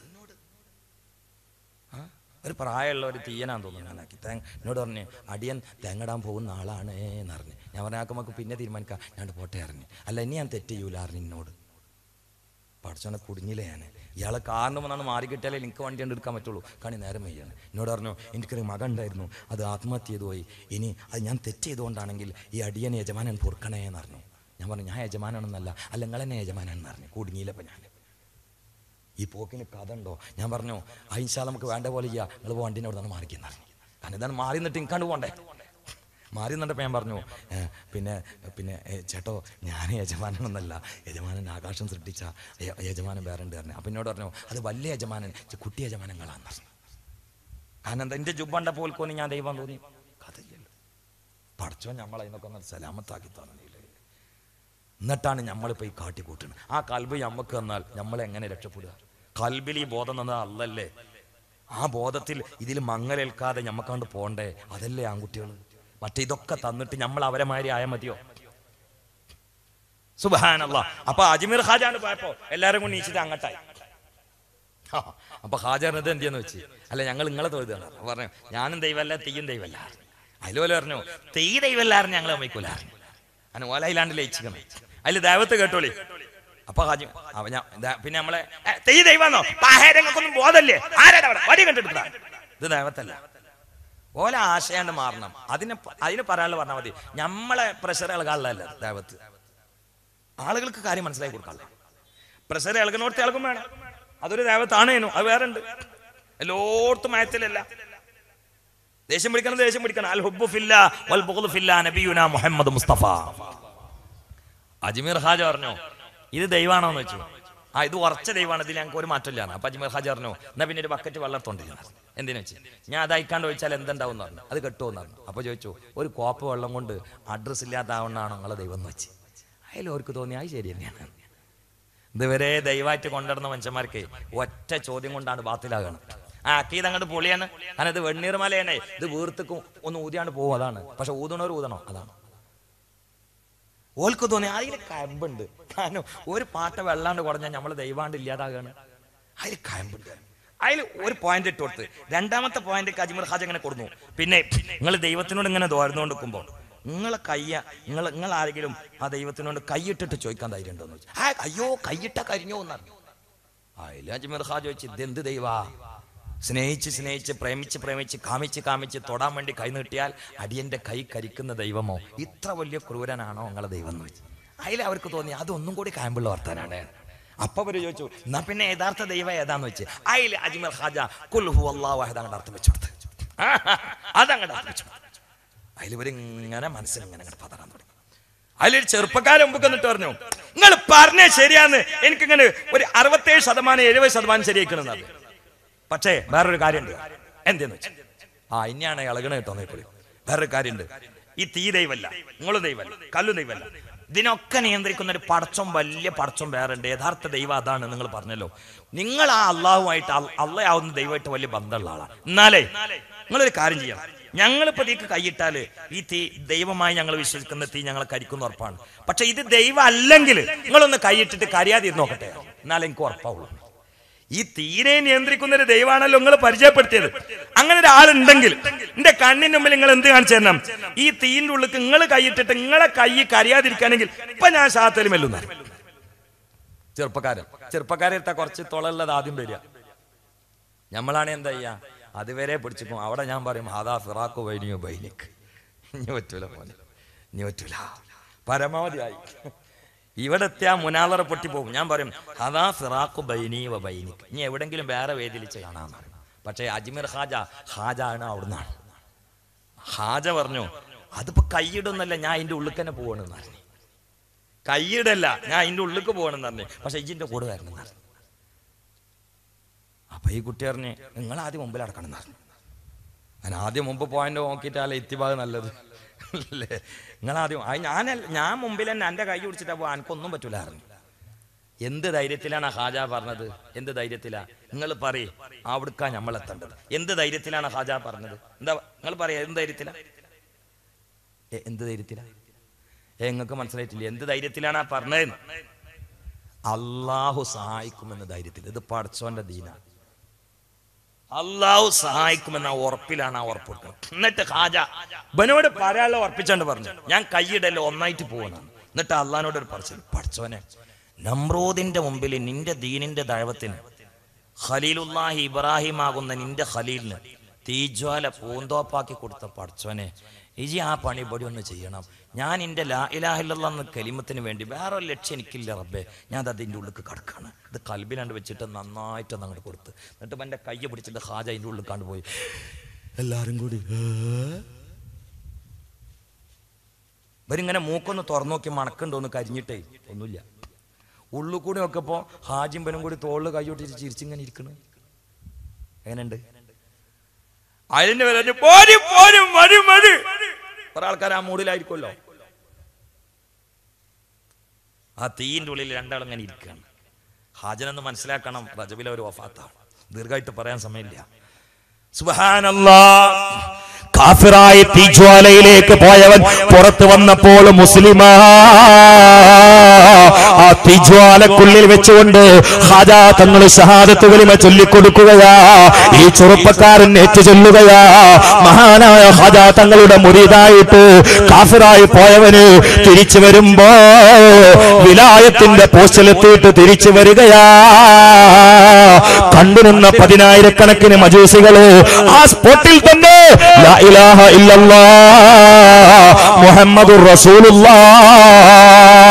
ഒരു പ്രായമുള്ള ഒരു തീയനാന്ന് തോന്നുന്നു ഞാനാക്കി. എന്നോട് പറഞ്ഞ് അടിയൻ തേങ്ങടാൻ പോകുന്ന ആളാണ് എന്ന് പറഞ്ഞ്. ഞാൻ പറഞ്ഞ നമുക്ക് പിന്നെ തീരുമാനിക്കാം, ഞാൻ പോട്ടെ അറിഞ്ഞ്. അല്ല ഇനി ഞാൻ തെറ്റ് ചെയ്യൂല അറിഞ്ഞ് എന്നോട്. പഠിച്ചോനെ കുടുങ്ങിയില്ലേ ഞാൻ. ഇയാളെ കാറിന് വന്നാണ് മാറി കിട്ടിയാലേ എനിക്ക് വണ്ടി കൊണ്ട് എടുക്കാൻ പറ്റുള്ളൂ. കാണി നേരം വയ്യാണ്. എന്നോട് പറഞ്ഞു എനിക്കൊരു മകൻ ഉണ്ടായിരുന്നു, അത് ആത്മഹത്യ ചെയ്തു പോയി. ഇനി അത് ഞാൻ തെറ്റ് ചെയ്തുകൊണ്ടാണെങ്കിൽ ഈ അടിയനെ യജമാനൻ പൊറുക്കണേ എന്ന് പറഞ്ഞു. ഞാൻ പറഞ്ഞു ഞാൻ യജമാനാണെന്നല്ല, അല്ല നിങ്ങളെന്നെ യജമാനെന്ന് പറഞ്ഞു. കുടുങ്ങിയില്ലപ്പം ഞാൻ. ഈ പോക്കിന് കഥ ഉണ്ടോ? ഞാൻ പറഞ്ഞു അഹിംസ നമുക്ക് വേണ്ട പോലെ ചെയ്യാം, നിങ്ങൾ വണ്ടിനെ അവിടെ നിന്ന് മാറിക്കുന്ന പറഞ്ഞു. കാരണം ഇതാണ് മാറി നിന്നിട്ട് ഇങ്ങാണ്ട് പോകണ്ടേ. മാറി നിന്നിട്ടപ്പോൾ ഞാൻ പറഞ്ഞു പിന്നെ പിന്നെ ചേട്ടോ ഞാൻ യജമാനൊന്നല്ല, യജമാനൻ ആകാശം സൃഷ്ടിച്ച യജമാനൻ വേറെ ഉണ്ട് പറഞ്ഞു. അപ്പം എന്നോട് പറഞ്ഞു അത് വലിയ യജമാനൻ കുട്ടി യജമാനങ്ങളാന്ന് പറഞ്ഞു. കാരണം എന്താ എൻ്റെ ജുബണ്ട പോൽക്കോന്ന് ഞാൻ ദൈവം തോന്നി. കഥയില്ലല്ലോ. പഠിച്ചോ നമ്മളതിനൊക്കെ ഒന്ന് സലാമത്താക്കി തന്നില്ലേ. എന്നിട്ടാണ് നമ്മളിപ്പോൾ ഈ കാട്ടിക്കൂട്ടുന്നത്. ആ കൽബ് നമുക്ക് തന്നാൽ നമ്മളെങ്ങനെ രക്ഷപ്പെടുക? കൽബിൽ ഈ ബോധം തന്നത് അല്ലല്ലേ. ആ ബോധത്തിൽ ഇതിൽ മങ്ങലേൽക്കാതെ ഞമ്മക്കാണ്ട് പോണ്ടേ. അതല്ലേ ആൺകുട്ടികൾ. മറ്റേ ഇതൊക്കെ തന്നിട്ട് നമ്മൾ അവരെ മാതിരി ആയാൽ മതിയോ? സുബ്ഹാനല്ലാഹ്. അപ്പൊ അജ്മീർ ഖാജാണ്ട് പോയപ്പോ എല്ലാരും കൊണ്ട് നീച്ചിട്ട് അങ്ങട്ടായി. അപ്പൊ ഖാജാറിനത് എന്തിയെന്ന് വെച്ച്, അല്ല ഞങ്ങൾ നിങ്ങളെ തൊഴുതാണ് പറഞ്ഞു. ഞാനും ദൈവമല്ല തീയും ദൈവമല്ല. അതിലുപോലെ പറഞ്ഞു തീ ദൈവമല്ലായിരുന്നു ഞങ്ങൾ സമ്മതിക്കൂല. അങ്ങനെ ഓലയിലാണ്ട് ലയിച്ചിക്കണം. അതിൽ ദൈവത്ത് കേട്ടോളി. അപ്പൊ പിന്നെ നമ്മളെ തീ ദൈവന്നോ പാഹേരങ്ങൾക്കൊന്നും ബോധല്ലേ, ആരാ വടി കണ്ടെടുത്ത ഇത് ദൈവത്തല്ല. ഓല ആശയാണ്ട് മാറണം. അതിന് പറയാനുള്ള പറഞ്ഞാൽ മതി. നമ്മളെ പ്രഷർ ഇളകാനുള്ളതല്ല ദൈവത്ത്. ആളുകൾക്ക് കാര്യം മനസ്സിലാക്കി കൊടുക്കാനുള്ള പ്രഷർ ഇളകുന്നോടത്ത് ഇളകും വേണം. അതൊരു ദൈവത്താണേനു, അത് വേറെ ഉണ്ട്. എല്ലായിടത്തും മയത്തിലല്ല. ദേഷ്യം പിടിക്കണം, ദേഷ്യം പിടിക്കണം. അൽ ഹുബ്ബു ഫില്ലാ വൽ ബുഗ്ദു ഫില്ലാ നബിയുനാ മുഹമ്മദ് മുസ്തഫ. അജ്മീർ ഖാജ പറഞ്ഞു ഇത് ദൈവമാണോന്ന് വെച്ചു. ഇത് ഉറച്ച ദൈവമാണ്, ഇതിൽ ഞങ്ങൾക്ക് ഒരു മാറ്റമില്ലാണ്. അപ്പൊ അജ്മീർ ഖാജ പറഞ്ഞു എന്നാ പിന്നെ ഒരു ബക്കറ്റ് വെള്ളത്തോണ്ടിരുന്നു. എന്തിനു വെച്ച് ഞാൻ അത് അയക്കാണ്ട് ചോദിച്ചാൽ എന്തുണ്ടാവും എന്ന് പറഞ്ഞു. അത് കെട്ടുമെന്ന് പറഞ്ഞു. അപ്പൊ ചോദിച്ചു ഒരു കോപ്പ് വെള്ളം കൊണ്ട് അഡ്രസ് ഇല്ലാതാവണാണോ നിങ്ങളെ ദൈവം എന്ന് വെച്ച്. അതിലവർക്ക് തോന്നി അത് ശരി തന്നെയാണ്. ഇതുവരെ ദൈവമായിട്ട് കൊണ്ടുവരുന്ന മനുഷ്യന്മാർക്ക് ഒറ്റ ചോദ്യം കൊണ്ടാണ് ബാത്തിലാകണം. അക്കീത് അങ്ങോട്ട് പൊളിയാണ്. കാരണം ഇത് വെണ്ണീർ മലയാണ്, ഇത് വീർത്തിക്കും ഒന്ന് ഊതിയാണ്ട് പോകും. അതാണ്. പക്ഷെ ഊതണവർ ഊതണോ അതാണ്. ഓൽക്ക് തോന്നി അതിന് കയമ്പുണ്ട്. കാരണം ഒരു പാട്ട വെള്ളാണ്ട് കുടഞ്ഞാൽ നമ്മൾ ദൈവാണ്ട് ഇല്ലാതാകാണ്. അതിൽ കയമ്പുണ്ട്. അതിൽ ഒരു പോയിന്റ് ഇട്ട് കൊടുത്ത് രണ്ടാമത്തെ പോയിന്റ് അജ്മീർ ഖാജ ഇങ്ങനെ കൊടുന്നു. പിന്നെ നിങ്ങൾ ദൈവത്തിനോട് ഇങ്ങനെ തോർന്നുകൊണ്ട് നിൽക്കുമ്പോൾ നിങ്ങളെ നിങ്ങൾ ആരെങ്കിലും ആ ദൈവത്തിനോട് കൈയിട്ടിട്ട് ചോദിക്കാൻ ധൈര്യം ഉണ്ടോന്ന് ചോദിച്ചു. അയ്യോ കൈയിട്ട കരിഞ്ഞോ എന്നറിഞ്ഞു. അതിൽ അജ്മീർ ഖാജ ചോദിച്ചു ഇതെന്ത് ദൈവാ? സ്നേഹിച്ച് പ്രേമിച്ച് കാമിച്ച് തൊടാൻ വേണ്ടി കൈ നീട്ടിയാൽ അടിയന്റെ കൈ കരിക്കുന്ന ദൈവമോ? ഇത്ര വലിയ ക്രൂരനാണോ നിങ്ങളെ ദൈവം എന്ന് വെച്ചു. അതിൽ അവർക്ക് തോന്നി അതൊന്നും കൂടി കായമ്പുള്ള വർത്താനാണ്. അപ്പൊ അവര് ചോദിച്ചു എന്നാ പിന്നെ യഥാർത്ഥ ദൈവം ഏതാന്ന് വെച്ച്. അതിൽ അജ്മീർ ഖാജ ഖുൽ ഹുവല്ലാഹു അഹദ് അങ്ങോട്ട് അർത്ഥം വെച്ചു കൊടുത്ത്. അതങ്ങോട്ട് അർത്ഥം വെച്ചു. അതിലിവരിങ്ങനെ മനസ്സിലിങ്ങനെ പതറാൻ തുടങ്ങി. അതിലൊരു ചെറുപ്പക്കാരൻ മുമ്പ് എന്നിട്ട് പറഞ്ഞു നിങ്ങൾ പറഞ്ഞേ ശരിയാന്ന്. എനിക്കിങ്ങനെ ഒരു 67% 70% ശരിയാക്കണമെന്നത്. പക്ഷേ വേറൊരു കാര്യമുണ്ട്. എന്തെന്ന് വെച്ചാൽ ഇനിയാണ് ഇളകണ കേട്ടോന്നേ പോലും. വേറൊരു കാര്യമുണ്ട്. ഈ തീ ദൈവമല്ല, നിങ്ങളും ദൈവമല്ല, കല്ലും ദൈവമല്ല. ഇതിനൊക്കെ നിയന്ത്രിക്കുന്ന ഒരു പടച്ചം, വലിയ പടച്ചം വേറെ ഉണ്ട്. യഥാർത്ഥ ദൈവം അതാണ്. നിങ്ങൾ പറഞ്ഞല്ലോ നിങ്ങൾ ആ അള്ളാഹുമായിട്ട് അള്ളയാവുന്ന ദൈവമായിട്ട് വലിയ ബന്ധമുള്ള ആളാണ്. എന്നാലേ നിങ്ങളൊരു കാര്യം ചെയ്യാം. ഞങ്ങളിപ്പോ തീക്ക് കൈയിട്ടാല് ഈ തീ ദൈവമായി ഞങ്ങൾ വിശ്വസിക്കുന്ന തീ ഞങ്ങളെ കരിക്കുന്ന ഉറപ്പാണ്. പക്ഷെ ഇത് ദൈവം അല്ലെങ്കിൽ നിങ്ങളൊന്ന് കൈയിട്ടിട്ട് കരിയാതിരുന്ന് നോക്കട്ടെ, എന്നാലേ എനിക്ക് ഉറപ്പാവുള്ളൂ. ഈ തീരെ നിയന്ത്രിക്കുന്ന ഒരു ദൈവമാണല്ലോ നിങ്ങൾ പരിചയപ്പെടുത്തിയത്. അങ്ങനെ ഒരാളുണ്ടെങ്കിൽ എന്റെ കണ്ണിന് മുമ്പിൽ നിങ്ങൾ എന്ത് കാണിച്ചു തരണം? ഈ തീന്റെ ഉള്ളിൽ നിങ്ങൾ കൈയിട്ടിട്ട് നിങ്ങളെ കൈ കരിയാതിരിക്കുകയാണെങ്കിൽ ഇപ്പൊ ഞാൻ ഷാത്തലും വെല്ലുന്ന ചെറുപ്പക്കാരെടുത്ത കുറച്ച് തുളയുള്ളത് ആദ്യം വരിക. നമ്മളാണ് എന്താ ചെയ്യാ അതുവരെ പിടിച്ചിപ്പോ അവിടെ ഞാൻ പറയും ഹാദാ ഫിറാഖു ബൈനിയോ ബൈനിക്ക്. ഇനി പറ്റൂല പോലെ, ഇനി പറ്റൂല, പരമാവധിയായി. ഇവിടെ എത്തിയാ മുനാദറ പൊട്ടി പോകും. ഞാൻ പറയും ഹാദാ ഫിറാഖു ബൈനി വ ബൈനിക്ക്. ഇനി എവിടെങ്കിലും വേറെ വേദിലിച്ച് കാണാൻ പറയും. പക്ഷേ അജ്മീർ ഖാജ ആണ് അവിടുന്നാണ്. ഖാജ പറഞ്ഞു അതിപ്പോ കൈയിടുന്നല്ല, ഞാൻ അതിന്റെ ഉള്ളിൽ തന്നെ പോകണമെന്ന് പറഞ്ഞു. കൈയിടല്ല, ഞാൻ അതിന്റെ ഉള്ളിലേക്ക് പോകണമെന്ന് പറഞ്ഞു. പക്ഷെ ഇജിന്റെ കൂടെ വരണം എന്ന് പറഞ്ഞു. അപ്പൊ ഈ കുട്ടി പറഞ്ഞ് നിങ്ങൾ ആദ്യം മുമ്പിൽ അടക്കണം എന്ന് പറഞ്ഞു. ഞാൻ ആദ്യം മുമ്പ് പോയിന്റ് നോക്കിയിട്ടല്ലേ ഇത്തിബാഗ് നല്ലത് അല്ലേ? നിങ്ങളാദ്യം ഞാൻ മുമ്പിൽ തന്നെ എൻ്റെ കൈ പിടിച്ചിട്ടാ പോവാ, എനിക്കൊന്നും പറ്റൂല അറിഞ്ഞു. എന്ത് ധൈര്യത്തിലാണ് ഹാജ പറഞ്ഞത്? എന്ത് ധൈര്യത്തിലാ? നിങ്ങൾ പറയേ, അവിടുക്കാ നമ്മളെത്തേണ്ടത്. എന്ത് ധൈര്യത്തിലാണ് ഹാജ പറഞ്ഞത്? എന്താ നിങ്ങൾ പറയാ, എന്ത് ധൈര്യത്തിലാ? എന്ത് ധൈര്യത്തിലാ? നിങ്ങൾക്ക് മനസ്സിലായിട്ടില്ല എന്ത് ധൈര്യത്തിലാണ് പറഞ്ഞത്? അള്ളാഹു സഹായിക്കുമെന്ന ധൈര്യത്തിൽ. ഇത് പടച്ചോന്റെ ദീനാണ്. അള്ളാഹു സഹായിക്കുമെന്ന ഉറപ്പിലാണ് ആ ഉറപ്പ് കൊടുക്കുന്നത്. എന്നിട്ട് ഹാജ ബനോട് പറയാനുള്ള ഉറപ്പിച്ചാണ്ട് പറഞ്ഞു, ഞാൻ കൈയിടല്ലോ ഒന്നായിട്ട് പോകണം. എന്നിട്ട് അള്ളഹാനോട് ഒരു പറച്ചിൽ, പടച്ചോനെ, നമ്രൂദിന്റെ മുമ്പിൽ നിന്റെ ദീനിന്റെ ദൈവത്തിന് ഖലീലുല്ലാഹി ഇബ്രാഹിം ആകുന്ന നിന്റെ ഖലീലിന് തീജ്വാല പൂന്തോപ്പാക്കി കൊടുത്ത പടച്ചോനെ, ഇജി ആ പണി ഇവിടെ ഒന്ന് ചെയ്യണം. ഞാൻ എൻ്റെ ലാ ഇലാഹ ഇല്ലല്ലാഹ് എന്ന കലിമത്തിന് വേണ്ടി വേറൊരു ലക്ഷ്യം എനിക്കില്ല റബ്ബേ, ഞാൻ അത് അതിൻ്റെ ഉള്ളിൽ കിടക്കാണ്. ഇത് കൽബിലാണ്ട് വെച്ചിട്ട് നന്നായിട്ട് അങ്ങോട്ട് കൊടുത്ത്, എന്നിട്ട് എൻ്റെ കയ്യെ പിടിച്ചിട്ട് ഹാജ അതിൻ്റെ ഉള്ളിൽ കണ്ടുപോയി. എല്ലാവരും കൂടി ഇവരിങ്ങനെ മൂക്കൊന്ന് തുറന്നു നോക്കി മണക്കുണ്ടോന്ന് കരിഞ്ഞിട്ടേ ഒന്നുമില്ല. ഉള്ളു കൂടി നോക്കപ്പോ ഹാജിമ്പനും കൂടി തോളിൽ കൈയൊട്ടിച്ച് ചിരിച്ചിങ്ങനെ ഇരിക്കണ്. എങ്ങനെയുണ്ട്? അതിന്റെ പേര് ഒരാൾക്കാർ ആ മൂടിലായിരിക്കുമല്ലോ. ആ തീയിന്റെ ഉള്ളിൽ രണ്ടാളിങ്ങനെ ഇരിക്കുകയാണ്. ഹാജനെന്ന് മനസ്സിലാക്കണം, റജബിലെ ഒരു വഫാത്താണ്. ദീർഘമായിട്ട് പറയാൻ സമയമില്ല. സുബ്ഹാനല്ലാഹ്. കാഫിറായി തീജ്വാലയിലേക്ക് പോയവൻ പുറത്തു വന്നപ്പോൾ മുസ്ലിമാ ആ തീജ്വാലക്കുള്ളിൽ വെച്ചുകൊണ്ട് ഹാജാ തങ്ങൾ ഷഹാദത്ത് കലിമ ചൊല്ലിക്കൊടുക്കുകയാ. ഈ ചെറുപ്പക്കാരൻ ഏറ്റു ചൊല്ലുകയാ. മഹാനായ ഹാജാ തങ്ങളുടെ മുരീദായിട്ട് കാഫിറായി പോയവന് തിരിച്ചു വരുമ്പോ വിലായത്തിന്റെ പോസ്റ്റിലെത്തിയിട്ട് തിരിച്ചു വരികയാ. കണ്ടുനിന്ന 10,000-കണക്കിന് മജൂസികള് ആ സ്പോട്ടിൽ തന്നെ ലാ ഇലാഹ ഇല്ലല്ലാഹ് മുഹമ്മദുർ റസൂലുള്ളാഹ്.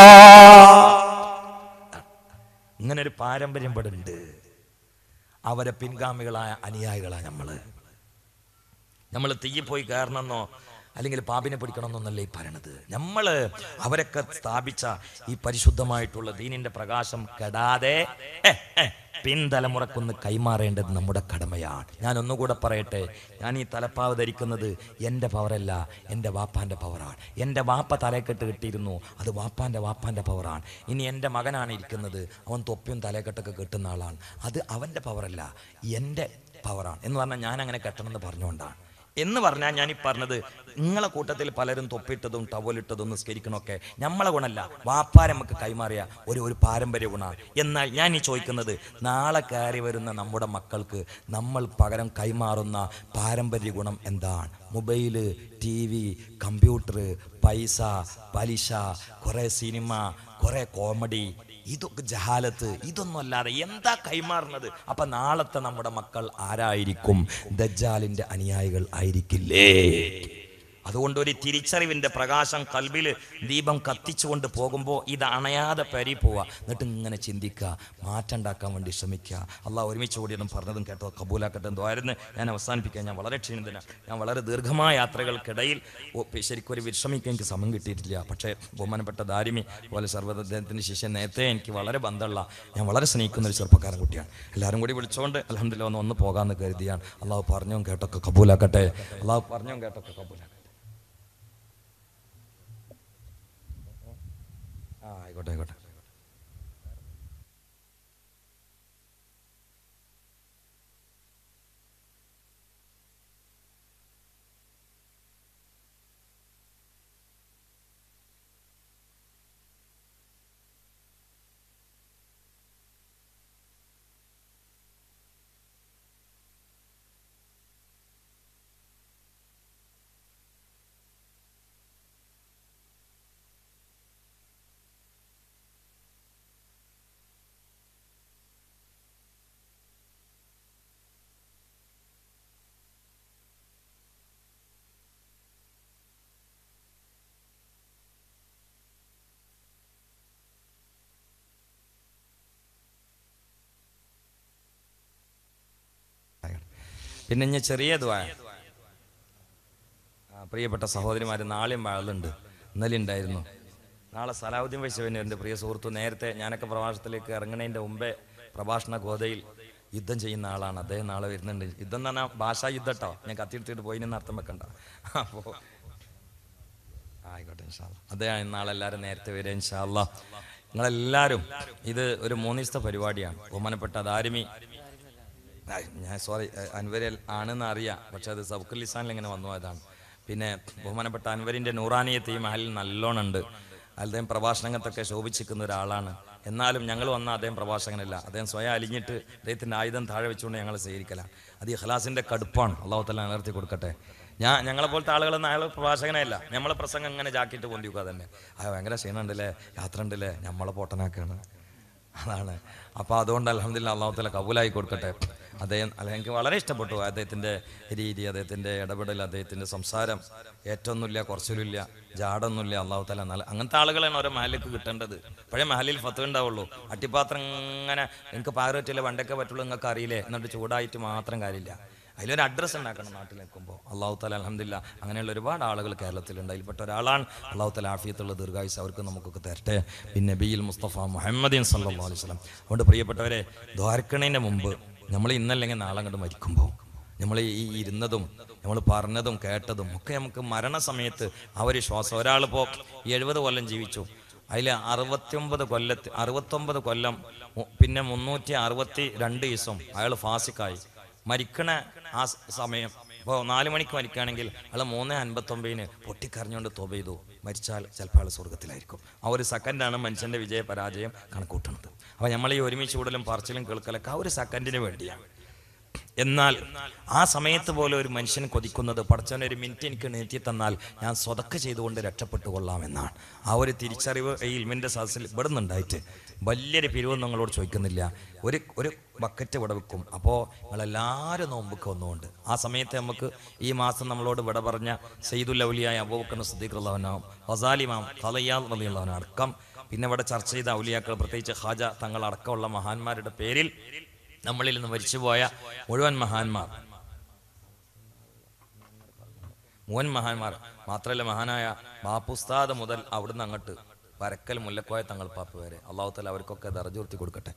ഇങ്ങനെ ഒരു പാരമ്പര്യം പെടുന്നുണ്ട്. അവരെ പിൻഗാമികളായ അനുയായികളാ നമ്മള് തീയിൽ പോയി കയറണമെന്നോ അല്ലെങ്കിൽ പാപിനെ പിടിക്കണമെന്നൊന്നല്ല ഈ പറയണത്. നമ്മള് അവരൊക്കെ സ്ഥാപിച്ച ഈ പരിശുദ്ധമായിട്ടുള്ള ദീനിന്റെ പ്രകാശം കെടാതെ പിൻതലമുറക്കൊന്ന് കൈമാറേണ്ടത് നമ്മുടെ കടമയാണ്. ഞാൻ ഒന്നുകൂടെ പറയട്ടെ, ഞാൻ ഈ തലപ്പാവ് ധരിക്കുന്നത് എൻ്റെ പവറല്ല, എൻ്റെ വാപ്പാൻ്റെ പവറാണ്. എൻ്റെ വാപ്പ തലക്കെട്ട് കെട്ടിയിരുന്നു, അത് വാപ്പാൻ്റെ പവറാണ്. ഇനി എൻ്റെ മകനാണ് ഇരിക്കുന്നത്, അവൻ തൊപ്പിയും തലക്കെട്ടൊക്കെ കെട്ടുന്ന ആളാണ്, അത് അവൻ്റെ പവറല്ല, എൻ്റെ പവറാണ് എന്ന് പറഞ്ഞാൽ ഞാൻ അങ്ങനെ കെട്ടണമെന്ന് പറഞ്ഞുകൊണ്ടാണ്. എന്ന് പറഞ്ഞാൽ ഞാൻ ഈ പറഞ്ഞത്, നിങ്ങളെ കൂട്ടത്തിൽ പലരും തൊപ്പിട്ടതും ടവലിട്ടതും നിസ്കരിക്കണമൊക്കെ നമ്മളെ ഗുണമല്ല, വാപ്പാരെ നമുക്ക് കൈമാറിയ ഒരു പാരമ്പര്യ ഗുണമാണ്. എന്നാൽ ഞാൻ ഈ ചോദിക്കുന്നത്, നാളെ കയറി വരുന്ന നമ്മുടെ മക്കൾക്ക് നമ്മൾ പകരം കൈമാറുന്ന പാരമ്പര്യ ഗുണം എന്താണ്? മൊബൈല്, TV, കമ്പ്യൂട്ടർ, പൈസ, പലിശ, കുറേ സിനിമ, കുറേ കോമഡി, ഇതൊക്കെ ജഹാലത്ത്, ഇതൊന്നും അല്ലാതെ എന്താ കൈമാറുന്നത്? അപ്പൊ നാളത്തെ നമ്മുടെ മക്കൾ ആരായിരിക്കും? ദജ്ജാലിന്റെ അനുയായികൾ ആയിരിക്കില്ലേ? അതുകൊണ്ട് ഒരു തിരിച്ചറിവിന്റെ പ്രകാശം കൽബിൽ ദീപം കത്തിച്ചുകൊണ്ട് പോകുമ്പോൾ ഇത് അണയാതെ പരി പോവുക. എന്നിട്ട് ഇങ്ങനെ ചിന്തിക്കുക, മാറ്റം ഉണ്ടാക്കാൻ വേണ്ടി ശ്രമിക്കുക. അള്ളാഹ് ഒരുമിച്ച് കൂടിയതും പറഞ്ഞതും കേട്ടോ കബൂലാക്കട്ടെ എന്തോയായിരുന്നു. ഞാൻ അവസാനിപ്പിക്കാൻ, ഞാൻ വളരെ ക്ഷീണിതനാണ്. ഞാൻ വളരെ ദീർഘമായ യാത്രകൾക്കിടയിൽ ശരിക്കും ഒരു വിശ്രമിക്കാൻ എനിക്ക് സമയം കിട്ടിയിട്ടില്ല. പക്ഷേ ബഹുമാനപ്പെട്ട ദാരിമി പോലെ സർവ്വദ്ദേഹത്തിൻ്റെ ശിഷ്യൻ നേരത്തെ എനിക്ക് വളരെ ബന്ധമുള്ള, ഞാൻ വളരെ സ്നേഹിക്കുന്ന ഒരു ചെറുപ്പക്കാരൻ കുട്ടിയാണ്. എല്ലാവരും കൂടി വിളിച്ചുകൊണ്ട് അൽഹംദുലില്ലാഹ് ഒന്ന് പോകാമെന്ന് കരുതിയാണ്. അള്ളാഹു പറഞ്ഞോ കേട്ടൊക്കെ കബൂലാക്കട്ടെ. അള്ളാഹു പറഞ്ഞോ കേട്ടൊക്കെ കബൂലാക്കട്ടെ. ആയിക്കോട്ടെ. പിന്നെ ഞാൻ ചെറിയ ദുആ, പ്രിയപ്പെട്ട സഹോദരിമാർ, നാളെയും വാളുണ്ട്, ഇന്നലെ ഉണ്ടായിരുന്നു. നാളെ സലാഹുദ്ദീൻ വൈശവന് എൻ്റെ പ്രിയ സുഹൃത്തു, നേരത്തെ ഞാനൊക്കെ പ്രഭാഷണത്തിലേക്ക് ഇറങ്ങുന്നതിൻ്റെ മുമ്പേ പ്രഭാഷണ ഗോതയിൽ യുദ്ധം ചെയ്യുന്ന ആളാണ്. അദ്ദേഹം നാളെ വരുന്നുണ്ട്. യുദ്ധം എന്ന് പറഞ്ഞാൽ ഭാഷാ യുദ്ധം കേട്ടോ, ഞാൻ കത്തിയെടുത്തിട്ട് പോയിന്ന് അർത്ഥം വെക്കണ്ട. അപ്പോൾ ആയിക്കോട്ടെ ഇൻഷാ അല്ലാ. അദ്ദേഹം നാളെ എല്ലാവരും നേരത്തെ വരിക ഇൻഷാ അല്ലാ. നിങ്ങളെല്ലാവരും ഇത് ഒരു 3 ദിവസത്തെ പരിപാടിയാണ്. ബഹുമാനപ്പെട്ട ദാരിമി, ഞാൻ സോറി അൻവരിൽ ആണെന്ന് അറിയാം, പക്ഷെ അത് സബ്കുൽ ലിസാനിൽ ഇങ്ങനെ വന്നു പോയതാണ്. പിന്നെ ബഹുമാനപ്പെട്ട അൻവരിൻ്റെ നൂറാനിയത്ത് ഈ മഹലിൽ നല്ലോണം ഉണ്ട്. അദ്ദേഹം പ്രഭാഷണത്തൊക്കെ ശോഭിച്ചിരിക്കുന്ന ഒരാളാണ്. എന്നാലും ഞങ്ങൾ വന്ന അദ്ദേഹം പ്രഭാഷകനല്ല. അദ്ദേഹം സ്വയം അലിഞ്ഞിട്ട് അദ്ദേഹത്തിൻ്റെ ആയുധം താഴെ വെച്ചുകൊണ്ട് ഞങ്ങൾ സ്വീകരിക്കലാണ്. അത് ഇഖ്ലാസിൻ്റെ കടുപ്പാണ്. അള്ളാഹു തആല നിലനിർത്തി കൊടുക്കട്ടെ. ഞങ്ങളെപ്പോലത്തെ ആളുകളൊന്നും അയാൾ പ്രഭാഷകനല്ല. നമ്മളെ പ്രസംഗം ഇങ്ങനെ ജാക്കിയിട്ട് പൊന്തിക്കുക തന്നെ. ഭയങ്കര ക്ഷീണമുണ്ടല്ലേ, യാത്ര ഉണ്ടല്ലേ, നമ്മളെ പൊട്ടനാക്കാണ്, അതാണ്. അപ്പോൾ അതുകൊണ്ട് അൽഹംദുലില്ലാ അള്ളാഹു തആല കബൂലായി കൊടുക്കട്ടെ. അദ്ദേഹം എനിക്ക് വളരെ ഇഷ്ടപ്പെട്ടു അദ്ദേഹത്തിൻ്റെ രീതി, അദ്ദേഹത്തിൻ്റെ ഇടപെടൽ, അദ്ദേഹത്തിൻ്റെ സംസാരം. ഏറ്റൊന്നുമില്ല, കുറച്ചിലില്ല, ജാടൊന്നുമില്ല. അള്ളാഹു തആല നല്ല അങ്ങനത്തെ ആളുകളാണ് ഓരോ മഹലിലേക്ക് കിട്ടേണ്ടത്. പഴയ മഹലിൽ ഫത്വ ഉണ്ടാവുള്ളൂ. അട്ടിപ്പാത്രം ഇങ്ങനെ എനിക്ക് പാരറ്റില്ല വണ്ടൊക്കെ പറ്റുള്ളൂ നിങ്ങൾക്ക് അറിയില്ലേ എന്നിട്ട് ചൂടായിട്ട് മാത്രം കാര്യമില്ല. അതിലൊരു അഡ്രസ്സ് ഉണ്ടാക്കണം നാട്ടിൽ നിൽക്കുമ്പോൾ. അള്ളാഹു തആല അൽഹംദുലില്ലാ അങ്ങനെയുള്ള ഒരുപാട് ആളുകൾ കേരളത്തിലുണ്ട്. അതിൽപ്പെട്ട ഒരാളാണ്. അള്ളാഹു തആല ആഫിയത്തുള്ള ദീർഘായുസ് അവർക്ക് നമുക്കൊക്കെ തരട്ടെ. പിന്നെ നബിയിൽ മുസ്തഫ മുഹമ്മദീൻ സല്ലല്ലാഹു അലൈഹി വസല്ലം. അതുകൊണ്ട് പ്രിയപ്പെട്ടവരെ, ദ്വാരക്കണേൻ്റെ മുമ്പ് നമ്മൾ ഇന്നല്ലെങ്കിൽ നാളെ അങ്ങോട്ട് മരിക്കുമ്പോൾ നമ്മൾ ഈ ഇരുന്നതും നമ്മൾ പറഞ്ഞതും കേട്ടതും ഒക്കെ നമുക്ക് മരണസമയത്ത് ആ ഒരു ശ്വാസം. ഒരാളിപ്പോൾ 70 കൊല്ലം ജീവിച്ചു, അതിൽ 69 കൊല്ലം പിന്നെ 362 ദിവസം അയാൾ ഫാസിക്കായി. മരിക്കണ ആ സമയം ഇപ്പോൾ 4 മണിക്ക് മരിക്കുകയാണെങ്കിൽ അയാൾ 3:59 പൊട്ടിക്കരഞ്ഞുകൊണ്ട് തോപ ചെയ്തു മരിച്ചാൽ ചിലപ്പോൾ അയാൾ സ്വർഗത്തിലായിരിക്കും. ആ ഒരു സെക്കൻഡാണ് മനുഷ്യൻ്റെ വിജയ പരാജയം കണക്കൂട്ടുന്നത്. അപ്പോൾ നമ്മൾ ഈ ഒരുമിച്ച് കൂടലും പറച്ചിലും കേൾക്കലൊക്കെ ആ ഒരു സെക്കൻഡിന് വേണ്ടിയാണ്. എന്നാൽ ആ സമയത്ത് പോലെ ഒരു മനുഷ്യൻ കൊതിക്കുന്നത് പടച്ചവൻ ഒരു മിനിറ്റ് എനിക്ക് നീട്ടി തന്നാൽ ഞാൻ സ്വതക്ക ചെയ്തുകൊണ്ട് രക്ഷപ്പെട്ടു കൊള്ളാമെന്നാണ്. ആ ഒരു തിരിച്ചറിവ് ഈ ഇൽമിൻ്റെ സദസ്സിൽ ഇവിടെ നിന്നുണ്ടായിട്ട് വലിയൊരു പിരിവൊന്നും നിങ്ങളോട് ചോദിക്കുന്നില്ല. ഒരു ബക്കറ്റ് ഇവിടെ വെക്കും. അപ്പോൾ നിങ്ങളെല്ലാവരും നോമ്പൊക്കെ വന്നുകൊണ്ട് ആ സമയത്ത് നമുക്ക് ഈ മാസം നമ്മളോട് ഇവിടെ പറഞ്ഞ സയ്യിദുൽ ഔലിയായ അബൂബക്കർ സിദ്ദീഖ് റളിയല്ലാഹു അൻഹു, ഗസാലി ഇമാം ഖളിയാദ് റളിയല്ലാഹു അൻഹു അടക്കം പിന്നെ ഇവിടെ ചർച്ച ചെയ്ത ഔലിയാക്കൾ, പ്രത്യേകിച്ച് ഖാജ തങ്ങൾ അടക്കമുള്ള മഹാന്മാരുടെ പേരിൽ നമ്മളിൽ നിന്ന് മരിച്ചുപോയ മുഴുവൻ മഹാന്മാർ മാത്രമല്ല മഹാനായ ബാപ്പുസ്താദ് മുതൽ അവിടുന്ന് അങ്ങോട്ട് പരക്കൽ മുല്ലക്കോയ തങ്ങൾ പാപ്പ വരെ അള്ളാഹു തആല അവർക്കൊക്കെ ദർജ ഉയർത്തി കൊടുക്കട്ടെ.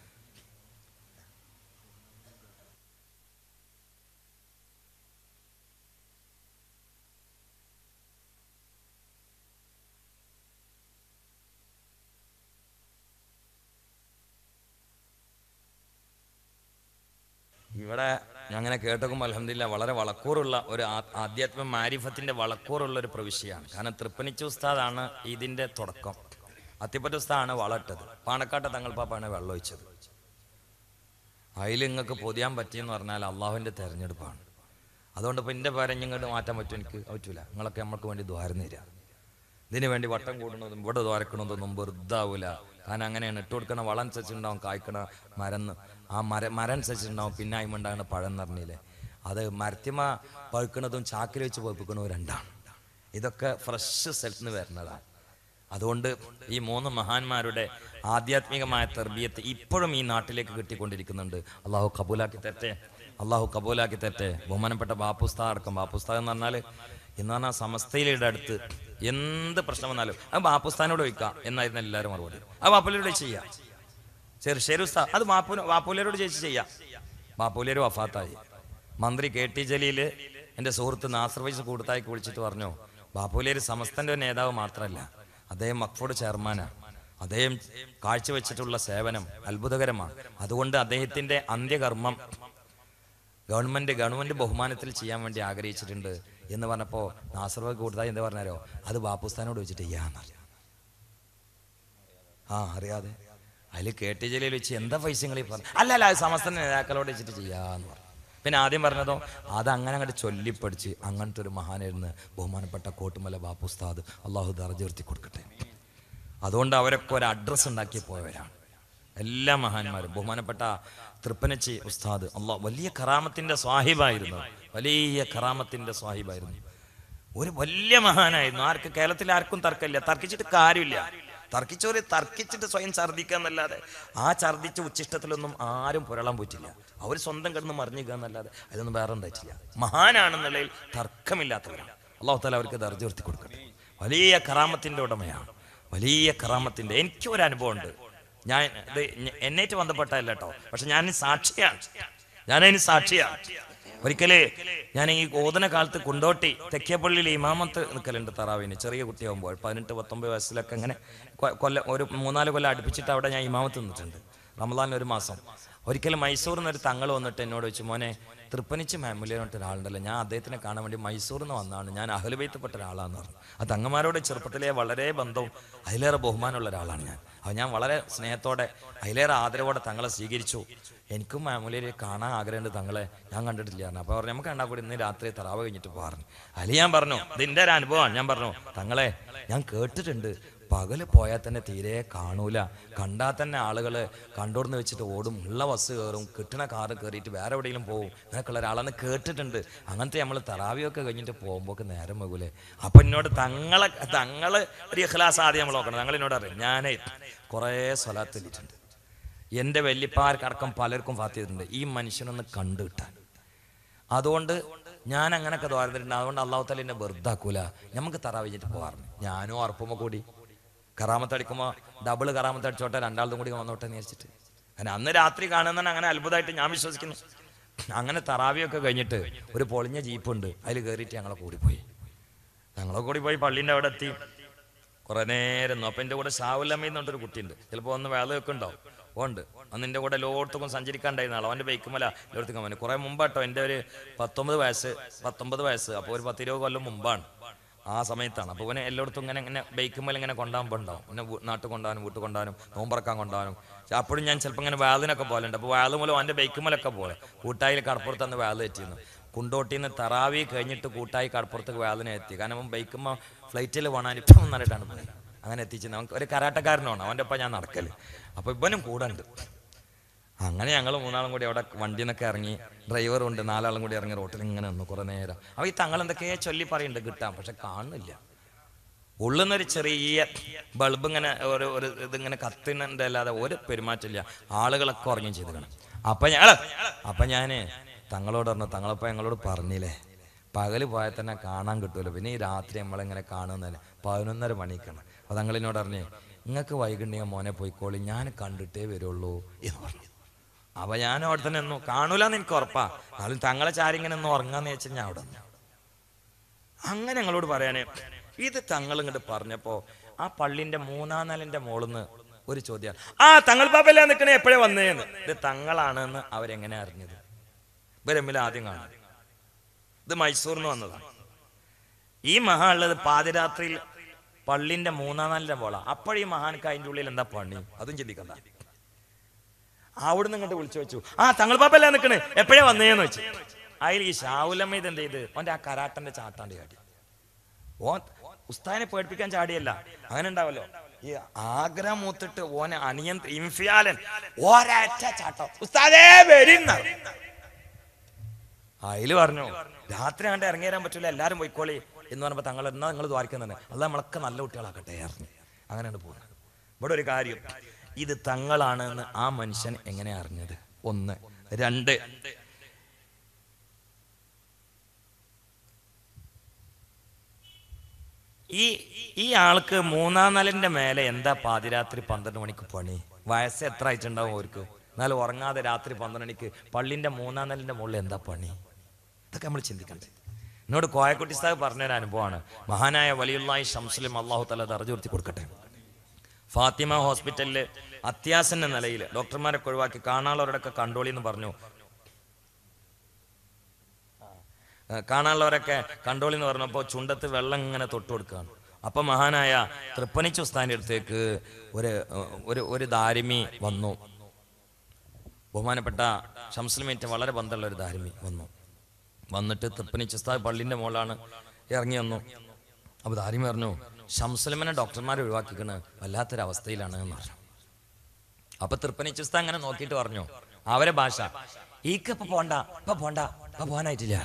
ഇവിടെ ഞാൻ അങ്ങനെ കേട്ടോക്കുമ്പോൾ അൽഹംദുലില്ലാ വളരെ വളക്കൂറുള്ള ഒരു ആധ്യാത്മ മാരിഫത്തിന്റെ വളക്കൂറുള്ള ഒരു പ്രവിശ്യയാണ്. കാരണം തൃപ്പനിച്ച ഉസ്താദാണ് ഇതിന്റെ തുടക്കം. അത്തിപ്പറ്റ ഉസ്താദാണ് വളമിട്ടത്. പാണക്കാട്ടെ തങ്ങൾ പാപ്പാണ് വെള്ളമൊഴിച്ചത്. അതിൽ നിങ്ങൾക്ക് പൊതിയാൻ പറ്റിയെന്ന് പറഞ്ഞാൽ അള്ളാഹുവിൻ്റെ തെരഞ്ഞെടുപ്പാണ്. അതുകൊണ്ട് ഇപ്പം എൻ്റെ പേരെ ഇങ്ങോട്ട് മാറ്റാൻ പറ്റും? എനിക്ക് പറ്റൂല. നിങ്ങളൊക്കെ നമ്മൾക്ക് വേണ്ടി ദ്വാരം തരിക. ഇതിനു വേണ്ടി വട്ടം കൂടുന്നതും ഇവിടെ ദ്വാരക്കണതൊന്നും വെറുതാവൂല. കാരണം അങ്ങനെയാണ്. ഇട്ട് കൊടുക്കണ വളം അനുസരിച്ചുണ്ടാവും കായ്ക്കണ മരം. ആ മരം അനുസരിച്ചുണ്ടാവും പിന്നെ അയിമുണ്ടാകുന്ന പഴം എന്ന് പറഞ്ഞില്ലേ. അത് മരത്തിമ പഴുക്കണതും ചാക്കിൽ വെച്ച് പഴുപ്പിക്കണതും രണ്ടാണ്. ഇതൊക്കെ ഫ്രഷ് സ്ഥലത്ത് നിന്ന് വരുന്നതാണ്. അതുകൊണ്ട് ഈ 3 മഹാന്മാരുടെ ആധ്യാത്മികമായ തർബിയത്ത് ഇപ്പോഴും ഈ നാട്ടിലേക്ക് കിട്ടിക്കൊണ്ടിരിക്കുന്നുണ്ട്. അള്ളാഹു കബൂലാക്കി തരട്ടെ, അള്ളാഹു കബൂലാക്കി തരട്ടെ. ബഹുമാനപ്പെട്ട ബാപ്പുസ്താദ് അടക്കം. ബാപ്പുസ്താദ് എന്ന് പറഞ്ഞാൽ എന്നാണ് ആ സമസ്തയിലെ അടുത്ത് എന്ത് പ്രശ്നം വന്നാലും അത് ബാപ്പുസ്താനോട് ചോദിക്കാം എന്നായിരുന്നു എല്ലാവരും മറുപടി. അത് ബാപ്പുലരോട് ചെയ്യാം. ചെറുശ്ശേരി ഉസ്താദ് അത് ബാപ്പുലരോട് ചോദിച്ച് ചെയ്യാം. ബാപ്പുലര് വഫാത്തായി. മന്ത്രി KT ജലീൽ എൻ്റെ സുഹൃത്ത് നാസർ വൈസ് കൂടത്തായിക്ക് വിളിച്ചിട്ട് പറഞ്ഞു, ബാപ്പുലര് സമസ്തൻ്റെ നേതാവ് മാത്രമല്ല, അദ്ദേഹം മക്ഫോർഡ് ചെയർമാനാണ്. അദ്ദേഹം കാഴ്ചവെച്ചിട്ടുള്ള സേവനം അത്ഭുതകരമാണ്. അതുകൊണ്ട് അദ്ദേഹത്തിൻ്റെ അന്ത്യകർമ്മം ഗവൺമെന്റ് ബഹുമാനത്തിൽ ചെയ്യാൻ വേണ്ടി ആഗ്രഹിച്ചിട്ടുണ്ട് എന്ന് പറഞ്ഞപ്പോൾ നാസർ വൈസ് കൂടത്തായി എന്താ പറഞ്ഞാലോ, അത് ബാപ്പുസ്ഥാനോട് വെച്ചിട്ട് ചെയ്യാന്നറിയാം. അറിയാതെ അതിൽ KT ജലീൽ വെച്ച് എന്താ പൈസങ്ങളീ പറഞ്ഞു. അല്ല അത് സമസ്ത നേതാക്കളോട് വെച്ചിട്ട് ചെയ്യാന്ന് പറഞ്ഞു. പിന്നെ ആദ്യം പറഞ്ഞതോ അത് അങ്ങനെ അങ്ങോട്ട് ചൊല്ലിപ്പടിച്ച് അങ്ങനത്തെ ഒരു മഹാനായിരുന്നു ബഹുമാനപ്പെട്ട കോട്ടുമല ബാപ്പുസ്താദ്. അള്ളാഹു ദർജ ഉയർത്തി കൊടുക്കട്ടെ. അതുകൊണ്ട് അവരൊക്കെ ഒരു അഡ്രസ്സ് ഉണ്ടാക്കി പോയവരാണ് എല്ലാ മഹാന്മാരും. ബഹുമാനപ്പെട്ട തൃപ്പനച്ചി ഉസ്താദ് വലിയ കറാമത്തിന്റെ സ്വാഹിബായിരുന്നു. ഒരു വലിയ മഹാനായിരുന്നു. കേരളത്തിൽ ആർക്കും തർക്കമില്ല. തർക്കിച്ചിട്ട് കാര്യമില്ല. തർക്കിച്ചിട്ട് സ്വയം ഛർദ്ദിക്കുക എന്നല്ലാതെ ആ ഛർദ്ദിച്ച ഉച്ചിഷ്ടത്തിലൊന്നും ആരും പുരളാൻ പറ്റില്ല. അവർ സ്വന്തം കിടന്ന് മറിഞ്ഞിക്കുക എന്നല്ലാതെ അതൊന്നും വേറെ ഉണ്ടായിട്ടില്ല. മഹാനാണെന്നുള്ളതിൽ തർക്കമില്ലാത്തവരാണ്. അല്ലാഹു തആല അവർക്ക് ദർജ ഉയർത്തി കൊടുക്കട്ടെ. വലിയ കറാമത്തിന്റെ ഉടമയാണ്. വലിയ കറാമത്തിന്റെ. എനിക്കൊരു അനുഭവം ഉണ്ട്. ഞാൻ ഇത് എന്നായിട്ട് ബന്ധപ്പെട്ടല്ല കേട്ടോ, പക്ഷെ ഞാനതിന് സാക്ഷിയാണ്. ഒരിക്കല് ഞാൻ ഈ ഓതന കാലത്ത് കുണ്ടോട്ടി തെക്കേപ്പള്ളിയിൽ ഇമാമത്ത് നിൽക്കലുണ്ട് തറാവിന്. ചെറിയ കുട്ടിയാകുമ്പോൾ 18-19 വയസ്സിലൊക്കെ ഇങ്ങനെ ഒരു 3-4 കൊല്ലം അടുപ്പിച്ചിട്ട് അവിടെ ഞാൻ ഇമാമത്ത് നിന്നിട്ടുണ്ട്. റമദാനിൽ ഒരു മാസം. ഒരിക്കലും മൈസൂരിൽ നിന്നൊരു തങ്ങൾ വന്നിട്ട് എന്നോട് ചോദിച്ചു, മോനെ തൃപ്പനിച്ച് മാമുലിയായിട്ട് ഒരാളുണ്ടല്ലോ, ഞാൻ അദ്ദേഹത്തിനെ കാണാൻ വേണ്ടി മൈസൂരിൽ നിന്ന് വന്നതാണ്, ഞാൻ അഹ്ലുബൈത്തപ്പെട്ട ഒരാളാന്ന് പറഞ്ഞു. ആ തങ്ങന്മാരോട് ചെറുപ്പത്തിലെ വളരെ ബന്ധവും അതിലേറെ ബഹുമാനമുള്ള ഒരാളാണ് ഞാൻ. അപ്പോൾ ഞാൻ വളരെ സ്നേഹത്തോടെ അതിലേറെ ആദരവോടെ തങ്ങളെ സ്വീകരിച്ചു. എനിക്കും മാമുലിയെ കാണാൻ ആഗ്രഹമുണ്ട് തങ്ങളെ, ഞാൻ കണ്ടിട്ടില്ല. അപ്പോൾ പറഞ്ഞു നമുക്ക് കണ്ടാൽ കൂടി ഇന്ന് രാത്രി തറാവ് കഴിഞ്ഞിട്ട് പറഞ്ഞു. അതിൽ ഞാൻ പറഞ്ഞു ഇതിൻ്റെ ഒരു അനുഭവമാണ്. ഞാൻ പറഞ്ഞു തങ്ങളെ ഞാൻ കേട്ടിട്ടുണ്ട് പകല് പോയാൽ തന്നെ തീരെ കാണൂല, കണ്ടാൽ തന്നെ ആളുകൾ കണ്ടോർന്ന് വെച്ചിട്ട് ഓടും, ഉള്ള ബസ് കയറും, കിട്ടണ കാറ് കയറിയിട്ട് വേറെ എവിടെയെങ്കിലും പോകും, അങ്ങനെയൊക്കെയുള്ള ഒരാളെന്ന് കേട്ടിട്ടുണ്ട്. അങ്ങനത്തെ നമ്മൾ തറാവിയൊക്കെ കഴിഞ്ഞിട്ട് പോകുമ്പോൾ നേരം വൈകൂലേ. അപ്പം എന്നോട് തങ്ങൾ ഒരു ഇഖ്ലാസ് ആദ്യം നമ്മൾ നോക്കണം. തങ്ങൾ എന്നോട് അറിയാം ഞാൻ കുറേ സ്വലാത്ത് ചൊല്ലിയിട്ടുണ്ട്, എൻ്റെ വല്യപ്പാർക്കടക്കം പലർക്കും ഫാത്തിയിട്ടുണ്ട് ഈ മനുഷ്യനൊന്ന് കണ്ടു കിട്ടാൻ. അതുകൊണ്ട് ഞാൻ അങ്ങനെയൊക്കെ ദ്വാരത്തിട്ടുണ്ട്. അതുകൊണ്ട് അള്ളാഹു തആല എന്നെ വെറുതാക്കൂല, നമുക്ക് തറാവ് കഴിഞ്ഞിട്ട് പോകാറുണ്ട്. ഞാനും ഉറപ്പുമ്പോൾ കൂടി കറാമത്തടിക്കുമ്പോൾ ഡബിൾ കറാമത്തടിച്ചോട്ടെ, രണ്ടാളും കൂടി വന്നോട്ടെ എന്ന് വിചാരിച്ചിട്ട്. അങ്ങനെ അന്ന് രാത്രി കാണുന്നതാണ് അങ്ങനെ അത്ഭുതമായിട്ട് ഞാൻ വിശ്വസിക്കുന്നു. അങ്ങനെ തറാവിയൊക്കെ കഴിഞ്ഞിട്ട് ഒരു പൊളിഞ്ഞ ജീപ്പുണ്ട്, അതിൽ കയറിയിട്ട് ഞങ്ങളെ കൂടി പോയി പള്ളീൻ്റെ അവിടെ എത്തി. കുറേ നേരം അപ്പം എൻ്റെ കൂടെ ഷാവുല്ലമ്മ എന്ന് പറഞ്ഞൊരു കുട്ടിയുണ്ട്, ചിലപ്പോൾ ഒന്ന് വേളയൊക്കെ ഉണ്ടാവും. ഉണ്ട് അന്ന് എൻ്റെ കൂടെ ലോടത്തൊക്കെ സഞ്ചരിക്കാണ്ടായിരുന്ന ആളോ. അവൻ്റെ ബൈക്കുമല്ല ലോടത്തേക്ക് അവന് കുറേ മുമ്പാട്ടോ, എൻ്റെ ഒരു 19 വയസ്സ്, അപ്പോൾ ഒരു 10-20 കൊല്ലം മുമ്പാണ്. ആ സമയത്താണ്. അപ്പോൾ ഇവനെ എല്ലായിടത്തും ഇങ്ങനെ ബൈക്കുമ്പോൾ ഇങ്ങനെ കൊണ്ടാകുമ്പോൾ ഉണ്ടാവും, പിന്നെ നാട്ടിൽ കൊണ്ടാനും വീട്ടിൽ കൊണ്ടാനും നോമ്പറക്കാൻ കൊണ്ടാനും. അപ്പോഴും ഞാൻ ചിലപ്പോൾ ഇങ്ങനെ വാലിനൊക്കെ പോലുണ്ട്. അപ്പോൾ വാല് മൂലം അവൻ്റെ ബൈക്കുമലൊക്കെ പോലെ കൂട്ടായിൽ കടപ്പുറത്ത് അന്ന് വാല് എത്തിയിരുന്നു. കുണ്ടോട്ടിൽ നിന്ന് തറാവി കഴിഞ്ഞിട്ട് കൂട്ടായി കടപ്പുറത്തേക്ക് വാലിനെ എത്തി. കാരണം ബൈക്കുമ്പോൾ ഫ്ലൈറ്റിൽ പോകാൻ ഇപ്പം നന്നായിട്ടാണ് പോയത്. അങ്ങനെ എത്തിച്ചത്. നമുക്ക് ഒരു കരാട്ടക്കാരനാണ്, അവൻ്റെ ഒപ്പം ഞാൻ നടക്കല്. അപ്പോൾ ഇവനും കൂടെ ഉണ്ട്. അങ്ങനെ ഞങ്ങൾ 3 ആളും കൂടി അവിടെ വണ്ടിയിൽ നിന്നൊക്കെ ഇറങ്ങി, ഡ്രൈവറും ഉണ്ട്, 4 ആളും കൂടി ഇറങ്ങി റോട്ടിൽ ഇങ്ങനെ നിന്നു കുറേ നേരം. അപ്പോൾ ഈ തങ്ങൾ എന്തൊക്കെയോ ചൊല്ലി പറയുന്നുണ്ട് കിട്ടാൻ, പക്ഷെ കാണുന്നില്ല. ഉള്ളുന്നൊരു ചെറിയ ബൾബ് ഇങ്ങനെ ഒരു ഇതിങ്ങനെ കത്തുന്നുണ്ട്, അല്ലാതെ ഒരു പെരുമാറ്റമില്ല. ആളുകളൊക്കെ ഉറങ്ങി ചെയ്ത് കാണും. അപ്പം ഞാൻ തങ്ങളോട് പറഞ്ഞു, തങ്ങളപ്പം ഞങ്ങളോട് പറഞ്ഞില്ലേ പകല് പോയാൽ തന്നെ കാണാൻ കിട്ടുമല്ലോ, പിന്നെ ഈ രാത്രി നമ്മളിങ്ങനെ കാണുന്നതല്ലേ, 11:30 മണിക്കാണ്. അപ്പോൾ തങ്ങളിനോട് പറഞ്ഞു നിങ്ങൾക്ക് വൈകുണ്ടെങ്കിൽ മോനെ പോയിക്കോളി, ഞാൻ കണ്ടിട്ടേ വരുള്ളൂ എന്ന് പറഞ്ഞു. അപ്പോൾ ഞാൻ അവിടെ തന്നെ നിന്നു. കാണൂലെന്ന് എനിക്ക് ഉറപ്പാ, എന്നാലും തങ്ങളെ ചാരിങ്ങനെ ഒന്ന് ഉറങ്ങാന്ന് വെച്ചാൽ ഞാൻ അവിടെ നിന്നു. അങ്ങനെ ഞങ്ങളോട് പറയാനേ ഇത് തങ്ങൾ ഇങ്ങോട്ട് പറഞ്ഞപ്പോൾ ആ പള്ളിൻ്റെ 3-ാം നിലൻ്റെ മുകളിന്ന് ഒരു ചോദ്യം, ആ തങ്ങൾ പാപ്പല്ല നിൽക്കണേ എപ്പോഴേ വന്നേന്ന്. ഇത് തങ്ങളാണെന്ന് അവരെങ്ങനെ അറിഞ്ഞത്? ഇവരെമ്മിൽ ആദ്യം കാണും. ഇത് മൈസൂരിൽ നിന്ന് വന്നതാണ്. ഈ മഹാ ഉള്ളത് പാതിരാത്രിയിൽ പള്ളിന്റെ 3-ാം നിലന്റെ പോള. അപ്പോഴീ മഹാനക്ക് അതിൻ്റെ ഉള്ളിൽ എന്താ പണി അതും ചിന്തിക്കണ്ട. അവിടുന്ന് ഇങ്ങോട്ട് വിളിച്ചു വെച്ചു, ആ തങ്ങൾ പാപ്പല്ല നിൽക്കണേ എപ്പോഴേ വന്നേന്ന് വെച്ചു. അതിൽ ഈ ഷാവുലമ്മ ഇത് എന്ത് ചെയ്ത് ഓൻ്റെ ആ കരാട്ടന്റെ ചാട്ടാണ്ട് ചാടി. ഓൻ ഉസ്താദിനെ പേടിപ്പിക്കാൻ ചാടിയല്ല, അങ്ങനെ ഉണ്ടാവല്ലോ ഈ ആഗ്രഹം മൂത്തിട്ട് ഓനെ ഇൻഫിയാലൻ ഒരൊറ്റ ചാട്ടം ഉസ്താദേ വരുന്ന. അതിൽ പറഞ്ഞു രാത്രി കണ്ട് ഇറങ്ങി തരാൻ പറ്റൂല, എല്ലാവരും പോയിക്കോളി എന്ന് പറഞ്ഞപ്പോൾ തങ്ങൾ എന്നാ നിങ്ങൾ ദ്വാരിക്കുന്നുണ്ട്, അത് നമ്മളൊക്കെ നല്ല കുട്ടികളാക്കട്ടെ ഇറങ്ങി. അങ്ങനെയാണ് പോകുന്നത്. ഇവിടെ ഒരു കാര്യം, ഇത് തങ്ങളാണെന്ന് ആ മനുഷ്യൻ എങ്ങനെ അറിഞ്ഞത്? 1. 2, ഈ ആൾക്ക് 3-ാം നിലന്റെ മേലെ എന്താ പാതിരാത്രി 12 മണിക്ക് പണി? വയസ്സ് എത്ര ആയിട്ടുണ്ടാവും അവർക്ക്? എന്നാലും ഉറങ്ങാതെ രാത്രി 12 മണിക്ക് പള്ളിന്റെ 3-ാം നിലന്റെ മുകളിൽ എന്താ പണി? ഇതൊക്കെ നമ്മൾ ചിന്തിക്കണ്ടേ. എന്നോട് കോയക്കുട്ടി സാഹിബ് പറഞ്ഞൊരു അനുഭവമാണ്. മഹാനായ വലിയുള്ളാഹി ശംസുലും അള്ളാഹു തആല ദർജ ഉയർത്തി കൊടുക്കട്ടെ. ഫാത്തിമ ഹോസ്പിറ്റലിൽ അത്യാസന്ന നിലയിൽ ഡോക്ടർമാരൊക്കെ ഒഴിവാക്കി കാണാനുള്ളവരൊക്കെ കണ്ടോളി എന്ന് പറഞ്ഞു. കാണാനുള്ളവരൊക്കെ കണ്ടോളി എന്ന് പറഞ്ഞപ്പോൾ ചുണ്ടത്ത് വെള്ളം ഇങ്ങനെ തൊട്ട് കൊടുക്കുകയാണ്. അപ്പൊ മഹാനായ തൃപ്പനിച്ച ഉസ്താദിന്റെ അടുത്തേക്ക് ഒരു ദാരിമി വന്നു. ബഹുമാനപ്പെട്ട ശംസുലുമായിട്ട് വളരെ ബന്ധമുള്ള ഒരു ദാരിമി വന്നിട്ട് തൃപ്പനിച്ച ഉസ്താദ് പള്ളിന്റെ മുകളിലാണ് ഇറങ്ങി വന്നു. അപ്പൊ ദാരിമി പറഞ്ഞു, ശംസുലമനെ ഡോക്ടർമാരെ ഒഴിവാക്കിക്കണ്, വല്ലാത്തൊരവസ്ഥയിലാണ് എന്ന് പറഞ്ഞു. അപ്പൊ തൃപ്പനിച്ച ഉസ്താദ് അങ്ങനെ നോക്കിയിട്ട് പറഞ്ഞു, അവരെ ഭാഷ ഇപ്പൊ പോകാനായിട്ടില്ല.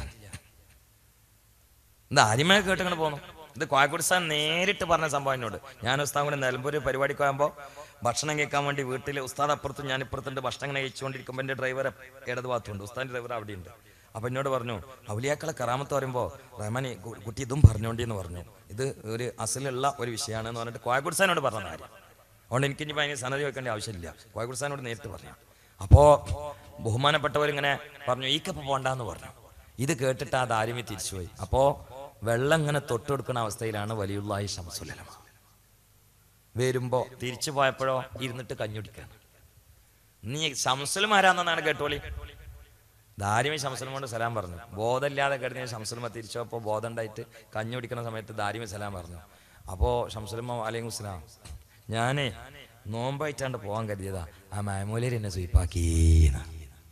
ദാരിമയെ കേട്ടിങ്ങനെ പോന്നു. ഇത് കോയക്കുടി ഉസ്താദ് നേരിട്ട് പറഞ്ഞ സംഭവം എന്നോട്. ഞാൻ ഉസ്താദ് കൂടെ നിലമ്പൂർ പരിപാടിക്ക് പോകുമ്പോൾ ഭക്ഷണം കഴിക്കാൻ വേണ്ടി വീട്ടിൽ ഉസ്താദ് അപ്പുറത്തും ഞാൻ ഇപ്പുറത്തുണ്ട്. ഭക്ഷണം ഇങ്ങനെ കഴിച്ചുകൊണ്ടിരിക്കുമ്പോൾ എൻ്റെ ഡ്രൈവർ ഇടത് ഭാഗത്തുണ്ട്, ഉസ്താദിന്റെ ഡ്രൈവർ അവിടെയുണ്ട്. അപ്പൊ എന്നോട് പറഞ്ഞു, ഔലിയാക്കളെ കറാമത്ത് പറയുമ്പോൾ റഹ്മാനി കുട്ടി ഇതും പറഞ്ഞോണ്ടി എന്ന് പറഞ്ഞു. ഇത് ഒരു അസലുള്ള ഒരു വിഷയമാണെന്ന് പറഞ്ഞിട്ട് കോയക്കുടി ഉസ്താദിനോട് പറഞ്ഞ കാര്യം. അതുകൊണ്ട് എനിക്ക് ഇനി അതിന് സന്നദ്ധ വെക്കേണ്ട ആവശ്യമില്ല. കോയക്കുർസാനോട് നേരിട്ട് പറഞ്ഞു. അപ്പോൾ ബഹുമാനപ്പെട്ടവരിങ്ങനെ പറഞ്ഞു ഈക്കപ്പോൾ പോകണ്ടെന്ന് പറഞ്ഞു. ഇത് കേട്ടിട്ട് ആ ദാരിമി തിരിച്ചുപോയി. അപ്പോൾ വെള്ളം ഇങ്ങനെ തൊട്ടുകൊടുക്കുന്ന അവസ്ഥയിലാണ് വലിയുള്ളാഹി ശംസുൽ ഉലമ. വരുമ്പോൾ തിരിച്ചു പോയപ്പോഴോ ഇരുന്നിട്ട് കഞ്ഞുടിക്കാണ്. നീ ശംസുൽമാരാന്നാണ് കേട്ടോളി. ദാരിമി ശംസുൽമോട് സലാം പറഞ്ഞു. ബോധമില്ലാതെ കിടന്ന് ശംസുൽമ തിരിച്ചപ്പോൾ ബോധം ഉണ്ടായിട്ട് കഞ്ഞുടിക്കുന്ന സമയത്ത് ദാരിമി സലാം പറഞ്ഞു. അപ്പോൾ ശംസുൽമ അലൈക്കും സ്ലാം, ഞാനേ നോമ്പായിട്ടാണ്ട് പോകാൻ കരുതിയതാ, ആ മാമൂലേര് എന്നെ സ്വീപ്പാക്കീന്ന്.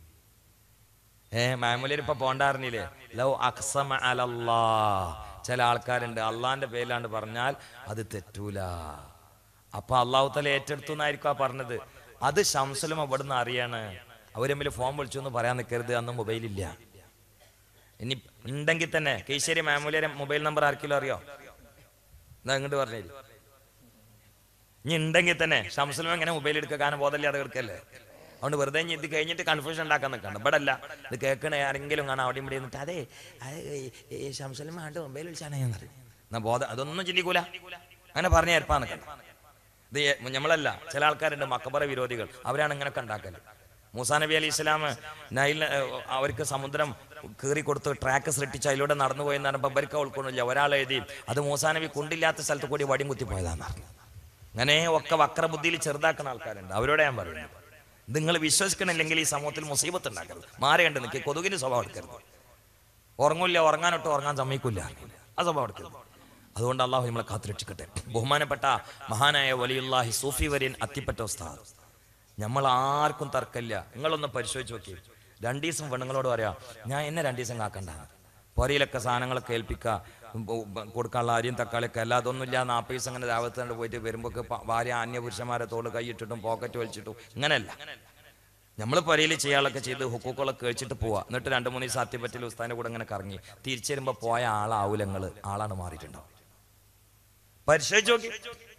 മാമൂലേര് ഇപ്പൊ പോണ്ടാറിഞ്ഞില്ലേ? ലൗ അഖ്സമ അലല്ലാഹ്. ചില ആൾക്കാരുണ്ട് അള്ളാന്റെ പേരിലാണ്ട് പറഞ്ഞാൽ അത് തെറ്റൂല. അപ്പൊ അള്ളാഹു തആല ഏറ്റെടുത്തു എന്നായിരിക്കും ആ പറഞ്ഞത്. അത് ശംസുൽമ ഇവിടുന്ന് അറിയാണ്. അവർ തമ്മിൽ ഫോൺ വിളിച്ചു എന്ന് പറയാൻ നിൽക്കരുത്, അന്ന് മൊബൈലില്ല. ഇനി ഉണ്ടെങ്കിൽ തന്നെ കീശ്ശേരി മാമൂലേരെ മൊബൈൽ നമ്പർ ആർക്കെങ്കിലും അറിയോ? എന്നാ ഇങ്ങോട്ട് പറഞ്ഞു. ഇനി ഉണ്ടെങ്കിൽ തന്നെ ശംസുൽമ എങ്ങനെ മൊബൈൽ എടുക്കുക? കാരണം ബോധമില്ലാതെ എടുക്കല്ലേ. അതുകൊണ്ട് വെറുതെ ഇത് കഴിഞ്ഞിട്ട് കൺഫ്യൂഷൻ ഉണ്ടാക്കാൻ നിൽക്കണം. ഇവിടെ അല്ല, ഇത് കേൾക്കണ ആരെങ്കിലും കാണാം അവിടെ ഇവിടെ നിന്നിട്ട് അതെ ശംസുൽമ ആണ്ട് മൊബൈൽ വിളിച്ചാണ് ഞാൻ പറയും. എന്നാ ബോധം അതൊന്നും ചിന്തിക്കൂല, അങ്ങനെ പറഞ്ഞ ഏർപ്പാ നിൽക്കണം. ഇത് നമ്മളല്ല, ചില ആൾക്കാരുണ്ട് മക്കബറ വിരോധികൾ, അവരാണ് ഇങ്ങനെയൊക്കെ ഉണ്ടാക്കല്. മൂസാ നബി അലൈഹി ഇസ്ലാം നൈൽ അവർക്ക് സമുദ്രം കീറി കൊടുത്ത് ട്രാക്ക് സൃഷ്ടിച്ച് അതിലൂടെ നടന്നു പോയെന്ന് പറയുമ്പോൾ അവർക്ക് ഉൾക്കൊള്ളില്ല. ഒരാൾ എഴുതി അത് മൂസാ നബി കുണ്ടില്ലാത്ത സ്ഥലത്ത് കൂടി വടിയും കുത്തിപ്പോയതാന്ന് പറഞ്ഞു. അങ്ങനെ ഒക്കെ വക്രബുദ്ധിയിൽ ചെറുതാക്കുന്ന ആൾക്കാരുണ്ട്. അവരോട് ഞാൻ പറയുന്നത്, നിങ്ങൾ വിശ്വസിക്കണില്ലെങ്കിൽ ഈ സമൂഹത്തിൽ മുസീബത്ത് ഉണ്ടാക്കരുത്. മാറിയുണ്ട് നിൽക്കി കൊതുകിന് സ്വഭാവം എടുക്കരുത്. ഉറങ്ങില്ല, ഉറങ്ങാനൊട്ട് ഉറങ്ങാൻ സമ്മതിക്കില്ല, ആ സ്വഭാവം എടുക്കരുത്. അതുകൊണ്ട് അള്ളാഹു നമ്മളെ കാത്തുരക്ഷിക്കട്ടെ. ബഹുമാനപ്പെട്ട മഹാനായ വലിയുള്ളാഹി സൂഫി വര്യൻ അത്തിപ്പറ്റ ഉസ്താദ്, നമ്മൾ ആർക്കും തർക്കമില്ല. നിങ്ങളൊന്ന് പരിശോധിച്ച് നോക്കി. 2 ദിവസം പെണ്ണുങ്ങളോട് പറയാം, ഞാൻ എന്നെ 2 ദിവസം കാക്കണ്ട, പൊരയിലൊക്കെ സാധനങ്ങളൊക്കെ ഏൽപ്പിക്കുക, കൊടുക്കാനുള്ള അരിയും തക്കാളിയൊക്കെ അല്ല, അതൊന്നുമില്ല. 40 ദിവസം അങ്ങനെ രാവത്ത് പോയിട്ട് വരുമ്പോൾ ഭാര്യ അന്യപുരുഷന്മാരെ തോള് കൈയിട്ടിട്ടും പോക്കറ്റ് വലിച്ചിട്ടും ഇങ്ങനെയല്ല. നമ്മൾ പൊരയിൽ ചെയ്യാളൊക്കെ ചെയ്ത് ഹുക്കൂക്കളൊക്കെ കഴിച്ചിട്ട് പോവാ. എന്നിട്ട് 2-3 ദിവസം അത്തിപ്പറ്റിൽ ഉസ്താദിന്റെ കൂടെ ഇങ്ങനെ കറങ്ങി തിരിച്ചു വരുമ്പോൾ പോയ ആളാവൂലങ്ങൾ ആളാണ് മാറിയിട്ടുണ്ടാവും. പരിശോധിച്ച് നോക്കി.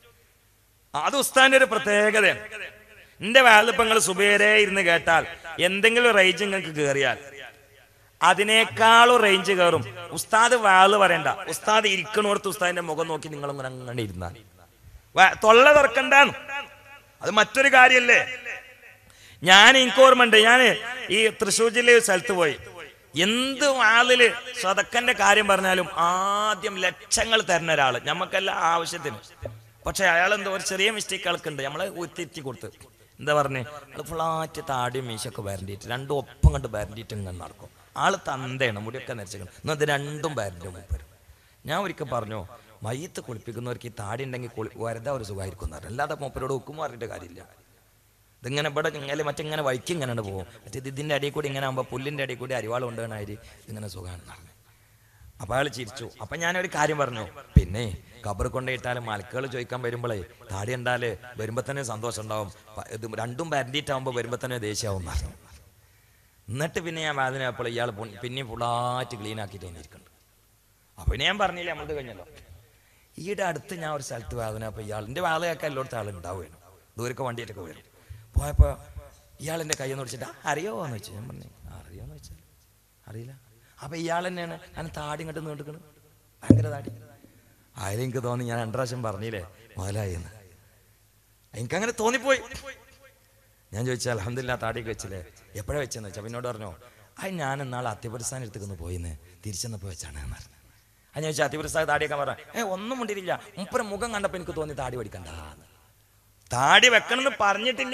അത് ഉസ്താദിന്റെ ഒരു പ്രത്യേകതയാണ്. എന്റെ വാലിപ്പം നിങ്ങൾ സുബേരെ ഇരുന്ന് കേട്ടാൽ എന്തെങ്കിലും റേഞ്ച് നിങ്ങൾക്ക് കയറിയാൽ അതിനേക്കാളും റേഞ്ച് കയറും. ഉസ്താദ് വാല് പറയണ്ട, ഉസ്താദ് ഇരിക്കണോടത്ത് ഉസ്താദിന്റെ മുഖം നോക്കി നിങ്ങൾ അങ്ങനെ ഇരുന്നാൽ തൊള്ള തുറക്കണ്ടാന്ന്. അത് മറ്റൊരു കാര്യല്ലേ. എനിക്ക് ഓർമ്മയുണ്ട്, ഞാൻ ഈ തൃശ്ശൂർ ജില്ലയിൽ സ്ഥലത്ത് പോയി. എന്ത് വാളില് സ്വതക്കന്റെ കാര്യം പറഞ്ഞാലും ആദ്യം ലക്ഷങ്ങൾ തരുന്ന ഒരാള്, നമുക്കെല്ലാം ആവശ്യത്തിന്. പക്ഷെ അയാൾ എന്തോ ഒരു ചെറിയ മിസ്റ്റേക്ക് ആൾക്കുണ്ട്, നമ്മളെ ഉയർത്തി കൊടുത്ത് എന്താ പറഞ്ഞേ, അത് ഫ്ലാറ്റ് താടിയും മീശൊക്കെ വരണ്ടിയിട്ട് 2 ഒപ്പം കണ്ട് വരണ്ടിയിട്ട് ഇങ്ങനെ നടക്കും. ആള് തന്തയാണ്, മുടിയൊക്കെ നരച്ചിക്കണം. എന്നാൽ ഇത് 2ഉം വരണ്ടും വരും. ഞാൻ ഒരിക്കൽ പറഞ്ഞു, മയ്യത്ത് കുളിപ്പിക്കുന്നവർക്ക് ഈ താടി ഉണ്ടെങ്കിൽ വരതാ ഒരു സുഖമായിരിക്കും. അല്ലാതെ മൂപ്പരോട് ഉക്കും പറഞ്ഞിട്ട് കാര്യമില്ല. ഇതിങ്ങനെ ഇവിടെ ഇങ്ങനെ മറ്റിങ്ങനെ വഴിക്ക് ഇങ്ങനെ പോകും. മറ്റേ ഇതിൻ്റെ അടിയിൽ കൂടി ഇങ്ങനെ ആകുമ്പോൾ പുല്ലിൻ്റെ അടിയിൽ കൂടി അരിവാൾ കൊണ്ടുപോകണായി ഇങ്ങനെ സുഖമാണെന്ന് പറഞ്ഞു. അപ്പം അയാൾ ചിരിച്ചു. അപ്പം ഞാനൊരു കാര്യം പറഞ്ഞു, പിന്നെ കബർ കൊണ്ടിട്ടാലും മലക്കുകൾ ചോദിക്കാൻ വരുമ്പോഴേ താടി ഉണ്ടാല് വരുമ്പോൾ തന്നെ സന്തോഷം ഉണ്ടാവും, ഇത് 2ഉം വരണ്ടിയിട്ടാകുമ്പോൾ വരുമ്പോൾ തന്നെ ദേഷ്യമാവും പറഞ്ഞു. എന്നിട്ട് പിന്നെ ഞാൻ വേദനയപ്പോൾ ഇയാൾ പിന്നെയും ഫുള്ളായിട്ട് ക്ലീൻ ആക്കിയിട്ട് കഴിഞ്ഞിരിക്കുന്നുണ്ട്. അപ്പോൾ പിന്നെ ഞാൻ പറഞ്ഞില്ലേ നമ്മളത് കഴിഞ്ഞല്ലോ. ഈയുടെ അടുത്ത് ഞാൻ ഒരു സ്ഥലത്ത് വേദനയപ്പോൾ ഇയാളിൻ്റെ വേദനയൊക്കെ എല്ലായിടത്തും ആളുണ്ടാവുകയാണ്. ദൂരൊക്കെ വണ്ടിയിട്ടൊക്കെ വരും. പോയപ്പോൾ ഇയാളെൻ്റെ കയ്യെന്ന് വിളിച്ചിട്ട് അറിയോന്ന് വെച്ചു. ഞാൻ പറഞ്ഞു അറിയോന്ന് വെച്ചാൽ അറിയില്ല. അപ്പം ഇയാൾ തന്നെയാണ് ഞാൻ താടി ഇങ്ങോട്ട് നീണ്ടിക്കണം, ഭയങ്കര താടി. അതിലെനിക്ക് തോന്നി ഞാൻ 2 പ്രാവശ്യം പറഞ്ഞില്ലേ മുതലായി എന്ന്. എനിക്കങ്ങനെ തോന്നിപ്പോയി. ഞാൻ ചോദിച്ചാൽ അൽഹംദുലില്ലാ താടിയൊക്കെ വെച്ചില്ലേ, എപ്പോഴാണ് വെച്ചെന്ന് വെച്ചാൽ പിന്നോട് പറഞ്ഞോ, അത് ഞാൻ എന്നാളെ അത്തിപുരസ്ഥാൻ എടുത്തേക്കൊന്ന് പോയിന്ന് തിരിച്ചെന്നപ്പോൾ വെച്ചാണ് എന്ന് പറഞ്ഞു. അത് ഞാൻ ചോദിച്ചാൽ അത്തിപുരസ്ഥാൻ താടിയൊക്കെ പറഞ്ഞ ഒന്നും മുണ്ടിരില്ല. മുപ്പര മുഖം കണ്ടപ്പോൾ എനിക്ക് തോന്നി താടി പഠിക്കണ്ട, താടി വെക്കണമെന്ന് പറഞ്ഞിട്ടില്ല.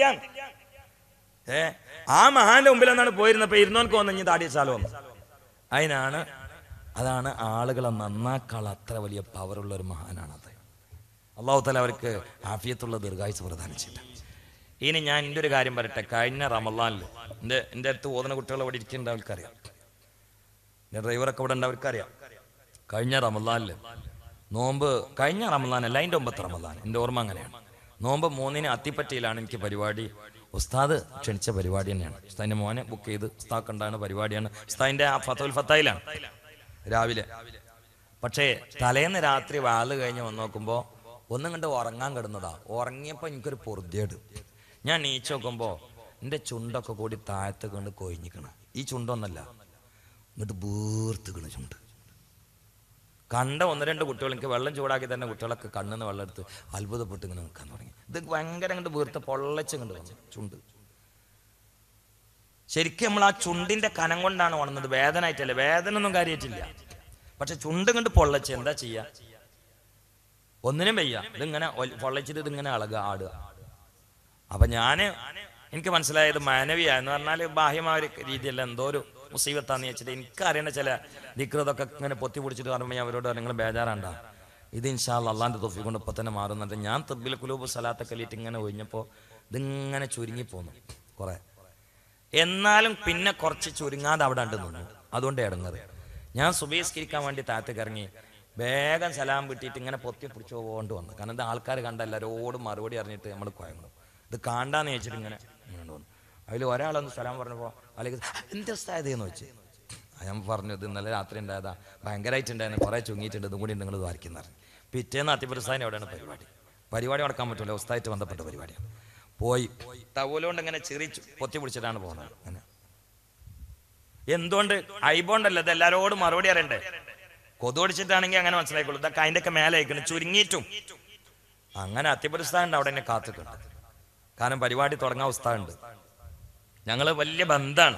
ആ മഹാന്റെ മുമ്പിൽ എന്നാണ് പോയിരുന്നപ്പോ ഇരുന്നോർക്ക് വന്നു ഇനി താടി വെച്ചാലോ. അതാണ് ആളുകളെ നന്നാക്കാൾ അത്ര വലിയ പവറുള്ള ഒരു മഹാനാണത്. അള്ളാഹു തആല അവർക്ക് ആഫിയത്തുള്ള ദീർഘായുസ്സ് പ്രദാനം ചെയ്യട്ടെ. ഇനി ഞാൻ എൻ്റെ ഒരു കാര്യം പറയട്ടെ. കഴിഞ്ഞ റമളാനിൽ എൻ്റെ അടുത്ത് ഓതുന്ന കുട്ടികൾ ഇവിടെ ഇരിക്കുന്നുണ്ട്, അവർക്കറിയാം. എൻ്റെ ഡ്രൈവറൊക്കെ ഇവിടെ ഉണ്ട്, അവർക്കറിയാം. കഴിഞ്ഞ റമളാനിൽ നോമ്പ്, കഴിഞ്ഞ റമളാനല്ല അതിൻ്റെ 9th റമളാൻ, എൻ്റെ ഓർമ്മ അങ്ങനെയാണ്. നോമ്പ് 3-ന് അത്തിപ്പറ്റയിലാണ് എനിക്ക് പരിപാടി. ഉസ്താദ് ക്ഷണിച്ച പരിപാടി തന്നെയാണ്. ഉസ്താദിൻ്റെ മോനെ ബുക്ക് ചെയ്ത് ഉസ്താദ് കണ്ടാണ് പരിപാടിയാണ്. ഉസ്താദിൻ്റെ ആ ഫത്തുൽ ഫത്തായിലാണ് രാവിലെ. പക്ഷേ തലേന്ന് രാത്രി വാല് കഴിഞ്ഞ് വന്ന് നോക്കുമ്പോൾ ഒന്നും കണ്ട് ഉറങ്ങാൻ കിടന്നതാ. ഉറങ്ങിയപ്പോൾ എനിക്കൊരു പൊറുതിയേട്. ഞാൻ നീച്ച് നോക്കുമ്പോൾ എൻ്റെ ചുണ്ടൊക്കെ കൂടി താഴത്ത് കൊണ്ട് കൊഴിഞ്ഞിക്കണം. ഈ ചുണ്ടൊന്നല്ല, ഇങ്ങോട്ട് വീർത്തുക്കണ ചുണ്ട്. കണ്ട 1-2 കുട്ടികൾ എനിക്ക് വെള്ളം ചൂടാക്കി തന്നെ കുട്ടികളൊക്കെ കണ്ണിന്ന് വെള്ളം എടുത്ത് അത്ഭുതപ്പെട്ട് ഇങ്ങനെ നിൽക്കാൻ തുടങ്ങി. ഇത് ഭയങ്കര കണ്ട് വീർത്ത് പൊള്ളച്ച് കണ്ട് വന്നു ചുണ്ട്. ശരിക്കും നമ്മൾ ആ ചുണ്ടിന്റെ കനം കൊണ്ടാണ് ഉണർന്നത്, വേദന ആയിട്ടല്ലേ, വേദന ഒന്നും കാര്യമായിട്ടില്ല. പക്ഷെ ചുണ്ട് കണ്ട് പൊള്ളച്ച് എന്താ ചെയ്യാ, ഒന്നിനും വയ്യ. ഇതിങ്ങനെ പൊള്ളച്ചിട്ട് ഇതിങ്ങനെ ഇളകുക, ആടുക. അപ്പൊ എനിക്ക് മനസ്സിലായത് മാനവിയാന്ന് പറഞ്ഞാൽ ബാഹ്യമായ ഒരു രീതിയല്ല, എന്തോ ഒരു മുസീബത്താന്ന് വെച്ചിട്ട് എനിക്കറിയണ ചില ദിക്റതൊക്കെ ഇങ്ങനെ പൊത്തി പിടിച്ചിട്ട് പറയുമ്പോൾ ഞാൻ അവരോട് നിങ്ങൾ ബേജാറാണ്ട, ഇത് ഇൻഷാ അല്ലാഹ് അള്ളാന്റെ തൊഫീഖ് കൊണ്ട് ഇപ്പൊ തന്നെ മാറുന്നുണ്ട്. ഞാൻ തബ്ബിൽ ഖുലൂബ് സലാത്തൊക്കെ അല്ലിട്ട് ഇങ്ങനെ ഒഴിഞ്ഞപ്പോൾ ഇതിങ്ങനെ ചുരുങ്ങിപ്പോന്നു കുറെ. എന്നാലും പിന്നെ കുറച്ച് ചുരുങ്ങാതെ അവിടെ ഉണ്ട് നിന്നു. അതുകൊണ്ട് ഇടങ്ങറ്. ഞാൻ സുബഹിസ്കരിക്കാൻ വേണ്ടി താഴത്തേക്ക് ഇറങ്ങി വേഗം സലാം വിട്ടിട്ട് ഇങ്ങനെ പൊത്തി പിടിച്ചു പോകൊണ്ട് വന്നു. കാരണം ഇത് ആൾക്കാർ കണ്ട എല്ലാവരോടും മറുപടി അറിഞ്ഞിട്ട് നമ്മൾ കുഴങ്ങും. ഇത് കാണ്ടാന്ന് വെച്ചിട്ട് ഇങ്ങനെ വന്നു. അതിൽ ഒരാളൊന്ന് സലാം പറഞ്ഞപ്പോൾ അല്ലെങ്കിൽ എന്ത് സ്ഥായതെന്ന് വെച്ച് ഞാൻ പറഞ്ഞു, ഇത് ഇന്നലെ രാത്രി ഉണ്ടായതാ, ഭയങ്കരമായിട്ടുണ്ടായിരുന്നു, കുറേ ചുങ്ങിയിട്ടുണ്ട്, ഇതും കൂടി നിങ്ങൾ ദ്വാരിക്കുന്ന പറഞ്ഞു. പിറ്റേന്ന് അത്തിപുരസ്ഥാനം എവിടെയാണ് പരിപാടി നടക്കാൻ പറ്റില്ല, ഉസ്താദായിട്ട് ബന്ധപ്പെട്ട പരിപാടിയാണ്. പോയി ടവലുകൊണ്ട് ഇങ്ങനെ ചെറിയ പൊത്തി പിടിച്ചിട്ടാണ് പോകുന്നത്. അങ്ങനെ എന്തുകൊണ്ട് ഐബോണ്ടല്ലോ, ഇത് എല്ലാവരോടും മറുപടി അറിയണ്ടേ. കൊതുടിച്ചിട്ടാണെങ്കിൽ അങ്ങനെ മനസ്സിലായിക്കോളൂ. ഇതൊക്കെ അതിൻ്റെ ഒക്കെ മേലെ അയക്കണം ചുരുങ്ങിയിട്ടും. അങ്ങനെ അത്തിപുരസ്ഥാനുണ്ട് അവിടെ എന്നെ കാത്തിട്ടുണ്ട്. കാരണം പരിപാടി തുടങ്ങാൻ ഉസ്താദുണ്ട്, ഞങ്ങള് വലിയ ബന്ധാണ്.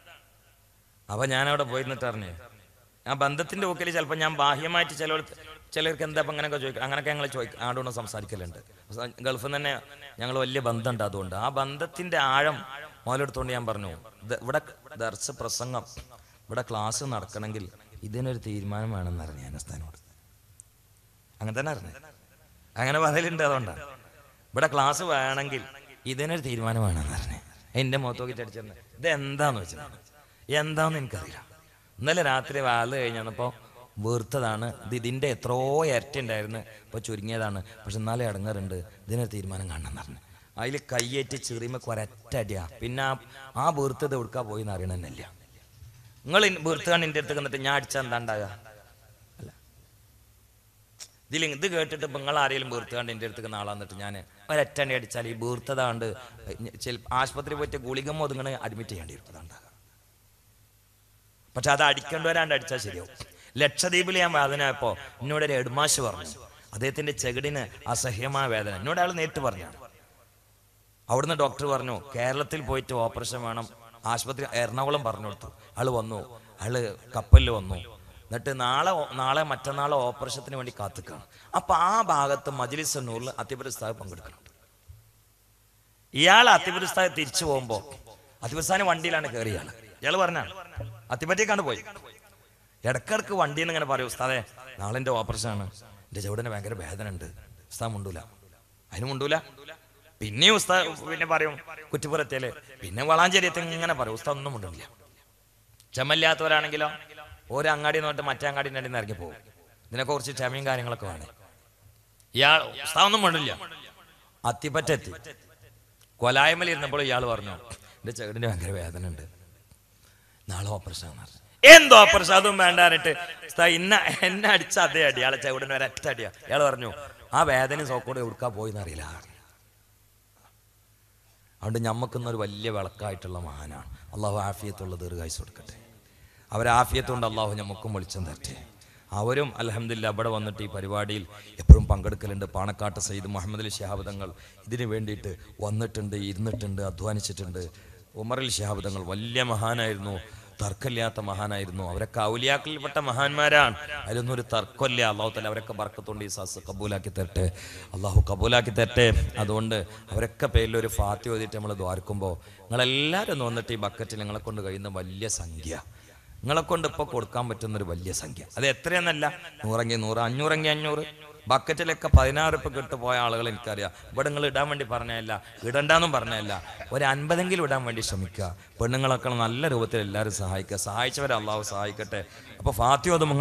അപ്പൊ ഞാനവിടെ പോയിരുന്നിട്ട് അറിഞ്ഞേ, ആ ബന്ധത്തിന്റെ ഊക്കിൽ ചിലപ്പോൾ ഞാൻ ബാഹ്യമായിട്ട് ചിലർക്ക് എന്താ അപ്പം അങ്ങനെയൊക്കെ ചോദിക്കും, അങ്ങനെയൊക്കെ ഞങ്ങൾ ആടോണം സംസാരിക്കലുണ്ട്. ഗൾഫിൽ നിന്ന് തന്നെ ഞങ്ങൾ വലിയ ബന്ധമുണ്ട്. അതുകൊണ്ട് ആ ബന്ധത്തിന്റെ ആഴം മോലെടുത്തോണ്ട് ഞാൻ പറഞ്ഞു, ഇവിടെ ദർശ പ്രസംഗം, ഇവിടെ ക്ലാസ് നടക്കണമെങ്കിൽ ഇതിനൊരു തീരുമാനം വേണമെന്ന് അറിഞ്ഞു ഞാൻ സ്ഥാനോട്. അങ്ങനെ തന്നെ അറിഞ്ഞു, അങ്ങനെ പറയലുണ്ട്. അതുകൊണ്ടാണ് ഇവിടെ ക്ലാസ് വേണമെങ്കിൽ ഇതിനൊരു തീരുമാനം വേണമെന്ന് അറിഞ്ഞു. എൻ്റെ മുഖത്ത് നോക്കിയിട്ട് അടിച്ചിരുന്നു. ഇത് എന്താന്ന് വെച്ചാൽ എന്താന്ന് എനിക്കറിയില്ല. ഇന്നലെ രാത്രി വാല് കഴിഞ്ഞപ്പോൾ വീർത്തതാണ്, ഇതിൻ്റെ എത്രയോ ഇരട്ടി ഉണ്ടായിരുന്നു, ഇപ്പോൾ ചുരുങ്ങിയതാണ്. പക്ഷെ എന്നാലും ഇടങ്ങറുണ്ട്, ഇതിനൊരു തീരുമാനം കാണണമെന്ന് പറഞ്ഞു. അതിൽ കയ്യേറ്റ് ചെറിയുമ്പോൾ ഒരൊറ്റ അടിയാ. പിന്നെ ആ വീർത്തത് എവിടുക്കാ പോയി എന്ന് അറിയണമെന്നില്ല. നിങ്ങൾ വീർത്തുകാണ്ട് എൻ്റെ അടുത്ത് വന്നിട്ട് ഞാൻ അടിച്ചാൽ എന്താ ഉണ്ടാകുക? അല്ല, ഇത് കേട്ടിട്ട് ഇപ്പം നിങ്ങൾ ആരെങ്കിലും വീർത്തുകാണ്ട് എൻ്റെ അടുത്ത് നാളാന്നിട്ട് ഞാൻ ഒരൊറ്റ അടി അടിച്ചാൽ ഈ വീർത്തതാണ്ട് ആശുപത്രി പോയിട്ട് ഗുളികമ്മോ അതിങ്ങനെ അഡ്മിറ്റ് ചെയ്യേണ്ടി വരും. അതുണ്ടാകുക. പക്ഷെ അത് അടിക്കേണ്ടവരാണ്ട് അടിച്ചാൽ ശരിയാവും. ലക്ഷദ്വീപിൽ ഞാൻ വേദനയപ്പോൾ എന്നോട് ഒരു ഹെഡ്മാഷ് പറഞ്ഞു, അദ്ദേഹത്തിന്റെ ചെകിടിന് അസഹ്യമായ വേദന. എന്നോട് അയാൾ നേരിട്ട് പറഞ്ഞാണ്. അവിടുന്ന് ഡോക്ടർ പറഞ്ഞു കേരളത്തിൽ പോയിട്ട് ഓപ്പറേഷൻ വേണം. ആശുപത്രി എറണാകുളം പറഞ്ഞു കൊടുത്തു. ആള് വന്നു, ആള് കപ്പലിൽ വന്നു. എന്നിട്ട് നാളെ മറ്റന്നാളെ ഓപ്പറേഷത്തിന് വേണ്ടി കാത്തിക്കാണ്. അപ്പൊ ആ ഭാഗത്ത് മജ്ലിസ് നൂറിൽ അത്തിപുരസ്ഥാൻ പങ്കെടുക്കുന്നുണ്ട്. ഇയാൾ അത്തിപുരസ്ഥാൻ തിരിച്ചു പോകുമ്പോ അത്തിപുരസ്ഥാൻ വണ്ടിയിലാണ് കയറിയാണ്. ഇയാൾ പറഞ്ഞാണ് അത്തിപ്പറ്റേക്കാണ് പോയി. ഇടക്കിടക്ക് വണ്ടിയിൽ നിന്ന് ഇങ്ങനെ പറയും, ഉസ്താദേ നാളെ എൻ്റെ ഓപ്പറേഷനാണ്, എൻ്റെ ചുവടിന് ഭയങ്കര വേദന ഉണ്ട്. ഉസ്താദ് മുണ്ടൂല, അതിന് മുണ്ടൂല. പിന്നെയും ഉസ്താദ് പിന്നെ പറയും കുറ്റിപ്പുറത്തേല്, പിന്നെ വളാഞ്ചേരിയത്തെ ഇങ്ങനെ പറയും. ഉസ്താദ് ഒന്നും മുണ്ടില്ല. ക്ഷമയില്ലാത്തവരാണെങ്കിലോ ഒരു അങ്ങാടി നോട്ട് മറ്റേ അങ്ങാടിൻ്റെ അടിയിൽ നിന്ന് ഇറങ്ങി പോകും. ഇതിനൊക്കെ കുറച്ച് ക്ഷമയും കാര്യങ്ങളൊക്കെ വേണം. ഇയാൾ ഉസ്താദ് ഒന്നും മുണ്ടില്ല. അത്തിപ്പറ്റെത്തി കൊലായ്മൽ ഇരുന്നപ്പോൾ ഇയാൾ പറഞ്ഞു, എൻ്റെ ചുവടിന് ഭയങ്കര വേദന ഉണ്ട്, നാളെ ഓപ്പറേഷൻ. എന്തോ ഓപ്പറേഷൻ? അതും വേണ്ടാനിട്ട് എന്നെ അടിച്ച അതേ അടി, ഇയാളെ ചവിടിന് ഒരൊറ്റ അടിയാ. ഇയാൾ പറഞ്ഞു ആ വേദന സോക്കോട് എവിടുക്കാ പോയിന്ന് അറിയില്ല. അതുകൊണ്ട് ഞമ്മക്കുന്നൊരു വലിയ വിളക്കായിട്ടുള്ള മഹാനാണ്. അള്ളാഹു ആഫിയത്തുള്ള ദീർഘായുസ്സ് കൊടുക്കട്ടെ. അവരാഫിയത്തുകൊണ്ട് അള്ളാഹു ഞമ്മക്കും വെളിച്ചം തരട്ടെ. അവരും അൽഹംദുലില്ലാ ഇവിടെ വന്നിട്ട് ഈ പരിപാടിയിൽ എപ്പോഴും പങ്കെടുക്കലുണ്ട്. പാണക്കാട്ട് സയ്യിദ് മുഹമ്മദ് അലി ശിഹാബ് തങ്ങൾ ഇതിനു വേണ്ടിയിട്ട് വന്നിട്ടുണ്ട്, ഇരുന്നിട്ടുണ്ട്, അധ്വാനിച്ചിട്ടുണ്ട്. ഉമറിൽ ശിഹാബ് തങ്ങൾ വലിയ മഹാനായിരുന്നു, തർക്കമില്ലാത്ത മഹാനായിരുന്നു. അവരൊക്കെ ഔലിയാക്കളിൽപ്പെട്ട മഹാന്മാരാണ്, അതിലൊന്നും ഒരു തർക്കമില്ല. അള്ളാഹു തആല അവരൊക്കെ ബർക്കത്തുകൊണ്ട് ഈ സദസ്സ് കബൂലാക്കി തരട്ടെ, അള്ളാഹു കബൂലാക്കി തരട്ടെ. അതുകൊണ്ട് അവരൊക്കെ പേരിൽ ഒരു ഫാത്തിഹ ഓതിയിട്ട് നമ്മൾ ദ്വാരക്കുമ്പോൾ നിങ്ങളെല്ലാവരും ഒന്ന് വന്നിട്ട് ഈ ബക്കറ്റിൽ നിങ്ങളെ കൊണ്ട് കഴിയുന്ന വലിയ സംഖ്യ, നിങ്ങളെ കൊണ്ട് ഇപ്പോൾ കൊടുക്കാൻ പറ്റുന്നൊരു വലിയ സംഖ്യ, അത് എത്രയെന്നല്ല, 100 100 500 500 ബക്കറ്റിലൊക്കെ 16 രൂപ കിട്ടു പോയ ആളുകൾ എനിക്കറിയാം. ഇവിടെ നിങ്ങൾ ഇടാൻ വേണ്ടി പറഞ്ഞതല്ല, ഇടണ്ടെന്നും പറഞ്ഞതല്ല, ഒരു 50എങ്കിലും ഇടാൻ വേണ്ടി ശ്രമിക്കുക. പെണ്ണുങ്ങളൊക്കെ നല്ല രൂപത്തിൽ എല്ലാവരും സഹായിക്കുക. സഹായിച്ചവരെ അള്ളാഹു സഹായിക്കട്ടെ. അപ്പോൾ ഫാത്തിഹ ഓതുമ്പോൾ